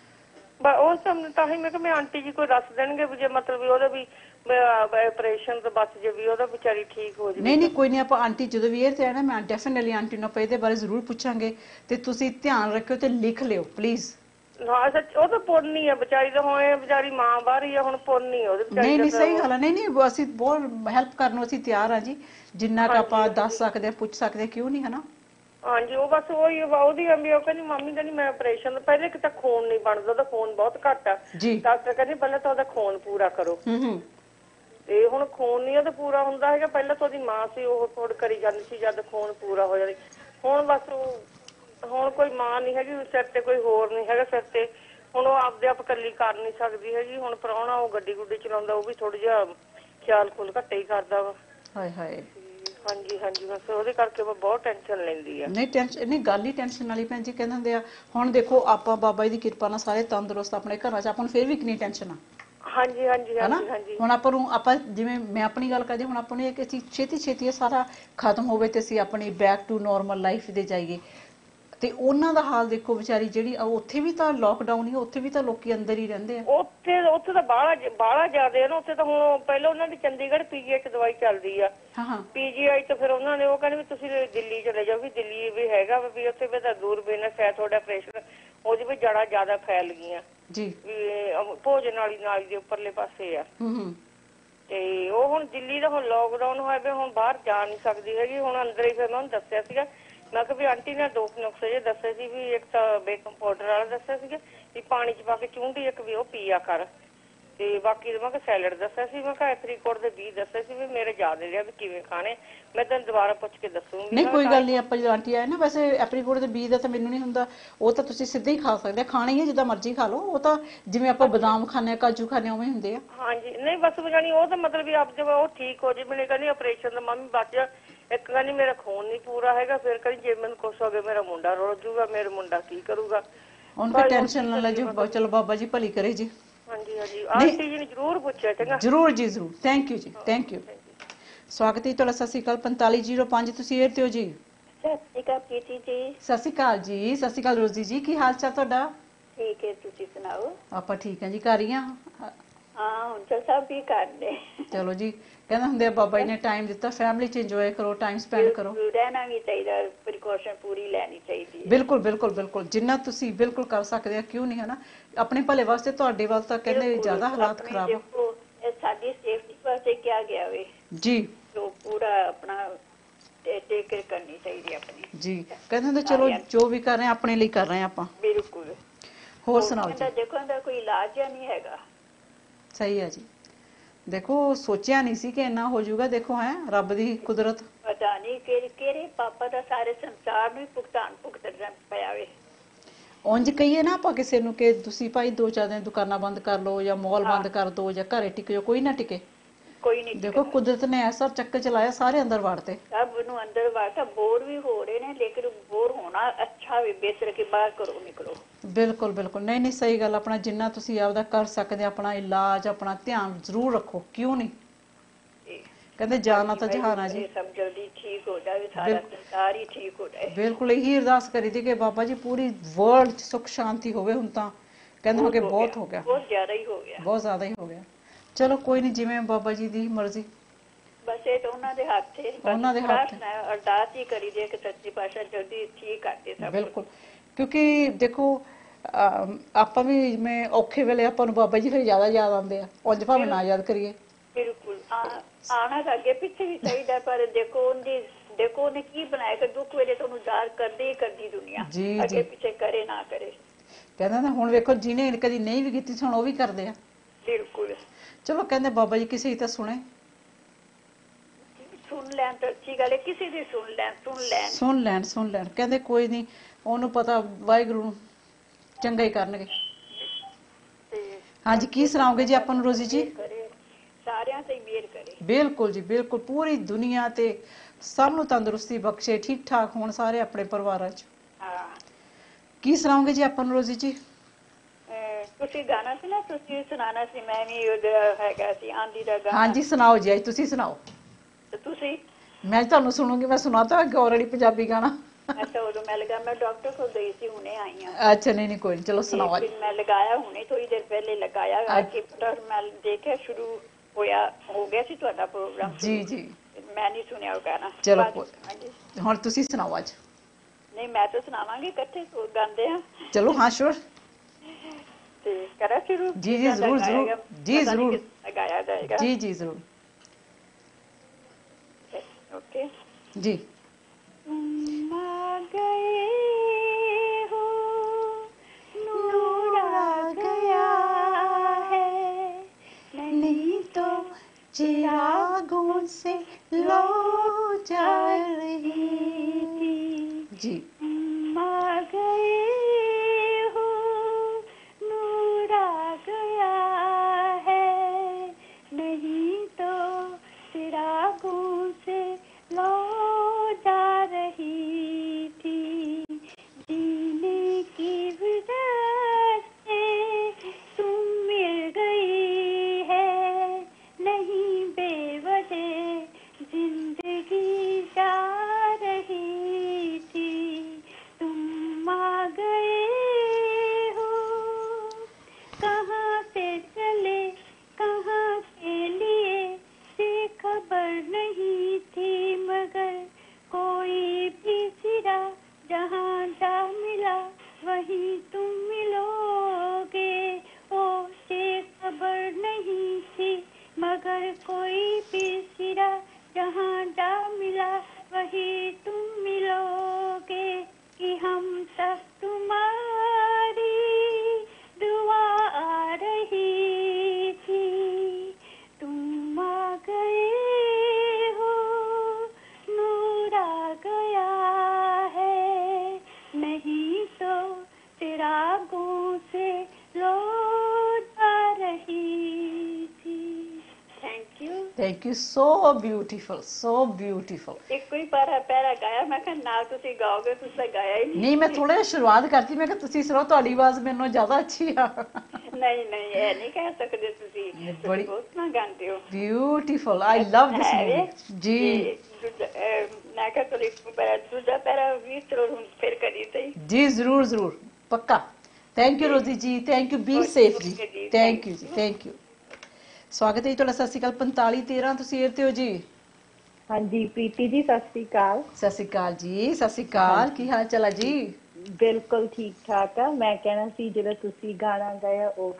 ਉਹ ਤਾਂ ਹੀ ਮੈਂ ਕਿਹਾ ਮੈਂ ਆਂਟੀ ਜੀ ਕੋਈ ਦੱਸ ਦੇਣਗੇ ਵੀ ਜੇ ਮਤਲਬ ਵੀ ਉਹਦਾ ਵੀ ਆਪਰੇਸ਼ਨ ਤੋਂ ਬਚ ਜੇ, ਵੀ ਉਹਦਾ ਵਿਚਾਰੀ ਠੀਕ ਹੋ ਜਾਵੇ। ਨਹੀਂ ਕੋਈ ਨਹੀਂ, ਆਪਾਂ ਆਂਟੀ ਜਦੋਂ ਵੀ ਇਹ ਤੇ ਆਣਾ ਮੈਂ ਡੈਫੀਨਿਟਲੀ ਆਂਟੀ ਨੂੰ ਆਪਾਂ ਇਹਦੇ ਬਾਰੇ ਜ਼ਰੂਰ ਪੁੱਛਾਂਗੇ, ਤੇ ਤੁਸੀਂ ਧਿਆਨ ਰੱਖਿਓ ਤੇ ਲਿਖ ਲਿਓ ਪਲੀਜ਼। ਹਾਂ ਸੱਚ, ਉਹ ਤਾਂ ਪੁੰਨੀ ਆ ਵਿਚਾਰੀ ਦਾ, ਹੋਏ ਵਿਚਾਰੀ ਮਾਂ ਬਾਹਰ ਹੀ ਆ, ਹੁਣ ਪੁੰਨੀ ਆ ਉਹਦੇ ਵਿਚਾਰੀ। ਨਹੀਂ ਸਹੀ ਗੱਲ ਆ। ਨਹੀਂ ਅਸੀਂ ਬਹੁਤ ਹੈਲਪ ਕਰਨ ਨੂੰ ਅਸੀਂ ਤਿਆਰ ਆ ਜੀ, ਜਿੰਨਾ ਕੁ ਆਪਾਂ ਦੱਸ ਸਕਦੇ ਆ ਪੁੱਛ ਸਕਦੇ, ਕਿਉਂ ਨਹੀਂ ਹਨਾ। ਹਾਂਜੀ ਉਹ ਬਸ ਉਹਦੀ ਵੀ ਉਹ ਕਹਿੰਦੀ ਮਾਮੀ ਕਹਿੰਦੀ ਮੈਂ ਆਪਰੇਸ਼ਨ ਪਹਿਲੇ ਕਿਤੇ ਖੂਨ ਨਹੀਂ ਬਣਦਾ, ਉਹਦਾ ਖੂਨ ਬਹੁਤ ਘੱਟ ਆ, ਡਾਕਟਰ ਕਹਿੰਦੇ ਪਹਿਲਾਂ ਤਾਂ ਉਹਦਾ ਖੂਨ ਪੂਰਾ ਕਰੋ। ਤੇ ਹੁਣ ਖੂਨ ਨਹੀਂ ਉਹਦਾ ਪੂਰਾ ਹੁੰਦਾ ਹੈਗਾ, ਪਹਿਲਾਂ ਤਾਂ ਉਹਦੀ ਮਾਂ ਸੀ ਉਹ ਫੋੜ ਕਰੀ ਜਾਂਦੀ ਸੀ, ਜਦ ਖੂਨ ਪੂਰਾ ਹੋ ਜਾਂਦੀ। ਹੁਣ ਬਸ ਹੁਣ ਕੋਈ ਮਾਂ ਨਹੀਂ ਹੈਗੀ ਸਿਰ ਤੇ, ਕੋਈ ਹੋਰ ਨਹੀਂ ਹੈਗਾ ਸਿਰ ਤੇ, ਹੁਣ ਉਹ ਆਪਦੇ ਆਪ ਇਕੱਲੀ ਕਰ ਨਹੀਂ ਸਕਦੀ ਹੈਗੀ। ਹੁਣ ਪ੍ਰਾਹੁਣਾ ਉਹ ਗੱਡੀ ਗੁੱਡੀ ਚਲਾਉਂਦਾ, ਉਹ ਵੀ ਥੋੜਾ ਜਿਹਾ ਖਿਆਲ ਖੁਲ ਘੱਟੇ ਹੀ ਕਰਦਾ ਵਾ। ਹਾਏ ਹਾਏ। ਹਾਂਜੀ ਬਸ ਉਹਦੇ ਕਰਕੇ ਮੈਂ ਬਹੁਤ ਟੈਨਸ਼ਨ ਲੈਂਦੀ ਆ। ਨਹੀਂ ਟੈਨਸ਼ਨ ਨਹੀਂ, ਗੱਲ ਹੀ ਟੈਨਸ਼ਨ ਵਾਲੀ ਭੈਣ ਜੀ। ਕਹਿੰਦੇ ਹੁੰਦੇ ਆ ਹੁਣ ਦੇਖੋ ਆਪਾਂ ਬਾਬਾ ਜੀ ਦੀ ਕਿਰਪਾ ਨਾਲ ਸਾਰੇ ਤੰਦਰੁਸਤ ਆਪਣੇ ਘਰਾਂ 'ਚ, ਆਪਾਂ ਨੂੰ ਫਿਰ ਵੀ ਕਿੰਨੀ ਟੈਨਸ਼ਨ ਆ। ਹਾਂਜੀ ਹੁਣ ਆਪਾਂ ਜਿਵੇਂ ਮੈਂ ਆਪਣੀ ਗੱਲ ਕਰਦੀ, ਹੁਣ ਆਪਾਂ ਨੂੰ ਇਹ ਚੀਜ਼ ਛੇਤੀ ਇਹ ਸਾਰਾ ਖਤਮ ਹੋਵੇ ਤੇ ਅਸੀਂ ਆਪਣੀ ਬੈਕ ਟੂ ਨੋਰਮਲ ਲਾਈਫ ਦੇ ਜਾਈਏ। ਤੇ ਉਹਨਾਂ ਦਾ ਹਾਲ ਦੇਖੋ ਵਿਚਾਰੀ ਜਿਹੜੀ ਉੱਥੇ ਵੀ ਤਾਂ ਲੋਕਡਾਊਨ ਹੀ, ਉੱਥੇ ਵੀ ਤਾਂ ਲੋਕੀ ਅੰਦਰ ਹੀ ਰਹਿੰਦੇ ਆ। ਉੱਥੇ ਤਾਂ ਬਾਹਲਾ ਜ਼ਿਆਦਾ ਨਾ, ਉੱਥੇ ਤਾਂ ਹੁਣ ਪਹਿਲਾਂ ਉਹਨਾਂ ਦੀ ਚੰਡੀਗੜ੍ਹ ਪੀਜੀਆਈ 'ਚ ਦਵਾਈ ਚੱਲਦੀ ਆ। ਪੀਜੀਆਈ ਤੋਂ ਫਿਰ ਉਹਨਾਂ ਨੇ ਉਹ ਕਹਿੰਦੇ ਵੀ ਤੁਸੀਂ ਦਿੱਲੀ ਚਲੇ ਜਾਓ, ਵੀ ਦਿੱਲੀ ਵੀ ਹੈਗਾ ਵੀ ਉੱਥੇ ਵੀ ਤਾਂ ਦੂਰਬੀਨ ਹੈ, ਤੁਹਾਡਾ ਆਪਰੇਸ਼ਨ ਉਹਦੀ ਵੀ ਜੜ੍ਹਾਂ ਜ਼ਿਆਦਾ ਫੈਲ ਗਈਆਂ ਜੀ, ਵੀ ਭੋਜਨ ਨਾਲੀ ਦੇ ਉੱਪਰਲੇ ਪਾਸੇ ਆ। ਤੇ ਉਹ ਹੁਣ ਦਿੱਲੀ ਦਾ ਹੁਣ ਲੋਕਡਾਊਨ ਹੋਇਆ ਪਿਆ, ਹੁਣ ਬਾਹਰ ਜਾ ਨਹੀਂ ਸਕਦੀ ਹੈਗੀ, ਹੁਣ ਅੰਦਰ ਹੀ। ਫਿਰ ਮੈਂ ਉਹਨੂੰ ਦੱਸਿਆ ਸੀਗਾ, ਮੈਂ ਕਿਹਾ ਵੀ ਆਂਟੀ ਨੇ 2 ਨੁਕਸੇ ਜੇ ਦੱਸੇ ਸੀ, ਵੀ ਇੱਕ ਤਾਂ ਬੇਕਿੰਗ ਪਾਊਡਰ ਵਾਲਾ ਦੱਸਿਆ ਸੀਗਾ ਵੀ ਪਾਣੀ 'ਚ ਪਾ ਕੇ ਚੂੰਢੀ ਇੱਕ ਵੀ ਉਹ ਪੀਆ ਕਰ, ਤੇ ਬਾਕੀ ਮੈਂ ਕਿਹਾ ਸੈਲਡ ਦੱਸਿਆ ਸੀ, ਮੈਂ ਕਿਹਾ ਐਪਰੀਕੋਟ ਦੇ ਬੀਜ ਦੱਸੇ ਸੀ, ਵੀ ਮੇਰੇ ਯਾਦ ਨਹੀਂ ਰਿਹਾ ਵੀ ਕਿਵੇਂ ਖਾਣੇ, ਮੈਂ ਤੈਨੂੰ ਦੁਬਾਰਾ ਪੁੱਛ ਕੇ ਦੱਸੂਗੀ। ਨਹੀਂ ਕੋਈ ਗੱਲ ਨਹੀਂ, ਆਪਾਂ ਜਦੋਂ ਆਂਟੀ ਆਏ ਨਾ, ਵੈਸੇ ਐਪਰੀਕੋਟ ਦੇ ਬੀਜ ਦਾ ਤਾਂ ਮੈਨੂੰ ਨਹੀਂ ਹੁੰਦਾ, ਉਹ ਤਾਂ ਤੁਸੀਂ ਸਿੱਧਾ ਹੀ ਖਾ ਸਕਦੇ, ਖਾਣੇ ਹੀ ਜਿੱਦਾਂ ਮਰਜ਼ੀ ਖਾ ਲਓ, ਉਹ ਤਾਂ ਜਿਵੇਂ ਆਪਾਂ ਬਦਾਮ ਖਾਣੇ, ਕਾਜੂ ਖਾਣੇ ਉਵੇਂ ਹੁੰਦੇ ਆ। ਹਾਂਜੀ ਨਹੀਂ ਬਸ ਜਾਨੀ ਉਹ ਤਾਂ ਮਤਲਬ ਵੀ ਆਪ ਉਹ ਠੀਕ ਹੋ ਜੇ। ਮੈਨੂੰ ਕਹਿੰਦੀ ਆਪਰੇਸ਼ਨ ਦਾ ਮੰਮੀ ਬਚ ਜਾ, ਇੱਕ ਕਹਿੰਦੀ ਮੇਰਾ ਖੂਨ ਨਹੀਂ ਪੂਰਾ ਹੈਗਾ, ਫਿਰ ਕਹਿੰਦੀ ਜੇ ਮੈਨੂੰ ਕੁਛ ਹੋ ਗਿਆ ਮੇਰਾ ਮੁੰਡਾ ਰੁਲ ਜੂਗਾ, ਮੇਰਾ ਮੁੰਡਾ ਕੀ ਕਰੂਗਾ। ਹੁਣ ਕੋਈ ਟੈਨਸ਼ਨ ਨਾ ਲੈ ਜੀ, ਚਲੋ ਬਾਬਾ ਜੀ ਭਲੀ ਕਰੇ ਜੀ। ਹਾਂਜੀ ਆਂਟੀ ਜੀ ਨੇ ਜ਼ਰੂਰ ਪੁੱਛਿਆ, ਚੰਗਾ ਜ਼ਰੂਰ ਜੀ ਜ਼ਰੂਰ। ਥੈਂਕ ਯੂ ਜੀ, ਥੈਂਕ ਯੂ। ਸਵਾਗਤ ਹੈ ਤੁਹਾਡਾ। ਸਤਿ ਸ਼੍ਰੀ ਅਕਾਲ। 4505 ਤੁਸੀਂ ਏਅਰ ਤੇ ਹੋ ਜੀ। ਸਤਿ ਸ਼੍ਰੀ ਅਕਾਲ ਪ੍ਰੀਤੀ ਜੀ। ਸਤਿ ਸ਼੍ਰੀ ਅਕਾਲ ਜੀ। ਸਤਿ ਸ਼੍ਰੀ ਅਕਾਲ ਰੋਜ਼ੀ ਜੀ, ਕੀ ਹਾਲ ਚਾਲ ਤੁਹਾਡਾ? ਠੀਕ ਹੈ, ਤੁਸੀਂ ਸੁਣਾਓ? ਆਪਾਂ ਠੀਕ ਹਾਂ ਜੀ, ਘਰ ਹੀ ਆ। ਹਾਂ ਹੁਣ ਤਾਂ ਸਭ ਹੀ ਕਰਦੇ। ਚਲੋ ਜੀ, ਕਹਿੰਦੇ ਹੁੰਦੇ ਆ ਬਾਬਾ ਜੀ ਨੇ ਟਾਈਮ ਦਿੱਤਾ, ਫੈਮਿਲੀ ਚ ਇੰਜੋਏ ਕਰੋ, ਟਾਈਮ ਸਪੈਂਡ ਕਰੋ। ਰਹਿਣਾ ਵੀ ਚਾਹੀਦਾ, ਪ੍ਰੀਕਾਸ਼ਨ ਪੂਰੀ ਲੈਣੀ ਚਾਹੀਦੀ ਹੈ। ਬਿਲਕੁਲ ਜਿੰਨਾ ਤੁਸੀਂ ਬਿਲਕੁਲ ਕਰ ਸਕਦੇ ਆ, ਕਿਉਂ ਨਹੀਂ, ਹਨਾ, ਆਪਣੇ ਭਲੇ ਵਾਸਤੇ। ਤੁਹਾਡੇ ਵੱਲ ਤਾਂ ਕਹਿੰਦੇ ਜ਼ਿਆਦਾ ਹਾਲਾਤ ਖਰਾਬ ਆ। ਇਹ ਸਾਡੀ ਸੇਫਟੀ ਵਾਸਤੇ ਕਿਹਾ ਗਿਆ ਵੇ ਜੀ, ਜੋ ਪੂਰਾ ਆਪਣਾ ਟੇਕ ਕੇਅਰ ਕਰਨੀ ਚਾਹੀਦੀ ਆਪਣੀ ਜੀ। ਕਹਿੰਦੇ ਹੁੰਦੇ ਚਲੋ ਜੋ ਵੀ ਕਰ ਰਹੇ ਆ ਆਪਣੇ ਲਈ ਕਰ ਰਹੇ ਆ ਆਪਾਂ। ਬਿਲਕੁਲ। ਹੋਰ ਸੁਣਾਓ ਜੀ। ਦੇਖੋ ਇਹਦਾ ਕੋਈ ਇਲਾਜ ਜਾਂ ਨਹੀਂ ਹੈਗਾ। ਸਹੀ ਹੈ ਜੀ। ਦੇਖੋ ਸੋਚਿਆ ਨਹੀਂ ਸੀ ਕਿ ਇੰਨਾ ਹੋ ਜਾਊਗਾ। ਦੇਖੋ ਹੈ ਰੱਬ ਦੀ ਕੁਦਰਤ। ਪਤਾ ਨਹੀਂ ਕਿਹੜੇ ਪਾਪਾ ਦਾ ਸਾਰੇ ਸੰਸਾਰ ਨੂੰ ਭੁਗਤਣਾ ਪਿਆ ਵੇ। ਉਂਝ ਕਹੀਏ ਨਾ ਆਪਾਂ ਕਿਸੇ ਨੂੰ ਕਿ ਤੁਸੀਂ ਭਾਈ 2-4 ਦਿਨ ਦੁਕਾਨਾਂ ਬੰਦ ਕਰ ਲਓ ਜਾਂ ਮਾਲ ਬੰਦ ਕਰ ਦਿਓ ਜਾਂ ਘਰੇ ਟਿਕ ਜਾਓ, ਕੋਈ ਨਾ ਟਿਕੇ। ਕੋਈ ਨਹੀਂ। ਦੇਖੋ ਕੁਦਰਤ ਨੇ ਐਸਾ ਚੱਕਰ ਚਲਾਇਆ ਸਾਰੇ ਅੰਦਰ ਵਾੜਤੇ। ਸਭ ਨੂੰ ਅੰਦਰ ਵਾੜਤਾ। ਬੋਰ ਵੀ ਹੋ ਰਹੇ ਨੇ ਲੇਕਿਨ ਬੋਰ ਹੋਣਾ ਅੱਛਾ ਵੀ ਬਿਹਤਰ ਕਿ ਬਾਹਰ ਘਰੋਂ ਨਿਕਲੋ। ਬਿਲਕੁਲ ਬਿਲਕੁਲ। ਨਹੀਂ ਨਹੀਂ ਸਹੀ ਗੱਲ। ਆਪਣਾ ਜਿੰਨਾ ਤੁਸੀਂ ਆਪਦਾ ਕਰ ਸਕਦੇ ਆਪਣਾ ਇਲਾਜ ਆਪਣਾ ਧਿਆਨ ਜ਼ਰੂਰ ਰੱਖੋ। ਕਿਉਂ ਨਹੀਂ ਕਹਿੰਦੇ ਜਾਣਾ ਤਾਂ ਜਹਾਨਾ ਜੀ। ਸਭ ਜਲਦੀ ਠੀਕ ਹੋ ਜਾਵੇ ਸਾਰਾ ਸੰਸਾਰ ਹੀ ਠੀਕ ਹੋ ਜਾਏ। ਬਿਲਕੁਲ ਇਹੀ ਅਰਦਾਸ ਕਰੀ ਦੀ ਕਿ ਬਾਬਾ ਜੀ ਪੂਰੀ ਵਰਲਡ 'ਚ ਸੁੱਖ ਸ਼ਾਂਤੀ ਹੋਵੇ। ਹੁਣ ਤਾਂ ਕਹਿੰਦੇ ਹੋ ਕਿ ਬਹੁਤ ਹੋ ਗਿਆ। ਬਹੁਤ ਜ਼ਿਆਦਾ ਹੀ ਹੋ ਗਿਆ। ਬਹੁਤ ਜ਼ਿਆਦਾ ਹੀ ਹੋ ਗਿਆ। ਚਲੋ ਕੋਈ ਨਹੀਂ ਜਿਵੇਂ ਬਾਬਾ ਜੀ ਦੀ ਮਰਜ਼ੀ। ਬਸ ਇਹ ਤਾਂ ਉਹਨਾਂ ਦੇ ਹੱਥ ਹੈ। ਉਹਨਾਂ ਦੇ ਹੱਥ ਅਰਦਾਸ ਹੀ ਕਰੀ ਦੇ ਕਿ ਸੱਚੀ ਪਾਤਸ਼ਾਹ ਜਲਦੀ ਠੀਕ ਕਰ ਦੇ ਸਭ। ਬਿਲਕੁਲ। ਕਿਉਂਕਿ ਦੇਖੋ ਆਪਾਂ ਵੀ ਜਿਵੇਂ ਔਖੇ ਵੇਲੇ ਆਪਾਂ ਨੂੰ ਬਾਬਾ ਜੀ ਫਿਰ ਜ਼ਿਆਦਾ ਯਾਦ ਆਉਂਦੇ ਆ। ਉਂਝ ਭਾਵੇਂ ਨਾ ਯਾਦ ਕਰੀਏ। ਬਿਲਕੁਲ। ਆਉਣਾ ਤਾਂ ਅੱਗੇ ਪਿੱਛੇ ਵੀ ਚਾਹੀਦਾ ਪਰ ਦੇਖੋ ਉਹਨੇ ਕੀ ਬਣਾਇਆ ਕਿ ਦੁੱਖ ਵੇਲੇ ਤੁਹਾਨੂੰ ਯਾਦ ਕਰਦੀ ਦੁਨੀਆ ਅੱਗੇ ਪਿੱਛੇ ਕਰੇ ਨਾ ਕਰੇ। ਕਹਿੰਦਾ ਨਾ ਹੁਣ ਵੇਖੋ ਜਿਹਨੇ ਕਦੀ ਨਹੀਂ ਵੀ ਕੀਤੀ ਹੁਣ ਉਹ ਵੀ ਕਰਦੇ ਆ। ਬਿਲਕੁਲ। ਚਲੋ ਕਹਿੰਦੇ ਬਾਬਾ ਜੀ ਕਿਸੇ ਦੀ ਤਾਂ ਸੁਣੇ। ਸੁਣ ਲੈਣ ਤਾਂ ਅੱਛੀ ਗੱਲ ਹੈ। ਕਿਸੇ ਦੀ ਸੁਣ ਲੈਣ। ਕਹਿੰਦੇ ਕੋਈ ਨਹੀਂ ਉਹਨੂੰ ਪਤਾ ਵਾਹਿਗੁਰੂ ਨੂੰ ਚੰਗਾ ਹੀ ਕਰਨਗੇ। ਹਾਂਜੀ ਕੀ ਸੁਣਾਓਗੇ ਜੀ ਆਪਾਂ ਨੂੰ ਰੋਜ਼ੀ ਜੀ। ਸਾਰਿਆਂ ਤੇ ਮਿਹਰ ਕਰੇ। ਬਿਲਕੁਲ ਜੀ ਬਿਲਕੁਲ। ਪੂਰੀ ਦੁਨੀਆ ਤੇ ਸਭ ਨੂੰ ਤੰਦਰੁਸਤੀ ਬਖਸ਼ੇ ਠੀਕ ਠਾਕ ਹੋਣ ਸਾਰੇ ਆਪਣੇ ਪਰਿਵਾਰਾਂ 'ਚ। ਕੀ ਸੁਣਾਓਗੇ ਜੀ ਆਪਾਂ ਨੂੰ ਰੋਜ਼ੀ ਜੀ। ਤੁਸੀਂ ਗਾਣਾ ਸੀ ਨਾ ਤੁਸੀਂ ਸੁਣਾਣਾ ਸੀ। ਮੈਂ ਵੀ ਹੈਗਾ ਸੀ ਆਂਦੀ ਦਾ ਗਾਣਾ। ਹਾਂਜੀ ਸੁਣਾਓ ਜੀ ਅੱਜ ਤੁਸੀਂ ਸੁਣਾਓ। ਤੁਸੀਂ ਮੈਂ ਤੁਹਾਨੂੰ ਸੁਣੂਗੀ। ਮੈਂ ਸੁਣਾਤਾ ਆਲਰੇਡੀ ਪੰਜਾਬੀ ਗਾਣਾ। ਅੱਛਾ ਉਦੋਂ ਮੈਂ ਲਗਾ ਮੈਂ ਡਾਕਟਰ ਕੋਲ ਗਈ ਸੀ ਹੁਣੇ ਆਈ ਹਾਂ। ਅੱਛਾ ਨਹੀਂ ਕੋਈ ਨਹੀਂ ਚਲੋ ਸੁਣਾਓ ਅੱਜ। ਮੈਂ ਲਗਾਇਆ ਹੁਣੇ ਥੋੜੀ ਦੇਰ ਪਹਿਲੇ ਲਗਾਇਆ ਕਿ ਮੈਂ ਦੇਖਿਆ ਸ਼ੁਰੂ ਹੋ ਗਿਆ ਸੀ ਤੁਹਾਡਾ ਪ੍ਰੋਗਰਾਮ। ਜੀ ਜੀ। ਮੈਂ ਨਹੀਂ ਸੁਣਿਆ ਉਹ ਗਾਣਾ। ਚਲੋ ਹੁਣ ਤੁਸੀਂ ਸੁਣਾਓ ਅੱਜ। ਨਹੀਂ ਮੈਂ ਤਾਂ ਸੁਣਾਵਾਂਗੀ ਇਕੱਠੇ ਗਾਉਂਦੇ ਆ। ਚਲੋ ਹਾਂ ਸ਼ੋਰ। ਤੇ ਕਰਾਂ ਸ਼ੁਰੂ। ਜੀ ਜੀ ਜ਼ਰੂਰ ਜ਼ਰੂਰ ਜੀ ਜ਼ਰੂਰ ਗਾਇਆ ਜਾਏਗਾ। ਜੀ ਜੀ ਜ਼ਰੂਰ। ओके जी। तुम आ गए हो नूर आ गया है नहीं तो चिरागों से लो जा रही थी। जी। तुम आ गए हो नूर आ गया है नहीं तो चिरागों से लो जा रही थी। जीने की वजह से तुम मिल गई है नहीं बेवजह जिंदगी जा रही थी। तुम आ गए हो कहाँ से चले कहाँ के लिए से खबर नहीं थी मगर कोई भी सिरा जहाँ जा मिला वहीं तुम मिलोगे। ओ से खबर नहीं थी मगर कोई भी सिरा जहाँ जा मिला वहीं तुम मिलोगे कि हम तक तुम्हारी दुआ आ रही थी। तुम आ गए हो नूर आ गया है नहीं तो चिरागों से लौट आ रही थी। Thank you so beautiful so beautiful. एक कोई पैरा गाया मैं कहा ना तुसी गाओगे तुसी ਤਾਂ ਗਾਇਆ ਹੀ ਨਹੀਂ ਮੈਂ ਥੋੜਾ ਜਿਹਾ ਸ਼ੁਰੂਆਤ ਕਰਤੀ ਮੈਂ ਕਿ ਤੁਸੀਂ ਸੁਣਾਓ ਤੁਹਾਡੀ ਆਵਾਜ਼ ਮੈਨੂੰ ਜ਼ਿਆਦਾ ਅੱਛੀ ਆ। ਨਹੀਂ ਇਹ ਨਹੀਂ ਕਹਿ ਸਕਦੇ ਤੁਸੀਂ ਬਹੁਤ ਨਾ ਗਾਉਂਦੇ ਹੋ। Beautiful I love this movie ਜੀ। ਮੈਂ ਕਿਹਾ ਚਲੋ ਦੂਜਾ ਪੈਰਾ ਵੀ ਚਲੋ ਹੁਣ ਫਿਰ ਕਰੀ ਸਹੀ ਜੀ ਜ਼ਰੂਰ ਜ਼ਰੂਰ ਪੱਕਾ। Thank you Rosie ji thank you be safe ਜੀ ਥੈਂਕ ਯੂ ਜੀ ਥੈਂਕ ਯੂ। ਸਵਾਗਤ ਹੈ ਜੀ ਤੁਹਾਡਾ। ਸਤਿ ਸ਼੍ਰੀ ਅਕਾਲ 4513 ਤੁਸੀਂ ਏਅਰ ਤੇ ਹੋ ਜੀ। ਹਾਂਜੀ ਪ੍ਰੀਤੀ ਜੀ ਸਤਿ ਸ਼੍ਰੀ ਅਕਾਲ। ਸਤਿ ਸ਼੍ਰੀ ਅਕਾਲ ਜੀ ਸਤਿ ਸ਼੍ਰੀ ਅਕਾਲ ਕੀ ਹਾਲ ਚਾਲ ਹੈ ਜੀ। ਬਿਲਕੁਲ ਠੀਕ ਠਾਕ ਆ। ਮੈਂ ਕਹਿਣਾ ਸੀ ਜਿਹੜਾ ਤੁਸੀਂ ਗਾਣਾ ਗਾਇਆ ਉਹ ਵੀ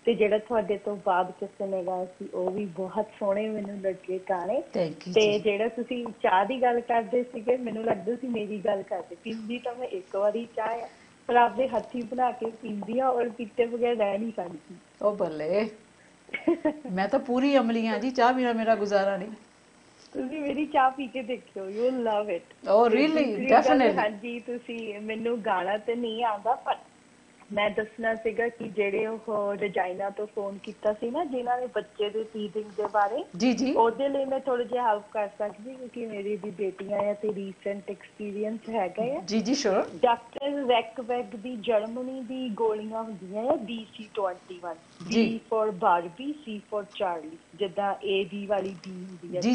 ਤੇ ਜਿਹੜਾ ਤੁਹਾਡੇ ਤੋਂ ਬਾਅਦ ਕਿਸੇ ਨੇ ਗਾਇਆ ਸੀ ਉਹ ਵੀ ਬਹੁਤ ਸੋਹਣੇ ਮੈਨੂੰ ਲੱਗੇ ਗਾਣੇ। ਤੇ ਜਿਹੜਾ ਤੁਸੀਂ ਚਾਹ ਦੀ ਗੱਲ ਕਰਦੇ ਸੀਗੇ, ਮੈਨੂੰ ਲੱਗਦਾ ਸੀ ਮੇਰੀ ਗੱਲ ਕਰਦੇ। ਪੀਂਦੀ ਤਾਂ ਮੈਂ ਇੱਕ ਵਾਰੀ ਚਾਹ ਆ, ਪਰ ਆਪਦੇ ਹੱਥੀਂ ਬਣਾ ਕੇ ਪੀਂਦੀ ਆ ਔਰ ਪੀਤੇ ਬਗੈਰ ਰਹਿ ਨਹੀਂ ਸਕਦੀ। ਉਹ ਬੱਲੇ, ਮੈਂ ਤਾਂ ਪੂਰੀ ਅਮਲੀ ਹਾਂ ਜੀ, ਚਾਹ ਬਿਨਾਂ ਮੇਰਾ ਗੁਜ਼ਾਰਾ ਨਹੀਂ। ਤੁਸੀਂ ਮੇਰੀ ਚਾਹ ਪੀ ਕੇ ਦੇਖਿਓ, you will love it. Oh really, definitely. ਹਾਂਜੀ, ਤੁਸੀਂ ਮੈਨੂੰ ਗਾਣਾ ਤੇ ਨਹੀਂ ਆਉਂਦਾ, ਪਰ ਮੈਂ ਦੱਸਣਾ ਸੀਗਾ ਕਿ ਜਿਹੜੇ ਉਹ ਰਜਾਈਨਾ ਤੋਂ ਫੋਨ ਕੀਤਾ ਸੀ ਨਾ, ਜਿਨ੍ਹਾਂ ਨੇ ਬੱਚੇ ਦੇ ਟੀਚਿੰਗ ਦੇ ਬਾਰੇ, ਉਹਦੇ ਲਈ ਮੈਂ ਥੋੜਾ ਜਿਹਾ ਹੈਲਪ ਕਰ ਸਕਦੀ, ਕਿਉਂਕਿ ਮੇਰੀ ਵੀ ਬੇਟੀਆਂ ਆ ਤੇ ਰੀਸੈਂਟ ਐਕਸਪੀਰੀਅੰਸ ਹੈਗਾ ਆ। ਜੀ ਸ਼ੋਰ। ਡਾਕਟਰ ਰੈਕਵੈਗ ਦੀ ਜਰਮਨੀ ਦੀ ਗੋਲੀਆਂ ਹੁੰਦੀਆਂ ਆ DC-21, B for Barbie, C for Charlie, ਜਿੱਦਾਂ AB ਵਾਲੀ B ਹੁੰਦੀ ਹੈ,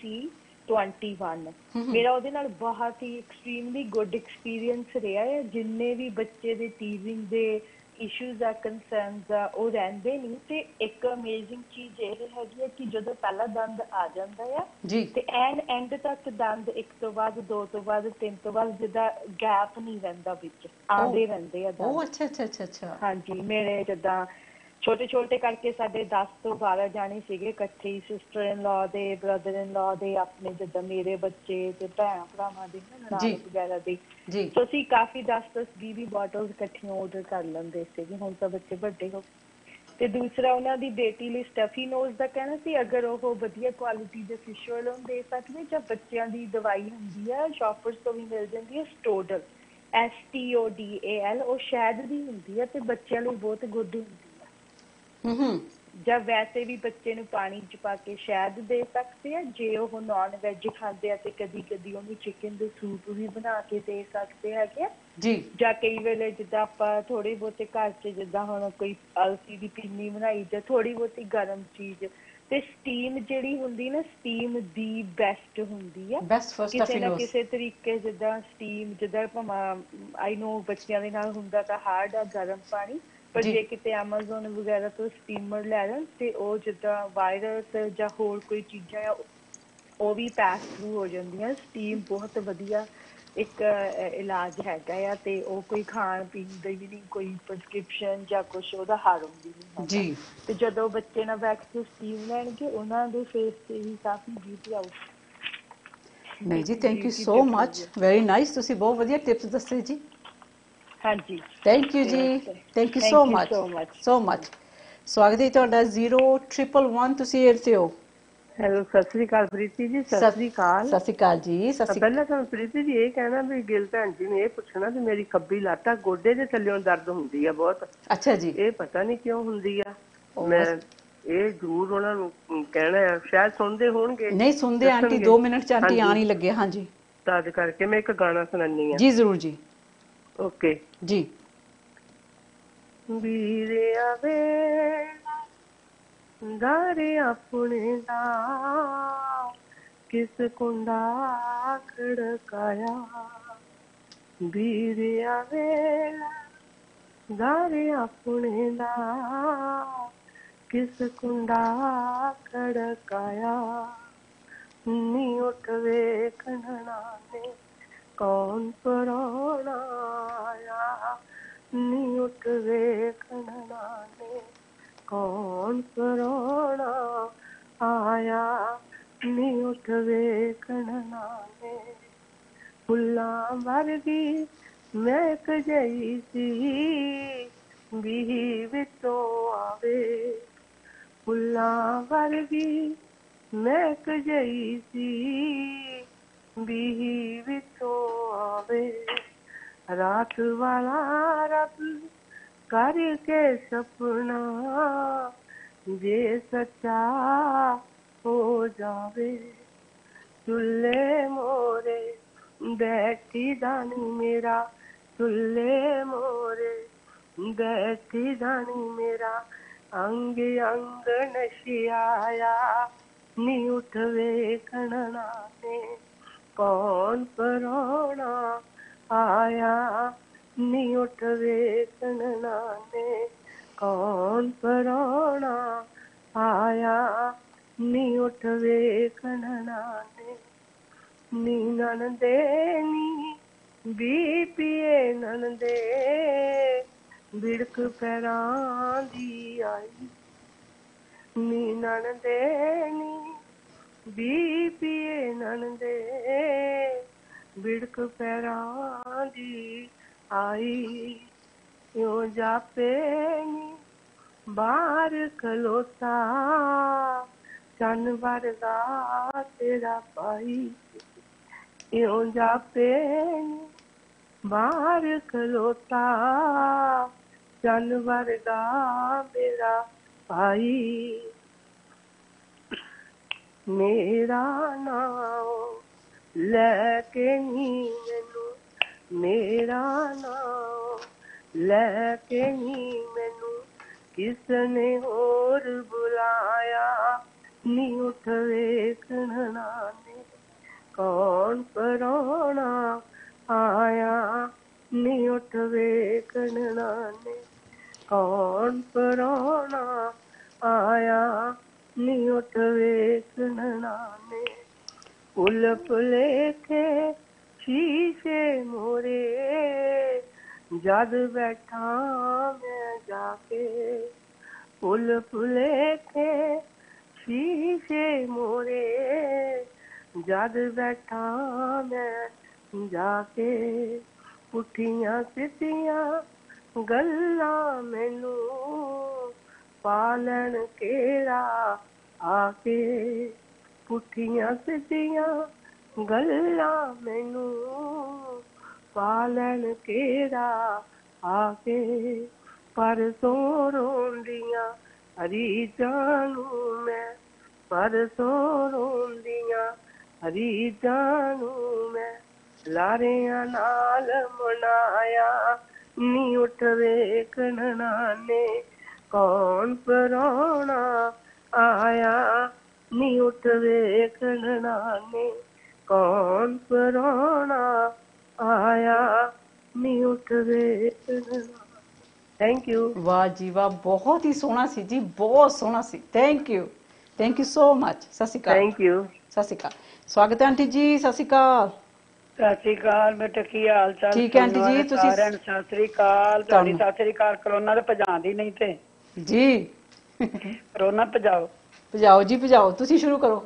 DC-21। ਮੇਰਾ ਉਹਦੇ ਨਾਲ ਬਹੁਤ ਹੀ ਐਕਸਟ੍ਰੀਮਲੀ ਗੁੱਡ ਐਕਸਪੀਰੀਅੰਸ ਰਿਹਾ ਹੈ। ਜਿੰਨੇ ਵੀ ਬੱਚੇ ਦੇ ਟੀਜ਼ਿੰਗ ਦੇ ਇਸ਼ੂਜ਼ ਆ, ਕੰਸਰਨਸ ਆ, ਉਹ ਰਹਿੰਦੇ ਨਹੀਂ। ਤੇ ਇੱਕ ਅਮੇਜ਼ਿੰਗ ਚੀਜ਼ ਇਹ ਹੈਗੀ ਹੈ ਕਿ ਜਦੋਂ ਪਹਿਲਾ ਦੰਦ ਆ ਜਾਂਦਾ ਆ ਤੇ ਐਂਡ ਤੱਕ ਦੰਦ ਇੱਕ ਤੋਂ ਬਾਅਦ, ਦੋ ਤੋਂ ਬਾਅਦ, ਤਿੰਨ ਤੋਂ ਬਾਅਦ, ਜਿੱਦਾਂ ਗੈਪ ਨਹੀਂ ਰਹਿੰਦਾ, ਵਿੱਚ ਆਉਂਦੇ ਰਹਿੰਦੇ ਆ ਦੰਦ। ਅੱਛਾ। ਹਾਂਜੀ, ਮੇਰੇ ਜਿੱਦਾਂ ਛੋਟੇ ਛੋਟੇ ਕਰਕੇ ਸਾਡੇ 10 ਤੋਂ 12 ਜਾਣੇ ਸੀਗੇ ਇਕੱਠੇ, ਸਿਸਟਰ ਇਨ ਲਾ ਦੇ, ਬ੍ਰਦਰ ਇਨ ਲਾ ਦੇ, ਆਪਣੇ ਜਿੱਦਾਂ ਮੇਰੇ ਬੱਚੇ ਤੇ ਭੈਣ ਭਰਾਵਾਂ ਦੇ ਨਨਾਣ ਵਗੈਰਾ ਦੇ। ਸੋ ਅਸੀਂ ਕਾਫੀ 10-20 ਬੋਟਲਸ ਇਕੱਠੀਆਂ ਆਰਡਰ ਕਰ ਲੈਂਦੇ ਸੀਗੇ। ਹੁਣ ਤਾਂ ਬੱਚੇ ਵੱਡੇ ਹੋ। ਤੇ ਦੂਸਰਾ ਉਹਨਾਂ ਦੀ ਬੇਟੀ ਲਈ ਸਟੈਫੀਨੋਜ਼ ਦਾ ਕਹਿਣਾ ਸੀ, ਅਗਰ ਉਹ ਵਧੀਆ ਕੁਆਲਿਟੀ ਦੇ ਫਿਸ਼ ਆਇਲ ਦੇ ਸਕਦੇ, ਜਾਂ ਬੱਚਿਆਂ ਦੀ ਦਵਾਈ ਹੁੰਦੀ ਆ ਸ਼ੌਪਰਸ ਤੋਂ ਵੀ ਮਿਲ ਜਾਂਦੀ ਹੈ, ਸਟੋਡਲ, STODAL, ਉਹ ਸ਼ਹਿਦ ਦੀ ਹੁੰਦੀ ਹੈ ਤੇ ਬੱਚਿਆਂ ਲਈ ਬਹੁਤ ਗੁੱਡ ਹੁੰਦੀ ਹੈ। ਜਾਂ ਵੈਸੇ ਵੀ ਬੱਚੇ ਨੂੰ ਪਾਣੀ ਚ ਪਾ ਕੇ ਸ਼ਹਿਦ ਦੇ ਸਕਦੇ ਆ, ਜੇ ਉਹ ਨੌਨ ਵੈਜ ਖਾਂਦੇ ਆ ਤੇ ਕਦੀ ਕਦੀ ਉਹਨੂੰ ਚਿਕਨ ਦੇ ਸੂਪ ਵੀ ਬਣਾ ਕੇ ਦੇ ਸਕਦੇ ਹੈਗੇ ਆ। ਜਾਂ ਕਈ ਵੇਲੇ ਜਿੱਦਾਂ ਆਪਾਂ ਥੋੜੇ ਬਹੁਤੇ ਘਰ ਚ, ਜਿੱਦਾਂ ਹੁਣ ਕੋਈ ਅਲਸੀ ਦੀ ਪਿੰਨੀ ਬਣਾਈ ਜਾਂ ਥੋੜੀ ਬਹੁਤੀ ਗਰਮ ਚੀਜ਼, ਤੇ ਸਟੀਮ ਜਿਹੜੀ ਹੁੰਦੀ ਨਾ, ਸਟੀਮ ਦੀ ਬੈਸਟ ਹੁੰਦੀ ਆ ਕਿਸੇ ਨਾ ਕਿਸੇ ਤਰੀਕੇ। ਜਿੱਦਾਂ ਸਟੀਮ, ਜਿੱਦਾਂ ਆਈ ਨੋ ਬੱਚਿਆਂ ਦੇ ਨਾਲ ਹੁੰਦਾ ਤਾਂ ਹਾਰਡ ਆ ਗਰਮ ਪਾਣੀ, ਪਰ ਜੇ ਕਿਤੇ ਐਮਾਜ਼ੋਨ ਵਗੈਰਾ ਤੋਂ ਸਟੀਮਰ ਲੈ ਲੈਣ ਤੇ ਉਹ ਜਿੱਦਾਂ ਵਾਇਰਸ ਜਾਂ ਹੋਰ ਕੋਈ ਚੀਜ਼ਾਂ ਆ ਉਹ ਵੀ ਪੈਸ ਥਰੂ ਹੋ ਜਾਂਦੀਆਂ। ਸਟੀਮ ਬਹੁਤ ਵਧੀਆ ਇੱਕ ਇਲਾਜ ਹੈਗਾ ਆ, ਤੇ ਉਹ ਕੋਈ ਖਾਣ ਪੀਣ ਦਾ ਵੀ ਨਹੀਂ, ਕੋਈ ਪ੍ਰਸਕ੍ਰਿਪਸ਼ਨ ਜਾਂ ਕੁਛ ਉਹਦਾ ਹਾਰਮ ਵੀ ਨਹੀਂ ਹੈਗਾ। ਤੇ ਜਦੋਂ ਬੱਚੇ ਨਾਲ ਬੈਠ ਕੇ ਸਟੀਮ ਲੈਣਗੇ, ਉਹਨਾਂ ਦੇ ਫੇਸ ਤੇ ਵੀ ਕਾਫੀ ਬਿਊਟੀ ਆਊਟ। ਨਹੀਂ ਜੀ, thank you so much, very nice. ਤੁਸੀਂ ਬਹੁਤ ਵਧੀਆ ਟਿਪਸ ਦੱਸੇ ਜੀ। ਹਾਂਜੀ, ਥੈਂਕ ਯੂ ਜੀ, ਥੈਂਕ ਯੂ ਸੋ ਮਚ। ਸਵਾਗਤ ਹੈ ਤੁਹਾਡਾ। 0111, ਤੁਸੀਂ ਏਅਰ ਤੇ ਹੋ। ਹੈਲੋ, ਸਤਿ ਸ੍ਰੀ ਅਕਾਲ ਪ੍ਰੀਤੀ ਜੀ। ਸਤਿ ਸ੍ਰੀ ਅਕਾਲ। ਸਤਿ ਸ੍ਰੀ ਅਕਾਲ ਜੀ। ਪਹਿਲਾਂ ਤਾਂ ਪ੍ਰੀਤੀ ਜੀ ਇਹ ਕਹਿਣਾ ਵੀ ਗਿਲ ਭੈਣ ਜੀ ਨੇ ਇਹ ਪੁੱਛਣਾ ਵੀ ਮੇਰੀ ਖੱਬੀ ਲੱਤ ਆ, ਗੋਡੇ ਦੇ ਥੱਲਿਓਂ ਦਰਦ ਹੁੰਦੀ ਆ ਬਹੁਤ। ਅੱਛਾ ਜੀ। ਇਹ ਪਤਾ ਨਹੀਂ ਕਿਉਂ ਹੁੰਦੀ ਆ। ਮੈਂ ਇਹ ਜ਼ਰੂਰ ਉਹਨਾਂ ਨੂੰ ਕਹਿਣਾ ਆ, ਸ਼ਾਇਦ ਸੁਣਦੇ ਹੋਣਗੇ। ਨਹੀਂ ਸੁਣਦੇ ਆਂਟੀ, 2 ਮਿੰਟ ਚ ਆਂਟੀ ਆਣ ਹੀ ਲੱਗੇ। ਹਾਂਜੀ, ਤਦ ਕਰਕੇ ਮੈਂ ਇੱਕ ਗਾਣਾ ਸੁਣਾਨੀ ਆ। ਜੀ ਜ਼ਰੂਰ ਜੀ। ਓਕੇ ਜੀ। ਵੀਰਿਆ ਵੇ ਦਾਰੇ ਆਪਣੇ ਦਾ ਕਿਸ ਕੁੰਡਾ ਖੜਕਾਇਆ, ਵੀਰਿਆ ਵੇ ਦਾਰੇ ਆਪਣੇ ਦਾ ਕਿਸ ਕੁੰਡਾ ਖੜਕਾਇਆ, ਨੀ ਉੱਠ ਵੇਖਣਾ ਨੇ ਕੌਣ ਪਰਾਉਣਾ ਆਇਆ, ਨੀ ਉੱਠ ਵੇਖਣਾ ਨੇ ਕੌਣ ਪਰਾਉਣਾ ਆਇਆ, ਨੀ ਉੱਠ ਵੇਖਣਾ ਨੇ। ਫੁੱਲਾਂ ਵਰਗੀ ਮਹਿਕ ਜਈ ਸੀ, ਬੀਹੀ ਵਿੱਚੋਂ ਆਵੇ, ਫੁੱਲਾਂ ਵਰਗੀ ਮਹਿਕ ਜਈ ਸੀ, ਬੀਹੀ ਵਿੱਚੋਂ ਆਵੇ, ਰਾਤ ਵਾਲਾ ਰੱਬ ਕਰਕੇ ਸਪਨਾ ਜੇ ਸੱਚਾ ਹੋ ਜਾਵੇ, ਚੁੱਲ੍ਹੇ ਮੋਰੇ ਬੈਠੀ ਦਾਨੀ ਮੇਰਾ, ਚੁੱਲ੍ਹੇ ਮੋਰੇ ਬੈਠੀ ਦਾਨੀ ਮੇਰਾ, ਅੰਗ ਅੰਗ ਨਸ਼ਿਆਇਆ, ਨੀ ਉੱਠ ਵੇਖਣਾ ਨੇ ਕੌਣ ਪਰਾਉਣਾ ਆਇਆ, ਨੀ ਉੱਠ ਵੇਖਣਾ ਨੇ ਕੌਣ ਪਰਾਉਣਾ ਆਇਆ, ਨੀ ਉੱਠ ਵੇਖਣਾ ਨੇ। ਨੀ ਨਣਦੇ ਨੀ ਬੀਪੀਏ ਨਣਦੇ, ਬਿੜਕ ਪੈਰਾਂ ਦੀ ਆਈ ਨੀ ਨਣਦੇ ਨੀ ਬੀਬੀਏ ਨਣਦੇ ਬਿੜਕ ਪੈਰਾਂ ਦੀ ਆਈ ਇਉਂ ਜਾਪੇ ਨੀ ਬਾਹਰ ਖਲੋਤਾ ਚੰਨ ਵਰਗਾ ਤੇਰਾ ਭਾਈ ਇਉਂ ਜਾਪੇ ਨੀ ਬਾਹਰ ਖਲੋਤਾ ਚੰਨ ਵਰਗਾ ਮੇਰਾ ਭਾਈ ਮੇਰਾ ਨਾਮ ਲੈ ਕੇ ਨੀ ਮੈਨੂੰ ਮੇਰਾ ਨਾਮ ਲੈ ਕੇ ਨੀ ਮੈਨੂੰ ਕਿਸ ਨੇ ਹੋਰ ਬੁਲਾਇਆ ਨੀ ਉੱਠ ਵੇਖਣਾ ਨੇ ਕੌਣ ਪਰਾਉਣਾ ਆਇਆ ਨੀ ਉੱਠ ਵੇਖਣਾ ਨੇ ਕੌਣ ਪਰਾਉਣਾ ਆਇਆ ਨੀ ਉੱਠ ਵੇਖਣਾ ਨੇ ਫੁੱਲ ਭੁਲੇਖੇ ਸ਼ੀਸ਼ੇ ਮੋਰੇ ਜਦ ਬੈਠਾ ਮੈਂ ਜਾ ਕੇ ਫੁੱਲ ਭੁਲੇਖੇ ਸ਼ੀਸ਼ੇ ਮੋਰੇ ਜਦ ਬੈਠਾ ਮੈਂ ਜਾ ਕੇ ਪੁੱਠੀਆਂ ਸਿੱਧੀਆਂ ਗੱਲਾਂ ਮੈਨੂੰ ਪਾਲਣ ਕਿਹੜਾ ਆ ਕੇ ਪੁੱਠੀਆਂ ਸਿੱਧੀਆਂ ਗੱਲਾਂ ਮੈਨੂੰ ਪਾਲਣ ਕਿਹੜਾ ਆ ਕੇ ਪਰਸੋਂ ਰੋਂਦੀਆਂ ਰੀਝਾਂ ਨੂੰ ਮੈਂ ਪਰਸੋਂ ਰੋਂਦੀਆਂ ਰੀਝਾਂ ਨੂੰ ਮੈਂ ਲਾਰਿਆਂ ਨਾਲ ਮਨਾਇਆ ਨੀ ਉੱਠ ਵੇਖਣਾ ਨੇ ਕੌਣ ਪਰਾਉਣਾ ਆਇਆ ਨੀ ਉੱਠ ਵੇਖਣਾ ਨੇ ਕੌਣ ਪਰਾਉਣਾ ਆਇਆ ਨੀ ਉੱਠ ਵੇਖਣਾ। Thank you. ਵਾਹ ਜੀ ਵਾਹ, ਬਹੁਤ ਹੀ ਸੋਹਣਾ ਸੀ ਜੀ, ਬਹੁਤ ਸੋਹਣਾ ਸੀ। Thank you so much. ਸਤਿ ਸ਼੍ਰੀ ਅਕਾਲ। Thank you. ਸਤਿ ਸ਼੍ਰੀ ਅਕਾਲ। ਸਵਾਗਤ ਹੈ ਆਂਟੀ ਜੀ। ਸਤਿ ਸ਼੍ਰੀ ਅਕਾਲ। ਸਤਿ ਸ਼੍ਰੀ ਅਕਾਲ ਬੇਟਾ, ਕੀ ਹਾਲ ਚਾਲ? ਠੀਕ ਹੈ ਆਂਟੀ ਜੀ, ਤੁਸੀਂ? ਸਾਰਿਆਂ ਨੂੰ ਸਤਿ ਸ਼੍ਰੀ ਅਕਾਲ। ਤੁਹਾਡੀ ਸਤਿ ਸ਼੍ਰੀ ਅਕਾਲ। ਕਰੋਨਾ ਤੇ ਭਜਾਉਂਦੀ ਨਹੀਂ ਤੇ ਜੀ ਕਰੋਨਾ ਭਜਾਓ ਜੀ ਭਜਾਓ, ਤੁਸੀਂ ਸ਼ੁਰੂ ਕਰੋ।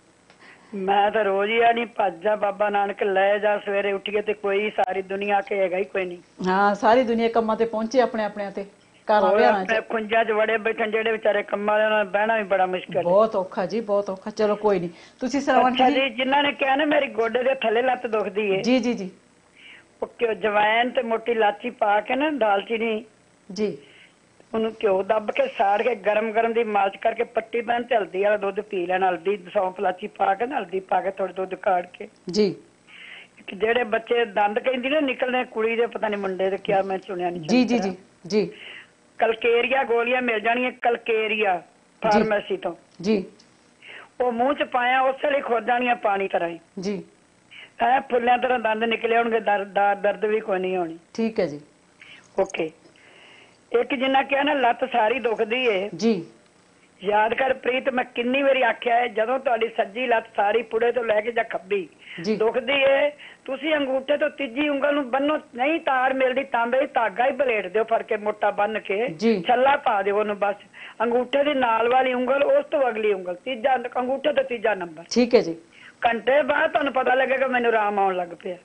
ਮੈਂ ਤਾਂ ਰੋਜ਼ ਹੀ ਆਣੀ ਭੱਜਾ ਬਾਬਾ ਨਾਨਕ ਲੈ ਜਾ, ਸਵੇਰੇ ਉੱਠੀਏ ਤੇ ਕੋਈ ਸਾਰੀ ਦੁਨੀਆ ਕੇ ਹੈਗਾ ਹੀ ਕੋਈ ਨਹੀਂ। ਹਾਂ, ਸਾਰੀ ਦੁਨੀਆ ਕੰਮਾਂ ਤੇ ਪਹੁੰਚੇ ਆਪਣੇ ਆਪਣੇ ਤੇ ਆਪਣੇ ਖੁੰਝਾਂ 'ਚ ਵੜੇ ਬੈਠਣ, ਜਿਹੜੇ ਵਿਚਾਰੇ ਕੰਮਾਂ ਵਾਲਿਆਂ ਨਾਲ ਬਹਿਣਾ ਵੀ ਬੜਾ ਮੁਸ਼ਕਿਲ। ਬਹੁਤ ਔਖਾ ਜੀ, ਬਹੁਤ ਔਖਾ। ਚਲੋ ਕੋਈ ਨਹੀਂ, ਤੁਸੀਂ ਸੁਣਾਓ ਜੀ। ਜਿਨ੍ਹਾਂ ਨੇ ਕਿਹਾ ਨਾ ਮੇਰੀ ਗੋਡੇ ਦੇ ਥੱਲੇ ਲੱਤ ਦੁਖਦੀ ਏ, ਜੀ ਜੀ ਜੀ, ਉਹ ਜਵੈਨ ਤੇ ਮੋਟੀ ਇਲਾਚੀ ਪਾ ਕੇ ਨਾ, ਦਾਲਚੀਨੀ ਜੀ, ਉਹਨੂੰ ਘਿਓ ਦੱਬ ਕੇ ਸਾੜ ਕੇ ਗਰਮ ਦੀ ਮਾਲਿਸ਼ ਕਰਕੇ ਪੱਟੀ ਬੰਨ ਤੇ ਹਲਦੀ ਵਾਲਾ ਦੁੱਧ ਪੀ ਲੈਣਾ। ਹਲਦੀ ਸੌਂਫ ਇਲਾਚੀ ਪਾ ਕੇ ਨਾ, ਹਲਦੀ ਪਾ ਕੇ ਥੋੜਾ ਦੁੱਧ ਕਾੜ ਕੇ ਜੀ। ਜਿਹੜੇ ਬੱਚੇ ਦੰਦ ਕਹਿੰਦੀ ਨਾ ਨਿਕਲਣੇ, ਕੁੜੀ ਦੇ ਪਤਾ ਨਹੀਂ ਮੁੰਡੇ ਦੇ, ਕਿਹਾ ਮੈਂ ਸੁਣਿਆ ਨਹੀਂ। ਜੀ ਜੀ ਜੀ ਜੀ। ਕਲਕੇਰੀਆ ਗੋਲੀਆਂ ਮਿਲ ਜਾਣੀਆਂ, ਕਲਕੇਰੀਆ ਫਾਰਮੇਸੀ ਤੋਂ ਜੀ। ਉਹ ਮੂੰਹ 'ਚ ਪਾਇਆ ਉਸੇ ਲਈ ਖੁਰ ਜਾਣੀਆਂ ਪਾਣੀ ਤਰ੍ਹਾਂ ਹੀ ਜੀ। ਐ ਫੁੱਲਿਆਂ ਤਰ੍ਹਾਂ ਦੰਦ ਨਿਕਲੇ ਹੋਣਗੇ, ਦਰਦ ਵੀ ਕੋਈ ਨਹੀਂ ਹੋਣੀ। ਠੀਕ ਹੈ ਜੀ। ਓਕੇ। ਇੱਕ ਜਿੰਨਾ ਕਿਹਾ ਨਾ ਲੱਤ ਸਾਰੀ ਦੁਖਦੀ ਏ ਜੀ, ਯਾਦ ਕਰ ਪ੍ਰੀਤ, ਮੈਂ ਕਿੰਨੀ ਵਾਰੀ ਆਖਿਆ ਹੈ, ਜਦੋਂ ਤੁਹਾਡੀ ਸੱਜੀ ਲੱਤ ਸਾਰੀ ਪੁੜੇ ਤੋਂ ਲੈ ਕੇ ਜਾਂ ਖੱਬੀ ਦੁਖਦੀ ਏ, ਤੁਸੀਂ ਅੰਗੂਠੇ ਤੋਂ ਤੀਜੀ ਉਂਗਲ ਨੂੰ ਬੰਨੋ। ਨਹੀਂ ਤਾਰ ਮਿਲਦੀ ਤਾਂਬੇ ਦੀ, ਧਾਗਾ ਹੀ ਬਲੇਟ ਦਿਓ, ਫੜ ਕੇ ਮੋਟਾ ਬੰਨ ਕੇ ਛੱਲਾ ਪਾ ਦਿਓ ਉਹਨੂੰ। ਬਸ ਅੰਗੂਠੇ ਦੀ ਨਾਲ ਵਾਲੀ ਉਂਗਲ, ਉਸ ਤੋਂ ਅਗਲੀ ਉਂਗਲ, ਤੀਜਾ ਅੰਗੂਠੇ ਤੋਂ ਤੀਜਾ ਨੰਬਰ। ਠੀਕ ਹੈ ਜੀ। ਘੰਟੇ ਬਾਅਦ ਤੁਹਾਨੂੰ ਪਤਾ ਲੱਗੇਗਾ ਮੈਨੂੰ ਆਰਾਮ ਆਉਣ ਲੱਗ ਪਿਆ।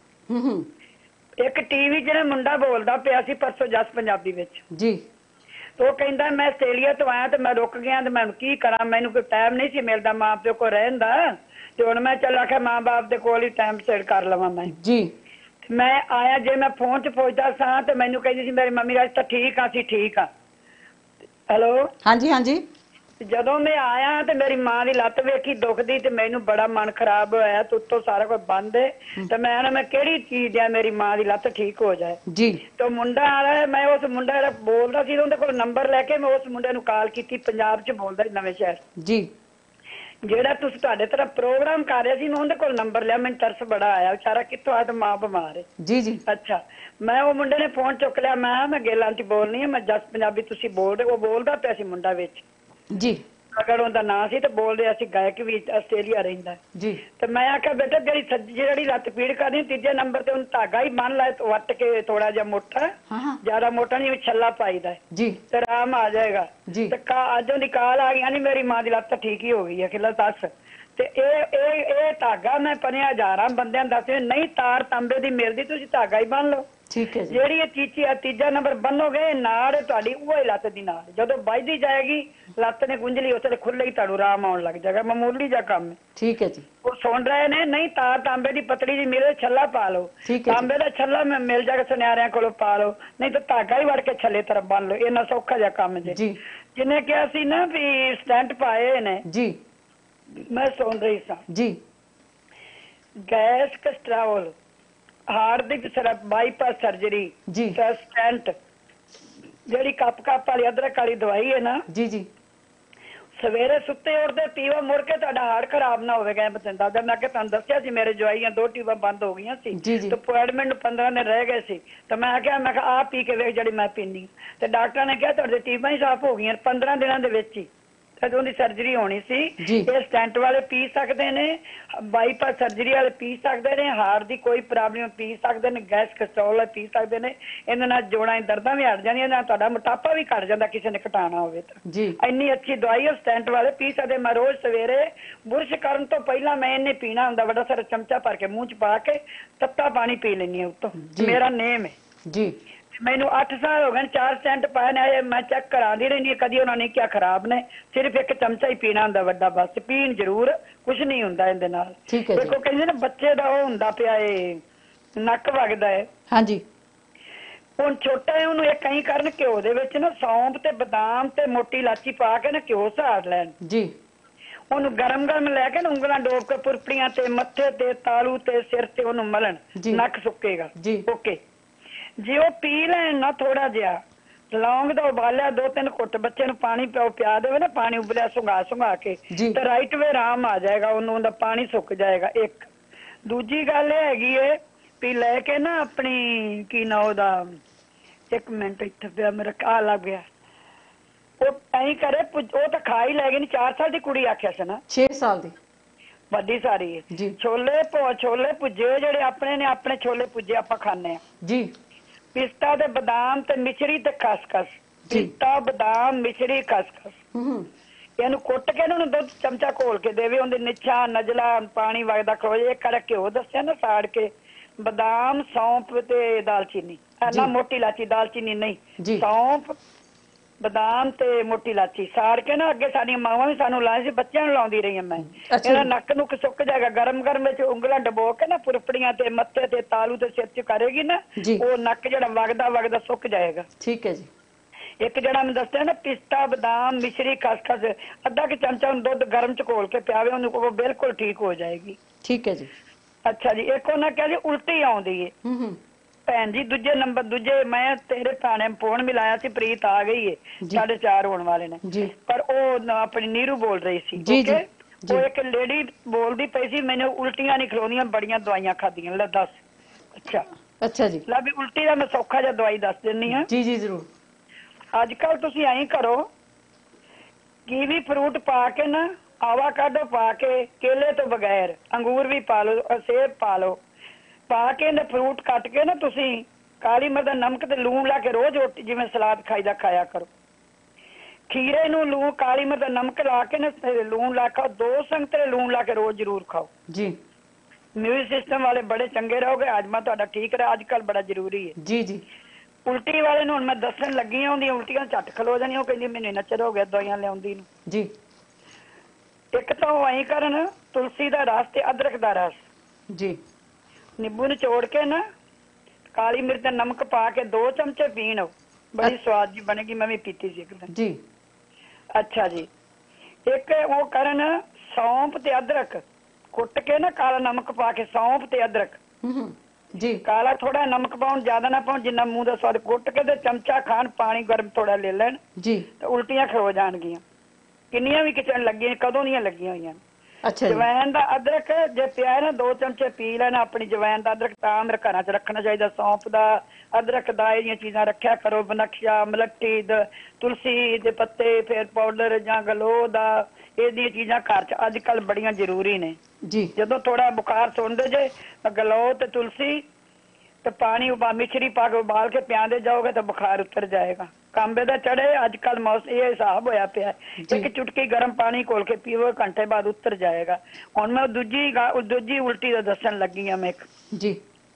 ਇੱਕ ਟੀਵੀ ਜਿਹੜਾ ਮੁੰਡਾ ਬੋਲਦਾ ਪਿਆ ਸੀ ਪਰਸੋਂ ਜਸ ਪੰਜਾਬੀ ਵਿੱਚ ਜੀ, ਉਹ ਕਹਿੰਦਾ ਮੈਂ ਆਸਟ੍ਰੇਲੀਆ ਤੋਂ ਆਇਆ ਤੇ ਮੈਂ ਰੁਕ ਗਿਆ ਤੇ ਮੈਂ ਕੀ ਕਰਾਂ, ਮੈਨੂੰ ਕੋਈ ਟਾਈਮ ਨਹੀਂ ਸੀ ਮਿਲਦਾ ਮਾਂ ਪਿਓ ਕੋਲ ਰਹਿਣ ਦਾ, ਤੇ ਹੁਣ ਮੈਂ ਚੱਲ ਆਖਿਆ ਮਾਂ ਬਾਪ ਦੇ ਕੋਲ ਹੀ ਟਾਈਮ ਸਪੈਂਡ ਕਰ ਲਵਾਂ ਮੈਂ ਜੀ। ਮੈਂ ਆਇਆ, ਜੇ ਮੈਂ ਫੋਨ 'ਚ ਪੁੱਛਦਾ ਸਾਂ ਤੇ ਮੈਨੂੰ ਕਹਿੰਦੀ ਸੀ ਮੇਰੀ ਮੰਮੀ ਰਾਜ ਤਾਂ ਠੀਕ ਆ, ਅਸੀਂ ਠੀਕ ਆ। ਹੈਲੋ, ਹਾਂਜੀ ਹਾਂਜੀ। ਜਦੋਂ ਮੈਂ ਆਇਆ ਤੇ ਮੇਰੀ ਮਾਂ ਦੀ ਲੱਤ ਵੇਖੀ ਦੁਖਦੀ ਤੇ ਮੈਨੂੰ ਬੜਾ ਮਨ ਖਰਾਬ ਹੋਇਆ, ਤੇ ਉੱਤੋਂ ਸਾਰਾ ਕੁਝ ਬੰਦ ਹੈ ਤੇ ਮੈਂ ਕਿਹੜੀ ਚੀਜ਼ ਆ ਮੇਰੀ ਮਾਂ ਦੀ ਲੱਤ ਠੀਕ ਹੋ ਜਾਏ ਜੀ। ਤੇ ਮੁੰਡਾ ਆ ਰਿਹਾ, ਮੈਂ ਉਸ ਮੁੰਡਾ ਜਿਹੜਾ ਬੋਲਦਾ ਸੀ ਉਹਦੇ ਕੋਲ ਨੰਬਰ ਲੈ ਕੇ ਮੈਂ ਉਸ ਮੁੰਡੇ ਨੂੰ ਕਾਲ ਕੀਤੀ, ਪੰਜਾਬ 'ਚ ਬੋਲਦਾ ਨਵੇਂ ਸ਼ਹਿਰ ਜੀ, ਜਿਹੜਾ ਤੁਸੀਂ ਤੁਹਾਡੇ ਤਰ੍ਹਾਂ ਪ੍ਰੋਗਰਾਮ ਕਰ ਰਹੇ ਸੀ, ਮੈਂ ਉਹਦੇ ਕੋਲ ਨੰਬਰ ਲਿਆ। ਮੈਨੂੰ ਤਰਸ ਬੜਾ ਆਇਆ, ਵਿਚਾਰਾ ਕਿੱਥੋਂ ਆਇਆ ਤੇ ਮਾਂ ਬਿਮਾਰ ਹੈ ਜੀ ਜੀ। ਅੱਛਾ, ਮੈਂ ਉਹ ਮੁੰਡੇ ਨੇ ਫੋਨ ਚੁੱਕ ਲਿਆ, ਮੈਂ ਗਿੱਲ ਆਂਟੀ ਬੋਲਣੀ ਹੈ, ਮੈਂ ਜਸ ਪੰਜਾਬੀ ਤੁਸੀਂ ਬੋਲ ਰਹੇ। ਉਹ ਬੋਲਦਾ ਪਿਆ ਸੀ ਮੁੰਡਾ ਵਿੱਚ ਜੀ, ਅਗਰ ਉਹਦਾ ਨਾਂ ਸੀ ਤੇ ਬੋਲਦੇ ਅਸੀਂ ਗਾਇਕ ਵੀ ਆਸਟ੍ਰੇਲੀਆ ਰਹਿੰਦਾ ਜੀ। ਤੇ ਮੈਂ ਆਖਿਆ ਬੇਟਾ ਜਿਹੜੀ ਲੱਤ ਪੀੜ ਕਰਦੀ ਤੀਜੇ ਨੰਬਰ ਤੇ ਉਹਨੂੰ ਧਾਗਾ ਹੀ ਬੰਨ ਲੈ ਵੱਟ ਕੇ ਥੋੜਾ ਜਿਹਾ ਮੋਟਾ, ਜ਼ਿਆਦਾ ਮੋਟਾ ਨਹੀਂ, ਛੱਲਾ ਪਾਈਦਾ ਜੀ ਤੇ ਆਰਾਮ ਆ ਜਾਏਗਾ ਜੀ। ਤੇ ਅੱਜ ਉਹਦੀ ਕਾਲ ਆ ਗਈ, ਨਹੀਂ ਮੇਰੀ ਮਾਂ ਦੀ ਲੱਤ ਠੀਕ ਹੀ ਹੋ ਗਈ ਹੈ ਕਿ ਲੈ ਦੱਸ। ਤੇ ਇਹ ਧਾਗਾ ਮੈਂ 50,000 ਬੰਦਿਆਂ ਨੂੰ ਦੱਸਿਆ, ਨਹੀਂ ਤਾਰ ਤਾਂਬੇ ਦੀ ਮਿਲਦੀ, ਤੁਸੀਂ ਧਾਗਾ ਹੀ ਬੰਨ ਲਓ। ਠੀਕ ਹੈ ਜੀ। ਜਿਹੜੀ ਇਹ ਤੀਜਾ ਨੰਬਰ ਬੰਨੋਗੇ ਨਾੜ ਤੁਹਾਡੀ ਉਹ ਹੀ ਲੱਤ ਦੀ ਨਾੜ, ਜਦੋਂ ਵੱਜਦੀ ਜਾਏਗੀ ਲੱਤ ਨੇ ਗੁੰਝਲੀ ਉੱਥੇ ਖੁੱਲੇ ਹੀ ਤੁਹਾਨੂੰ ਆਰਾਮ ਆਉਣ ਲੱਗ ਜਾਏਗਾ। ਮਾਮੂਲੀ ਜਿਹਾ ਕੰਮ ਹੈ। ਠੀਕ ਹੈ ਜੀ। ਉਹ ਸੁਣ ਰਹੇ ਨੇ, ਨਹੀਂ ਤਾਰ ਤਾਂਬੇ ਦੀ ਪਤਲੀ ਜੀ ਮਿਲੇ, ਛੱਲਾ ਪਾ ਲਓ, ਤਾਂਬੇ ਦਾ ਛੱਲਾ ਮਿਲ ਜਾਏਗਾ ਸੁਨਿਆਰਿਆਂ ਕੋਲੋਂ ਪਾ ਲਓ, ਨਹੀਂ ਤਾਂ ਧਾਗਾ ਹੀ ਵੜ ਕੇ ਛੱਲੇ ਤਰ੍ਹਾਂ ਬੰਨ ਲਓ। ਇੰਨਾ ਸੌਖਾ ਜਿਹਾ ਕੰਮ ਜੀ। ਜਿਹਨੇ ਕਿਹਾ ਸੀ ਨਾ ਵੀ ਸਟੈਂਟ ਪਾਏ ਨੇ ਜੀ, ਮੈਂ ਸੁਣ ਰਹੀ ਸਾਂ ਜੀ। ਗੈਸ ਕਸਟਰੋਲ, ਹਾਰਟ ਦੀ ਬਾਈਪਾਸ ਸਰਜਰੀ ਜੀ, ਸਟੈਂਟ, ਜਿਹੜੀ ਕੱਪ ਵਾਲੀ ਅਦਰਕ ਵਾਲੀ ਦਵਾਈ ਹੈ ਨਾ ਜੀ ਜੀ, ਸਵੇਰੇ ਸੁੱਤੇ ਉੱਠਦੇ ਪੀਵਾ, ਮੁੜ ਕੇ ਤੁਹਾਡਾ ਹਾਰਟ ਖਰਾਬ ਨਾ ਹੋਵੇਗਾ। ਬਤੰਦਾ ਮੈਂ ਕਿ ਤੁਹਾਨੂੰ ਦੱਸਿਆ ਸੀ ਮੇਰੇ ਜਵਾਈਆਂ 2 ਟਿਊਬਾਂ ਬੰਦ ਹੋ ਗਈਆਂ ਸੀ ਤੇ ਅਪਾਇੰਟਮੈਂਟ ਨੂੰ 15 ਦਿਨ ਰਹਿ ਗਏ ਸੀ ਤੇ ਮੈਂ ਕਿਹਾ ਆਹ ਪੀ ਕੇ ਵੇਖ ਜਿਹੜੀ ਮੈਂ ਪੀਂਦੀ, ਤੇ ਡਾਕਟਰ ਨੇ ਕਿਹਾ ਤੁਹਾਡੇ ਟਿਊਬਾਂ ਹੀ ਸਾਫ਼ ਹੋ ਗਈਆਂ 15 ਦਿਨਾਂ ਦੇ ਵਿੱਚ ਹੀ। ਉਹਦੀ ਸਰਜਰੀ ਹੋਣੀ ਸੀ। ਇਹ ਸਟੈਂਟ ਵਾਲੇ ਪੀ ਸਕਦੇ ਨੇ, ਬਾਈਪਾਸ ਸਰਜਰੀ ਵਾਲੇ ਪੀ ਸਕਦੇ ਨੇ, ਹਾਰਟ ਦੀ ਕੋਈ ਪ੍ਰੋਬਲਮ ਪੀ ਸਕਦੇ ਨੇ, ਗੈਸ ਕਸਟਰੋਲ ਵਾਲੇ ਪੀ ਸਕਦੇ ਨੇ। ਇਹਦੇ ਨਾਲ ਜੋੜਾਂ ਦੀ ਦਰਦਾਂ ਵੀ ਹਟ ਜਾਂਦੀਆਂ, ਨਾਲ ਤੁਹਾਡਾ ਮੋਟਾਪਾ ਵੀ ਘਟ ਜਾਂਦਾ ਕਿਸੇ ਨੇ ਘਟਾਉਣਾ ਹੋਵੇ ਤਾਂ। ਇੰਨੀ ਅੱਛੀ ਦਵਾਈ ਹੈ, ਸਟੈਂਟ ਵਾਲੇ ਪੀ ਸਕਦੇ। ਮੈਂ ਰੋਜ਼ ਸਵੇਰੇ ਬੁਰਸ਼ ਕਰਨ ਤੋਂ ਪਹਿਲਾਂ ਮੈਂ ਇਹਨੇ ਪੀਣਾ ਹੁੰਦਾ, ਵੱਡਾ ਸਾਰਾ ਚਮਚਾ ਭਰ ਕੇ ਮੂੰਹ ਚ ਪਾ ਕੇ ਤੱਤਾ ਪਾਣੀ ਪੀ ਲੈਂਦੀ ਹਾਂ ਉੱਤੋਂ। ਮੇਰਾ ਨੇਮ ਹੈ ਜੀ। ਮੈਨੂੰ 8 ਸਾਲ ਹੋ ਗਏ, 4 ਸਟੈਂਟ ਪਾਏ ਨੇ, ਮੈਂ ਚੈੱਕ ਕਰਾਉਂਦੀ ਰਹਿੰਦੀ, ਕਦੀ ਉਹਨਾਂ ਨੇ ਕਿਹਾ ਖਰਾਬ ਨੇ। ਸਿਰਫ ਇੱਕ ਚਮਚਾ ਹੀ ਪੀਣਾ ਹੁੰਦਾ ਵੱਡਾ, ਬਸ ਪੀਣ ਜ਼ਰੂਰ, ਕੁਛ ਨਹੀਂ ਹੁੰਦਾ ਇਹਦੇ ਨਾਲ। ਦੇਖੋ ਕਹਿੰਦੇ ਨਾ ਬੱਚੇ ਦਾ ਉਹ ਹੁੰਦਾ ਪਿਆ ਨੱਕ ਵਗਦਾ ਹੈ। ਹਾਂਜੀ। ਹੁਣ ਛੋਟਾ ਹੈ, ਉਹਨੂੰ ਇਹ ਕਈ ਕਰਨ ਘਿਓ ਦੇ ਵਿੱਚ ਨਾ ਸੌਂਫ ਤੇ ਬਦਾਮ ਤੇ ਮੋਟੀ ਇਲਾਚੀ ਪਾ ਕੇ ਨਾ ਘਿਓ ਸਾੜ ਲੈਣ ਜੀ। ਉਹਨੂੰ ਗਰਮ ਲੈ ਕੇ ਨਾ ਉਂਗਲਾਂ ਡੋਬ ਕੇ ਪੁਰਪੜੀਆਂ ਤੇ, ਮੱਥੇ ਤੇ, ਤਾਲੂ ਤੇ, ਸਿਰ ਤੇ ਉਹਨੂੰ ਮਲਣ, ਨੱਕ ਸੁੱਕੇਗਾ। ਓਕੇ। ਜੇ ਉਹ ਪੀ ਲੈਣ ਨਾ ਥੋੜਾ ਜਿਹਾ, ਲੌਂਗ ਦਾ ਉਬਾਲਿਆ 2-3 ਘੁੱਟ ਬੱਚੇ ਨੂੰ ਪਾਣੀ ਪਿਆ ਦੇਵੇ ਨਾ, ਪਾਣੀ ਉਬਲਿਆ ਸੁੰਘਾ ਕੇ, ਤੇ ਰਾਈਟ ਵੇ ਆਰਾਮ ਆ ਜਾਏਗਾ ਉਹਨੂੰ, ਉਹਦਾ ਪਾਣੀ ਸੁੱਕ ਜਾਏਗਾ। ਇੱਕ ਦੂਜੀ ਗੱਲ ਇਹ ਹੈਗੀ ਏ ਵੀ ਲੈ ਕੇ ਨਾ ਆਪਣੀ ਕੀ ਨਾ ਉਹਦਾ, 1 ਮਿੰਟ ਇੱਥੇ ਪਿਆ ਮੇਰਾ ਆ ਲੱਗ ਗਿਆ, ਉਹ ਐਂ ਕਰੇ, ਉਹ ਤਾਂ ਖਾ ਹੀ ਲੈ ਗਈ। 4 ਸਾਲ ਦੀ ਕੁੜੀ ਆਖਿਆ ਸੀ ਨਾ, 6 ਸਾਲ ਦੀ ਵੱਡੀ ਸਾਰੀ ਹੈ। ਛੋਲੇ ਭੁੱਜੇ ਜਿਹੜੇ ਆਪਣੇ ਨੇ, ਆਪਣੇ ਛੋਲੇ ਭੁੱਜੇ ਆਪਾਂ ਖਾਣੇ ਆ ਜੀ। ਪਿਸਤਾ ਤੇ ਬਦਾਮ ਤੇ ਮਿਸ਼ਰੀ ਤੇ ਖਸਖਸ, ਪਿਸਤਾ ਬਦਾਮ ਮਿਸ਼ਰੀ ਖਸਖਸ, ਇਹਨੂੰ ਕੁੱਟ ਕੇ ਉਹਨੂੰ ਦੁੱਧ ਚਮਚਾ ਘੋਲ ਕੇ ਦੇਵੇ, ਉਹਦੇ ਨਿੱਛਾ ਨਜਲਾ ਪਾਣੀ ਵਗਦਾ ਖਲੋਜੇ। ਇਹ ਕਰ ਘਿਓ ਦੱਸਿਆ ਨਾ ਸਾੜ ਕੇ, ਬਦਾਮ ਸੌਂਫ ਤੇ ਦਾਲਚੀਨੀ, ਨਾ ਮੋਟੀ ਇਲਾਚੀ, ਦਾਲਚੀਨੀ ਨਹੀਂ, ਸੌਂਫ ਬਦਾਮ ਤੇ ਮੋਟੀ ਇਲਾਚੀ ਸਾੜ ਕੇ ਨਾ, ਅੱਗੇ ਸਾਡੀਆਂ ਮਾਵਾਂ ਵੀ ਸਾਨੂੰ ਲਾਏ ਸੀ, ਬੱਚਿਆਂ ਨੂੰ ਲਾਉਂਦੀ ਰਹੀ ਮੈਂ। ਇਹਦਾ ਨੱਕ ਨੁੱਕ ਸੁੱਕ ਜਾਏਗਾ, ਗਰਮ ਵਿੱਚ ਉਂਗਲਾਂ ਡਬੋ ਕੇ ਨਾ ਪੁਰਪੜੀਆਂ ਤੇ, ਮੱਥੇ ਤੇ, ਤਾਲੂ ਤੇ, ਸਿਰ ਚ ਕਰੇਗੀ ਨਾ, ਉਹ ਨੱਕ ਜਿਹੜਾ ਵਗਦਾ ਸੁੱਕ ਜਾਏਗਾ। ਠੀਕ ਹੈ ਜੀ। ਇੱਕ ਜਿਹੜਾ ਮੈਂ ਦੱਸਿਆ ਨਾ ਪਿਸਤਾ ਬਦਾਮ ਮਿਸ਼ਰੀ ਖਸਖਸ, ਅੱਧਾ ਕਿ ਚਮਚਾ ਦੁੱਧ ਗਰਮ ਚ ਘੋਲ ਕੇ ਪਿਆਵੇ ਉਹਨੂੰ, ਉਹ ਬਿਲਕੁਲ ਠੀਕ ਹੋ ਜਾਏਗੀ। ਠੀਕ ਹੈ ਜੀ। ਅੱਛਾ ਜੀ। ਇੱਕ ਉਹਨਾਂ ਕਿਹਾ ਜੀ ਉਲਟੀ ਆਉਂਦੀ ਹੈ ਭੈਣ ਜੀ, ਦੂਜੇ ਮੈਂ ਤੇਰੇ ਭੈਣੇ ਫੋਨ ਮਿਲਾਇਆ ਸੀ, ਪ੍ਰੀਤ ਆ ਗਈ ਹੈ, 4:30 ਹੋਣ ਵਾਲੇ ਨੇ, ਪਰ ਉਹ ਆਪਣੀ ਨੀਰੂ ਬੋਲ ਰਹੀ ਸੀ। ਉਹ ਇੱਕ ਲੇਡੀ ਬੋਲਦੀ ਪਈ ਸੀ, ਮੈਨੂੰ ਉਲਟੀਆਂ ਨਹੀਂ ਖਲੋਣੀਆਂ, ਬੜੀਆਂ ਦਵਾਈਆਂ ਖਾਧੀਆਂ। ਲੈ ਦੱਸ। ਅੱਛਾ ਜੀ। ਲੈ ਵੀ ਉਲਟੀ ਦਾ ਮੈਂ ਸੌਖਾ ਜਿਹਾ ਦਵਾਈ ਦੱਸ ਦਿੰਨੀ ਹਾਂ। ਜੀ ਜੀ ਜ਼ਰੂਰ। ਅੱਜ ਕੱਲ ਤੁਸੀਂ ਐਂ ਕਰੋ, ਕੀਵੀ ਫਰੂਟ ਪਾ ਕੇ ਨਾ, ਆਵਾਕਾਡੋ ਪਾ ਕੇ, ਕੇਲੇ ਤੋਂ ਬਗੈਰ, ਅੰਗੂਰ ਵੀ ਪਾ ਲਓ, ਸੇਬ ਪਾ ਲਓ, ਪਾ ਕੇ ਨਾ ਫਰੂਟ ਕੱਟ ਕੇ ਨਾ ਤੁਸੀਂ ਕਾਲੀ ਮਿਰਚ ਦਾ ਨਮਕ ਤੇ ਲੂਣ ਲਾ ਕੇ ਰੋਜ਼ ਰੋਟੀ ਜਿਵੇਂ ਸਲਾਦ ਖਾਈਦਾ ਖਾਇਆ ਕਰੋ। ਖੀਰੇ ਨੂੰ ਲੂਣ ਕਾਲੀ ਮਿਰਚ ਦਾ ਨਮਕ ਲਾ ਕੇ ਨਾ ਲੂਣ ਲਾ ਕੇ, 2 ਸੰਗਤਰੇ ਲੂਣ ਲਾ ਕੇ ਰੋਜ਼ ਜ਼ਰੂਰ ਖਾਓ ਜੀ। ਇਮਿਊਨ ਸਿਸਟਮ ਵਾਲੇ ਬੜੇ ਚੰਗੇ ਰਹੋਗੇ, ਹਾਜ਼ਮਾ ਤੁਹਾਡਾ ਠੀਕ ਰਿਹਾ, ਅੱਜ ਕੱਲ ਬੜਾ ਜ਼ਰੂਰੀ ਹੈ ਜੀ ਜੀ। ਉਲਟੀ ਵਾਲੇ ਨੂੰ ਹੁਣ ਮੈਂ ਦੱਸਣ ਲੱਗੀ ਹਾਂ, ਉਹਦੀਆਂ ਉਲਟੀਆਂ ਝੱਟ ਖਲੋ ਜਾਣੀਆਂ। ਉਹ ਕਹਿੰਦੀ ਮੈਨੂੰ ਇੰਨਾ ਚਿਰ ਹੋ ਗਿਆ ਦਵਾਈਆਂ ਲਿਆਉਂਦੀ ਨੂੰ ਜੀ। ਇੱਕ ਤਾਂ ਉਹ ਐਂ ਕਰਨ, ਤੁਲਸੀ ਦਾ ਰਸ ਤੇ ਅਦਰਕ ਦਾ ਰਸ ਜੀ, ਨਿੰਬੂ ਨਿਚੋੜ ਕੇ ਨਾ, ਕਾਲੀ ਮਿਰਚ ਦਾ ਨਮਕ ਪਾ ਕੇ 2 ਚਮਚੇ ਪੀਣ, ਬੜੀ ਸਵਾਦ ਜੀ ਬਣੇਗੀ। ਮੈਂ ਵੀ ਪੀਤੀ ਸੀ ਇੱਕ ਦਿਨ ਜੀ। ਅੱਛਾ ਜੀ। ਇੱਕ ਉਹ ਕਰਨ, ਸੌਂਫ ਤੇ ਅਦਰਕ ਕੁੱਟ ਕੇ ਨਾ, ਕਾਲਾ ਨਮਕ ਪਾ ਕੇ, ਸੌਂਫ ਤੇ ਅਦਰਕ ਜੀ, ਕਾਲਾ ਥੋੜਾ ਨਮਕ ਪਾਉਣ, ਜ਼ਿਆਦਾ ਨਾ ਪਾਉਣ, ਜਿੰਨਾ ਮੂੰਹ ਦਾ ਸਵਾਦ, ਕੁੱਟ ਕੇ ਤੇ ਚਮਚਾ ਖਾਣ, ਪਾਣੀ ਗਰਮ ਥੋੜਾ ਲੈ ਲੈਣ ਜੀ, ਤੇ ਉਲਟੀਆਂ ਖਲੋ ਜਾਣਗੀਆਂ। ਕਿੰਨੀਆਂ ਵੀ ਕਿਚਣ ਲੱਗੀਆਂ, ਕਦੋਂ ਦੀਆਂ ਲੱਗੀਆਂ ਹੋਈਆਂ। ਜਵੈਣ ਦਾ ਅਦਰਕ ਜੇ ਪਿਆ ਨਾ 2 ਚਮਚੇ ਪੀ ਲੈਣਾ ਆਪਣੀ ਜਵੈਣ ਦਾ ਅਦਰਕ ਤਾਂ ਮੇਰੇ ਘਰਾਂ 'ਚ ਰੱਖਣਾ ਚਾਹੀਦਾ। ਸੌਂਫ ਦਾ, ਅਦਰਕ ਦਾ, ਇਹ ਚੀਜ਼ਾਂ ਰੱਖਿਆ ਕਰੋ। ਬਨਕਸ਼ਾ, ਮਲੱਠੀ, ਤੁਲਸੀ ਦੇ ਪੱਤੇ, ਫਿਰ ਪਾਊਡਰ ਜਾਂ ਗਲੋ ਦਾ, ਇਹਦੀਆਂ ਚੀਜ਼ਾਂ ਘਰ 'ਚ ਅੱਜ ਕੱਲ ਬੜੀਆਂ ਜ਼ਰੂਰੀ ਨੇ ਜੀ। ਜਦੋਂ ਥੋੜਾ ਬੁਖਾਰ ਸੁਣਦੇ ਜੇ ਤਾਂ ਗਲੋ ਤੇ ਤੁਲਸੀ ਤੇ ਪਾਣੀ ਮਿਸ਼ਰੀ ਪਾ ਕੇ ਉਬਾਲ ਕੇ ਪਿਆਂਦੇ ਜਾਓਗੇ ਤਾਂ ਬੁਖਾਰ ਉਤਰ ਜਾਏਗਾ। ਕਾਂਬੇ ਦਾ ਚੜੇ ਅੱਜ ਕੱਲ ਮੌਸਮ ਇਹ ਹਿਸਾਬ ਹੋਇਆ ਪਿਆ, ਇੱਕ ਚੁਟਕੀ ਗਰਮ ਪਾਣੀ ਘੋਲ ਕੇ ਪੀਵੋ, ਘੰਟੇ ਬਾਅਦ ਉਤਰ ਜਾਏਗਾ। ਹੁਣ ਮੈਂ ਦੂਜੀ ਉਲਟੀ ਦਾ ਦੱਸਣ ਲੱਗੀ ਆ ਮੈਂ ਇੱਕ ਜੀ।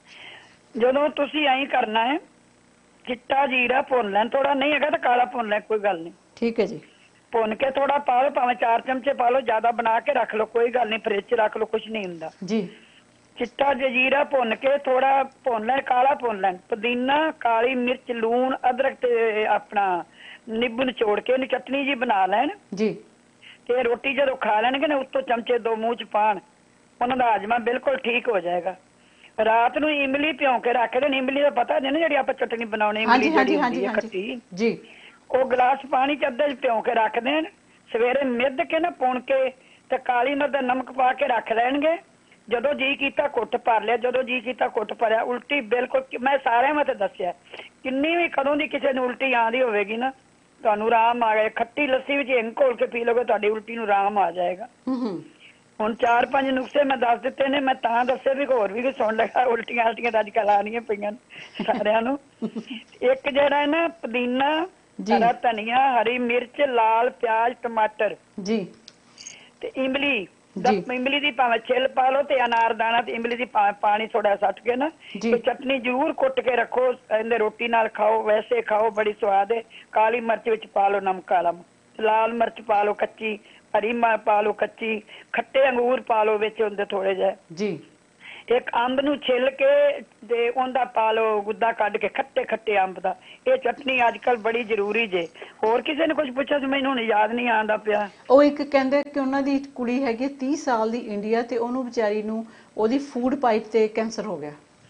ਜਦੋਂ ਤੁਸੀਂ ਐਂ ਕਰਨਾ ਹੈ, ਚਿੱਟਾ ਜੀਰਾ ਭੁੰਨ ਲੈਣ, ਥੋੜਾ ਨਹੀਂ ਹੈਗਾ ਤਾਂ ਕਾਲਾ ਭੁੰਨ ਲੈ, ਕੋਈ ਗੱਲ ਨਹੀਂ। ਠੀਕ ਹੈ ਜੀ। ਭੁੰਨ ਕੇ ਥੋੜਾ ਪਾ ਲਓ, ਭਾਵੇਂ 4 ਚਮਚੇ ਪਾ ਲਓ, ਜ਼ਿਆਦਾ ਬਣਾ ਕੇ ਰੱਖ ਲਓ, ਕੋਈ ਗੱਲ ਨਹੀਂ, ਫਰਿੱਜ 'ਚ ਰੱਖ ਲਓ, ਕੁਛ ਨਹੀਂ ਹੁੰਦਾ ਜੀ। ਚਿੱਟਾ ਜੀਰਾ ਭੁੰਨ ਕੇ ਥੋੜਾ ਭੁੰਨ ਲੈਣ, ਕਾਲਾ ਭੁੰਨ ਲੈਣ, ਪੁਦੀਨਾ, ਕਾਲੀ ਮਿਰਚ, ਲੂਣ, ਅਦਰਕ ਤੇ ਆਪਣਾ ਨਿੰਬੂ ਨਿਚੋੜ ਕੇ ਇਹਨੂੰ ਚਟਨੀ ਜੀ ਬਣਾ ਲੈਣ ਜੀ। ਤੇ ਰੋਟੀ ਜਦੋਂ ਖਾ ਲੈਣਗੇ ਨਾ ਉੱਤੋਂ ਚਮਚੇ 2 ਮੂੰਹ 'ਚ ਪਾਣ, ਉਹਨਾਂ ਦਾ ਹਾਜ਼ਮਾ ਬਿਲਕੁਲ ਠੀਕ ਹੋ ਜਾਏਗਾ। ਰਾਤ ਨੂੰ ਇਮਲੀ ਭਿਉਂ ਕੇ ਰੱਖ ਦੇਣ। ਇਮਲੀ ਦਾ ਪਤਾ ਨਹੀਂ ਨਾ ਜਿਹੜੀ ਆਪਾਂ ਚਟਨੀ ਬਣਾਉਣੀ, ਇਮਲੀ ਜਿਹੜੀ ਹੁੰਦੀ ਹੈ ਖੱਟੀ ਜੀ, ਉਹ ਗਲਾਸ ਪਾਣੀ 'ਚ ਅੱਧੇ 'ਚ ਭਿਉਂ ਕੇ ਰੱਖ ਦੇਣ। ਸਵੇਰੇ ਮਿੱਧ ਕੇ ਨਾ ਪੁਣ ਕੇ ਤੇ ਕਾਲੀ ਮਿਰਚ ਦਾ ਨਮਕ ਪਾ ਕੇ ਰੱਖ ਲੈਣਗੇ। ਜਦੋਂ ਜੀ ਕੀਤਾ ਘੁੱਟ ਭਰ ਲਿਆ, ਜਦੋਂ ਜੀ ਕੀਤਾ ਘੁੱਟ ਭਰਿਆ। ਉਲਟੀ ਬਿਲਕੁਲ, ਮੈਂ ਸਾਰਿਆਂ ਮੈਂ ਤੇ ਦੱਸਿਆ, ਕਿੰਨੀ ਵੀ ਕਦੋਂ ਦੀ ਕਿਸੇ ਨੂੰ ਉਲਟੀ ਆਉਂਦੀ ਹੋਵੇਗੀ ਨਾ, ਤੁਹਾਨੂੰ ਆਰਾਮ ਆ ਗਿਆ। ਖੱਟੀ ਲੱਸੀ ਵਿੱਚ ਹਿੰਗ ਘੋਲ ਕੇ ਪੀ ਲਓਗੇ, ਤੁਹਾਡੀ ਉਲਟੀ ਨੂੰ ਆਰਾਮ ਆ ਜਾਏਗਾ। ਹੁਣ 4-5 ਨੁਕਸੇ ਮੈਂ ਦੱਸ ਦਿੱਤੇ ਨੇ, ਮੈਂ ਤਾਂ ਦੱਸੇ ਵੀ ਹੋਰ ਵੀ ਸੁਣ ਲਗਾ। ਉਲਟੀਆਂ ਤਾਂ ਅੱਜ ਕੱਲ ਆਉਣੀਆਂ ਪਈਆਂ ਸਾਰਿਆਂ ਨੂੰ। ਇੱਕ ਜਿਹੜਾ ਹੈ ਨਾ ਪੁਦੀਨਾ, ਹਰਾ ਧਨੀਆ, ਹਰੀ ਮਿਰਚ, ਲਾਲ ਪਿਆਜ਼, ਟਮਾਟਰ ਜੀ ਤੇ ਇਮਲੀ। ਇਮਲੀ ਦੀ ਭਾਵੇਂ ਛਿੱਲ ਪਾ ਲਓ ਤੇ ਅਨਾਰਦਾਨਾ ਤੇ ਇਮਲੀ ਦੀ ਪਾਣੀ ਥੋੜਾ ਸੱਟ ਕੇ ਨਾ ਚਟਨੀ ਜ਼ਰੂਰ ਕੁੱਟ ਕੇ ਰੱਖੋ। ਇਹਦੇ ਰੋਟੀ ਨਾਲ ਖਾਓ, ਵੈਸੇ ਖਾਓ, ਬੜੀ ਸਵਾਦ ਹੈ। ਕਾਲੀ ਮਿਰਚ ਵਿੱਚ ਪਾ ਲਓ ਨਮਕ ਵਾਲਾ, ਲਾਲ ਮਿਰਚ ਪਾ ਲਓ ਕੱਚੀ, ਹਰੀ ਮਿਰਚ ਪਾ ਲਓ ਕੱਚੀ, ਖੱਟੇ ਅੰਗੂਰ ਪਾ ਲਓ ਵਿੱਚ ਉਹਦੇ ਥੋੜੇ ਜਿਹੇ ਜੀ। ਇੱਕ ਅੰਬ ਨੂੰ ਛਿੱਲ ਕੇ ਤੇ ਉਹਦਾ ਪਾ ਲਓ ਗੁੱਦਾ ਕੱਢ ਕੇ, ਖੱਟੇ ਖੱਟੇ ਅੰਬ ਦਾ। ਇਹ ਚਟਨੀ ਅੱਜ ਕੱਲ ਬੜੀ ਜ਼ਰੂਰੀ ਜੇ। ਹੋਰ ਕਿਸੇ ਨੇ ਕੁਝ ਪੁੱਛਿਆ ਸੀ, ਮੈਨੂੰ ਹੁਣ ਯਾਦ ਨਹੀਂ ਆਉਂਦਾ ਪਿਆ। ਉਹ ਇੱਕ ਕਹਿੰਦੇ ਕਿ ਉਹਨਾਂ ਦੀ ਕੁੜੀ ਹੈਗੀ 30 ਸਾਲ ਦੀ ਇੰਡੀਆ ਤੇ ਉਹਨੂੰ ਵਿਚਾਰੀ ਨੂੰ ਉਹਦੀ ਫੂਡ ਪਾਈਪ ਤੇ ਕੈਂਸਰ ਹੋ ਗਿਆ।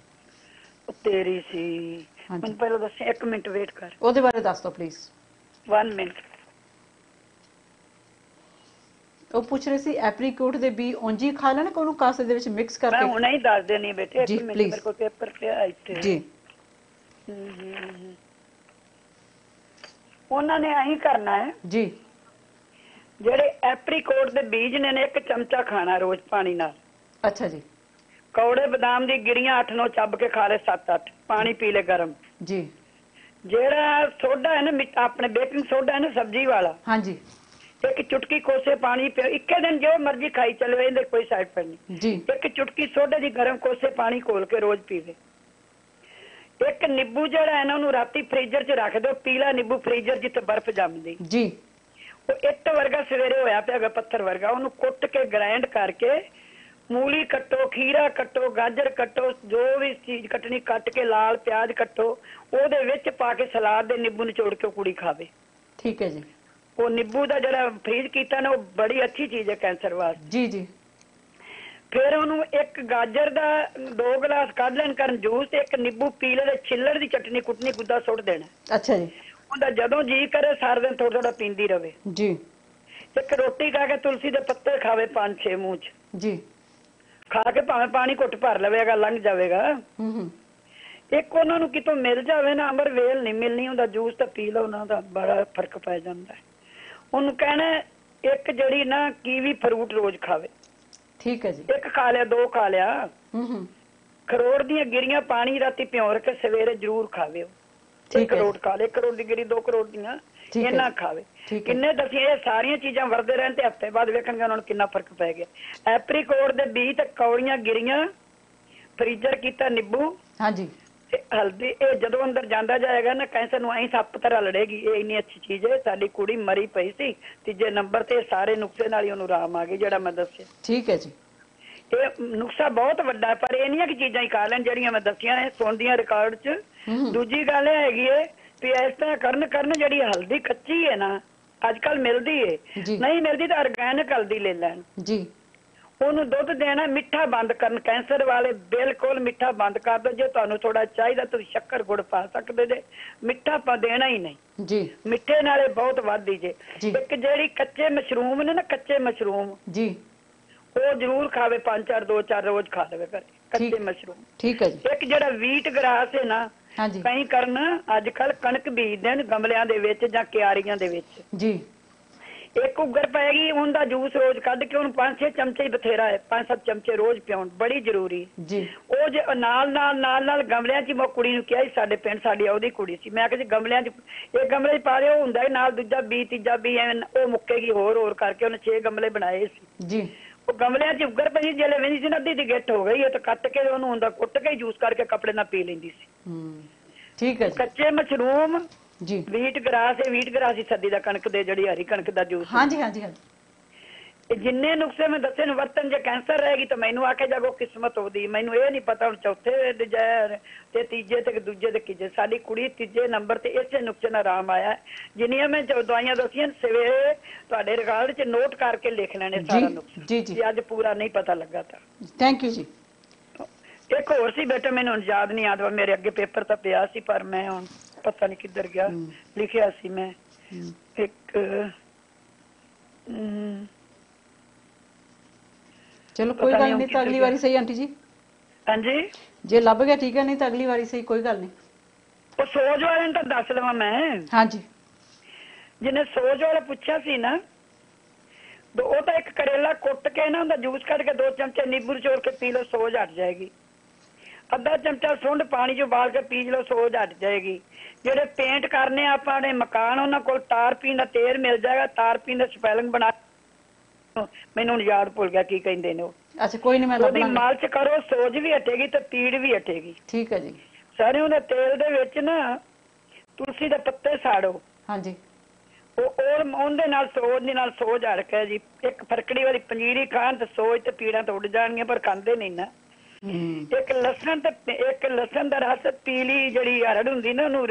ਤੇਰੀ ਸੀ ਮੈਨੂੰ ਪਹਿਲਾਂ ਦੱਸ, 1 ਮਿੰਟ ਵੇਟ ਕਰ, ਉਹਦੇ ਬਾਰੇ ਦੱਸ ਦਿਓ ਪਲੀਜ਼। 1 ਮਿੰਟ। ਉਹ ਪੁੱਛ ਰਹੇ ਸੀ ਐਪਰੀਕੋਟ ਦੇ ਬੀ ਉਂਜੀ ਖਾ ਲੈਣ ਕਿ ਉਹਨੂੰ ਕਾਸੇ ਦੇ ਵਿੱਚ ਮਿਕਸ ਕਰਕੇ? ਮੈਂ ਹੁਣੇ ਹੀ ਦੱਸ ਦੇਣੀ ਬੇਟੇ, 1 ਮਿੰਟ, ਮੇਰੇ ਕੋਲ ਪੇਪਰ ਪਿਆ ਇੱਥੇ ਜੀ। ਉਹਨਾਂ ਨੇ ਐਂ ਕਰਨਾ ਹੈ ਜੀ, ਜਿਹੜੇ ਐਪਰੀਕੋਟ ਦੇ ਬੀਜ ਨੇ 1 ਚਮਚਾ ਖਾਣਾ ਰੋਜ਼ ਪਾਣੀ ਨਾਲ। ਅੱਛਾ ਜੀ। ਕੌੜੇ ਬਦਾਮ ਦੀ ਗਿਰੀਆਂ 8-9 ਚੱਬ ਕੇ ਖਾ ਲੈ, 7-8 ਪਾਣੀ ਪੀ ਲੈ ਗਰਮ ਜੀ। ਜਿਹੜਾ ਸੋਡਾ ਹੈ ਨਾ, ਆਪਣੇ ਬੇਕਿੰਗ ਸੋਡਾ ਹੈ ਨਾ ਸਬਜ਼ੀ ਵਾਲਾ, ਹਾਂਜੀ, 1 ਚੁਟਕੀ ਕੋਸੇ ਪਾਣੀ ਪਿਓ। ਇੱਕੇ ਦਿਨ ਜੋ ਮਰਜ਼ੀ ਖਾਈ ਚੱਲੋ, ਇਹਦੇ ਕੋਈ ਸਾਈਡ ਇਫੈਕਟ ਨਹੀਂ ਜੀ। 1 ਚੁਟਕੀ ਸੋਡੇ ਦੀ ਗਰਮ ਕੋਸੇ ਪਾਣੀ ਘੋਲ ਕੇ ਰੋਜ਼ ਪੀਵੇ। 1 ਨਿੰਬੂ ਜਿਹੜਾ ਹੈ ਨਾ ਉਹਨੂੰ ਰਾਤੀ ਫ੍ਰੀਜ਼ਰ 'ਚ ਰੱਖ ਦਿਓ, ਪੀਲਾ ਨਿੰਬੂ ਫ੍ਰੀਜ਼ਰ ਜਿੱਥੇ ਬਰਫ਼ ਜੰਮਦੀ ਜੀ। ਉਹ ਇੱਟ ਵਰਗਾ ਸਵੇਰੇ ਹੋਇਆ ਪਿਆ, ਪੱਥਰ ਵਰਗਾ। ਉਹਨੂੰ ਕੁੱਟ ਕੇ ਗ੍ਰਾਈਂਡ ਕਰਕੇ ਮੂਲੀ ਕੱਟੋ, ਖੀਰਾ ਕੱਟੋ, ਗਾਜਰ ਕੱਟੋ, ਜੋ ਵੀ ਚੀਜ਼ ਕੱਟਣੀ ਕੱਟ ਕੇ, ਲਾਲ ਪਿਆਜ਼ ਕੱਟੋ, ਉਹਦੇ ਵਿੱਚ ਪਾ ਕੇ ਸਲਾਦ ਦੇ ਨਿੰਬੂ ਨਿਚੋੜ ਕੇ ਕੁੜੀ ਖਾਵੇ। ਠੀਕ ਹੈ ਜੀ। ਉਹ ਨਿੰਬੂ ਦਾ ਜਿਹੜਾ ਫ੍ਰੀਜ਼ ਕੀਤਾ ਨਾ, ਉਹ ਬੜੀ ਅੱਛੀ ਚੀਜ਼ ਹੈ ਕੈਂਸਰ ਵਾਸਤੇ ਜੀ ਜੀ। ਫਿਰ ਉਹਨੂੰ 1 ਗਾਜਰ ਦਾ 2 ਗਲਾਸ ਕੱਢ ਲੈਣ ਕਰਨ ਜੂਸ, ਤੇ 1 ਨਿੰਬੂ ਪੀਲੇ ਦੇ ਛਿੱਲੜ ਦੀ ਚਟਨੀ ਕੁੱਟਣੀ, ਗੁੱਦਾ ਸੁੱਟ ਦੇਣਾ। ਅੱਛਾ ਜੀ। ਉਹਦਾ ਜਦੋਂ ਜੀ ਕਰੇ ਸਾਰਾ ਦਿਨ ਥੋੜਾ ਥੋੜਾ ਪੀਂਦੀ ਰਵੇ ਜੀ। 1 ਰੋਟੀ ਖਾ ਕੇ ਤੁਲਸੀ ਦੇ ਪੱਤੇ ਖਾਵੇ 5-6 ਮੂੰਹ 'ਚ ਜੀ। ਖਾ ਕੇ ਭਾਵੇਂ ਪਾਣੀ ਘੁੱਟ ਭਰ ਲਵੇਗਾ, ਲੰਘ ਜਾਵੇਗਾ। 1 ਉਹਨਾਂ ਨੂੰ ਕਿਤੋਂ ਮਿਲ ਜਾਵੇ ਨਾ, ਅਮਰ ਵੇਲ ਨਹੀਂ ਮਿਲਣੀ, ਉਹਦਾ ਜੂਸ ਤਾਂ ਪੀ ਲਓ, ਉਹਨਾਂ ਦਾ ਬੜਾ ਫਰਕ ਪੈ ਜਾਂਦਾ। ਉਹਨੂੰ ਕਹਿਣਾ 1 ਜਿਹੜੀ ਨਾ ਕੀਵੀ ਫਰੂਟ ਰੋਜ਼ ਖਾਵੇ। ਠੀਕ ਹੈ ਜੀ। 1 ਖਾ ਲਿਆ, 2 ਖਾ ਲਿਆ। ਖਰੋੜ ਦੀਆਂ ਗਿਰੀਆਂ ਪਾਣੀ ਰਾਤੀ ਭਿਉਂ ਕੇ ਸਵੇਰੇ ਜ਼ਰੂਰ ਖਾਵੇ। 1 ਕਰੋੜ ਖਾ ਲੇ, 1 ਕਰੋੜ ਦੀ ਗਿਰੀ, 2 ਕਰੋੜ ਦੀਆਂ ਇਹਨਾਂ ਖਾਵੇ। ਕਿੰਨੇ ਦੱਸੀਏ, ਇਹ ਸਾਰੀਆਂ ਚੀਜ਼ਾਂ ਵਰਦੇ ਰਹਿਣ ਤੇ ਹਫ਼ਤੇ ਬਾਅਦ ਵੇਖਣਗੇ ਉਹਨਾਂ ਨੂੰ ਕਿੰਨਾ ਫਰਕ ਪੈ ਗਿਆ। ਐਪਰੀਕੋਟ ਦੇ ਬੀਜ ਤੇ ਕੌੜੀਆਂ ਗਿਰੀਆਂ, ਫ੍ਰੀਜ਼ਰ ਕੀਤਾ ਨਿੰਬੂ, ਹਾਂਜੀ, ਤੇ ਹਲਦੀ। ਇਹ ਜਦੋਂ ਅੰਦਰ ਜਾਂਦਾ ਜਾਏਗਾ ਨਾ, ਕੈਂਸਰ ਨੂੰ ਐਂ ਸੱਪ ਤਰ੍ਹਾਂ ਲੜੇਗੀ। ਇਹ ਇੰਨੀ ਅੱਛੀ ਚੀਜ਼ ਹੈ। ਸਾਡੀ ਕੁੜੀ ਮਰੀ ਪਈ ਸੀ 3 ਨੰਬਰ ਤੇ, ਸਾਰੇ ਨੁਕਸੇ ਨਾਲ ਹੀ ਉਹਨੂੰ ਆਰਾਮ ਆ ਗਈ ਜਿਹੜਾ ਮੈਂ ਦੱਸਿਆ। ਠੀਕ ਹੈ ਜੀ। ਇਹ ਨੁਕਸਾ ਬਹੁਤ ਵੱਡਾ, ਪਰ ਇਹ ਨਹੀਂ ਹੈ ਕਿ ਚੀਜ਼ਾਂ ਹੀ ਖਾ ਲੈਣ ਜਿਹੜੀਆਂ ਮੈਂ ਦੱਸੀਆਂ ਨੇ ਸੁਣਦੀਆਂ ਰਿਕਾਰਡ 'ਚ। ਦੂਜੀ ਗੱਲ ਇਹ ਹੈਗੀ ਹੈ ਵੀ ਇਸ ਤਰ੍ਹਾਂ ਕਰਨ ਜਿਹੜੀ ਹਲਦੀ ਕੱਚੀ ਹੈ ਨਾ, ਅੱਜ ਕੱਲ ਮਿਲਦੀ ਹੈ, ਨਹੀਂ ਮਿਲਦੀ ਤਾਂ ਆਰਗੈਨਿਕ ਹਲਦੀ ਲੈ ਲੈਣ ਜੀ। ਉਹਨੂੰ ਦੁੱਧ ਦੇਣਾ, ਮਿੱਠਾ ਬੰਦ ਕਰਨ। ਕੈਂਸਰ ਵਾਲੇ ਬਿਲਕੁਲ ਮਿੱਠਾ ਬੰਦ ਕਰ ਦਿਓ। ਜੇ ਤੁਹਾਨੂੰ ਥੋੜਾ ਚਾਹੀਦਾ ਤੁਸੀਂ ਸ਼ੱਕਰ ਗੁੜ ਪਾ ਸਕਦੇ ਜੇ, ਮਿੱਠਾ ਆਪਾਂ ਦੇਣਾ ਹੀ ਨਹੀਂ ਜੀ। ਮਿੱਠੇ ਨਾਲੇ ਬਹੁਤ ਵੱਧਦੀ ਜੇ। 1 ਜਿਹੜੀ ਕੱਚੇ ਮਸ਼ਰੂਮ ਨੇ ਨਾ, ਕੱਚੇ ਮਸ਼ਰੂਮ ਜੀ, ਉਹ ਜ਼ਰੂਰ ਖਾਵੇ 5-4 2-4 ਰੋਜ਼ ਖਾ ਲਵੇ ਘਰੇ ਕੱਚੇ ਮਸ਼ਰੂਮ। ਠੀਕ ਹੈ ਜੀ। ਇੱਕ ਜਿਹੜਾ ਵੀਟ ਗਰਾਸ ਹੈ ਨਾ, ਕਈ ਕਰਨ ਅੱਜ ਕੱਲ ਕਣਕ ਬੀਜਦੇ ਨੇ ਗਮਲਿਆਂ ਦੇ ਵਿੱਚ ਜਾਂ ਕਿਆਰੀਆਂ ਦੇ ਵਿੱਚ ਜੀ। ਇੱਕ ਉਗਰ ਪਏਗੀ, ਉਹਦਾ ਜੂਸ ਰੋਜ਼ ਕੱਢ ਕੇ ਉਹਨੂੰ 5-6 ਚਮਚੇ ਹੀ ਬਥੇਰਾ ਹੈ, 5-7 ਚਮਚੇ ਰੋਜ਼ ਪਿਆਉਣ, ਬੜੀ ਜ਼ਰੂਰੀ ਜੀ। ਉਹ ਜੇ ਨਾਲ ਗਮਲਿਆਂ 'ਚ ਮੈਂ ਕੁੜੀ ਨੂੰ ਕਿਹਾ ਸੀ, ਸਾਡੇ ਪਿੰਡ ਸਾਡੀ ਉਹਦੀ ਕੁੜੀ ਸੀ, ਮੈਂ ਕਿਹਾ ਜੀ ਗਮਲਿਆਂ 'ਚ ਇੱਕ ਗਮਲੇ 'ਚ ਪਾ ਲਿਓ, ਹੁੰਦਾ ਹੈ ਨਾਲ ਦੂਜਾ ਬੀ ਤੀਜਾ ਬੀ, ਐਵੇਂ ਉਹ ਮੁੱਕੇਗੀ ਹੋਰ ਕਰਕੇ। ਉਹਨੇ 6 ਗਮਲੇ ਬਣਾਏ ਸੀ ਜੀ। ਉਹ ਗਮਲਿਆਂ 'ਚ ਉਗਰ ਪਈ ਜਿਹੜੇ ਵੇਂਦੀ ਸੀ ਨਾ, ਅੱਧੀ ਦੀ ਗਿੱਠ ਹੋ ਗਈ, ਉਹ ਤਾਂ ਕੱਟ ਕੇ ਉਹਨੂੰ ਹੁੰਦਾ ਕੁੱਟ ਕੇ ਜੂਸ ਕਰਕੇ ਕੱਪੜੇ ਨਾਲ ਪੀ ਲੈਂਦੀ ਸੀ। ਠੀਕ ਹੈ। ਕੱਚੇ ਮਸ਼ਰੂਮ ਜੀ। ਵੀਟ ਗਰਾਸ ਹੀ ਸਰਦੀ ਦਾ ਕਣਕ ਦੇ ਜਿਹੜੀ ਹਰੀ ਕਣਕ ਦਾ ਜੂਸ। ਹਾਂਜੀ ਹਾਂਜੀ ਹਾਂਜੀ। ਜਿੰਨੇ ਨੁਕਸੇ ਮੈਂ ਦੱਸੇ ਨੂੰ ਵਰਤਨ, ਜੇ ਕੈਂਸਰ ਰਹੇਗੀ ਤਾਂ ਮੈਨੂੰ ਆਖੇ ਜਾਗੋ ਕਿਸਮਤ ਉਹਦੀ, ਮੈਨੂੰ ਇਹ ਨਹੀਂ ਪਤਾ ਹੁਣ ਚੌਥੇ ਦੇ ਜ਼ਹਿਰ ਤੇ ਤੀਜੇ ਤੇ ਦੂਜੇ ਤੇ ਕੀਜੇ। ਸਾਡੀ ਕੁੜੀ ਤੀਜੇ ਨੰਬਰ ਤੇ ਇਸੇ ਨੁਕਸੇ ਨਾਲ ਆਰਾਮ ਆਇਆ। ਜਿੰਨੀਆਂ ਮੈਂ ਦਵਾਈਆਂ ਦੱਸੀਆਂ ਸਵੇਰੇ ਤੁਹਾਡੇ ਰਿਕਾਰਡ 'ਚ ਨੋਟ ਕਰਕੇ ਲਿਖ ਲੈਣੇ ਸਾਰਾ ਨੁਕਸਾ। ਜੀ ਜੀ। ਅੱਜ ਪੂਰਾ ਨਹੀਂ ਪਤਾ ਲੱਗਾ ਤਾਂ ਥੈਂਕ ਯੂ ਜੀ। ਇੱਕ ਹੋਰ ਸੀ ਬੇਟਾ, ਮੈਨੂੰ ਹੁਣ ਯਾਦ ਨਹੀਂ ਆਦਾ, ਮੇਰੇ ਅੱਗੇ ਪੇਪਰ ਤਾਂ ਪਿਆ ਸੀ ਪਰ ਮੈਂ ਹੁਣ ਪਤਾ ਨਹੀਂ ਕਿੱਧਰ ਗਿਆ, ਲਿਖਿਆ ਸੀ ਮੈਂ ਇੱਕ। ਚਲੋ ਕੋਈ ਗੱਲ ਨਹੀਂ, ਤਾਂ ਅਗਲੀ ਵਾਰੀ ਸਹੀ ਆਂਟੀ ਜੀ। ਹਾਂਜੀ, ਜੇ ਲੱਭ ਗਿਆ ਠੀਕ ਹੈ, ਨਹੀਂ ਤਾਂ ਅਗਲੀ ਵਾਰੀ ਸਹੀ, ਕੋਈ ਗੱਲ ਨਹੀਂ। ਉਹ ਸੋਜ ਵਾਲੇ ਨੂੰ ਤਾਂ ਦੱਸ ਲਵਾਂ ਮੈਂ। ਹਾਂਜੀ। ਜਿਹਨੇ ਸੋਜ ਵਾਲਾ ਪੁੱਛਿਆ ਸੀ ਨਾ, ਉਹ ਤਾਂ ਇੱਕ ਕਰੇਲਾ ਕੁੱਟ ਕੇ ਨਾ ਉਹਦਾ ਜੂਸ ਕੱਢ ਕੇ 2 ਚਮਚੇ ਨਿੰਬੂ ਨਿਚੋੜ ਕੇ ਪੀ ਲਓ, ਸੋਜ ਹਟ ਜਾਏਗੀ। ਅੱਧਾ ਚਮਚਾ ਸੁੰਡ ਪਾਣੀ 'ਚ ਉਬਾਲ ਕੇ ਪੀ ਲਓ, ਸੋਜ ਹਟ ਜਾਏਗੀ। ਜਿਹੜੇ ਪੇਂਟ ਕਰਨੇ ਆਪਾਂ ਨੇ ਮਕਾਨ, ਉਹਨਾਂ ਕੋਲ ਤਾਰ ਪੀਣ ਦਾ ਤੇਲ ਮਿਲ ਜਾਏਗਾ, ਤਾਰ ਪੀਣ ਦਾ ਸਪੈਲਿੰਗ ਬਣਾ, ਮੈਨੂੰ ਹੁਣ ਯਾਦ ਭੁੱਲ ਗਿਆ ਕੀ ਕਹਿੰਦੇ ਨੇ ਉਹ। ਅੱਛਾ ਕੋਈ ਨਹੀਂ, ਮੈਂ ਉਹਦੀ ਮਾਲਿਸ਼ ਕਰੋ, ਸੋਜ ਵੀ ਹਟੇਗੀ ਤੇ ਪੀੜ ਵੀ ਹਟੇਗੀ। ਠੀਕ ਹੈ ਜੀ। ਸਰੋਂ ਦੇ ਤੇਲ ਦੇ ਵਿੱਚ ਨਾ ਤੁਲਸੀ ਦੇ ਪੱਤੇ ਸਾੜੋ। ਹਾਂਜੀ। ਉਹਦੇ ਨਾਲ ਸੋਜ ਦੇ ਨਾਲ ਸੋਜ ਹਟ ਕੇ ਜੀ। ਇੱਕ ਫਰਕੜੀ ਵਾਲੀ ਪੰਜੀਰੀ ਖਾਣ ਤੇ ਸੋਜ ਤੇ ਪੀੜਾਂ ਤੋਂ ਉੱਡ ਜਾਣਗੀਆਂ, ਪਰ ਖਾਂਦੇ ਨਹੀਂ ਨਾ। ਇੱਕ ਲਸਣ ਦਾ ਰਸ, ਪੀਲੀ ਜਿਹੜੀ ਹਰੜ ਹੁੰਦੀ ਨਾ, ਉਹਨੂੰ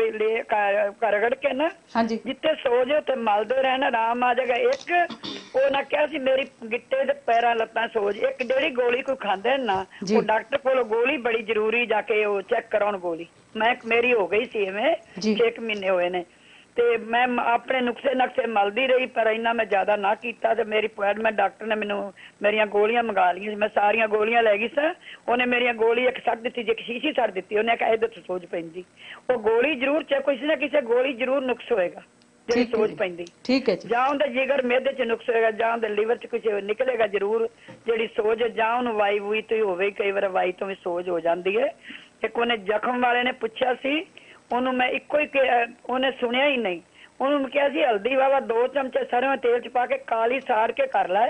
ਰਗੜ ਕੇ ਨਾ ਜਿੱਥੇ ਸੋਜ ਉੱਥੇ ਮਲਦੇ ਰਹਿਣਾ, ਆਰਾਮ ਆ ਜਾਏਗਾ। ਇੱਕ ਉਹ ਨਾ ਕਿਹਾ ਸੀ ਮੇਰੀ ਗਿੱਟੇ ਦੇ ਪੈਰਾਂ ਲੱਤਾਂ ਸੋਜ, ਇੱਕ ਜਿਹੜੀ ਗੋਲੀ ਕੋਈ ਖਾਂਦੇ ਨਾ, ਉਹ ਡਾਕਟਰ ਕੋਲ ਗੋਲੀ ਬੜੀ ਜ਼ਰੂਰੀ, ਜਾ ਕੇ ਉਹ ਚੈੱਕ ਕਰਾਉਣ ਗੋਲੀ। ਮੇਰੀ ਹੋ ਗਈ ਸੀ ਐਵੇਂ 6 ਮਹੀਨੇ ਹੋਏ ਨੇ, ਤੇ ਮੈਂ ਆਪਣੇ ਨੁਕਸੇ ਮਲਦੀ ਰਹੀ, ਪਰ ਇੰਨਾ ਮੈਂ ਜ਼ਿਆਦਾ ਨਾ ਕੀਤਾ। ਤੇ ਮੇਰੀ ਅਪਾਇੰਟਮੈਂਟ ਡਾਕਟਰ ਨੇ ਮੈਨੂੰ ਮੇਰੀਆਂ ਗੋਲੀਆਂ ਮੰਗਾ ਲਈਆਂ ਸੀ, ਮੈਂ ਸਾਰੀਆਂ ਗੋਲੀਆਂ ਲੈ ਗਈ ਸਾਂ। ਉਹਨੇ ਮੇਰੀਆਂ ਗੋਲੀ ਇੱਕ ਛੱਡ ਦਿੱਤੀ, ਇੱਕ ਸ਼ੀਸ਼ੀ ਛੱਡ ਦਿੱਤੀ। ਉਹਨੇ ਕਿਹਾ ਇਹਦੇ ਤੋਂ ਸੋਜ ਪੈਂਦੀ, ਉਹ ਗੋਲੀ ਜ਼ਰੂਰ ਕਿਸੇ ਨਾ ਕਿਸੇ ਗੋਲੀ ਜ਼ਰੂਰ ਨੁਕਸ ਹੋਏਗਾ ਜਿਹੜੀ ਸੋਜ ਪੈਂਦੀ। ਠੀਕ ਹੈ ਜੀ। ਜਾਂ ਉਹਦੇ ਜਿਗਰ ਮਿਹਦੇ 'ਚ ਨੁਕਸ ਹੋਏਗਾ, ਜਾਂ ਉਹਦੇ ਲਿਵਰ 'ਚ ਕੁਝ ਨਿਕਲੇਗਾ ਜ਼ਰੂਰ ਜਿਹੜੀ ਸੋਜ, ਜਾਂ ਉਹਨੂੰ ਵਾਈ ਵੂਈ ਤੋਂ ਹੀ ਹੋਵੇ, ਕਈ ਵਾਰ ਵਾਈ ਤੋਂ ਵੀ ਸੋਜ ਹੋ ਜਾਂਦੀ ਹੈ। ਇੱਕ ਉਹਨੇ ਜ਼ਖਮ ਵਾਲੇ ਨੇ ਪੁੱਛਿਆ ਸੀ, ਉਹਨੂੰ ਮੈਂ ਇੱਕੋ ਹੀ, ਉਹਨੇ ਸੁਣਿਆ ਹੀ ਨਹੀਂ। ਉਹਨੂੰ ਕਿਹਾ ਸੀ ਹਲਦੀ ਵਾਵਾ 2 ਚਮਚੇ ਸਰੋਂ ਤੇਲ 'ਚ ਪਾ ਕੇ ਕਾਲੀ ਸਾੜ ਕੇ ਕਰ ਲੈ,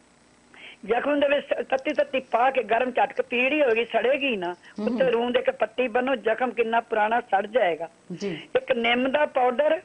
ਜ਼ਖਮ ਦੇ ਵਿੱਚ ਤੱਤੀ ਪਾ ਕੇ ਗਰਮ ਝਟਕ, ਪੀੜੀ ਹੋਏਗੀ, ਸੜੇਗੀ ਨਾ, ਉੱਤੇ ਰੂੰ ਦੇ ਕੇ ਪੱਟੀ ਬੰਨੋ, ਜ਼ਖਮ ਕਿੰਨਾ ਪੁਰਾਣਾ ਸੜ ਜਾਏਗਾ। ਇੱਕ ਨਿੰਮ ਦਾ ਪਾਊਡਰ,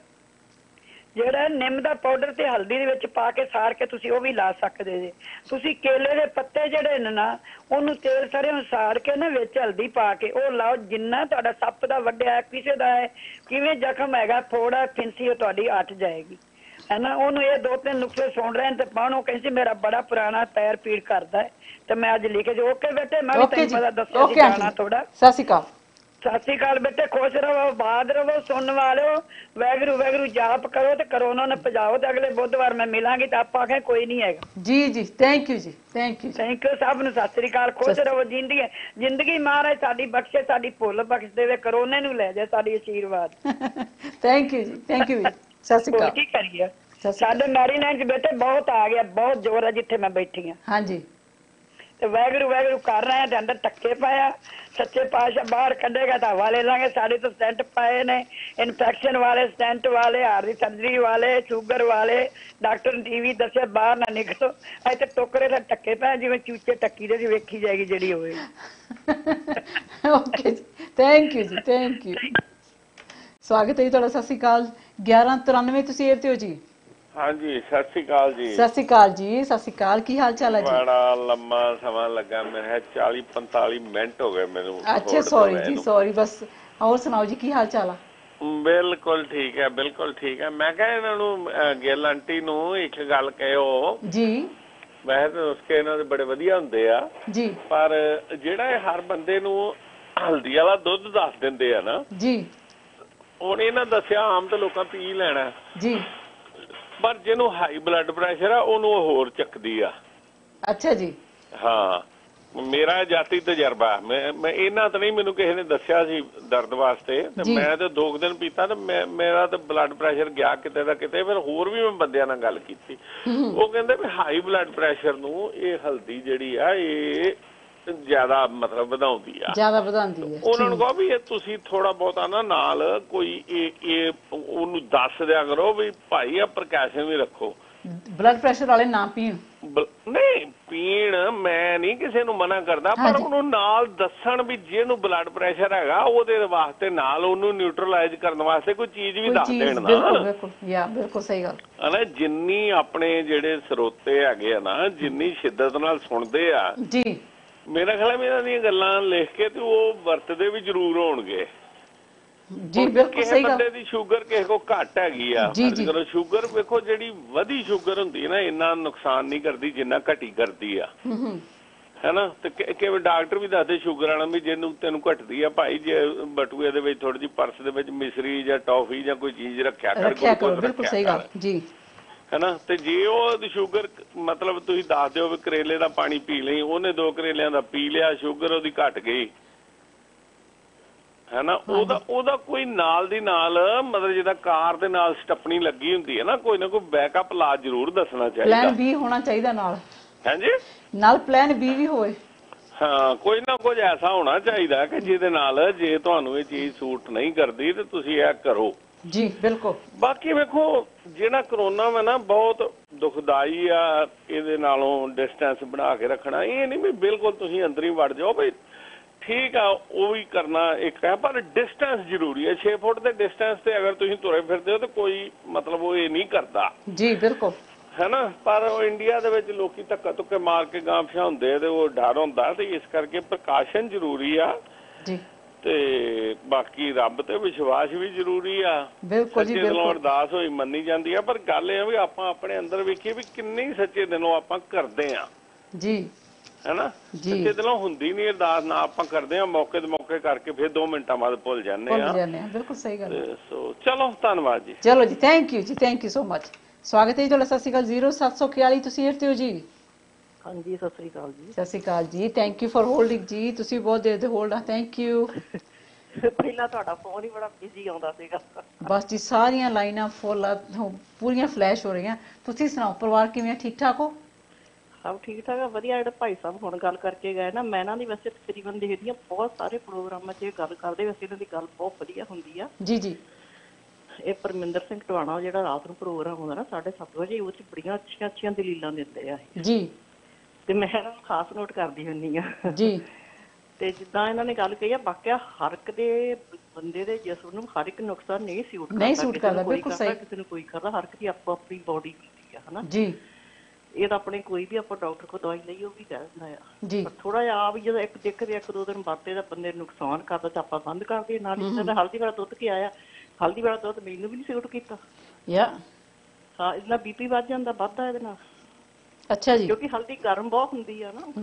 ਜਿਹੜਾ ਨਿੰਮ ਦਾ ਪਾਊਡਰ ਤੇ ਹਲਦੀ ਦੇ ਵਿੱਚ ਪਾ ਕੇ ਸਾੜ ਕੇ ਤੁਸੀਂ ਉਹ ਵੀ ਲਾ ਸਕਦੇ ਜੇ। ਤੁਸੀਂ ਕੇਲੇ ਦੇ ਪੱਤੇ ਜਿਹੜੇ ਨੇ ਨਾ, ਉਹਨੂੰ ਤੇਲ ਸਰੋਂ ਸਾੜ ਕੇ ਨਾ ਵਿੱਚ ਹਲਦੀ ਪਾ ਕੇ ਉਹ ਲਾਓ। ਜਿੰਨਾ ਤੁਹਾਡਾ ਸੱਪ ਦਾ ਵੱਡਿਆ, ਕਿਸੇ ਦਾ ਹੈ, ਕਿਵੇਂ ਜ਼ਖਮ ਹੈਗਾ, ਥੋੜਾ ਫਿੰਸੀ, ਉਹ ਤੁਹਾਡੀ ਹਟ ਜਾਏਗੀ, ਹੈ ਨਾ। ਉਹਨੂੰ ਇਹ 2-3 ਨੁਕਸੇ ਸੁਣ ਰਹੇ ਨੇ ਤੇ ਪਾਣੋ, ਕਹਿੰਦੀ ਮੇਰਾ ਬੜਾ ਪੁਰਾਣਾ ਪੈਰ ਪੀੜ ਕਰਦਾ ਹੈ, ਤੇ ਮੈਂ ਅੱਜ ਲਿਖੇ ਜੋ। ਓਕੇ ਬੇਟੇ, ਮੈਂ ਵੀ ਤੈਨੂੰ ਪਤਾ ਦੱਸਿਆ ਸੀ ਜਾਣਾ ਥੋੜਾ। ਸਤਿ ਸ਼੍ਰੀ ਅਕਾਲ। ਸਤਿ ਸ਼੍ਰੀ ਅਕਾਲ ਬੇਟੇ, ਖੁਸ਼ ਰਹੋ, ਆਬਾਦ ਰਹੋ, ਸੁਣਨ ਵਾਲਿਓ। ਵਾਹਿਗੁਰੂ ਵਾਹਿਗੁਰੂ ਜਾਪ ਕਰੋ ਤੇ ਕਰੋਨਾ ਨੂੰ ਭਜਾਓ, ਤੇ ਅਗਲੇ ਬੁੱਧਵਾਰ ਮੈਂ ਮਿਲਾਂਗੀ ਤਾਂ ਆਪਾਂ ਆਖੇ ਕੋਈ ਨਹੀਂ ਹੈਗਾ। ਜੀ ਜੀ, ਥੈਂਕ ਯੂ ਜੀ, ਥੈਂਕ ਯੂ ਸਭ ਨੂੰ ਸਤਿ ਸ਼੍ਰੀ ਅਕਾਲ। ਖੁਸ਼ ਰਹੋ, ਜ਼ਿੰਦਗੀ ਮਹਾਰਾਜ ਸਾਡੀ ਬਖਸ਼ੇ, ਸਾਡੀ ਭੁੱਲ ਬਖਸ਼ ਦੇਵੇ, ਕਰੋਨੇ ਨੂੰ ਲੈ ਜਾਏ, ਸਾਡੀ ਆਸ਼ੀਰਵਾਦ। ਥੈਂਕ ਯੂ ਜੀ, ਥੈਂਕ ਯੂ। ਸਤਿ ਸ਼੍ਰੀ ਅਕਾਲ। ਕੀ ਕਰੀਏ, ਸਾਡੇ ਮੈਰੀਲੈਂਡ 'ਚ ਬੇਟੇ ਬਹੁਤ ਆ ਗਿਆ, ਬਹੁਤ ਜ਼ੋਰ ਹੈ ਜਿੱਥੇ ਮੈਂ ਬੈਠੀ ਹਾਂ। ਹਾਂਜੀ। ਤੇ ਵਾਹਿਗੁਰੂ ਵਾਹਿਗੁਰੂ ਕਰ ਰਹੇ ਆ, ਤੇ ਅੰਦਰ ਟੱਕੇ ਪਾਇਆ, ਸੱਚੇ ਪਾਤਸ਼ਾਹ ਬਾਹਰ ਕੱਢੇਗਾ ਤਾਂ ਹਵਾ ਲੈ ਲਾਂਗੇ। ਸਾਡੇ ਤੋਂ ਸਟੈਂਟ ਪਾਏ ਨੇ, ਇਨਫੈਕਸ਼ਨ ਵਾਲੇ, ਸਟੈਂਟ ਵਾਲੇ, ਹਾਰਟ ਦੀ ਸਰਜਰੀ ਵਾਲੇ, ਸ਼ੂਗਰ ਵਾਲੇ। ਡਾਕਟਰ ਨੇ ਟੀਵੀ ਦੱਸਿਆ ਬਾਹਰ ਨਾ ਨਿਕਲੋ, ਇੱਥੇ ਟੋਕਰੇ ਦਾ ਟੱਕੇ ਪਏ ਜਿਵੇਂ ਚੂਚੇ ਟੱਕੀ ਦੇ, ਵੇਖੀ ਜਾਏਗੀ ਜਿਹੜੀ ਹੋਵੇ। ਓਕੇ ਜੀ, ਥੈਂਕ ਯੂ ਜੀ, ਥੈਂਕ ਯੂ। ਸਵਾਗਤ ਹੈ ਜੀ ਤੁਹਾਡਾ। ਸਤਿ ਸ਼੍ਰੀ ਅਕਾਲ। 1193 ਤੁਸੀਂ ਏਅਰ ਤੇ ਹੋ ਜੀ। ਹਾਂਜੀ, ਸਤਿ ਸ਼੍ਰੀ ਅਕਾਲ ਜੀ। ਸਤਿ ਸ਼੍ਰੀ ਅਕਾਲ ਜੀ, ਸਤਿ ਸ਼੍ਰੀ ਅਕਾਲ। ਕੀ ਹਾਲ ਚਾਲ ਹੈ ਜੀ? ਬੜਾ ਲੰਮਾ ਸਮਾਂ ਲੱਗਾ, ਮੇਰੇ 40-45 ਮਿੰਟ ਹੋ ਗਏ ਮੈਨੂੰ। ਅੱਛਾ, ਸੌਰੀ ਜੀ, ਸੌਰੀ। ਬਸ ਹੋਰ ਸੁਣਾਓ ਜੀ, ਕੀ ਹਾਲ ਚਾਲ ਆ? ਬਿਲਕੁਲ ਠੀਕ ਹੈ, ਬਿਲਕੁਲ ਠੀਕ ਹੈ। ਮੈਂ ਕਿਹਾ ਇਹਨਾਂ ਨੂੰ, ਗਿੱਲ ਆਂਟੀ ਨੂੰ ਇੱਕ ਗੱਲ ਕਹਿਓ ਜੀ। ਵੈਸੇ ਤਾਂ ਨੁਸਖੇ ਇਹਨਾਂ ਦੇ ਬੜੇ ਵਧੀਆ ਹੁੰਦੇ ਆ ਜੀ, ਪਰ ਜਿਹੜਾ ਇਹ ਹਰ ਬੰਦੇ ਨੂੰ ਹਲਦੀ ਵਾਲਾ ਦੁੱਧ ਦੱਸ ਦਿੰਦੇ ਆ ਨਾ ਜੀ, ਹੁਣ ਇਹਨਾਂ ਦੱਸਿਆ ਆਮ ਤਾਂ ਲੋਕਾਂ ਪੀ ਲੈਣਾ ਜੀ, ਪਰ ਜਿਹਨੂੰ ਹਾਈ ਬਲੱਡ ਪ੍ਰੈਸ਼ਰ ਆ ਉਹਨੂੰ ਹੋਰ ਚੱਕਦੀ ਆ। ਅੱਛਾ ਜੀ। ਹਾਂ ਮੇਰਾ ਜਾਤੀ ਤਜਰਬਾ, ਮੈਂ ਇਹਨਾਂ ਤਾਂ ਨਹੀਂ, ਮੈਨੂੰ ਕਿਸੇ ਨੇ ਦੱਸਿਆ ਸੀ ਦਰਦ ਵਾਸਤੇ ਤੇ ਮੈਂ ਤੇ 2 ਦਿਨ ਪੀਤਾ ਤੇ ਮੇਰਾ ਤਾਂ ਬਲੱਡ ਪ੍ਰੈਸ਼ਰ ਗਿਆ ਕਿਤੇ ਦਾ ਕਿਤੇ। ਫਿਰ ਹੋਰ ਵੀ ਮੈਂ ਬੰਦਿਆਂ ਨਾਲ ਗੱਲ ਕੀਤੀ, ਉਹ ਕਹਿੰਦੇ ਵੀ ਹਾਈ ਬਲੱਡ ਪ੍ਰੈਸ਼ਰ ਨੂੰ ਇਹ ਹਲਦੀ ਜਿਹੜੀ ਆ ਇਹ ਜ਼ਿਆਦਾ ਮਤਲਬ ਵਧਾਉਂਦੀ ਆ, ਜ਼ਿਆਦਾ ਵਧਾਉਂਦੀ ਹੈ। ਉਹਨਾਂ ਨੂੰ ਕਹੋ ਵੀ ਇਹ ਤੁਸੀਂ ਥੋੜਾ ਬਹੁਤਾ ਨਾ ਨਾਲ ਕੋਈ ਇਹ ਉਹਨੂੰ ਦੱਸ ਦਿਆ ਕਰੋ ਵੀ ਭਾਈ ਆ ਪ੍ਰਕਾਸ਼ਨ ਵੀ ਰੱਖੋ, ਬਲੱਡ ਪ੍ਰੈਸ਼ਰ ਵਾਲੇ ਨਾ ਪੀਣ। ਨਹੀਂ ਪੀਣ ਮੈਂ ਨਹੀਂ ਕਿਸੇ ਨੂੰ ਮਨਾ ਕਰਦਾ, ਪਰ ਉਹਨੂੰ ਨਾਲ ਦੱਸਣ ਵੀ ਜਿਹਨੂੰ ਬਲੱਡ ਪ੍ਰੈਸ਼ਰ ਹੈਗਾ ਉਹਦੇ ਵਾਸਤੇ ਨਾਲ ਉਹਨੂੰ ਨਿਊਟਰਲਾਈਜ਼ ਕਰਨ ਵਾਸਤੇ ਕੋਈ ਚੀਜ਼ ਵੀ ਦੱਸ ਦੇਣ ਨਾ। ਬਿਲਕੁਲ ਸਹੀ ਗੱਲ ਹੈ। ਜਿੰਨੀ ਆਪਣੇ ਜਿਹੜੇ ਸਰੋਤੇ ਹੈਗੇ ਆ ਨਾ, ਜਿੰਨੀ ਸ਼ਿੱਦਤ ਨਾਲ ਸੁਣਦੇ ਆ ਜੀ, ਮੇਰਾ ਖਿਆਲ ਹੈ ਇਹਨਾਂ ਦੀਆਂ ਗੱਲਾਂ ਲਿਖ ਕੇ ਤੇ ਉਹ ਵਰਤਦੇ ਵੀ ਜ਼ਰੂਰ ਹੋਣਗੇ। ਜੀ ਬਿਲਕੁਲ ਸਹੀ ਗੱਲ। ਬੰਦੇ ਦੀ ਸ਼ੂਗਰ ਕਿਸੇ ਕੋ ਘੱਟ ਹੈਗੀ ਆ, ਜਦੋਂ ਸ਼ੂਗਰ ਵੇਖੋ ਜਿਹੜੀ ਵਧੀ ਸ਼ੂਗਰ ਹੁੰਦੀ ਹੈ ਨਾ ਇੰਨਾ ਨੁਕਸਾਨ ਨਹੀਂ ਕਰਦੀ ਜਿੰਨਾ ਘਟੀ ਕਰਦੀ ਆ, ਹੈਨਾ। ਤੇ ਕਿਵੇਂ ਡਾਕਟਰ ਵੀ ਦੱਸਦੇ ਸ਼ੂਗਰ ਵਾਲਾ ਵੀ ਜਿਹਨੂੰ ਤੈਨੂੰ ਘਟਦੀ ਆ ਭਾਈ, ਜੇ ਬਟੂਏ ਦੇ ਵਿੱਚ ਥੋੜੀ ਜਿਹੀ ਪਰਸ ਦੇ ਵਿੱਚ ਮਿਸਰੀ ਜਾਂ ਟੌਫੀ ਜਾਂ ਕੋਈ ਚੀਜ਼ ਰੱਖਿਆ ਕਰ, ਬਿਲਕੁਲ ਸਹੀ ਗੱਲ ਜੀ, ਹੈਨਾ। ਤੇ ਜੇ ਉਹ ਸ਼ੂਗਰ ਮਤਲਬ ਤੁਸੀਂ ਦੱਸ ਦਿਓ ਵੀ ਕਰੇਲੇ ਦਾ ਪਾਣੀ ਪੀ ਲਈ, ਉਹਨੇ 2 ਕਰੇਲਿਆਂ ਦਾ ਪੀ ਲਿਆ, ਸ਼ੂਗਰ ਉਹਦੀ ਘਟ ਗਈ, ਹੈ ਨਾ। ਉਹਦਾ ਕੋਈ ਨਾਲ ਦੀ ਨਾਲ ਮਤਲਬ ਜਿੱਦਾਂ ਕਾਰ ਦੇ ਨਾਲ ਸਟੱਪਣੀ ਲੱਗੀ ਹੁੰਦੀ ਹੈ ਨਾ, ਕੋਈ ਨਾ ਕੋਈ ਬੈਕਅਪ ਇਲਾਜ ਜ਼ਰੂਰ ਦੱਸਣਾ ਚਾਹੀਦਾ। ਪਲਾਨ B ਹੋਣਾ ਚਾਹੀਦਾ ਨਾਲ, ਹਾਂਜੀ ਨਾਲ ਪਲਾਨ B ਵੀ ਹੋਵੇ। ਹਾਂ ਕੋਈ ਨਾ ਕੁਝ ਐਸਾ ਹੋਣਾ ਚਾਹੀਦਾ ਕਿ ਜਿਹਦੇ ਨਾਲ ਜੇ ਤੁਹਾਨੂੰ ਇਹ ਚੀਜ਼ ਸੂਟ ਨਹੀਂ ਕਰਦੀ ਤੇ ਤੁਸੀਂ ਇਹ ਕਰੋ। ਜੀ ਬਿਲਕੁਲ। ਬਾਕੀ ਵੇਖੋ ਜਿਹੜਾ ਕਰੋਨਾ ਵਾ ਨਾ ਬਹੁਤ ਦੁਖਦਾਈ ਆ, ਇਹਦੇ ਨਾਲੋਂ ਡਿਸਟੈਂਸ ਬਣਾ ਕੇ ਰੱਖਣਾ। ਇਹ ਨਹੀਂ ਵੀ ਬਿਲਕੁਲ ਤੁਸੀਂ ਅੰਦਰ ਹੀ ਵੜ ਜਾਓ ਬਈ, ਠੀਕ ਆ ਉਹ ਵੀ ਕਰਨਾ ਇੱਕ ਹੈ, ਪਰ ਡਿਸਟੈਂਸ ਜ਼ਰੂਰੀ ਹੈ। 6 ਫੁੱਟ ਦੇ ਡਿਸਟੈਂਸ ਤੇ ਅਗਰ ਤੁਸੀਂ ਤੁਰੇ ਫਿਰਦੇ ਹੋ ਤਾਂ ਕੋਈ ਮਤਲਬ ਉਹ ਇਹ ਨਹੀਂ ਕਰਦਾ। ਜੀ ਬਿਲਕੁਲ, ਹੈ ਨਾ। ਪਰ ਉਹ ਇੰਡੀਆ ਦੇ ਵਿੱਚ ਲੋਕੀ ਧੱਕਾ ਧੁੱਕੇ ਮਾਰ ਕੇ ਗਾਂ ਪਛਾਉਂਦੇ ਤੇ ਉਹ ਡਰ ਹੁੰਦਾ, ਤੇ ਇਸ ਕਰਕੇ ਪ੍ਰੀਕਾਸ਼ਨ ਜ਼ਰੂਰੀ ਆ ਜੀ। ਤੇ ਬਾਕੀ ਰੱਬ ਤੇ ਵਿਸ਼ਵਾਸ ਵੀ ਜ਼ਰੂਰੀ ਆ। ਬਿਲਕੁਲ ਜੀ, ਸੱਚੇ ਦਿਲੋਂ ਅਰਦਾਸ ਹੋਈ ਮੰਨੀ ਜਾਂਦੀ ਆ, ਪਰ ਗੱਲ ਇਹ ਆ ਵੀ ਆਪਾਂ ਆਪਣੇ ਅੰਦਰ ਵੇਖੀਏ ਵੀ ਕਿੰਨੀ ਸੱਚੇ ਦਿਲੋਂ ਆਪਾਂ ਕਰਦੇ ਆ ਜੀ, ਹੈਨਾ। ਸੱਚੇ ਦਿਲੋਂ ਹੁੰਦੀ ਨਹੀਂ ਅਰਦਾਸ, ਨਾ ਆਪਾਂ ਕਰਦੇ ਆ ਮੌਕੇ ਦੇ ਮੌਕੇ ਕਰਕੇ ਫਿਰ 2 ਮਿੰਟਾਂ ਬਾਅਦ ਭੁੱਲ ਜਾਂਦੇ ਆ। ਬਿਲਕੁਲ ਸਹੀ ਗੱਲ। ਸੋ ਚਲੋ ਧੰਨਵਾਦ ਜੀ। ਚਲੋ ਜੀ, ਥੈਂਕ ਯੂ ਜੀ, ਥੈਂਕ ਯੂ ਸੋ ਮਚ। ਸਵਾਗਤ ਹੈ ਜੀ ਤੁਹਾਡਾ। ਸਤਿ ਸ਼੍ਰੀ ਅਕਾਲ। 0741 ਤੁਸੀਂ ਇੱਥੇ ਹੋ ਜੀ? ਹਾਂਜੀ ਸਤਿ ਸ਼੍ਰੀ ਅਕਾਲ ਜੀ। ਸਤਿ ਸ਼੍ਰੀ ਅਕਾਲ ਜੀ, ਥੈਂਕ ਯੂ ਫॉर ਹੋਲਡਿੰਗ ਜੀ, ਤੁਸੀਂ ਬਹੁਤ ਦੇਰ ਦੇ ਹੋਲਡ ਆ, ਥੈਂਕ ਯੂ। ਪਹਿਲਾਂ ਤੁਹਾਡਾ ਫੋਨ ਹੀ ਬੜਾ ਬਿਜ਼ੀ ਆਉਂਦਾ ਸੀਗਾ। ਬਸ ਜੀ ਸਾਰੀਆਂ ਲਾਈਨਾਂ ਫੁੱਲ ਪੂਰੀਆਂ ਫਲੈਸ਼ ਹੋ ਰਹੀਆਂ। ਤੁਸੀਂ ਸੁਣਾਓ ਪਰਿਵਾਰ ਕਿਵੇਂ, ਠੀਕ ਠਾਕ ਹੋ? ਸਭ ਠੀਕ ਠਾਕ ਆ, ਵਧੀਆ। ਜਿਹੜੇ ਭਾਈ ਸਾਹਿਬ ਹੁਣ ਗੱਲ ਕਰਕੇ ਗਏ ਨਾ, ਮੈਂ ਇਹਨਾਂ ਦੀ ਵੈਸੇ ਤਕਰੀਬਨ ਦੇਖਦੀ ਆ ਬਹੁਤ ਸਾਰੇ ਪ੍ਰੋਗਰਾਮਾਂ 'ਚ ਗੱਲ ਕਰਦੇ, ਵੈਸੇ ਇਹਨਾਂ ਦੀ ਗੱਲ ਬਹੁਤ ਵਧੀਆ ਹੁੰਦੀ ਆ। ਜੀ ਜੀ। ਇਹ ਪਰਮਿੰਦਰ ਸਿੰਘ ਟਵਾਣਾ ਜਿਹੜਾ ਰਾਤ ਨੂੰ ਪ੍ਰੋਗਰਾਮ ਹੁੰਦਾ ਨਾ 7:30 ਵਜੇ, ਉਹ 'ਚ ਬੜੀਆਂ ਅੱਛੀਆਂ ਦਲੀਲਾਂ ਦਿੰਦੇ ਆ ਜੀ, ਤੇ ਮੈਂ ਇਹਨਾਂ ਨੂੰ ਖਾਸ ਨੋਟ ਕਰਦੀ ਹੁੰਦੀ ਆ ਜੀ। ਤੇ ਜਿੱਦਾਂ ਇਹਨਾਂ ਨੇ ਗੱਲ ਕਹੀ ਆ, ਵਾਕਿਆ ਹਰ ਇੱਕ ਦੇ ਬੰਦੇ ਦੇ ਜਿਸਮ ਨੂੰ ਹਰ ਇੱਕ ਨੁਕਸਾ ਨਹੀਂ ਸੂਟ ਕਰਦਾ, ਬਿਲਕੁਲ ਸਹੀ। ਕਿਸੇ ਨੂੰ ਕੋਈ ਕਰਦਾ, ਹਰ ਇੱਕ ਦੀ ਆਪੋ ਆਪਣੀ ਬੋਡੀ ਹੁੰਦੀ ਆ, ਹਨਾ ਜੀ। ਇਹ ਤਾਂ ਆਪਣੇ ਕੋਈ ਵੀ ਆਪਾਂ ਡਾਕਟਰ ਕੋਲ ਦਵਾਈ ਲਈ ਉਹ ਵੀ ਕਹਿ ਦਿੰਦਾ ਆ ਜੀ, ਪਰ ਥੋੜਾ ਜਿਹਾ ਆ ਵੀ ਜਦੋਂ ਇੱਕ ਦੇਖਦੇ 1-2 ਦਿਨ ਵਰਤੇ ਦਾ ਬੰਦੇ ਨੂੰ ਨੁਕਸਾਨ ਕਰਦਾ ਤਾਂ ਆਪਾਂ ਬੰਦ ਕਰ ਦਈਏ। ਨਾਲ ਹੀ ਹਲਦੀ ਵਾਲਾ ਦੁੱਧ ਕੇ ਆਇਆ, ਹਲਦੀ ਵਾਲਾ ਦੁੱਧ ਮੈਨੂੰ ਵੀ ਨਹੀਂ ਸੂਟ ਕੀਤਾ। ਹਾਂ, ਇਹਦੇ ਨਾਲ BP ਵੱਧ ਜਾਂਦਾ, ਵੱਧਦਾ ਇਹਦੇ ਨਾਲ। ਅੱਛਾ ਜੀ। ਕਿਉਂਕਿ ਹਲਦੀ ਗਰਮ ਬਹੁਤ ਹੁੰਦੀ ਆ ਨਾ।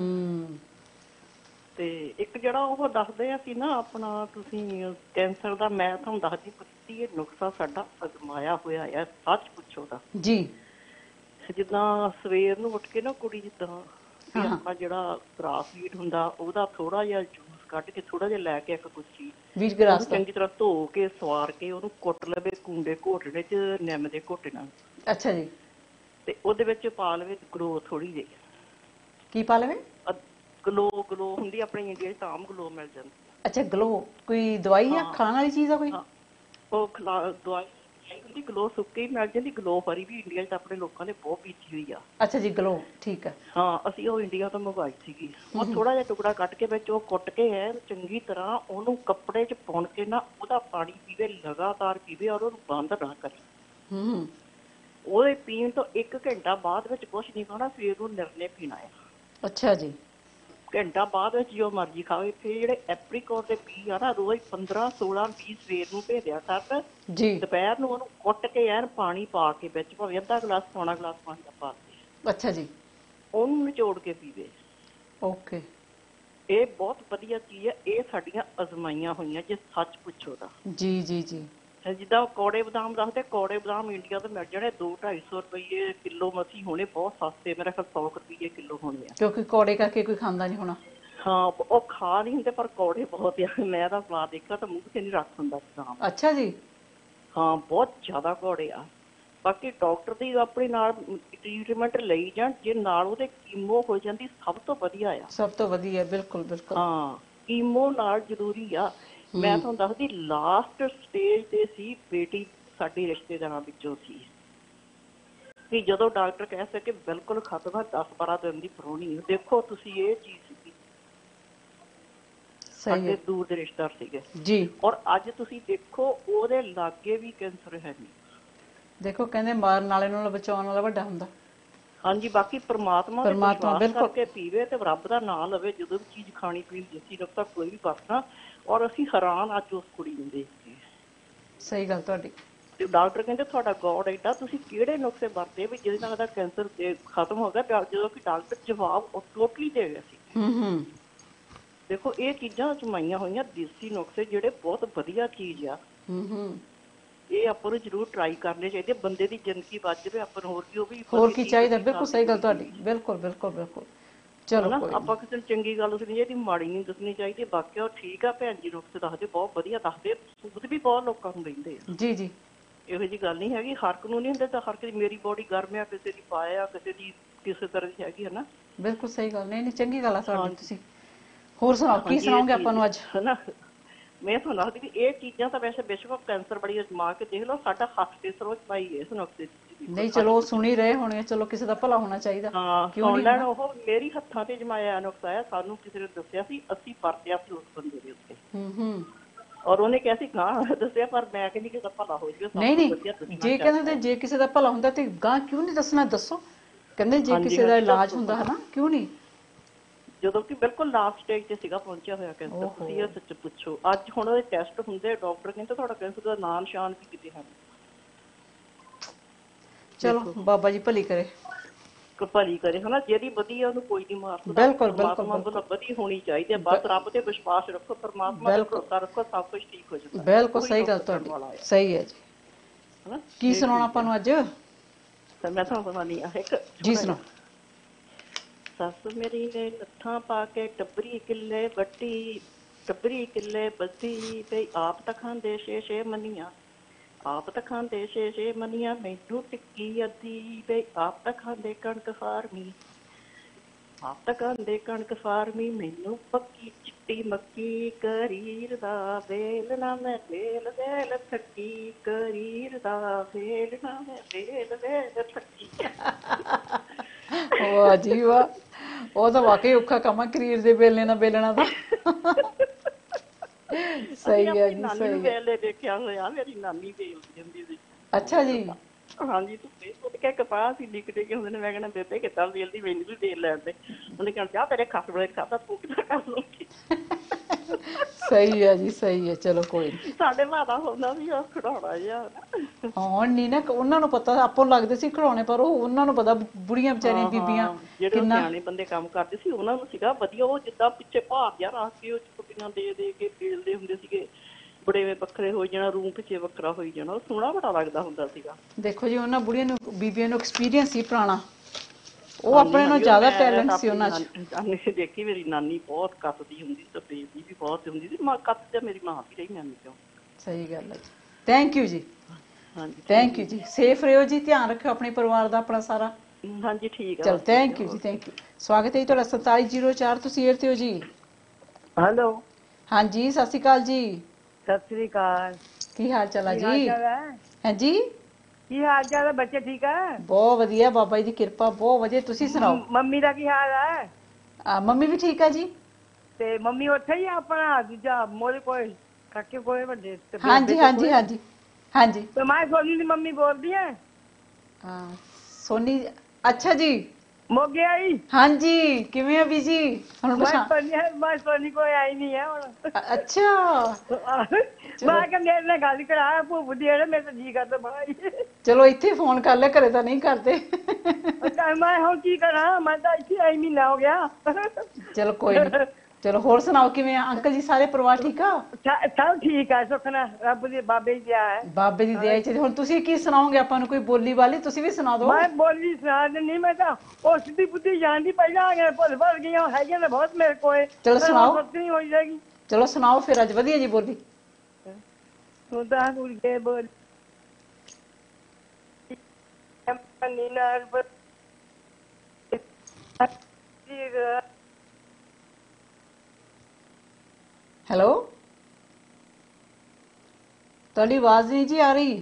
ਤੇ ਇੱਕ ਜਿਹੜਾ ਉਹ ਦੱਸਦੇ ਆ ਸੀ ਨਾ ਆਪਣਾ, ਤੁਸੀਂ ਕੈਂਸਰ ਦਾ, ਮੈਂ ਤੁਹਾਨੂੰ ਦੱਸਦੀ ਪ੍ਰੀਤੀ, ਇਹ ਨੁਕਸਾ ਸਾਡਾ ਅਜ਼ਮਾਇਆ ਹੋਇਆ ਆ, ਸੱਚ ਪੁੱਛੋ ਦਾ ਜੀ। ਜਿੱਦਾਂ ਸਵੇਰ ਨੂੰ ਉੱਠ ਕੇ ਨਾ ਕੁੜੀ, ਜਿੱਦਾਂ ਆਪਾਂ ਜਿਹੜਾ ਗ੍ਰਾਸਵੀਟ ਹੁੰਦਾ ਉਹਦਾ ਥੋੜਾ ਜਿਹਾ ਜੂਸ ਕੱਢ ਕੇ ਥੋੜਾ ਜਿਹਾ ਲੈ ਕੇ ਇੱਕ ਕੁੱਚੀ ਚੰਗੀ ਤਰ੍ਹਾਂ ਧੋ ਕੇ ਸਵਾਰ ਕੇ ਉਹਨੂੰ ਕੁੱਟ ਲਵੇ ਕੁੰਡੇ ਘੋਟਣੇ 'ਚ ਨਿੰਮ ਦੇ ਘੋਟੇ ਨਾਲ। ਅੱਛਾ ਜੀ। ਤੇ ਉਹਦੇ ਵਿੱਚ ਪਾ ਲਵੇ ਗਲੋ ਥੋੜੀ ਜਿਹੀ। ਕੀ ਪਾ ਲਵੇ? ਗਲੋ ਹੁੰਦੀ ਆਪਣੇ ਇੰਡੀਆ 'ਚ ਆਮ ਗਲੋ ਮਿਲ ਜਾਂਦੀ। ਅੱਛਾ, ਗਲੋ ਕੋਈ ਦਵਾਈ ਆ, ਖਾਣ ਵਾਲੀ ਚੀਜ਼ ਆ ਕੋਈ? ਉਹ ਦਵਾਈ ਹੁੰਦੀ, ਗਲੋ ਸੁੱਕੀ ਹੀ ਮਿਲ ਜਾਂਦੀ, ਗਲੋ ਹਰੀ ਵੀ ਇੰਡੀਆ 'ਚ ਆਪਣੇ ਲੋਕਾਂ ਨੇ ਬਹੁਤ ਪੀਤੀ ਹੋਈ ਆ। ਅੱਛਾ ਜੀ, ਗਲੋ, ਠੀਕ ਆ। ਹਾਂ, ਅਸੀਂ ਉਹ ਇੰਡੀਆ ਤੋਂ ਮੰਗਵਾਈ ਸੀਗੀ। ਉਹ ਥੋੜਾ ਜਿਹਾ ਟੁਕੜਾ ਕੱਟ ਕੇ ਵਿੱਚ ਉਹ ਕੁੱਟ ਕੇ ਹੈ ਚੰਗੀ ਤਰ੍ਹਾਂ ਉਹਨੂੰ ਕੱਪੜੇ 'ਚ ਪਾਉਣ ਕੇ ਨਾ ਉਹਦਾ ਪਾਣੀ ਪੀਵੇ, ਲਗਾਤਾਰ ਪੀਵੇ ਔਰ ਉਹਨੂੰ ਬੰਦ ਨਾ ਕਰੇ। ਉਹਦੇ ਪੀਣ ਤੋਂ 1 ਘੰਟਾ ਬਾਅਦ ਵਿੱਚ ਕੁਛ ਨਹੀਂ ਖਾਣਾ, ਸਵੇਰ ਨੂੰ ਨਿਰਣੇ ਪੀਣਾ ਹੈ। ਅੱਛਾ ਜੀ। ਘੰਟਾ ਬਾਅਦ ਵਿੱਚ ਜੋ ਮਰਜ਼ੀ ਖਾਵੇ। ਫਿਰ ਜਿਹੜੇ ਐਪਰੀਕੋਟ ਦੇ ਪੀ ਆ ਨਾ, ਰੋਜ਼ 15, 16, 20 ਸਵੇਰ ਨੂੰ ਭੇਜਿਆ ਕਰ ਜੀ। ਦੁਪਹਿਰ ਨੂੰ ਉਹਨੂੰ ਕੁੱਟ ਕੇ ਐਨ ਪਾਣੀ ਪਾ ਕੇ ਵਿੱਚ, ਭਾਵੇਂ ਅੱਧਾ ਗਲਾਸ ਪੌਣਾ ਗਲਾਸ ਪਾਣੀ ਦਾ ਪਾ ਕੇ, ਅੱਛਾ ਜੀ, ਉਹਨੂੰ ਨਿਚੋੜ ਕੇ ਪੀਵੇ। ਓਕੇ। ਇਹ ਬਹੁਤ ਵਧੀਆ ਚੀਜ਼ ਹੈ। ਇਹ ਸਾਡੀਆਂ ਅਜ਼ਮਾਈਆਂ ਹੋਈਆਂ ਜੇ ਸੱਚ ਪੁੱਛੋ ਤਾਂ। ਜੀ ਜੀ ਜੀ। ਜਿੱਦਾਂ ਕੌੜੇ ਬਦਾਮ ਦੱਸਦੇ, ਕੌੜੇ ਬਦਾਮ ਇੰਡੀਆ ਤੋਂ ਮਿਲ ਜਾਣੇ 200-250 ਰੁਪਏ ਕਿਲੋ ਮਸੀਂ ਹੋਣੇ, ਬਹੁਤ ਸਸਤੇ, ਮੇਰਾ ਖਿਆਲ 100 ਰੁਪਏ ਕਿਲੋ ਹੋਣੇ ਆ। ਕਿਉਂਕਿ ਕੌੜੇ ਕਰਕੇ ਕੋਈ ਖਾਂਦਾ ਨਹੀਂ ਹੋਣਾ। ਹਾਂ, ਉਹ ਖਾ ਨਹੀਂ ਹੁੰਦੇ ਪਰ ਕੌੜੇ ਬਹੁਤ ਆ। ਮੈਂ ਤਾਂ ਸਵਾਦ ਦੇਖਿਆ ਤਾਂ ਮੂੰਹ 'ਚ ਨਹੀਂ ਰੱਖ ਹੁੰਦਾ ਬਦਾਮ। ਅੱਛਾ ਜੀ। ਹਾਂ, ਬਹੁਤ ਜ਼ਿਆਦਾ ਕੌੜੇ ਆ। ਬਾਕੀ ਡਾਕਟਰ ਦੀ ਆਪਣੇ ਨਾਲ ਟ੍ਰੀਟਮੈਂਟ ਲਈ ਜਾਣ, ਜੇ ਨਾਲ ਉਹਦੇ ਕੀਮੋ ਹੋ ਜਾਂਦੀ ਸਭ ਤੋਂ ਵਧੀਆ ਆ। ਸਭ ਤੋਂ ਵਧੀਆ, ਬਿਲਕੁਲ ਬਿਲਕੁਲ। ਹਾਂ, ਕੀਮੋ ਨਾਲ ਜ਼ਰੂਰੀ ਆ। ਮੈਂ ਤੁਹਾਨੂੰ ਦੱਸਦੀ, ਲਾਸਟ ਸਟੇਜ ਤੇ ਸੀ ਬੇਟੀ ਸਾਡੀ ਰਿਸ਼ਤੇਦਾਰਾਂ ਵਿੱਚੋਂ ਸੀ ਕਿ ਜਦੋਂ ਡਾਕਟਰ ਕਹਿ ਸਕੇ ਬਿਲਕੁਲ ਖਤਮ ਹੈ, 10-12 ਦਿਨ ਦੀ ਪਰੋਣੀ। ਦੇਖੋ ਤੁਸੀਂ, ਇਹ ਚੀਜ਼ ਸੀਗੀ, ਸਾਡੇ ਦੂਰ ਦੇ ਰਿਸ਼ਤੇਦਾਰ ਸੀਗੇ ਜੀ। ਔਰ ਅੱਜ ਤੁਸੀਂ ਦੇਖੋ ਉਹਦੇ ਲਾਗੇ ਵੀ ਕੈਂਸਰ ਹੈ ਨਹੀਂ। ਦੇਖੋ ਕਹਿੰਦੇ ਮਾਰਨ ਵਾਲੇ ਨਾਲ ਬਚਾਉਣ ਵਾਲਾ ਵੱਡਾ ਹੁੰਦਾ। ਹਾਂਜੀ, ਬਾਕੀ ਪ੍ਰਮਾਤਮਾ ਕਰਕੇ ਪੀਵੇ ਤੇ ਰੱਬ ਦਾ ਨਾਂ ਲਵੇ ਜਦੋਂ ਵੀ ਚੀਜ਼ ਖਾਣੀ ਪੀਣੀ, ਦੇਸੀ ਨੁਕਸਾ ਕੋਈ ਵੀ ਵਰਤਣਾ। ਔਰ ਅਸੀਂ ਹੈਰਾਨ ਅੱਜ ਉਸ ਕੁੜੀ ਨੂੰ ਦੇਖ ਕੇ। ਸਹੀ ਗੱਲ ਤੁਹਾਡੀ। ਤੇ ਡਾਕਟਰ ਕਹਿੰਦੇ ਤੁਹਾਡਾ ਗੋਡ ਐਡਾ, ਤੁਸੀਂ ਕਿਹੜੇ ਨੁਕਸੇ ਵਰਤੇ ਵੀ ਜਿਹਦੇ ਨਾਲ ਦਾ ਕੈਂਸਰ ਖਤਮ ਹੋ ਗਿਆ, ਜਦੋਂ ਕਿ ਡਾਕਟਰ ਜਵਾਬ ਉਹ ਟੋਟਲੀ ਦੇ ਗਿਆ ਸੀ। ਦੇਖੋ ਇਹ ਚੀਜ਼ਾਂ ਅਜਮਾਈਆਂ ਹੋਈਆਂ ਦੇਸੀ ਨੁਕਸੇ ਜਿਹੜੇ ਬਹੁਤ ਵਧੀਆ ਚੀਜ਼ ਆ। ਇਹ ਆਪਾਂ ਨੂੰ ਜ਼ਰੂਰ ਟਰਾਈ ਕਰਨੇ ਚਾਹੀਦੇ। ਬੰਦੇ ਦੀ ਜ਼ਿੰਦਗੀ ਬਚ ਜਾਵੇ, ਆਪਾਂ ਨੂੰ ਹੋਰ ਕੀ ਚਾਹੀਦਾ। ਬਿਲਕੁਲ ਸਹੀ ਗੱਲ ਤੁਹਾਡੀ, ਬਿਲਕੁਲ ਬਿਲਕੁਲ ਬਿਲਕੁਲ। ਚਲੋ ਆਪਾਂ ਕਿਸੇ ਨੂੰ ਚੰਗੀ ਗੱਲ ਦੱਸਣੀ ਚਾਹੀਦੀ, ਮਾੜੀ ਨਹੀਂ ਦੱਸਣੀ ਚਾਹੀਦੀ। ਬਾਕੀ ਉਹ ਠੀਕ ਆ, ਭੈਣ ਜੀ ਨੁਕਸੇ ਦੱਸਦੇ, ਬਹੁਤ ਵਧੀਆ ਦੱਸਦੇ, ਸੂਤ ਵੀ ਬਹੁਤ ਲੋਕਾਂ ਨੂੰ ਲੈਂਦੇ ਆ। ਜੀ ਜੀ, ਇਹੋ ਜਿਹੀ ਗੱਲ ਨਹੀਂ ਹੈਗੀ। ਹਰ ਇੱਕ ਨੂੰ ਨਹੀਂ ਹੁੰਦੇ ਤਾਂ ਹਰ ਕਿਸੇ ਮੇਰੀ ਬੋਡੀ ਗਰਮ ਆ, ਕਿਸੇ ਦੀ ਪਾਇਆ, ਕਿਸੇ ਦੀ ਕਿਸੇ ਤਰ੍ਹਾਂ ਦੀ ਹੈਗੀ ਹੈ ਨਾ। ਬਿਲਕੁਲ ਸਹੀ ਗੱਲ। ਨਹੀਂ ਨਹੀਂ, ਚੰਗੀ ਗੱਲ ਆ ਤੁਹਾਡੀ। ਤੁਸੀਂ ਹੋਰ ਸੁਣਾਓ, ਕੀ ਸੁਣਾਓਗੇ ਆਪਾਂ ਨੂੰ ਅੱਜ? ਹਨਾ, ਮੈਂ ਤੁਹਾਨੂੰ ਦੱਸਦੀ ਵੀ ਇਹ ਚੀਜ਼ਾਂ ਤਾਂ ਵੈਸੇ ਵਿਸ਼ਵ ਕੈਂਸਰ ਬੜੀ ਅਜਮਾ ਕੇ ਦੇਖ ਲਓ, ਸਾਡਾ ਹੱਥ ਤੇ ਸਰੋਜ ਪਾਈ ਇਸ ਨੁਕਸੇ। ਨਹੀਂ ਚਲੋ ਸੁਣੀ ਰਹੇ ਹੋਣੇ, ਚਲੋ ਕਿਸੇ ਦਾ ਭਲਾ ਹੋਣਾ ਚਾਹੀਦਾ। ਕਿਉਂ ਨਹੀਂ? ਉਹ ਮੇਰੀ ਹੱਥਾਂ ਤੇ ਜਮਾਇਆ ਨੁਕਸਾ ਆ, ਸਾਨੂੰ ਕਿਸੇ ਨੇ ਦੱਸਿਆ ਸੀ, ਅਸੀਂ ਵਰਤਿਆ ਸੀ ਉਸ ਬੰਦੇ ਦੇ ਉੱਤੇ। ਔਰ ਉਹਨੇ ਕਿਹਾ ਸੀ ਗਾਂ ਦੱਸਿਆ, ਪਰ ਮੈਂ ਕਹਿੰਦੀ ਕਿਸੇ ਦਾ ਭਲਾ ਹੋ ਜਾਵੇ। ਨਹੀਂ ਨਹੀਂ, ਜੇ ਕਹਿੰਦੇ ਜੇ ਕਿਸੇ ਦਾ ਭਲਾ ਹੁੰਦਾ ਤੇ ਗਾਂ ਕਿਉਂ ਨਹੀਂ ਦੱਸਣਾ? ਦੱਸੋ। ਕਹਿੰਦੇ ਜੇ ਕਿਸੇ ਦਾ ਇਲਾਜ ਹੁੰਦਾ ਹੈ ਨਾ, ਕਿਉਂ ਨਹੀਂ? ਜਦੋਂ ਕਿ ਬਿਲਕੁਲ ਲਾਸਟ ਸਟੇਜ ਤੇ ਸੀਗਾ ਪਹੁੰਚਿਆ ਹੋਇਆ ਕੈਂਸਰ। ਤੁਸੀਂ ਇਹ ਸੱਚ ਪੁੱਛੋ, ਅੱਜ ਹੁਣ ਉਹਦੇ ਟੈਸਟ ਹੁੰਦੇ, ਡਾਕਟਰ ਕਹਿੰਦੇ ਤੁਹਾਡਾ ਕੈਂਸਰ ਦਾ ਨਾਂ ਨਿਸ਼ਾਨ ਵੀ ਕਿਤੇ ਹੈ। ਚਲੋ ਬਾਬਾ ਜੀ ਭਲੀ ਕਰੇ, ਭਲੀ ਕਰੇ ਹਨਾ। ਜਿਹੜੀ ਵਧੀਆ ਉਹਨੂੰ ਕੋਈ ਨਹੀਂ ਮਾਰ ਸਕਦਾ। ਬਿਲਕੁਲ ਬਿਲਕੁਲ, ਵਧੀਆ ਹੋਣੀ ਚਾਹੀਦੀ ਹੈ। ਬਸ ਰੱਬ ਤੇ ਵਿਸ਼ਵਾਸ ਰੱਖੋ, ਪਰਮਾਤਮਾ ਤੇ ਭਰੋਸਾ ਰੱਖੋ, ਸਭ ਕੁਝ ਠੀਕ ਹੋ ਜਾਊਗਾ। ਬਿਲਕੁਲ ਸਹੀ ਗੱਲ ਤੁਹਾਡੀ, ਸਹੀ ਹੈ ਜੀ। ਹਨਾ, ਕੀ ਸੁਣਾਉਣਾ ਆਪਾਂ ਨੂੰ ਅੱਜ? ਮੈਂ ਤੁਹਾਨੂੰ ਸੁਣਾਉਣੀ ਆ ਇੱਕ। ਜੀ ਸੁਣਾਓ। ਸੱਸ ਮੇਰੀ ਨੇ ਲੱਥਾਂ ਪਾ ਕੇ ਟੱਬਰੀ ਕਿੱਲੇ ਵੱਟੀ, ਟੱਬਰੀ ਕਿੱਲੇ ਬੱਦੀ ਤੇ ਆਪ ਤਾਂ ਖਾਂਦੇ 6-6 ਮੰਨੀਆਂ, ਆਪ ਤਾਂ ਖਾਂਦੇ 6-6 ਮੰਨੀਆਂ, ਮੈਨੂੰ ਟਿੱਕੀ ਅੱਧੀ ਤੇ ਆਪ ਤਾਂ ਖਾਂਦੇ ਕਣਕ ਫਾਰਮੀ, ਆਪ ਤਾਂ ਖਾਂਦੇ ਕਣਕ ਫਾਰਮੀ, ਮੈਨੂੰ ਪੱਕੀ ਚਿੱਟੀ ਮੱਕੀ, ਕਰੀਰ ਦਾ ਵੇਲ ਨਾ ਮੈਂ ਵੇਲ ਵੇਲ ਥੱਕੀ, ਕਰੀਰ ਦਾ ਵੇਲ ਨਾ ਮੈਂ ਵੇਲ ਵੇਲ ਥੱਕੀ। ਵਾਹ ਜੀ ਵਾਹ, ਉਹ ਤਾਂ ਵਾਕਈ ਔਖਾ ਕੰਮ ਆ ਕਰੀਰ ਦੇ ਵੇਲਣੇ ਨਾਲ ਵੇਲਣਾ ਦਾ। ਸਹੀ ਹੈ ਜੀ, ਸਹੀ ਹੈ। ਵੇਲੇ ਦੇਖਿਆ ਹੋਇਆ, ਮੇਰੀ ਨਾਨੀ ਵੇਲਦੀ ਹੁੰਦੀ ਸੀ। ਅੱਛਾ ਜੀ। ਹਾਂਜੀ, ਤੂੰ ਸੁੱਟ ਕੇ ਕਪਾਹ ਸੀ ਨਿਕਲੇ ਕੇ ਹੁੰਦੇ ਨੇ। ਮੈਂ ਕਹਿਣਾ ਬੇਬੇ ਕਿੱਦਾਂ ਵੇਲਦੀ, ਮੈਨੂੰ ਵੀ ਵੇਲ ਲੈਣ ਦੇ। ਉਹਨੇ ਕਹਿਣਾ ਜਾ ਤੇਰੇ ਖੱਸ ਵੇਲੇ ਖਾਦਾ, ਤੂੰ ਕਿੱਦਾਂ ਕਰ ਲੂੰਗੀ। ਸਹੀ ਹੈ ਜੀ, ਸਹੀ ਹੈ। ਚਲੋ ਕੋਈ ਨਹੀਂ, ਸਾਡੇ ਮਾਤਾ ਹੁੰਦਾ ਵੀ ਉਹ ਖਿਡੌਣਾ ਜਿਹਾ ਹੁਣ ਨਹੀਂ ਨਾ ਉਹਨਾਂ ਨੂੰ ਪਤਾ, ਆਪਾਂ ਲੱਗਦੇ ਸੀ ਖਿਡੌਣੇ, ਪਰ ਉਹ ਉਹਨਾਂ ਨੂੰ ਪਤਾ ਬੁੜੀਆਂ ਵਿਚਾਰੀਆਂ ਬੀਬੀਆਂ ਜਿਹੜੇ ਸਿਆਣੇ ਬੰਦੇ ਕੰਮ ਕਰਦੇ ਸੀ, ਉਹਨਾਂ ਨੂੰ ਸੀਗਾ ਵਧੀਆ। ਉਹ ਜਿੱਦਾਂ ਪਿੱਛੇ ਭਾਰ ਜਿਹਾ ਰੱਖ ਕੇ ਉਹ ਚੁੱਪੀਆਂ ਦੇ ਦੇ ਕੇ ਵੇਲਦੇ ਹੁੰਦੇ ਸੀਗੇ। ਬੜੇਵੇਂ ਵੱਖਰੇ ਹੋਈ ਜਾਣਾ, ਰੂਮ ਪਿੱਛੇ ਵੱਖਰਾ ਹੋਈ ਜਾਣਾ, ਉਹ ਸੋਹਣਾ ਬੜਾ ਲੱਗਦਾ ਹੁੰਦਾ ਸੀਗਾ। ਦੇਖੋ ਜੀ, ਉਹਨਾਂ ਬੁੜੀਆਂ ਨੂੰ ਬੀਬੀਆਂ ਨੂੰ ਐਕਸਪੀਰੀਅੰਸ ਸੀ ਪੁਰਾਣਾ, ਉਹ ਆਪਣੇ ਨਾਲ ਜ਼ਿਆਦਾ ਟੈਲੈਂਟ ਸੀ ਉਹਨਾਂ 'ਚ। ਦੇਖੀ ਮੇਰੀ ਨਾਨੀ ਬਹੁਤ ਕੱਤਦੀ ਹੁੰਦੀ ਸੀ, ਬੇਬੀ ਵੀ ਬਹੁਤ ਹੁੰਦੀ ਸੀ। ਮਾਂ ਕੱਤ ਤੇ ਮੇਰੀ ਮਾਂ ਵੀ ਰਹੀ ਨਾਨੀ ਚੋਂ। ਸਹੀ ਗੱਲ ਹੈ ਜੀ। ਥੈਂਕ ਯੂ ਜੀ। ਹਾਂਜੀ, ਥੈਂਕ ਯੂ ਜੀ। ਸੇਫ ਰਹੋ ਜੀ, ਧਿਆਨ ਰੱਖਿਓ ਆਪਣੇ ਪਰਿਵਾਰ ਦਾ, ਆਪਣਾ ਸਾਰਾ। ਹਾਂਜੀ ਠੀਕ ਆ। ਚਲੋ ਥੈਂਕ ਯੂ ਜੀ, ਥੈਂਕ ਯੂ। ਸਵਾਗਤ ਹੈ ਜੀ ਤੁਹਾਡਾ 4704, ਤੁਸੀਂ ਏਅਰ ਤੇ ਹੋ ਜੀ। ਹੈਲੋ। ਹਾਂਜੀ, ਸਤਿ ਸ਼੍ਰੀ ਅਕਾਲ ਜੀ। ਸਤਿ ਸ੍ਰੀ ਅਕਾਲ। ਕੀ ਹਾਲ ਚਾਲ ਹੈ ਜੀ? ਹਾਂਜੀ, ਕੀ ਹਾਲ ਚਾਲ ਹੈ? ਬੱਚੇ ਠੀਕ ਹੈ? ਬਹੁਤ ਵਧੀਆ, ਬਾਬਾ ਜੀ ਦੀ ਕਿਰਪਾ, ਬਹੁਤ ਵਧੀਆ। ਤੁਸੀਂ ਸੁਣਾਓ? ਮੰਮੀ ਦਾ ਕੀ ਹਾਲ ਹੈ? ਮੰਮੀ ਵੀ ਠੀਕ ਹੈ ਜੀ। ਤੇ ਮੰਮੀ ਉੱਥੇ ਹੀ ਆਪਣਾ ਦੂਜਾ ਮੋਰੇ ਕੋਲ ਕਾਕੇ ਕੋਲੇ ਵੱਡੇ? ਹਾਂਜੀ ਹਾਂਜੀ ਹਾਂਜੀ ਹਾਂਜੀ। ਤੇ ਮੈਂ ਸੋਨੀ ਦੀ ਮੰਮੀ ਬੋਲਦੀ ਹੈ। ਸੋਨੀ, ਅੱਛਾ ਜੀ। ਮੋਗੇ ਆਈ? ਹਾਂਜੀ, ਕਿਵੇਂ ਆ ਬੀਜੀ? ਮੈਂ ਸੋਨੀ ਕੋਈ ਆਈ ਨਹੀਂ ਹੈ ਹੁਣ। ਅੱਛਾ, ਮੈਂ ਕਿਹਾ ਮੇਰੇ ਨਾਲ ਗੱਲ ਕਰਾ ਭੂਪ ਦੀ, ਮੇਰੇ ਤਾਂ ਜੀ ਕਰਦਾ ਬਾਈ। ਚਲੋ ਇੱਥੇ ਫੋਨ ਕਰ ਲਿਆ, ਘਰੇ ਤਾਂ ਨਹੀਂ ਕਰਦੇ। ਮੈਂ ਹੁਣ ਕੀ ਕਰਾਂ, ਮੈਂ ਤਾਂ ਇੱਥੇ ਆਈ ਮਹੀਨਾ ਹੋ ਗਿਆ। ਚਲੋ ਕੋਈ ਨਹੀਂ, ਚਲੋ ਹੋਰ ਸੁਣਾਓ ਕਿਵੇਂ ਆ ਅੰਕਲ ਜੀ? ਸਾਰੇ ਪਰਿਵਾਰ ਠੀਕ ਆ? ਸਭ ਠੀਕ ਆ, ਸੁੱਖ ਨਾਲ ਰੱਬ ਦੀ ਬਾਬੇ ਦੀ ਦਇਆ ਹੈ। ਬਾਬੇ ਦੀ ਦਇਆ ਚ। ਹੁਣ ਤੁਸੀਂ ਕੀ ਸੁਣਾਓਗੇ ਆਪਾਂ ਨੂੰ? ਕੋਈ ਬੋਲੀ ਵਾਲੀ ਤੁਸੀਂ ਵੀ ਸੁਣਾ ਦਿਓ। ਮੈਂ ਬੋਲੀ ਸੁਣਾ ਦਿੰਦੀ, ਮੈਂ ਤਾਂ ਉਹ ਸਿੱਧੀ ਬੁੱਧੀ ਜਾਣਦੀ ਪਹਿਲਾਂ ਆ ਗਿਆ, ਭੁੱਲ ਭੁੱਲ ਗਈਆਂ ਹੈਗੀਆਂ ਨੇ ਬਹੁਤ ਮੇਰੇ ਕੋਲੇ। ਚਲੋ ਸੁਣਾਓ। ਨਹੀਂ ਹੋਈ ਜਾਏਗੀ। ਚਲੋ ਸੁਣਾਓ ਫਿਰ ਅੱਜ ਵਧੀਆ ਜੀ ਬੋਲੀ। ਸੁਦਾ ਗੁਰਗੇ ਬੋਲ ਹੈਲੋ, ਤੁਹਾਡੀ ਆਵਾਜ਼ ਨਹੀਂ ਜੀ ਆ ਰਹੀ।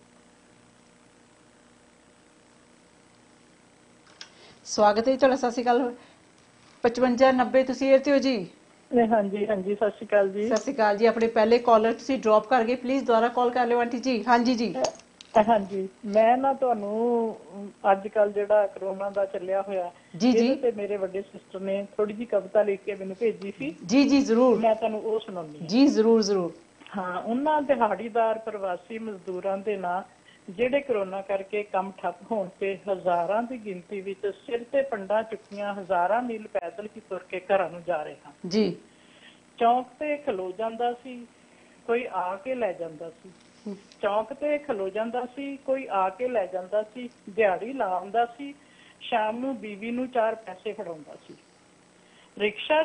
ਸਵਾਗਤ ਹੈ ਤੁਹਾਡਾ। ਸਤਿ ਸ਼੍ਰੀ ਅਕਾਲ। 5590 ਤੁਸੀਂ ਏਅਰ ਤੇ ਹੋ ਜੀ? ਹਾਂਜੀ ਹਾਂਜੀ, ਸਤਿ ਸ਼੍ਰੀ ਅਕਾਲ ਜੀ। ਸਤਿ ਸ਼੍ਰੀ ਅਕਾਲ ਜੀ। ਆਪਣੇ ਪਹਿਲੇ ਕਾਲਰ ਤੁਸੀਂ ਡ੍ਰੌਪ ਕਰ ਗਏ, ਪਲੀਜ਼ ਦੁਬਾਰਾ ਕਾਲ ਕਰ ਲਿਓ ਆਂਟੀ ਜੀ। ਹਾਂਜੀ ਜੀ। ਹਾਂਜੀ, ਮੈਂ ਨਾ ਤੁਹਾਨੂੰ ਅੱਜ ਕੱਲ ਜਿਹੜਾ ਕਰੋਨਾ ਦਾ ਚੱਲਿਆ ਹੋਇਆ ਇਹਦੇ ਤੇ ਮੇਰੇ ਵੱਡੇ ਸਿਸਟਰ ਨੇ ਥੋੜੀ ਜਿਹੀ ਕਵਿਤਾ ਲਿਖ ਕੇ ਮੈਨੂੰ ਭੇਜੀ ਸੀ। ਜੀ ਜੀ ਜ਼ਰੂਰ, ਮੈਂ ਤੁਹਾਨੂੰ ਉਹ ਸੁਣਾਉਂਦੀ ਜੀ। ਜ਼ਰੂਰ ਜ਼ਰੂਰ। ਹਾਂ, ਉਹਨਾਂ ਦਿਹਾੜੀਦਾਰ ਪ੍ਰਵਾਸੀ ਮਜ਼ਦੂਰਾਂ ਦੇ ਨਾਂ ਜਿਹੜੇ ਕਰੋਨਾ ਕਰਕੇ ਕੰਮ ਠੱਪ ਹੋਣ ਤੇ ਹਜ਼ਾਰਾਂ ਦੀ ਗਿਣਤੀ ਵਿੱਚ ਸਿਰ ਤੇ ਪੰਡਾਂ ਚੁੱਕੀਆਂ ਹਜ਼ਾਰਾਂ ਮੀਲ ਪੈਦਲ ਹੀ ਤੁਰ ਕੇ ਘਰਾਂ ਨੂੰ ਜਾ ਰਹੇ ਹਨ ਜੀ। ਚੌਂਕ ਤੇ ਖਲੋ ਜਾਂਦਾ ਸੀ, ਕੋਈ ਆ ਕੇ ਲੈ ਜਾਂਦਾ ਸੀ। ਚੌਂਕ ਤੇ ਖਲੋ ਜਾਂਦਾ ਸੀ, ਕੋਈ ਆ ਕੇ ਲੈ ਜਾਂਦਾ ਸੀ। ਦਿਹਾੜੀ ਲਾ ਆਉਂਦਾ ਸੀ, ਸ਼ਾਮ ਨੂੰ ਬੀਵੀ ਨੂੰ 4 ਪੈਸੇ ਫੜਾਉਂਦਾ ਸੀ। ਰਿਕਸ਼ਾ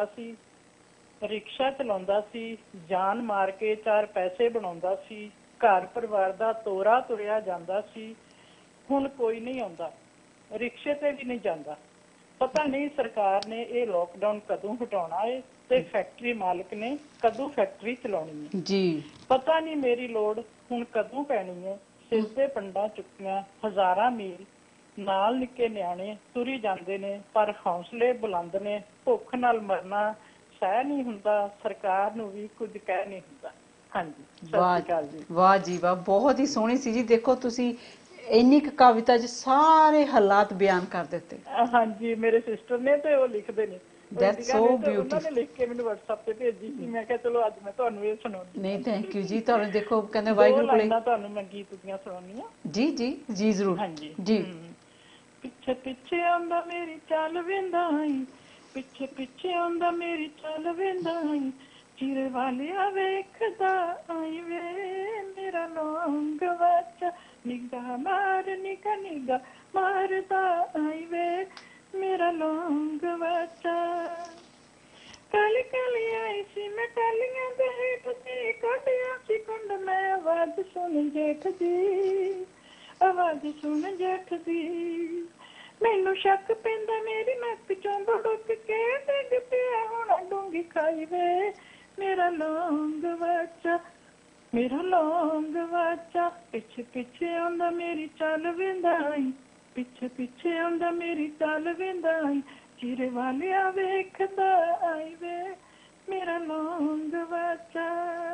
ਚਲਾਉਂਦਾ ਸੀ, ਜਾਨ ਮਾਰ ਕੇ 4 ਪੈਸੇ ਬਣਾਉਂਦਾ ਸੀ। ਘਰ ਪਰਿਵਾਰ ਦਾ ਤੋਰਾ ਤੁਰਿਆ ਜਾਂਦਾ ਸੀ। ਹੁਣ ਕੋਈ ਨਹੀਂ ਆਉਂਦਾ, ਰਿਕਸ਼ੇ ਤੇ ਵੀ ਨਹੀਂ ਜਾਂਦਾ। ਪਤਾ ਨਹੀਂ ਸਰਕਾਰ ਨੇ ਇਹ ਲੋਕਡਾਊਨ ਕਦੋਂ ਹਟਾਉਣਾ ਹੈ ਤੇ ਫੈਕਟਰੀ ਮਾਲਕ ਨੇ ਕਦੋਂ ਫੈਕਟਰੀ ਚਲਾਉਣੀ ਹੈ ਜੀ। ਪਤਾ ਨਹੀਂ ਮੇਰੀ ਲੋੜ ਹੁਣ ਕਦੋਂ ਪੈਣੀ ਹੈ। ਸਿਰ ਤੇ ਪੰਡਾਂ ਚੁੱਕੀਆਂ ਹਜ਼ਾਰਾਂ ਮੀਲ, ਨਾਲ ਨਿੱਕੇ ਨਿਆਣੇ ਤੁਰੀ ਜਾਂਦੇ ਨੇ ਪਰ ਹੌਸਲੇ ਬੁਲੰਦ ਨੇ। ਭੁੱਖ ਨਾਲ ਮਰਨਾ ਸਹਿ ਨਹੀਂ ਹੁੰਦਾ, ਸਰਕਾਰ ਨੂੰ ਵੀ ਕੁਝ ਕਹਿ ਨਹੀਂ ਹੁੰਦਾ। ਹਾਂਜੀ, ਸਤਿ ਸ਼੍ਰੀ ਅਕਾਲ ਜੀ। ਵਾਹ ਜੀ ਵਾਹ, ਬਹੁਤ ਹੀ ਸੋਹਣੀ ਸੀ ਜੀ। ਦੇਖੋ ਤੁਸੀਂ ਇੰਨੀ ਕੁ ਕਵਿਤਾ 'ਚ ਸਾਰੇ ਹਾਲਾਤ ਬਿਆਨ ਕਰ ਦਿੱਤੇ। ਹਾਂਜੀ, ਮੇਰੇ ਸਿਸਟਰ ਨੇ ਤੇ ਉਹ ਲਿਖਦੇ ਨੇ। That's so beautiful. ਉਹਨਾਂ ਨੇ ਲਿਖ ਕੇ ਮੈਨੂੰ WhatsApp ਤੇ ਭੇਜੀ ਸੀ। ਮੈਂ ਕਿਹਾ ਚਲੋ ਅੱਜ ਮੈਂ ਤੁਹਾਨੂੰ ਇਹ ਸੁਣਾਉਣੀ। ਨਹੀਂ, ਥੈਂਕ ਯੂ ਜੀ। ਤੁਹਾਨੂੰ ਦੇਖੋ ਕਹਿੰਦੇ ਵਾਹਿਗੁਰੂ ਕੋਲੇ ਤੁਹਾਨੂੰ ਮੈਂ ਗੀਤ ਦੀਆਂ ਸੁਣਾਉਣੀ ਆ। ਜੀ ਜੀ ਜੀ ਜ਼ਰੂਰ। ਹਾਂਜੀ ਜੀ। ਪਿੱਛੇ ਪਿੱਛੇ ਆਉਂਦਾ ਮੇਰੀ ਚੱਲ ਵੇਂਦਾ ਈ, ਪਿੱਛੇ ਪਿੱਛੇ ਆਉਂਦਾ ਮੇਰੀ ਚੱਲ ਵੇਂਦਾ ਈ। ਚਿਰੇ ਵਾਲਿਆ ਵੇਖਦਾ ਆਈ ਵੇ ਮੇਰਾ ਲੌਂਗ ਬੱਚਾ, ਨਿਗਾਹ ਮਾਰ ਨਿਗਾ ਨਿਗਾ ਮਾਰਦਾ ਆਈ ਵੇ ਮੇਰਾ ਲੌਂਗ ਬੱਚਾ। ਕਾਲੀ ਕਾਲੀ ਆਈ ਸੀ ਮੈਂ ਕਾਲੀਆਂ ਦੇ ਹੇਠ ਤੇ ਕੱਢਿਆ ਸੀ ਕੁੰਡ ਮੈਂ। ਆਵਾਜ਼ ਸੁਣ ਜੇਠ ਦੀ, ਆਵਾਜ਼ ਸੁਣ ਜੇਠ ਦੀ। ਮੈਨੂੰ ਸ਼ੱਕ ਪੈਂਦਾ ਮੇਰੀ ਨੱਕ ਚੋਂ ਬੜਕ ਕੇ ਡਿੱਗ ਪਿਆ ਹੁਣ ਡੂੰਗੀ ਖਾਈ ਵੇ ਮੇਰਾ ਲੌਂਗ ਬੱਚਾ, ਮੇਰਾ ਲੌਂਗ ਬੱਚਾ। ਪਿੱਛੇ ਪਿੱਛੇ ਆਉਂਦਾ ਮੇਰੀ ਚੱਲ ਵੇਂਦਾ ਈ, ਪਿੱਛੇ ਪਿੱਛੇ ਆਉਂਦਾ ਮੇਰੀ ਚੱਲ ਵੇਂਦਾ ਈ। ਚਿਰੇ ਵਾਲਿਆ ਵੇਖਦਾ ਆਈ ਵੇ ਮੇਰਾ ਲੌਂਗ ਬੱਚਾ।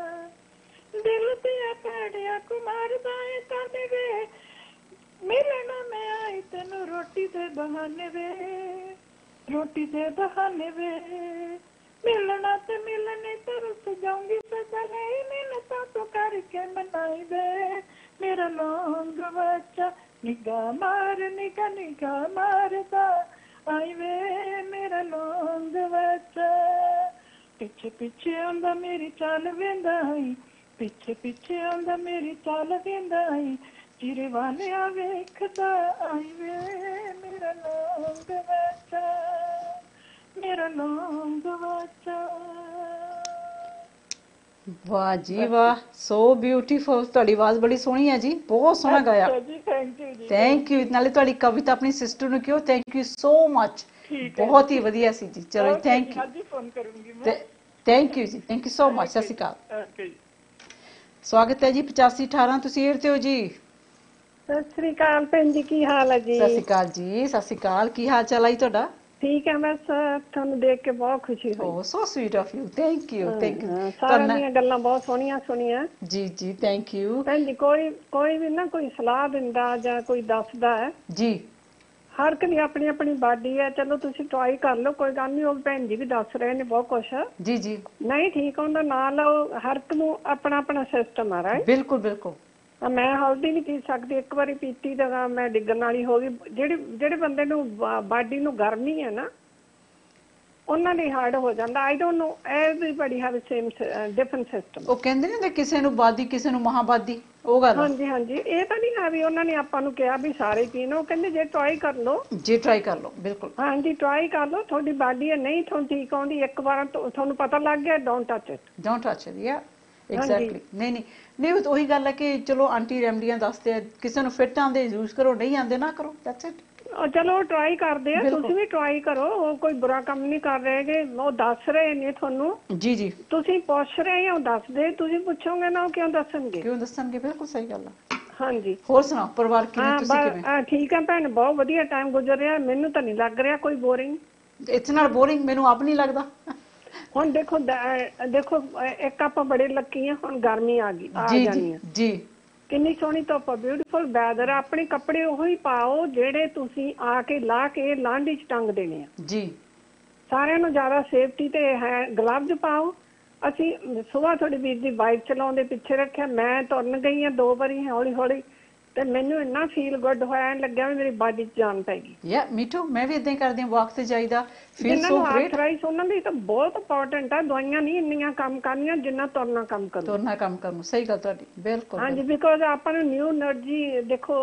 ਦਿਲ ਦੀਆਂ ਪੈੜੀਆਂ ਕੁਮਾਰਦਾ ਏ ਤਾਨੇ ਵੇ, ਮਿਲਣਾ ਮੈਂ ਆਈ ਤੈਨੂੰ ਰੋਟੀ ਦੇ ਬਹਾਨੇ ਵੇ, ਰੋਟੀ ਦੇ ਬਹਾਨੇ ਵੇ। ਮਿਲਣਾ ਤੇ ਮਿਲਣੇ ਤਰਸ ਜਾਊਂਗੀ ਸਦਾ ਹੈ ਮਿਹਨਤਾਂ ਤੋਂ ਕਰਕੇ ਮਨਾਈ ਵੇ ਮੇਰਾ ਲੌਂਗ ਬੱਚਾ। ਨਿਗਾਹ ਮਾਰ ਨਿਗਾ ਨਿਗਾ ਮਾਰਦਾ ਆਈ ਵੇ ਮੇਰਾ ਲੌਂਗ ਬੱਚਾ। ਪਿੱਛੇ ਪਿੱਛੇ ਆਉਂਦਾ ਮੇਰੀ ਚੱਲ ਵੇਂਦਾ ਈ, ਪਿੱਛੇ ਪਿੱਛੇ ਆਉਂਦਾ ਮੇਰੀ ਚੱਲ ਵੇਂਦਾ ਈ। ਚਿਰੇ ਵਾਲਿਆ ਵੇਖਦਾ ਆਈ ਵੇ ਮੇਰਾ ਲੌਂਗ ਬੱਚਾ, ਮੇਰਾ ਲੌਂਗ ਬੱਚਾ। ਵਾਹ ਜੀ ਵਾਹ, ਸੋ ਬਿਊਟੀਫੁਲ। ਤੁਹਾਡੀ ਆਵਾਜ਼ ਬੜੀ ਸੋਹਣੀ ਹੈ ਜੀ, ਬਹੁਤ ਸੋਹਣਾ ਗਾਇਆ। Thank you. ਨਾਲੇ ਤੁਹਾਡੀ ਕਵਿਤਾ ਆਪਣੀ ਸਿਸਟਰ ਨੂੰ ਕਿਉਂ ਥੈਂਕ ਯੂ ਸੋ ਮਚ, ਬਹੁਤ ਹੀ ਵਧੀਆ ਸੀ ਜੀ। ਚਲੋ ਥੈਂਕ ਯੂ। ਥੈਂਕ ਯੂ ਜੀ, ਥੈਂਕ ਯੂ ਸੋ ਮਚ। ਸਤਿ ਸ਼੍ਰੀ ਅਕਾਲ। ਸਵਾਗਤ ਹੈ ਜੀ 8518 ਤੁਸੀਂ ਏਅਰ ਤੇ ਹੋ ਜੀ। ਸਤਿ ਸ੍ਰੀ ਅਕਾਲ ਭੈਣ ਜੀ, ਕੀ ਹਾਲ ਹੈ ਜੀ? ਸਤਿ ਸ਼੍ਰੀ ਅਕਾਲ ਜੀ। ਸਤਿ ਸ਼੍ਰੀ ਅਕਾਲ। ਕੀ ਹਾਲ ਚਾਲ ਹੈ ਤੁਹਾਡਾ? ਠੀਕ ਹੈ, ਬਸ ਤੁਹਾਨੂੰ ਦੇਖ ਕੇ ਬਹੁਤ ਖੁਸ਼ੀ ਹੋਈ। Oh so sweet of you. Thank you, thank you. ਸਾਰਿਆਂ ਦੀਆਂ ਗੱਲਾਂ ਬਹੁਤ ਸੋਹਣੀਆਂ ਸੁਣੀਆਂ ਜੀ ਜੀ, ਥੈਂਕ ਯੂ ਭੈਣ ਜੀ। ਕੋਈ ਵੀ ਨਾ ਕੋਈ ਸਲਾਹ ਦਿੰਦਾ ਜਾਂ ਕੋਈ ਦੱਸਦਾ ਹੈ ਜੀ। ਹਰ ਇੱਕ ਦੀ ਆਪਣੀ ਆਪਣੀ ਬਾਡੀ ਹੈ। ਚਲੋ ਤੁਸੀਂ ਟਰਾਈ ਕਰ ਲਓ, ਕੋਈ ਗੱਲ ਨਹੀਂ। ਉਹ ਭੈਣ ਜੀ ਵੀ ਦੱਸ ਰਹੇ ਨੇ ਬਹੁਤ ਕੁਛ। ਜੀ ਜੀ। ਨਹੀਂ ਠੀਕ ਹੁੰਦਾ ਨਾ ਲਓ, ਹਰ ਇੱਕ ਨੂੰ ਆਪਣਾ ਆਪਣਾ ਸਿਸਟਮ ਆ ਰਾਈਟ। ਬਿਲਕੁਲ ਬਿਲਕੁਲ। ਮੈਂ ਹਲਦੀ ਨਹੀਂ ਪੀ ਸਕਦੀ, ਇੱਕ ਵਾਰੀ ਪੀਤੀ ਤਾਂ ਮੈਂ ਡਿੱਗਣ ਵਾਲੀ ਹੋ ਗਈ। ਜਿਹੜੇ ਬੰਦੇ ਨੂੰ ਬਾਡੀ ਨੂੰ ਗਰਮੀ ਹੈ ਨਾ, ਉਹਨਾਂ ਲਈ ਹਾਰਡ ਹੋ ਜਾਂਦਾ। I don't know everybody have same different system. ਉਹ ਕਹਿੰਦੇ ਨੇ ਕਿਸੇ ਨੂੰ ਬਾਦੀ ਕਿਸੇ ਨੂੰ ਮਹਾਬਾਦੀ, ਉਹ ਗੱਲ। ਹਾਂਜੀ ਹਾਂਜੀ, ਇਹ ਤਾਂ ਨਹੀਂ ਹੈ ਵੀ ਉਹਨਾਂ ਨੇ ਆਪਾਂ ਨੂੰ ਕਿਹਾ ਵੀ ਸਾਰੇ ਪੀਣ, ਉਹ ਕਹਿੰਦੇ ਜੇ ਟਰਾਈ ਕਰ ਲਓ, ਜੇ ਟਰਾਈ ਕਰ ਲਓ, ਬਿਲਕੁਲ। ਹਾਂਜੀ ਟਰਾਈ ਕਰ ਲਓ, ਤੁਹਾਡੀ ਬਾਡੀ ਹੈ ਨਹੀਂ ਤੁਹਾਨੂੰ ਠੀਕ ਆਉਂਦੀ, ਇੱਕ ਵਾਰ ਤੁਹਾਨੂੰ ਪਤਾ ਲੱਗ ਗਿਆ, don't touch it. Don't touch it, yeah exactly. ਨਹੀਂ ਉਹੀ ਗੱਲ ਹੈ ਕਿ ਚਲੋ ਆਂਟੀ ਰੈਮਡੀਆਂ ਦੱਸਦੇ ਆ, ਕਿਸੇ ਨੂੰ ਫਿੱਟ ਆਉਂਦੇ ਯੂਜ਼ ਕਰੋ, ਨਹੀਂ ਆਉਂਦੇ ਨਾ ਕਰੋ, ਦੈਟਸ ਇਟ। ਚਲੋ ਟਰਾਈ ਕਰਦੇ ਆ, ਤੁਸੀਂ ਵੀ ਟਰਾਈ ਕਰੋ, ਉਹ ਕੋਈ ਬੁਰਾ ਕੰਮ ਨਹੀਂ ਕਰ ਰਹੇਗੇ, ਉਹ ਦੱਸ ਰਹੇ ਨੇ ਤੁਹਾਨੂੰ। ਜੀ ਜੀ, ਤੁਸੀਂ ਪੁੱਛ ਰਹੇ ਹੋ, ਦੱਸਦੇ, ਤੁਸੀਂ ਪੁੱਛੋਗੇ ਨਾ ਉਹ ਕਿਉਂ ਦੱਸਣਗੇ? ਕਿਉਂ ਦੱਸਣਗੇ, ਬਿਲਕੁਲ ਸਹੀ ਗੱਲ ਆ। ਹਾਂਜੀ, ਹੋਰ ਸੁਣਾਓ ਪਰਿਵਾਰ ਕਿਵੇਂ, ਤੁਸੀਂ ਕਿਵੇਂ? ਠੀਕ ਆ ਭੈਣ, ਬਹੁਤ ਵਧੀਆ ਟਾਈਮ ਗੁਜ਼ਰ ਰਿਹਾ, ਮੈਨੂੰ ਤਾਂ ਨਹੀਂ ਲੱਗ ਰਿਹਾ ਕੋਈ ਬੋਰਿੰਗ। ਇਟਸ ਨਾਟ ਬੋਰਿੰਗ, ਮੈਨੂੰ ਆਪ ਨਹੀਂ ਲੱਗਦਾ। ਹੁਣ ਦੇਖੋ ਇੱਕ ਆਪਾਂ ਬੜੇ ਲੱਕੀ ਆ, ਹੁਣ ਗਰਮੀ ਆ ਗਈ, ਆ ਜਾਣੀ ਆ ਜੀ। ਕਿੰਨੀ ਸੋਹਣੀ ਧੁੱਪ, ਬਿਊਟੀਫੁਲ ਵੈਦਰ। ਆਪਣੇ ਕੱਪੜੇ ਉਹੀ ਪਾਓ ਜਿਹੜੇ ਤੁਸੀਂ ਆ ਕੇ ਲਾ ਕੇ ਲਾਂਢੀ 'ਚ ਟੰਗ ਦੇਣੇ ਆ ਜੀ। ਸਾਰਿਆਂ ਨੂੰ ਜ਼ਿਆਦਾ ਸੇਫਟੀ ਤੇ ਹੈ, ਗਲਵਜ਼ ਪਾਓ। ਅਸੀਂ ਸੁਬਾਹ ਤੁਹਾਡੀ ਵੀਰ ਦੀ ਬਾਈਕ ਚਲਾਉਂਦੇ ਪਿੱਛੇ ਰੱਖਿਆ, ਮੈਂ ਤੁਰਨ ਗਈ ਆ 2 ਵਾਰੀ ਹੌਲੀ ਹੌਲੀ, ਤੇ ਮੈਨੂੰ ਇੰਨਾ ਫੀਲ ਗੁੱਡ ਹੋਇਆ, ਲੱਗਿਆ ਵੀ ਮੇਰੀ ਬਾਡੀ 'ਚ ਜਾਨ ਪੈ ਗਈ। ਯਾ ਮੀ ਟੂ, ਮੈਂ ਵੀ ਇਦਾਂ ਹੀ ਕਰਦੀ ਹਾਂ, ਵਾਕ ਤੇ ਜਾਈਦਾ, ਫੀਲ ਸੋ ਗ੍ਰੇਟ। ਆਰਥਰਾਈਟਸ ਉਹਨਾਂ ਲਈ ਤਾਂ ਬਹੁਤ ਇੰਪੋਰਟੈਂਟ ਆ, ਦਵਾਈਆਂ ਨਹੀਂ ਇੰਨੀਆਂ ਕੰਮ ਕਰਨੀਆਂ ਜਿੰਨਾ ਤੁਰਨਾ ਕੰਮ ਕਰਨਾ। ਤੁਰਨਾ ਕੰਮ ਕਰਨਾ, ਸਹੀ ਗੱਲ ਤੁਹਾਡੀ, ਬਿਲਕੁਲ। ਹਾਂਜੀ, ਬਿਕੋਜ਼ ਆਪਾਂ ਨੂੰ ਨਿਊ એનર્ਜੀ ਦੇਖੋ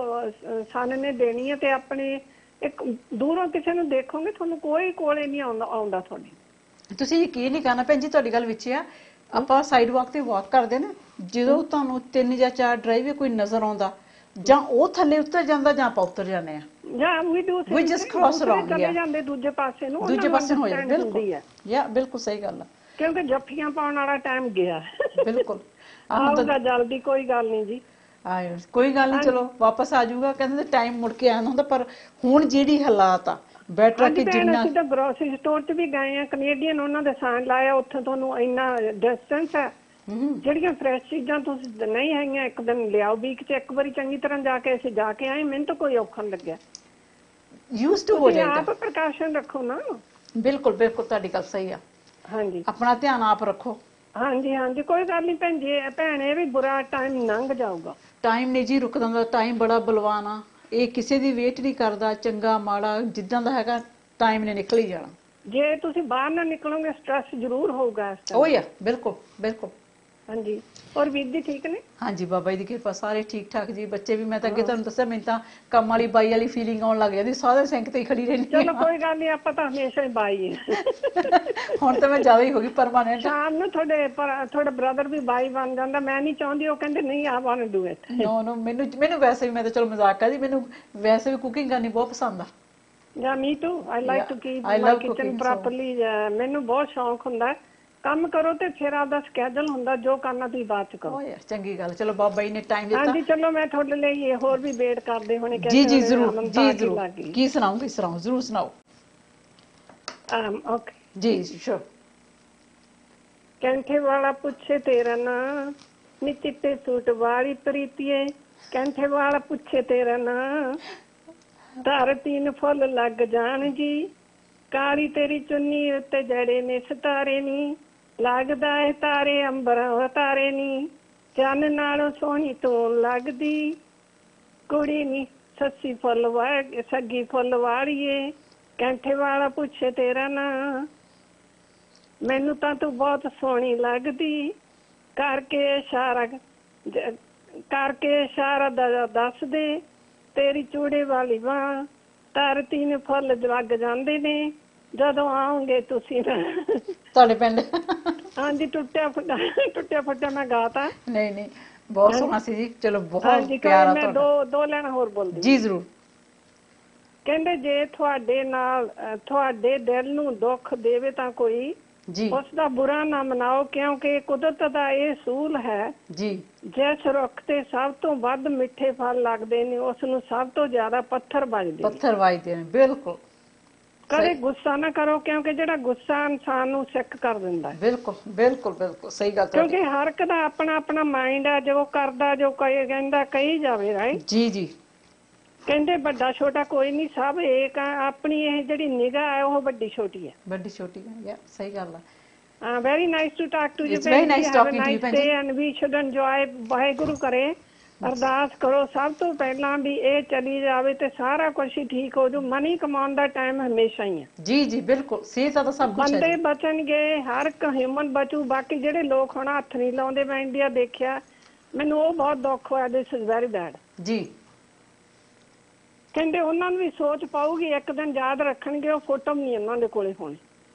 ਸਨ ਨੇ ਦੇਣੀ ਹੈ, ਤੇ ਆਪਣੇ ਇੱਕ ਦੂਰੋਂ ਕਿਸੇ ਨੂੰ ਦੇਖੋਗੇ ਤੁਹਾਨੂੰ ਕੋਈ ਕੋਲੇ ਨਹੀਂ ਆਉਂਦਾ ਤੁਹਾਡੇ। ਤੁਸੀਂ ਯਕੀਨ ਨਹੀਂ ਕਰਨਾ ਭੈਣ ਜੀ, ਤੁਹਾਡੀ ਗੱਲ ਵਿੱਚ ਆ, ਆਪਾਂ ਸਾਈਡ ਵਾਕ ਤੇ ਵਾਕ ਕਰਦੇ ਨਾ, ਜਦੋਂ ਤੁਹਾਨੂੰ 3 ਜਾਂ 4 ਡਰਾਈਵੇ ਕੋਈ ਨਜ਼ਰ ਆਉਂਦਾ, ਜਾਂ ਉਹ ਥੱਲੇ ਉਤਰ ਜਾਂਦਾ ਜਾਂ ਆਪਾਂ ਉਤਰ ਜਾਂਦੇ ਆ, ਜਾਂ ਵੀ ਜਸਟ ਕ੍ਰਾਸ ਅਰਾਊਂਡ ਚਲੇ ਜਾਂਦੇ ਦੂਜੇ ਪਾਸੇ ਨੂੰ, ਦੂਜੇ ਪਾਸੇ ਹੋ ਜਾਂਦੇ। ਬਿਲਕੁਲ, ਯਾ ਬਿਲਕੁਲ ਸਹੀ ਗੱਲ ਆ, ਕਿਉਂਕਿ ਜੱਫੀਆਂ ਪਾਉਣ ਵਾਲਾ ਟਾਈਮ ਗਿਆ। ਬਿਲਕੁਲ, ਆਉਂਦਾ ਜਲਦੀ, ਕੋਈ ਗੱਲ ਨਹੀਂ ਜੀ, ਆਇਓ ਕੋਈ ਗੱਲ ਨਹੀਂ, ਚਲੋ ਵਾਪਸ ਆ ਜਾਊਗਾ, ਕਹਿੰਦੇ ਟਾਈਮ ਮੁੜ ਕੇ ਆਉਣਾ ਹੁੰਦਾ, ਪਰ ਹੁਣ ਜਿਹੜੀ ਹਾਲਾਤ ਆ ਬੈਟਰ ਕਿ ਜਿੰਨਾ। ਅਸੀਂ ਤਾਂ ਗਰੋਸਰੀ ਸਟੋਰ 'ਚ ਵੀ ਗਏ ਆ, ਕੈਨੇਡੀਅਨ ਉਹਨਾਂ ਦੇ ਸਾਨ ਲਾਇਆ, ਉੱਥੇ ਤੁਹਾਨੂੰ ਇੰਨਾ ਡਿਸਟੈਂਸ ਹੈ, ਜਿਹੜੀਆਂ ਫਰੈਸ਼ ਚੀਜ਼ਾਂ ਤੁਸੀਂ ਨਹੀਂ ਹੈਗੀਆਂ ਇੱਕ ਦਿਨ ਲਿਆਓ, ਵੀਕ 'ਚ ਇੱਕ ਵਾਰੀ ਚੰਗੀ ਤਰ੍ਹਾਂ ਜਾ ਕੇ ਅਸੀਂ ਜਾ ਕੇ ਆਏ, ਮੈਨੂੰ ਤਾਂ ਕੋਈ ਔਖਾ ਨਹੀਂ ਲੱਗਿਆ। ਯੂਜ਼ਡ ਟੂ ਹੋ ਜਾਈਦਾ, ਆਪ ਪ੍ਰੀਕਾਸ਼ਨ ਰੱਖੋ ਨਾ। ਬਿਲਕੁਲ ਬਿਲਕੁਲ, ਤੁਹਾਡੀ ਗੱਲ ਸਹੀ ਆ। ਹਾਂਜੀ, ਆਪਣਾ ਧਿਆਨ ਆਪ ਰੱਖੋ। ਹਾਂਜੀ ਹਾਂਜੀ, ਕੋਈ ਗੱਲ ਨਹੀਂ ਭੈਣ ਜੀ, ਭੈਣ ਇਹ ਵੀ ਬੁਰਾ ਟਾਈਮ ਲੰਘ ਜਾਊਗਾ। ਟਾਈਮ ਨਹੀਂ ਜੀ ਰੁਕਦਾ ਹੁੰਦਾ, ਟਾਈਮ ਬੜਾ ਬਲਵਾਨ ਆ, ਇਹ ਕਿਸੇ ਦੀ ਵੇਟ ਨਹੀਂ ਕਰਦਾ, ਚੰਗਾ ਮਾੜਾ ਜਿੱਦਾਂ ਦਾ ਹੈਗਾ ਟਾਈਮ ਨੇ ਨਿਕਲ ਹੀ ਜਾਣਾ। ਜੇ ਤੁਸੀਂ ਬਾਹਰ ਨਾ ਨਿਕਲੋਗੇ ਸਟ੍ਰੈਸ ਜ਼ਰੂਰ ਹੋਊਗਾ। ਉਹ ਯਾ ਬਿਲਕੁਲ ਬਿਲਕੁਲ। ਹਾਂਜੀ, ਹੋਰ ਵੀਰ ਜੀ ਠੀਕ ਨੇ? ਹਾਂਜੀ, ਬਾਬਾ ਜੀ ਦੀ ਕਿਰਪਾ, ਸਾਰੇ ਠੀਕ ਠਾਕ ਜੀ, ਬੱਚੇ ਵੀ। ਮੈਂ ਤਾਂ ਅੱਗੇ ਤੁਹਾਨੂੰ ਦੱਸਿਆ, ਮੈਨੂੰ ਤਾਂ ਕੰਮ ਵਾਲੀ ਬਾਈ ਵਾਲੀ ਫੀਲਿੰਗ ਆਉਣ ਲੱਗ ਜਾਂਦੀ, ਸਾਰੇ ਸਿੰਕ ਤੇ ਹੀ ਖੜੀ ਰਹਿੰਦੀ। ਚਲੋ ਕੋਈ ਗੱਲ ਨਹੀਂ, ਆਪਾਂ ਤਾਂ ਹਮੇਸ਼ਾ ਹੀ ਬਾਈ ਹੈ। ਹੁਣ ਤਾਂ ਮੈਂ ਜ਼ਿਆਦਾ ਹੀ ਹੋ ਗਈ ਪਰਮਾਨੈਂਟ। ਸ਼ਾਮ ਨੂੰ ਤੁਹਾਡਾ ਬ੍ਰਦਰ ਵੀ ਬਾਈ ਬਣ ਜਾਂਦਾ, ਮੈਂ ਨਹੀਂ ਚਾਹੁੰਦੀ, ਉਹ ਕਹਿੰਦੇ ਨਹੀਂ ਆ ਵਾਂਟ ਡੂ ਇਟ। ਨੋ ਮੈਨੂੰ ਵੈਸੇ ਵੀ, ਮੈਂ ਤਾਂ ਚਲੋ ਮਜ਼ਾਕ ਕਰਦੀ, ਮੈਨੂੰ ਵੈਸੇ ਵੀ ਕੁਕਿੰਗ ਕਰਨੀ ਬਹੁਤ ਪਸੰਦ ਆ। ਜਾਂ me too, I like to keep my kitchen properly. ਮੈਨੂੰ ਬਹੁਤ ਸ਼ੌਂਕ ਹੁੰਦਾ, ਕੰਮ ਕਰੋ ਤੇ ਫਿਰ ਆਪਦਾ ਸਕੇਜੂਲ ਹੁੰਦਾ, ਜੋ ਕਰਨਾ ਤੁਸੀਂ ਬਾਅਦ ਚ ਕਰੋ। ਚੰਗੀ ਗੱਲ, ਚਲੋ ਬਾਬਾ ਜੀ ਨੇ ਟਾਈਮ ਦਿੱਤਾ। ਹਾਂਜੀ, ਚਲੋ ਮੈਂ ਤੁਹਾਡੇ ਲਈ ਹੋਰ ਵੀ ਵੇਟ ਕਰਦੇ ਹੋਣੇ। ਜੀ ਜੀ ਜ਼ਰੂਰ, ਜੀ ਜ਼ਰੂਰ। ਕੀ ਸੁਣਾਉਂਗੇ? ਸੁਣਾਓ, ਜ਼ਰੂਰ ਸੁਣਾਓ। ਓਕੇ ਜੀ ਸ਼ੋਰ। ਕੈਂਠੇ ਵਾਲਾ ਪੁੱਛੇ ਤੇਰਾ ਨਾਂ, ਨੀ ਚਿੱਟੇ ਸੂਟ ਵਾਲੀ ਪ੍ਰੀਤੀਏ, ਕੈਂਠੇ ਵਾਲਾ ਪੁੱਛੇ ਤੇਰਾ ਨਾਂ, ਧਰਤੀ ਨੂੰ ਫੁੱਲ ਲੱਗ ਜਾਣ ਜੀ, ਕਾਲੀ ਤੇਰੀ ਚੁੰਨੀ ਉੱਤੇ ਜੜੇ ਨੇ ਸਿਤਾਰੇ ਨੀ, ਲੱਗਦਾ ਏ ਤਾਰੇ ਅੰਬਰਾਂ ਤਾਰੇ ਨੀ, ਚੰਨ ਨਾਲੋਂ ਸੋਹਣੀ ਤੂੰ ਲੱਗਦੀ, ਕੁੜੀ ਨੀ ਸੱਸੀ ਸੱਗੀ ਫੁੱਲ ਵਾਲੀਏ, ਕੈਂਠੇ ਵਾਲਾ ਪੁੱਛੇ ਤੇਰਾ ਨਾਂ, ਮੈਨੂੰ ਤਾਂ ਤੂੰ ਬਹੁਤ ਸੋਹਣੀ ਲੱਗਦੀ, ਕਰਕੇ ਇਸ਼ਾਰਾ ਦੱਸ ਦੇ, ਤੇਰੀ ਚੂੜੇ ਵਾਲੀ ਬਾਂਹ, ਧਰਤੀ ਨੂੰ ਫੁੱਲ ਲੱਗ ਜਾਂਦੇ ਨੇ ਜਦੋਂ ਆਓਗੇ ਤੁਸੀਂ। ਤੁਹਾਡੇ ਪਿੰਡ? ਹਾਂਜੀ, ਟੁੱਟਿਆ ਫੁੱਟਿਆ ਮੈਂ ਗਾਤਾ। ਨਹੀਂ ਬਹੁਤ ਸੋਹਣਾ ਸੀ ਜੀ, ਚਲੋ ਬਹੁਤ ਪਿਆਰਾ। ਮੈਂ ਦੋ ਲੈਣਾ ਹੋਰ ਬੋਲਦੀ ਜੀ ਜ਼ਰੂਰ। ਕਹਿੰਦੇ ਜੇ ਤੁਹਾਡੇ ਦਿਲ ਨੂੰ ਦੁੱਖ ਦੇਵੇ ਤਾਂ ਕੋਈ ਉਸ ਦਾ ਬੁਰਾ ਨਾ ਮਨਾਓ, ਕਿਉਂਕਿ ਕੁਦਰਤ ਦਾ ਇਹ ਅਸੂਲ ਹੈ ਜੀ, ਜਿਸ ਰੁੱਖ ਤੇ ਸਭ ਤੋਂ ਵੱਧ ਮਿੱਠੇ ਫਲ ਲੱਗਦੇ ਨੇ ਉਸ ਨੂੰ ਸਭ ਤੋਂ ਜ਼ਿਆਦਾ ਪੱਥਰ ਵੱਜਦੇ ਨੇ। ਬਿਲਕੁਲ। ਕਦੇ ਗੁੱਸਾ ਨਾ ਕਰੋ, ਕਿਉਂਕਿ ਜਿਹੜਾ ਗੁੱਸਾ ਇਨਸਾਨ ਨੂੰ ਸਿੱਖ ਕਰ ਦਿੰਦਾ ਹੈ। ਬਿਲਕੁਲ ਬਿਲਕੁਲ ਬਿਲਕੁਲ ਸਹੀ ਗੱਲ। ਕਿਉਂਕਿ ਹਰ ਇੱਕ ਦਾ ਆਪਣਾ ਮਾਈਂਡ ਆ, ਜੋ ਕਰਦਾ ਜੋ ਕਹਿੰਦਾ ਕਹੀ ਜਾਵੇ। ਰਾਈਟ ਜੀ ਜੀ। ਕਹਿੰਦੇ ਵੱਡਾ ਛੋਟਾ ਕੋਈ ਨਹੀਂ, ਸਭ ਏਕ ਆ, ਆਪਣੀ ਇਹ ਜਿਹੜੀ ਨਿਗਾਹ ਹੈ ਉਹ ਵੱਡੀ ਛੋਟੀ ਹੈ। ਵੱਡੀ ਛੋਟੀ ਹੈ, ਸਹੀ ਗੱਲ ਹੈ। very nice to talk to you. It's very nice talking to you, and we should enjoy। Waheguru ਕਰੇ ਅਰਦਾਸ ਕਰੋ ਸਭ ਤੋਂ ਪਹਿਲਾਂ ਵੀ ਇਹ ਚਲੀ ਜਾਵੇ ਤੇ ਸਾਰਾ ਕੁਝ ਹੀ ਠੀਕ ਹੋ ਜੂ। ਮਨੀ ਕਮਾਉਣ ਦਾ ਟਾਈਮ ਹਮੇਸ਼ਾ ਹੀ ਹੈ। ਜੀ ਜੀ ਬਿਲਕੁਲ, ਸਿਹਤ ਤਾਂ ਸਭ ਕੁਝ ਹੈ। ਬੰਦੇ ਬਚਣਗੇ, ਹਰ ਇੱਕ ਹਿਊਮਨ ਬਚੂ। ਬਾਕੀ ਜਿਹੜੇ ਲੋਕ ਹੁਣ ਹੱਥ ਨਹੀਂ ਲਾਉਂਦੇ, ਮੈਂ ਇੰਡੀਆ ਦੇਖਿਆ, ਮੈਨੂੰ ਉਹ ਬਹੁਤ ਦੁੱਖ ਹੋਇਆ। ਦਿਸ ਇਜ਼ ਵੈਰੀ ਬੈਡ ਜੀ। ਕਹਿੰਦੇ ਉਹਨਾਂ ਨੂੰ ਵੀ ਸੋਚ ਪਾਊਗੀ, ਇੱਕ ਦਿਨ ਯਾਦ ਰੱਖਣਗੇ, ਉਹ ਫੋਟੋ ਵੀ ਨਹੀਂ ਉਹਨਾਂ ਦੇ ਕੋਲੇ ਹੋਣੀ।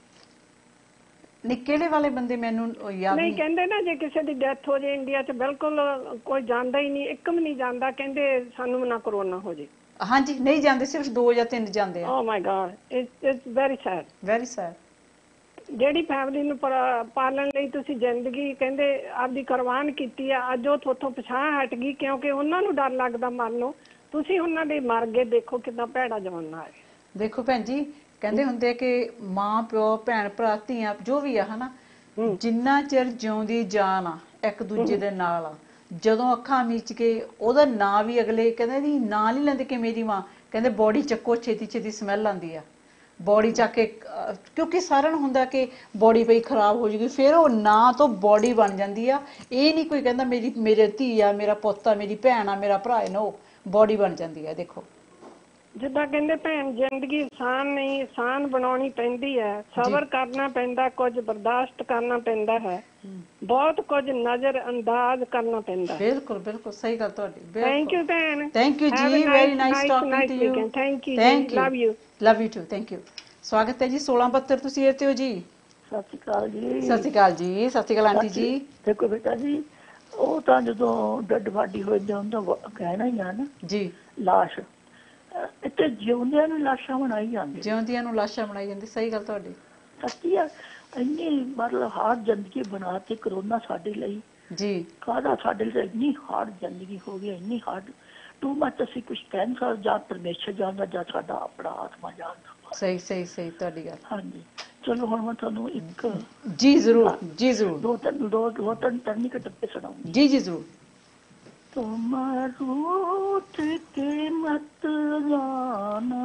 ਨਹੀਂ ਕਿਹੜੇ ਵਾਲੇ ਬੰਦੇ ਮੈਨੂੰ ਯਾਦ ਨਹੀਂ ਕਹਿੰਦੇ ਨਾ, ਜੇ ਕਿਸੇ ਦੀ ਡੈਥ ਹੋ ਜਾਏ ਇੰਡੀਆ 'ਚ ਬਿਲਕੁਲ ਕੋਈ ਜਾਂਦਾ ਹੀ ਨਹੀਂ, ਇੱਕ ਵੀ ਨਹੀਂ ਜਾਂਦਾ। ਕਹਿੰਦੇ ਸਾਨੂੰ ਨਾ ਕਰੋਨਾ ਹੋ ਜੇ। ਹਾਂਜੀ ਨਹੀਂ ਜਾਂਦੇ, ਸਿਰਫ 2 ਜਾਂ 3 ਜਾਂਦੇ ਆ। Oh my god, it's very sad, very sad. ਜਿਹੜੀ ਫੈਮਿਲੀ ਨੂੰ ਪਾਲਣ ਲਈ ਤੁਸੀਂ ਜ਼ਿੰਦਗੀ ਕਹਿੰਦੇ ਆਪਦੀ ਕੁਰਬਾਨ ਕੀਤੀ ਆ, ਅੱਜ ਉਹ ਥੋਥੋਂ ਪਛਾਣ ਹਟ ਗਈ ਕਿਉਂਕਿ ਉਹਨਾਂ ਨੂੰ ਡਰ ਲੱਗਦਾ ਮਰਨ ਨੂੰ। ਤੁਸੀਂ ਉਹਨਾਂ ਦੇ ਮਰ ਗਏ, ਦੇਖੋ ਕਿੰਨਾ ਭੈੜਾ ਜ਼ਮਾਨਾ ਹੈ। ਦੇਖੋ ਭੈਣ ਜੀ, ਕਹਿੰਦੇ ਹੁੰਦੇ ਕਿ ਮਾਂ ਪਿਓ ਭੈਣ ਭਰਾ ਧੀਆਂ ਜੋ ਵੀ ਆ ਹਨਾ, ਜਿੰਨਾ ਚਿਰ ਜਿਉਂਦੀ ਜਾਨ ਆ ਇੱਕ ਦੂਜੇ ਦੇ ਨਾਲ ਆ, ਜਦੋਂ ਅੱਖਾਂ ਮੀਚ ਕੇ ਉਹਦਾ ਨਾਂ ਵੀ ਅਗਲੇ ਕਹਿੰਦੇ ਨਹੀਂ ਨਾਂ ਨਹੀਂ ਲੈਂਦੇ ਕਿ ਮੇਰੀ ਮਾਂ, ਕਹਿੰਦੇ ਬੋਡੀ ਚੱਕੋ, ਛੇਤੀ ਛੇਤੀ ਸਮੈਲ ਆਉਂਦੀ ਆ ਬੋਡੀ ਚੱਕ ਕੇ, ਕਿਉਂਕਿ ਸਾਰਿਆਂ ਨੂੰ ਹੁੰਦਾ ਕਿ ਬੋਡੀ ਪਈ ਖਰਾਬ ਹੋ ਜੂਗੀ, ਫਿਰ ਉਹ ਨਾਂ ਤੋਂ ਬੋਡੀ ਬਣ ਜਾਂਦੀ ਆ। ਇਹ ਨਹੀਂ ਕੋਈ ਕਹਿੰਦਾ ਮੇਰੇ ਧੀ ਆ, ਮੇਰਾ ਪੁੱਤ ਆ, ਮੇਰੀ ਭੈਣ ਆ, ਮੇਰਾ ਭਰਾ ਹੈ, ਨੋ ਬੋਡੀ ਬਣ ਜਾਂਦੀ ਹੈ। ਦੇਖੋ ਜਿੱਦਾਂ ਕਹਿੰਦੇ ਭੈਣ ਜ਼ਿੰਦਗੀ ਆਸਾਨ ਨਹੀਂ, ਆਸਾਨ ਬਣਾਉਣੀ ਪੈਂਦੀ ਹੈ, ਸਬਰ ਕਰਨਾ ਪੈਂਦਾ, ਕੁਝ ਬਰਦਾਸ਼ਤ ਕਰਨਾ ਪੈਂਦਾ ਹੈ, ਬਹੁਤ ਕੁਝ ਨਜ਼ਰ ਅੰਦਾਜ਼ ਕਰਨਾ ਪੈਂਦਾ। ਬਿਲਕੁਲ ਬਿਲਕੁਲ ਸਹੀ ਗੱਲ ਤੁਹਾਡੀ। ਥੈਂਕ ਯੂ ਭੈਣ, ਥੈਂਕ ਯੂ ਜੀ, very nice talking to you. Thank you, love you, love you too, thank you. ਸਵਾਗਤ ਹੈ ਜੀ 1672 ਤੁਸੀਂ ਇੱਥੇ ਹੋ ਜੀ। ਸਤਿ ਸ਼੍ਰੀ ਅਕਾਲ ਜੀ। ਸਤਿ ਸ਼੍ਰੀ ਅਕਾਲ ਜੀ। ਸਤਿ ਸ਼੍ਰੀ ਅਕਾਲ ਆਂਟੀ ਜੀ। ਦੇਖੋ ਬੇਟਾ ਜੀ, ਉਹ ਤਾਂ ਜਦੋਂ ਡੈਡ ਬਾਡੀ ਹੋ ਜਾਂਦਾ ਕਹਿਣਾ ਹੀ ਆ ਨਾ ਜੀ, ਲਾਸ਼ ਇੱਥੇ ਜਿਉਂਦਿਆਂ ਨੂੰ ਲਾਸ਼ਾਂ ਬਣਾਈ ਜਾਂਦੀ, ਜਿਉਂਦਿਆਂ ਨੂੰ ਲਾਸ਼ਾਂ ਬਣਾਈ ਜਾਂਦੀ। ਸਹੀ ਗੱਲ ਤੁਹਾਡੀ, ਸੱਚੀ ਆ। ਇੰਨੀ ਮਤਲਬ ਹਾਰਡ ਜ਼ਿੰਦਗੀ ਬਣਾਤੀ ਕਰੋਨਾ ਸਾਡੇ ਲਈ ਜੀ। ਕਾਹਦਾ ਸਾਡੇ ਲਈ ਇੰਨੀ ਹਾਰਡ ਜ਼ਿੰਦਗੀ ਹੋ ਗਈ, ਇੰਨੀ ਹਾਰਡ ਟੂ ਮਚ। ਅਸੀਂ ਕੁਝ ਕਹਿ ਨਹੀਂ ਸਕਦੇ, ਜਾਂ ਪਰਮੇਸ਼ਰ ਜਾਣਦਾ ਜਾਂ ਸਾਡਾ ਆਪਣਾ ਆਤਮਾ ਜਾਣਦਾ। ਸਹੀ ਸਹੀ ਸਹੀ ਤੁਹਾਡੀ ਗੱਲ। ਹਾਂਜੀ ਚਲੋ ਹੁਣ ਮੈਂ ਤੁਹਾਨੂੰ ਇੱਕ ਜੀ ਜ਼ਰੂਰ ਜੀ ਜ਼ਰੂਰ ਦੋ ਤਿੰਨ ਟਰਨੀ ਕੇ ਟੱਪੇ ਸੁਣਾਉਂਗੀ। ਜੀ ਜੀ ਜ਼ਰੂਰ। तुम रूठ के मत जाना,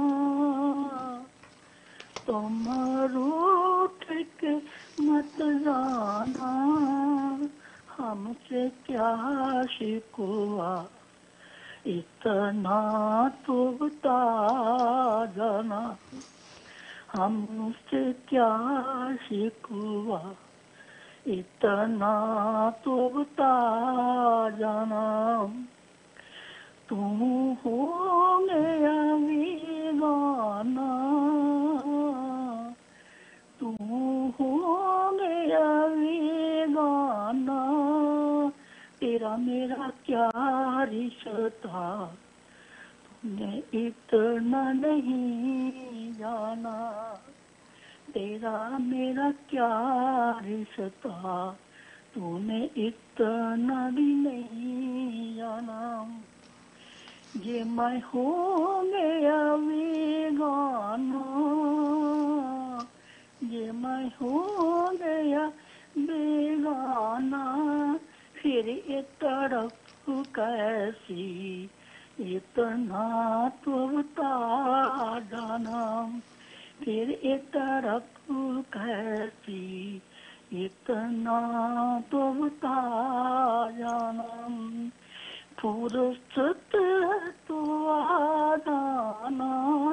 तुम रूठ के मत जाना, हमसे क्या शिकवा, इतना तो बता जाना, हमसे क्या शिकवा, इतना तो बता जाना, तुम हो मेरा वीगाना, तुम हो मेरा वीगाना, तेरा मेरा क्या रिश्ता, तुमने इतना नहीं जाना, तेरा मेरा क्या रिश्ता, तूने इतना भी नहीं जाना, ये मैं हो गया बेगाना, ये मैं हो गया बेगाना, फिर ये तड़प कैसी, इतना तो बता जाना, फिर ये तरफ कैसी, इतना तो बता जाना, फुर्सत तो आ जाना,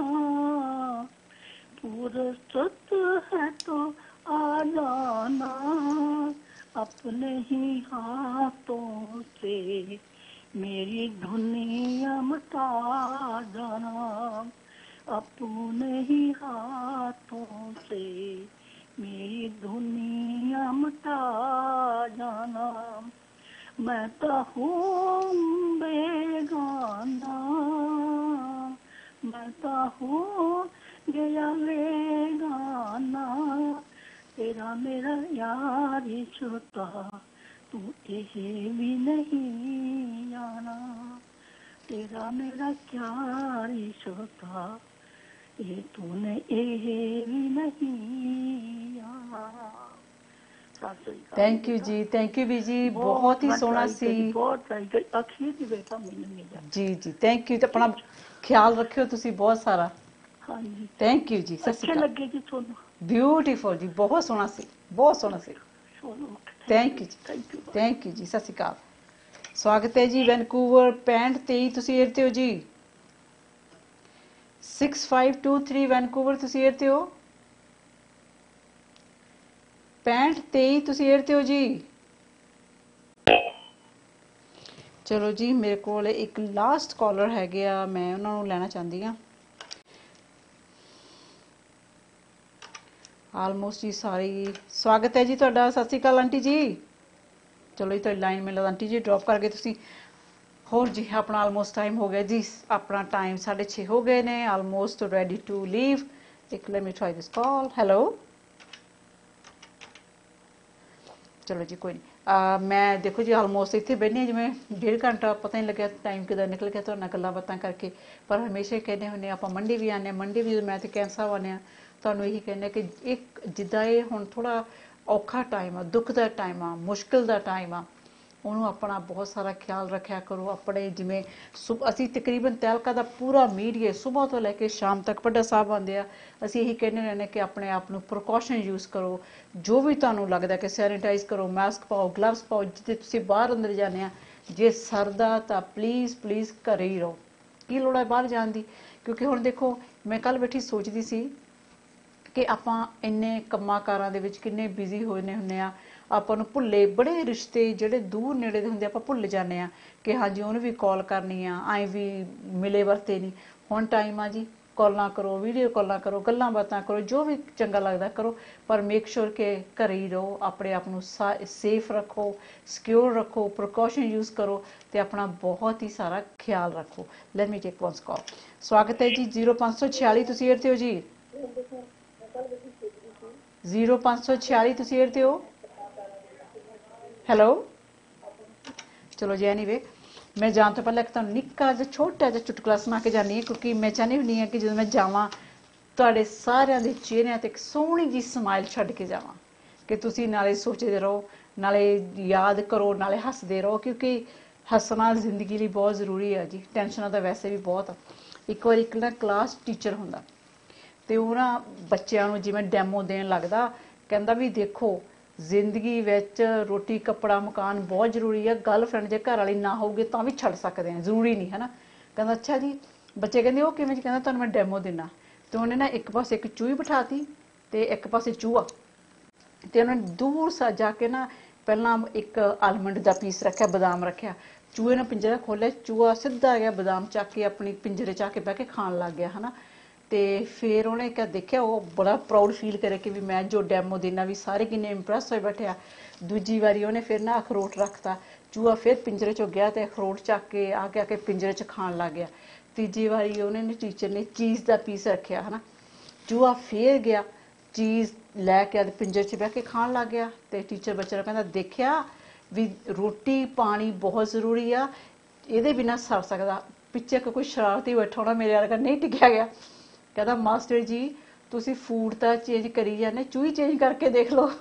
फुर्सत है तो आ जाना, अपने ही हाथों से मेरी दुनिया मिटा जाना, अपने ही हाथों से मेरी दुनिया मिटा जाना, मैं तो हूँ बेगाना, मैं तो हूँ गया बेगाना, तेरा मेरा यार रिश्ता, तू ये भी नहीं जाना, तेरा मेरा क्या रिश्ता, ये तूने ये भी नहीं आया। थैंक यू जी, थैंक यू भी जी, बहुत ही सोहना सी, बहुत अखीर दी बेटा मिलने जा जी जी। थैंक यू, ते अपना ख्याल रखियो तुसी बहुत सारा। हाँ जी थैंक यू जी। अच्छे लगे जी ਤੁਹਾਨੂੰ ब्यूटीफुल जी, बहुत सोहना सी, बहुत सोहना सी। थैंक यू जी, थैंक यू जी। सत श्री अकाल। ਸਵਾਗਤ ਹੈ ਜੀ ਵੈਨਕੂਵਰ 6523 ਤੁਸੀਂ 에ਅਰ ਤੇ ਹੋ ਜੀ 6523 ਵੈਨਕੂਵਰ ਤੁਸੀਂ 에ਅਰ ਤੇ ਹੋ 6523 ਤੁਸੀਂ 에ਅਰ ਤੇ ਹੋ ਜੀ। ਚਲੋ ਜੀ ਮੇਰੇ ਕੋਲ ਇੱਕ ਲਾਸਟ ਕਾਲਰ ਹੈਗੇ ਆ, ਮੈਂ ਉਹਨਾਂ ਨੂੰ ਲੈਣਾ ਚਾਹੁੰਦੀ ਹਾਂ। ਆਲਮੋਸਟ ਜੀ ਸਾਰੀ ਸਵਾਗਤ ਹੈ ਜੀ ਤੁਹਾਡਾ। ਸਤਿ ਸ਼੍ਰੀ ਅਕਾਲ ਆਂਟੀ ਜੀ। ਚਲੋ ਜੀ ਤੁਹਾਡੀ ਲਾਈਨ ਮੈਨੂੰ ਆਂਟੀ ਜੀ ਡ੍ਰੌਪ ਕਰ ਗਏ ਤੁਸੀਂ। ਹੋਰ ਜੀ ਆਪਣਾ ਆਲਮੋਸਟ ਟਾਈਮ ਹੋ ਗਿਆ ਜੀ, ਆਪਣਾ ਟਾਈਮ 6:30 ਹੋ ਗਏ ਨੇ, ਆਲਮੋਸਟ ਰੈਡੀ ਟੂ ਲੀਵ। ਇੱਕ let me try this call. Hello ਚਲੋ ਜੀ ਕੋਈ ਨਹੀਂ, ਮੈਂ ਦੇਖੋ ਜੀ ਆਲਮੋਸਟ ਇੱਥੇ ਬੈਠੀ ਹਾਂ ਜਿਵੇਂ 1.5 ਘੰਟਾ, ਪਤਾ ਨਹੀਂ ਲੱਗਿਆ ਟਾਈਮ ਕਿੱਦਾਂ ਨਿਕਲ ਗਿਆ ਤੁਹਾਡੇ ਨਾਲ ਗੱਲਾਂ ਬਾਤਾਂ ਕਰਕੇ। ਪਰ ਹਮੇਸ਼ਾ ਹੀ ਕਹਿੰਦੇ ਹੁੰਦੇ ਆਪਾਂ ਮੰਡੀ ਵੀ ਆਉਂਦੇ ਹਾਂ, ਮੰਡੀ ਵੀ ਮੈਂ ਤੇ ਕੈਂਸਰ ਸਾਹਿਬ ਆਉਂਦੇ ਹਾਂ, ਤੁਹਾਨੂੰ ਇਹੀ ਕਹਿੰਦੇ ਕਿ ਇੱਕ ਜਿੱਦਾਂ ਇਹ ਹੁਣ ਥੋੜ੍ਹਾ ਔਖਾ ਟਾਈਮ ਆ, ਦੁੱਖ ਦਾ ਟਾਈਮ ਆ, ਮੁਸ਼ਕਿਲ ਦਾ ਟਾਈਮ ਆ, ਉਹਨੂੰ ਆਪਣਾ ਬਹੁਤ ਸਾਰਾ ਖਿਆਲ ਰੱਖਿਆ ਕਰੋ। ਆਪਣੇ ਜਿਵੇਂ ਅਸੀਂ ਤਕਰੀਬਨ ਤਹਿਲਕਾ ਦਾ ਪੂਰਾ ਮੀਡੀਆ ਸੁਬਾਹ ਤੋਂ ਲੈ ਕੇ ਸ਼ਾਮ ਤੱਕ ਪੱਡਾ ਸਾਹਿਬ ਆਉਂਦੇ ਆ, ਅਸੀਂ ਇਹੀ ਕਹਿੰਦੇ ਰਹਿੰਦੇ ਕਿ ਆਪਣੇ ਆਪ ਨੂੰ ਪ੍ਰੀਕਾਸ਼ਨ ਯੂਜ਼ ਕਰੋ। ਜੋ ਵੀ ਤੁਹਾਨੂੰ ਲੱਗਦਾ ਕਿ ਸੈਨੀਟਾਈਜ਼ ਕਰੋ, ਮਾਸਕ ਪਾਓ, ਗਲਵਸ ਪਾਓ, ਜਿੱਥੇ ਤੁਸੀਂ ਬਾਹਰ ਅੰਦਰ ਜਾਂਦੇ ਆ। ਜੇ ਸਰਦਾ ਤਾਂ ਪਲੀਜ਼ ਪਲੀਜ਼ ਘਰੇ ਹੀ ਰਹੋ, ਕੀ ਲੋੜ ਹੈ ਬਾਹਰ ਜਾਣ ਦੀ। ਕਿਉਂਕਿ ਹੁਣ ਦੇਖੋ ਮੈਂ ਕੱਲ੍ਹ ਬੈਠੀ ਸੋਚਦੀ ਸੀ ਕਿ ਆਪਾਂ ਇੰਨੇ ਕੰਮਾਂ ਕਾਰਾਂ ਦੇ ਵਿੱਚ ਕਿੰਨੇ ਬਿਜ਼ੀ ਹੋਏ ਹੁੰਦੇ ਆ, ਆਪਾਂ ਨੂੰ ਭੁੱਲੇ ਬੜੇ ਰਿਸ਼ਤੇ ਜਿਹੜੇ ਦੂਰ ਨੇੜੇ ਦੇ ਹੁੰਦੇ ਆਪਾਂ ਭੁੱਲ ਜਾਂਦੇ ਆ ਕਿ ਹਾਂਜੀ ਉਹਨੂੰ ਵੀ ਕਾਲ ਕਰਨੀ ਆ, ਆਏ ਵੀ ਮਿਲੇ ਵਰਤੇ ਨਹੀਂ। ਹੁਣ ਟਾਈਮ ਆ ਜੀ, ਕਾਲਾਂ ਕਰੋ, ਵੀਡੀਓ ਕਾਲਾਂ ਕਰੋ, ਗੱਲਾਂ ਬਾਤਾਂ ਕਰੋ, ਜੋ ਵੀ ਚੰਗਾ ਲੱਗਦਾ ਕਰੋ, ਪਰ ਮੇਕ ਸ਼ੋਰ ਕਿ ਘਰੇ ਹੀ ਰਹੋ, ਆਪਣੇ ਆਪ ਨੂੰ ਸੇਫ ਰੱਖੋ, ਸਿਕਿਉਰ ਰੱਖੋ, ਪ੍ਰੀਕਾਸ਼ਨ ਯੂਜ਼ ਕਰੋ ਤੇ ਆਪਣਾ ਬਹੁਤ ਹੀ ਸਾਰਾ ਖਿਆਲ ਰੱਖੋ। Let me take once call. ਸਵਾਗਤ ਹੈ ਜੀ 0546 ਤੁਸੀਂ 에ਅਰ ਤੇ ਹੋ ਜੀ 0546 ਤੁਸੀਂ 에ਅਰ ਤੇ ਹੋ। ਹੈਲੋ ਚਲੋ ਜੀ ਐਨੀਵੇ ਮੈਂ ਜਾਣ ਤੋਂ ਪਹਿਲਾਂ ਇੱਕ ਤੁਹਾਨੂੰ ਨਿੱਕਾ ਜਿਹਾ ਛੋਟਾ ਜਿਹਾ ਚੁਟਕਲਾ ਸੁਣਾ ਕੇ ਜਾਂਦੀ ਹਾਂ, ਕਿਉਂਕਿ ਮੈਂ ਚਾਹੁੰਦੀ ਹੁੰਦੀ ਹਾਂ ਕਿ ਜਦੋਂ ਮੈਂ ਜਾਵਾਂ ਤੁਹਾਡੇ ਸਾਰਿਆਂ ਦੇ ਚਿਹਰਿਆਂ ਤੇ ਇੱਕ ਸੋਹਣੀ ਜਿਹੀ ਸਮਾਈਲ ਛੱਡ ਕੇ ਜਾਵਾਂ, ਕਿ ਤੁਸੀਂ ਨਾਲੇ ਸੋਚਦੇ ਰਹੋ, ਨਾਲੇ ਯਾਦ ਕਰੋ, ਨਾਲੇ ਹੱਸਦੇ ਰਹੋ, ਕਿਉਂਕਿ ਹੱਸਣਾ ਜ਼ਿੰਦਗੀ ਲਈ ਬਹੁਤ ਜ਼ਰੂਰੀ ਹੈ ਜੀ। ਟੈਨਸ਼ਨਾਂ ਤਾਂ ਵੈਸੇ ਵੀ ਬਹੁਤ ਆ। ਇੱਕ ਵਾਰੀ ਇੱਕ ਨਾ ਕਲਾਸ ਟੀਚਰ ਹੁੰਦਾ ਤੇ ਉਹ ਨਾ ਬੱਚਿਆਂ ਨੂੰ ਜਿਵੇਂ ਡੈਮੋ ਦੇਣ ਲੱਗਦਾ, ਕਹਿੰਦਾ ਵੀ ਦੇਖੋ ਜ਼ਿੰਦਗੀ ਵਿੱਚ ਰੋਟੀ ਕੱਪੜਾ ਮਕਾਨ ਬਹੁਤ ਜ਼ਰੂਰੀ ਆ, ਗਰਲਫ੍ਰੈਂਡ ਜੇ ਘਰ ਵਾਲੀ ਨਾ ਹੋਊਗੀ ਤਾਂ ਵੀ ਛੱਡ ਸਕਦੇ ਆ, ਜ਼ਰੂਰੀ ਨਹੀਂ ਹੈ ਨਾ। ਕਹਿੰਦਾ ਅੱਛਾ ਜੀ। ਬੱਚੇ ਕਹਿੰਦੇ ਉਹ ਕਿਵੇਂ ਜੀ? ਕਹਿੰਦਾ ਤੁਹਾਨੂੰ ਮੈਂ ਡੈਮੋ ਦੇਣਾ। ਤੇ ਉਹਨੇ ਨਾ ਇੱਕ ਪਾਸੇ ਇੱਕ ਚੂਹੀ ਬਿਠਾਤੀ ਤੇ ਇੱਕ ਪਾਸੇ ਚੂਹਾ, ਤੇ ਉਹਨੇ ਦੂਰ ਸਾ ਜਾ ਕੇ ਨਾ ਪਹਿਲਾਂ ਇੱਕ ਆਲਮੰਡ ਦਾ ਪੀਸ ਰੱਖਿਆ, ਬਦਾਮ ਰੱਖਿਆ, ਚੂਹੇ ਨੇ ਪਿੰਜਰਾ ਖੋਲ੍ਹਿਆ, ਚੂਹਾ ਸਿੱਧਾ ਆ ਗਿਆ ਬਦਾਮ ਚੱਕ ਕੇ ਆਪਣੀ ਪਿੰਜਰੇ 'ਚ ਆ ਕੇ ਬਹਿ ਕੇ ਖਾਣ ਲੱਗ ਗਿਆ ਹੈ ਨਾ। ਤੇ ਫਿਰ ਉਹਨੇ ਕਿਆ ਦੇਖਿਆ, ਉਹ ਬੜਾ ਪ੍ਰਾਊਡ ਫੀਲ ਕਰੇ ਕਿ ਵੀ ਮੈਂ ਜੋ ਡੈਮੋ ਦੇਣਾ ਵੀ ਸਾਰੇ ਕਿੰਨੇ ਇੰਪ੍ਰੈਸ ਹੋਏ ਬੈਠੇ ਆ। ਦੂਜੀ ਵਾਰੀ ਉਹਨੇ ਫਿਰ ਨਾ ਅਖਰੋਟ ਰੱਖਤਾ, ਚੂਹਾ ਫਿਰ ਪਿੰਜਰੇ 'ਚੋਂ ਗਿਆ ਤੇ ਅਖਰੋਟ ਚੱਕ ਕੇ ਆ ਕੇ ਪਿੰਜਰੇ 'ਚ ਖਾਣ ਲੱਗ ਗਿਆ। ਤੀਜੀ ਵਾਰੀ ਉਹਨੇ ਟੀਚਰ ਨੇ ਚੀਜ਼ ਦਾ ਪੀਸ ਰੱਖਿਆ ਹੈ ਨਾ, ਚੂਹਾ ਫਿਰ ਗਿਆ, ਚੀਜ਼ ਲੈ ਕੇ ਪਿੰਜਰੇ 'ਚ ਬਹਿ ਕੇ ਖਾਣ ਲੱਗ ਗਿਆ। ਤੇ ਟੀਚਰ ਬੱਚੇ ਨੂੰ ਕਹਿੰਦਾ ਦੇਖਿਆ ਵੀ ਰੋਟੀ ਪਾਣੀ ਬਹੁਤ ਜ਼ਰੂਰੀ ਆ, ਇਹਦੇ ਬਿਨਾਂ ਸਰ ਸਕਦਾ। ਪਿੱਛੇ ਕੋਈ ਸ਼ਰਾਰਤੀ ਬੈਠਾ ਹੋਣਾ ਮੇਰੇ ਵਰਗਾ, ਨਹੀਂ ਟਿਕਿਆ ਗਿਆ। ਕਹਿੰਦਾ ਮਾਸਟਰ ਜੀ ਤੁਸੀਂ ਫੂਡ ਤਾਂ ਚੇਂਜ ਕਰੀ ਜਾਂਦੇ, ਚੂਹੀ ਚੇਂਜ ਕਰਕੇ ਦੇਖ ਲਓ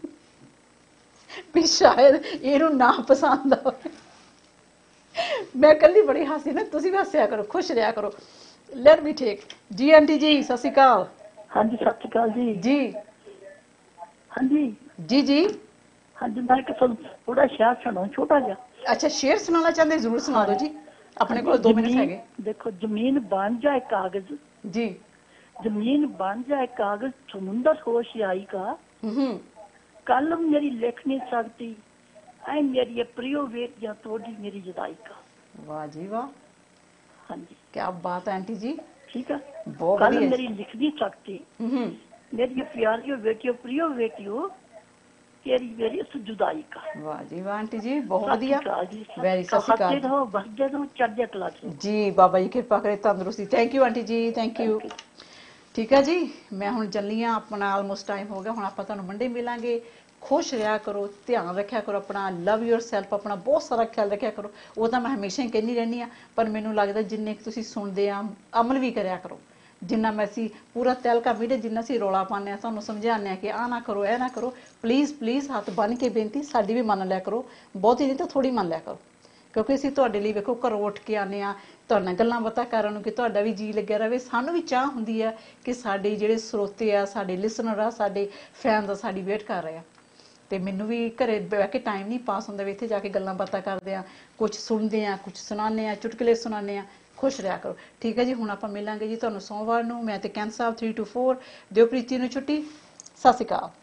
ਵੀ ਸ਼ਾਇਦ ਇਹਨੂੰ ਨਾ ਪਸੰਦ ਆਵੇ। ਮੈਂ ਕੱਲੀ ਬੜੀ ਹੱਸੀ ਨਾ, ਤੁਸੀਂ ਵੀ ਹੱਸਿਆ ਕਰੋ, ਖੁਸ਼ ਰਿਹਾ ਕਰੋ। ਲੈਟ ਮੀ ਟੇਕ ਜੀ ਆਂਟੀ ਜੀ ਸਤਿ ਸ਼੍ਰੀ ਅਕਾਲ। ਹਾਂਜੀ ਸਤਿ ਸ਼੍ਰੀ ਅਕਾਲ ਜੀ। ਜੀ ਹਾਂਜੀ ਜੀ ਜੀ ਹਾਂਜੀ ਮੈਂ ਕਿ ਤੁਹਾਨੂੰ ਥੋੜਾ ਸ਼ੇਅਰ ਸੁਣਾਉਂ ਛੋਟਾ ਜਿਹਾ। ਅੱਛਾ ਸ਼ੇਅਰ ਸੁਣਾਉਣਾ ਚਾਹੁੰਦੇ? ਜ਼ਰੂਰ ਸੁਣਾ ਦਿਓ ਜੀ, ਆਪਣੇ ਕੋਲ 2 ਮਿੰਟ ਹੈਗੇ। ਦੇਖੋ ਜ਼ਮੀਨ ਬਣ ਜਾਏ ਕਾਗਜ਼ जी, जमीन बन जाए कागज समुंदर होशियाई का, कलम मेरी लिख नहीं सकती, ऐ मेरी प्रियो वेट या तोड़ी मेरी जुदाई का। वाह जी वाह, हाँ जी क्या बात है आंटी जी। ठीक है, बहुत कलम मेरी लिख नहीं सकती, मेरी प्यारियो बेटियो प्रियो बेटियो तेरी मेरी इस जुदाई का। वाह जी वाह आंटी जी, बहुत बढ़िया, वेरी सत श्री अकाल। रहो बसदे रहो चढ़दे कला जी, बाबा जी कृपा करे तंदुरुस्ती। थैंक यू आंटी जी, थैंक यू। ठीक है जी, मैं हुण ਚੱਲੀ ਆਂ, अपना आलमोस्ट टाइम हो गया। हुण आपां तुहानूं मंडे मिलांगे। खुश रहा करो, ध्यान रखा करो अपना, लव योर सैल्फ, अपना बहुत सारा ख्याल रखा करो। वो तो मैं हमेशा ही कहनी रहनी हाँ, पर मैनूं लगदा जिन्ने तुसीं सुणदे आ अमल भी करया करो। जिन्ना मैं असीं पूरा तहलका मीडिया जिन्ना असीं रौला पाने आ, तुहानूं समझाने कि आ ना करो, ए ना करो, प्लीज़ प्लीज़ हत्थ बन के बेनती साडी भी मन लिया करो, बहुती नहीं तो थोड़ी मन लिया करो। क्योंकि ਅਸੀਂ ਤੁਹਾਡੇ ਲਈ ਵੇਖੋ ਘਰੋਂ ਉੱਠ ਕੇ ਆਉਂਦੇ ਹਾਂ, ਤੁਹਾਡੇ ਨਾਲ ਗੱਲਾਂ ਬਾਤਾਂ ਕਰਨ ਨੂੰ, ਕਿ ਤੁਹਾਡਾ ਵੀ ਜੀ ਲੱਗਿਆ ਰਹੇ। ਸਾਨੂੰ ਵੀ ਚਾਹ ਹੁੰਦੀ ਹੈ ਕਿ ਸਾਡੇ ਜਿਹੜੇ ਸਰੋਤੇ ਆ, ਸਾਡੇ ਲਿਸਨਰ ਆ, ਸਾਡੇ ਫੈਨਸ ਆ, ਸਾਡੀ ਵੇਟ ਕਰ ਰਹੇ ਆ। ਤੇ ਮੈਨੂੰ ਵੀ ਘਰੇ ਬਹਿ ਕੇ ਟਾਈਮ ਨਹੀਂ ਪਾਸ ਹੁੰਦਾ ਵੀ ਇੱਥੇ ਜਾ ਕੇ ਗੱਲਾਂ ਬਾਤਾਂ ਕਰਦੇ ਆ, ਕੁਝ ਸੁਣਦੇ ਆ, ਕੁਝ ਸੁਣਾਉਂਦੇ ਆ, ਚੁਟਕਲੇ ਸੁਣਾਉਂਦੇ ਆ। ਖੁਸ਼ ਰਿਹਾ ਕਰੋ। ਠੀਕ ਹੈ ਜੀ, ਹੁਣ ਆਪਾਂ ਮਿਲਾਂਗੇ ਜੀ ਤੁਹਾਨੂੰ ਸੋਮਵਾਰ ਨੂੰ। ਮੈਂ ਤੇ ਕੈਂਥ ਸਾਹਿਬ 3 to 4 ਦਿਓ ਪ੍ਰੀਤੀ ਨੂੰ ਛੁੱਟੀ। ਸਤਿ ਸ਼੍ਰੀ ਅਕਾਲ।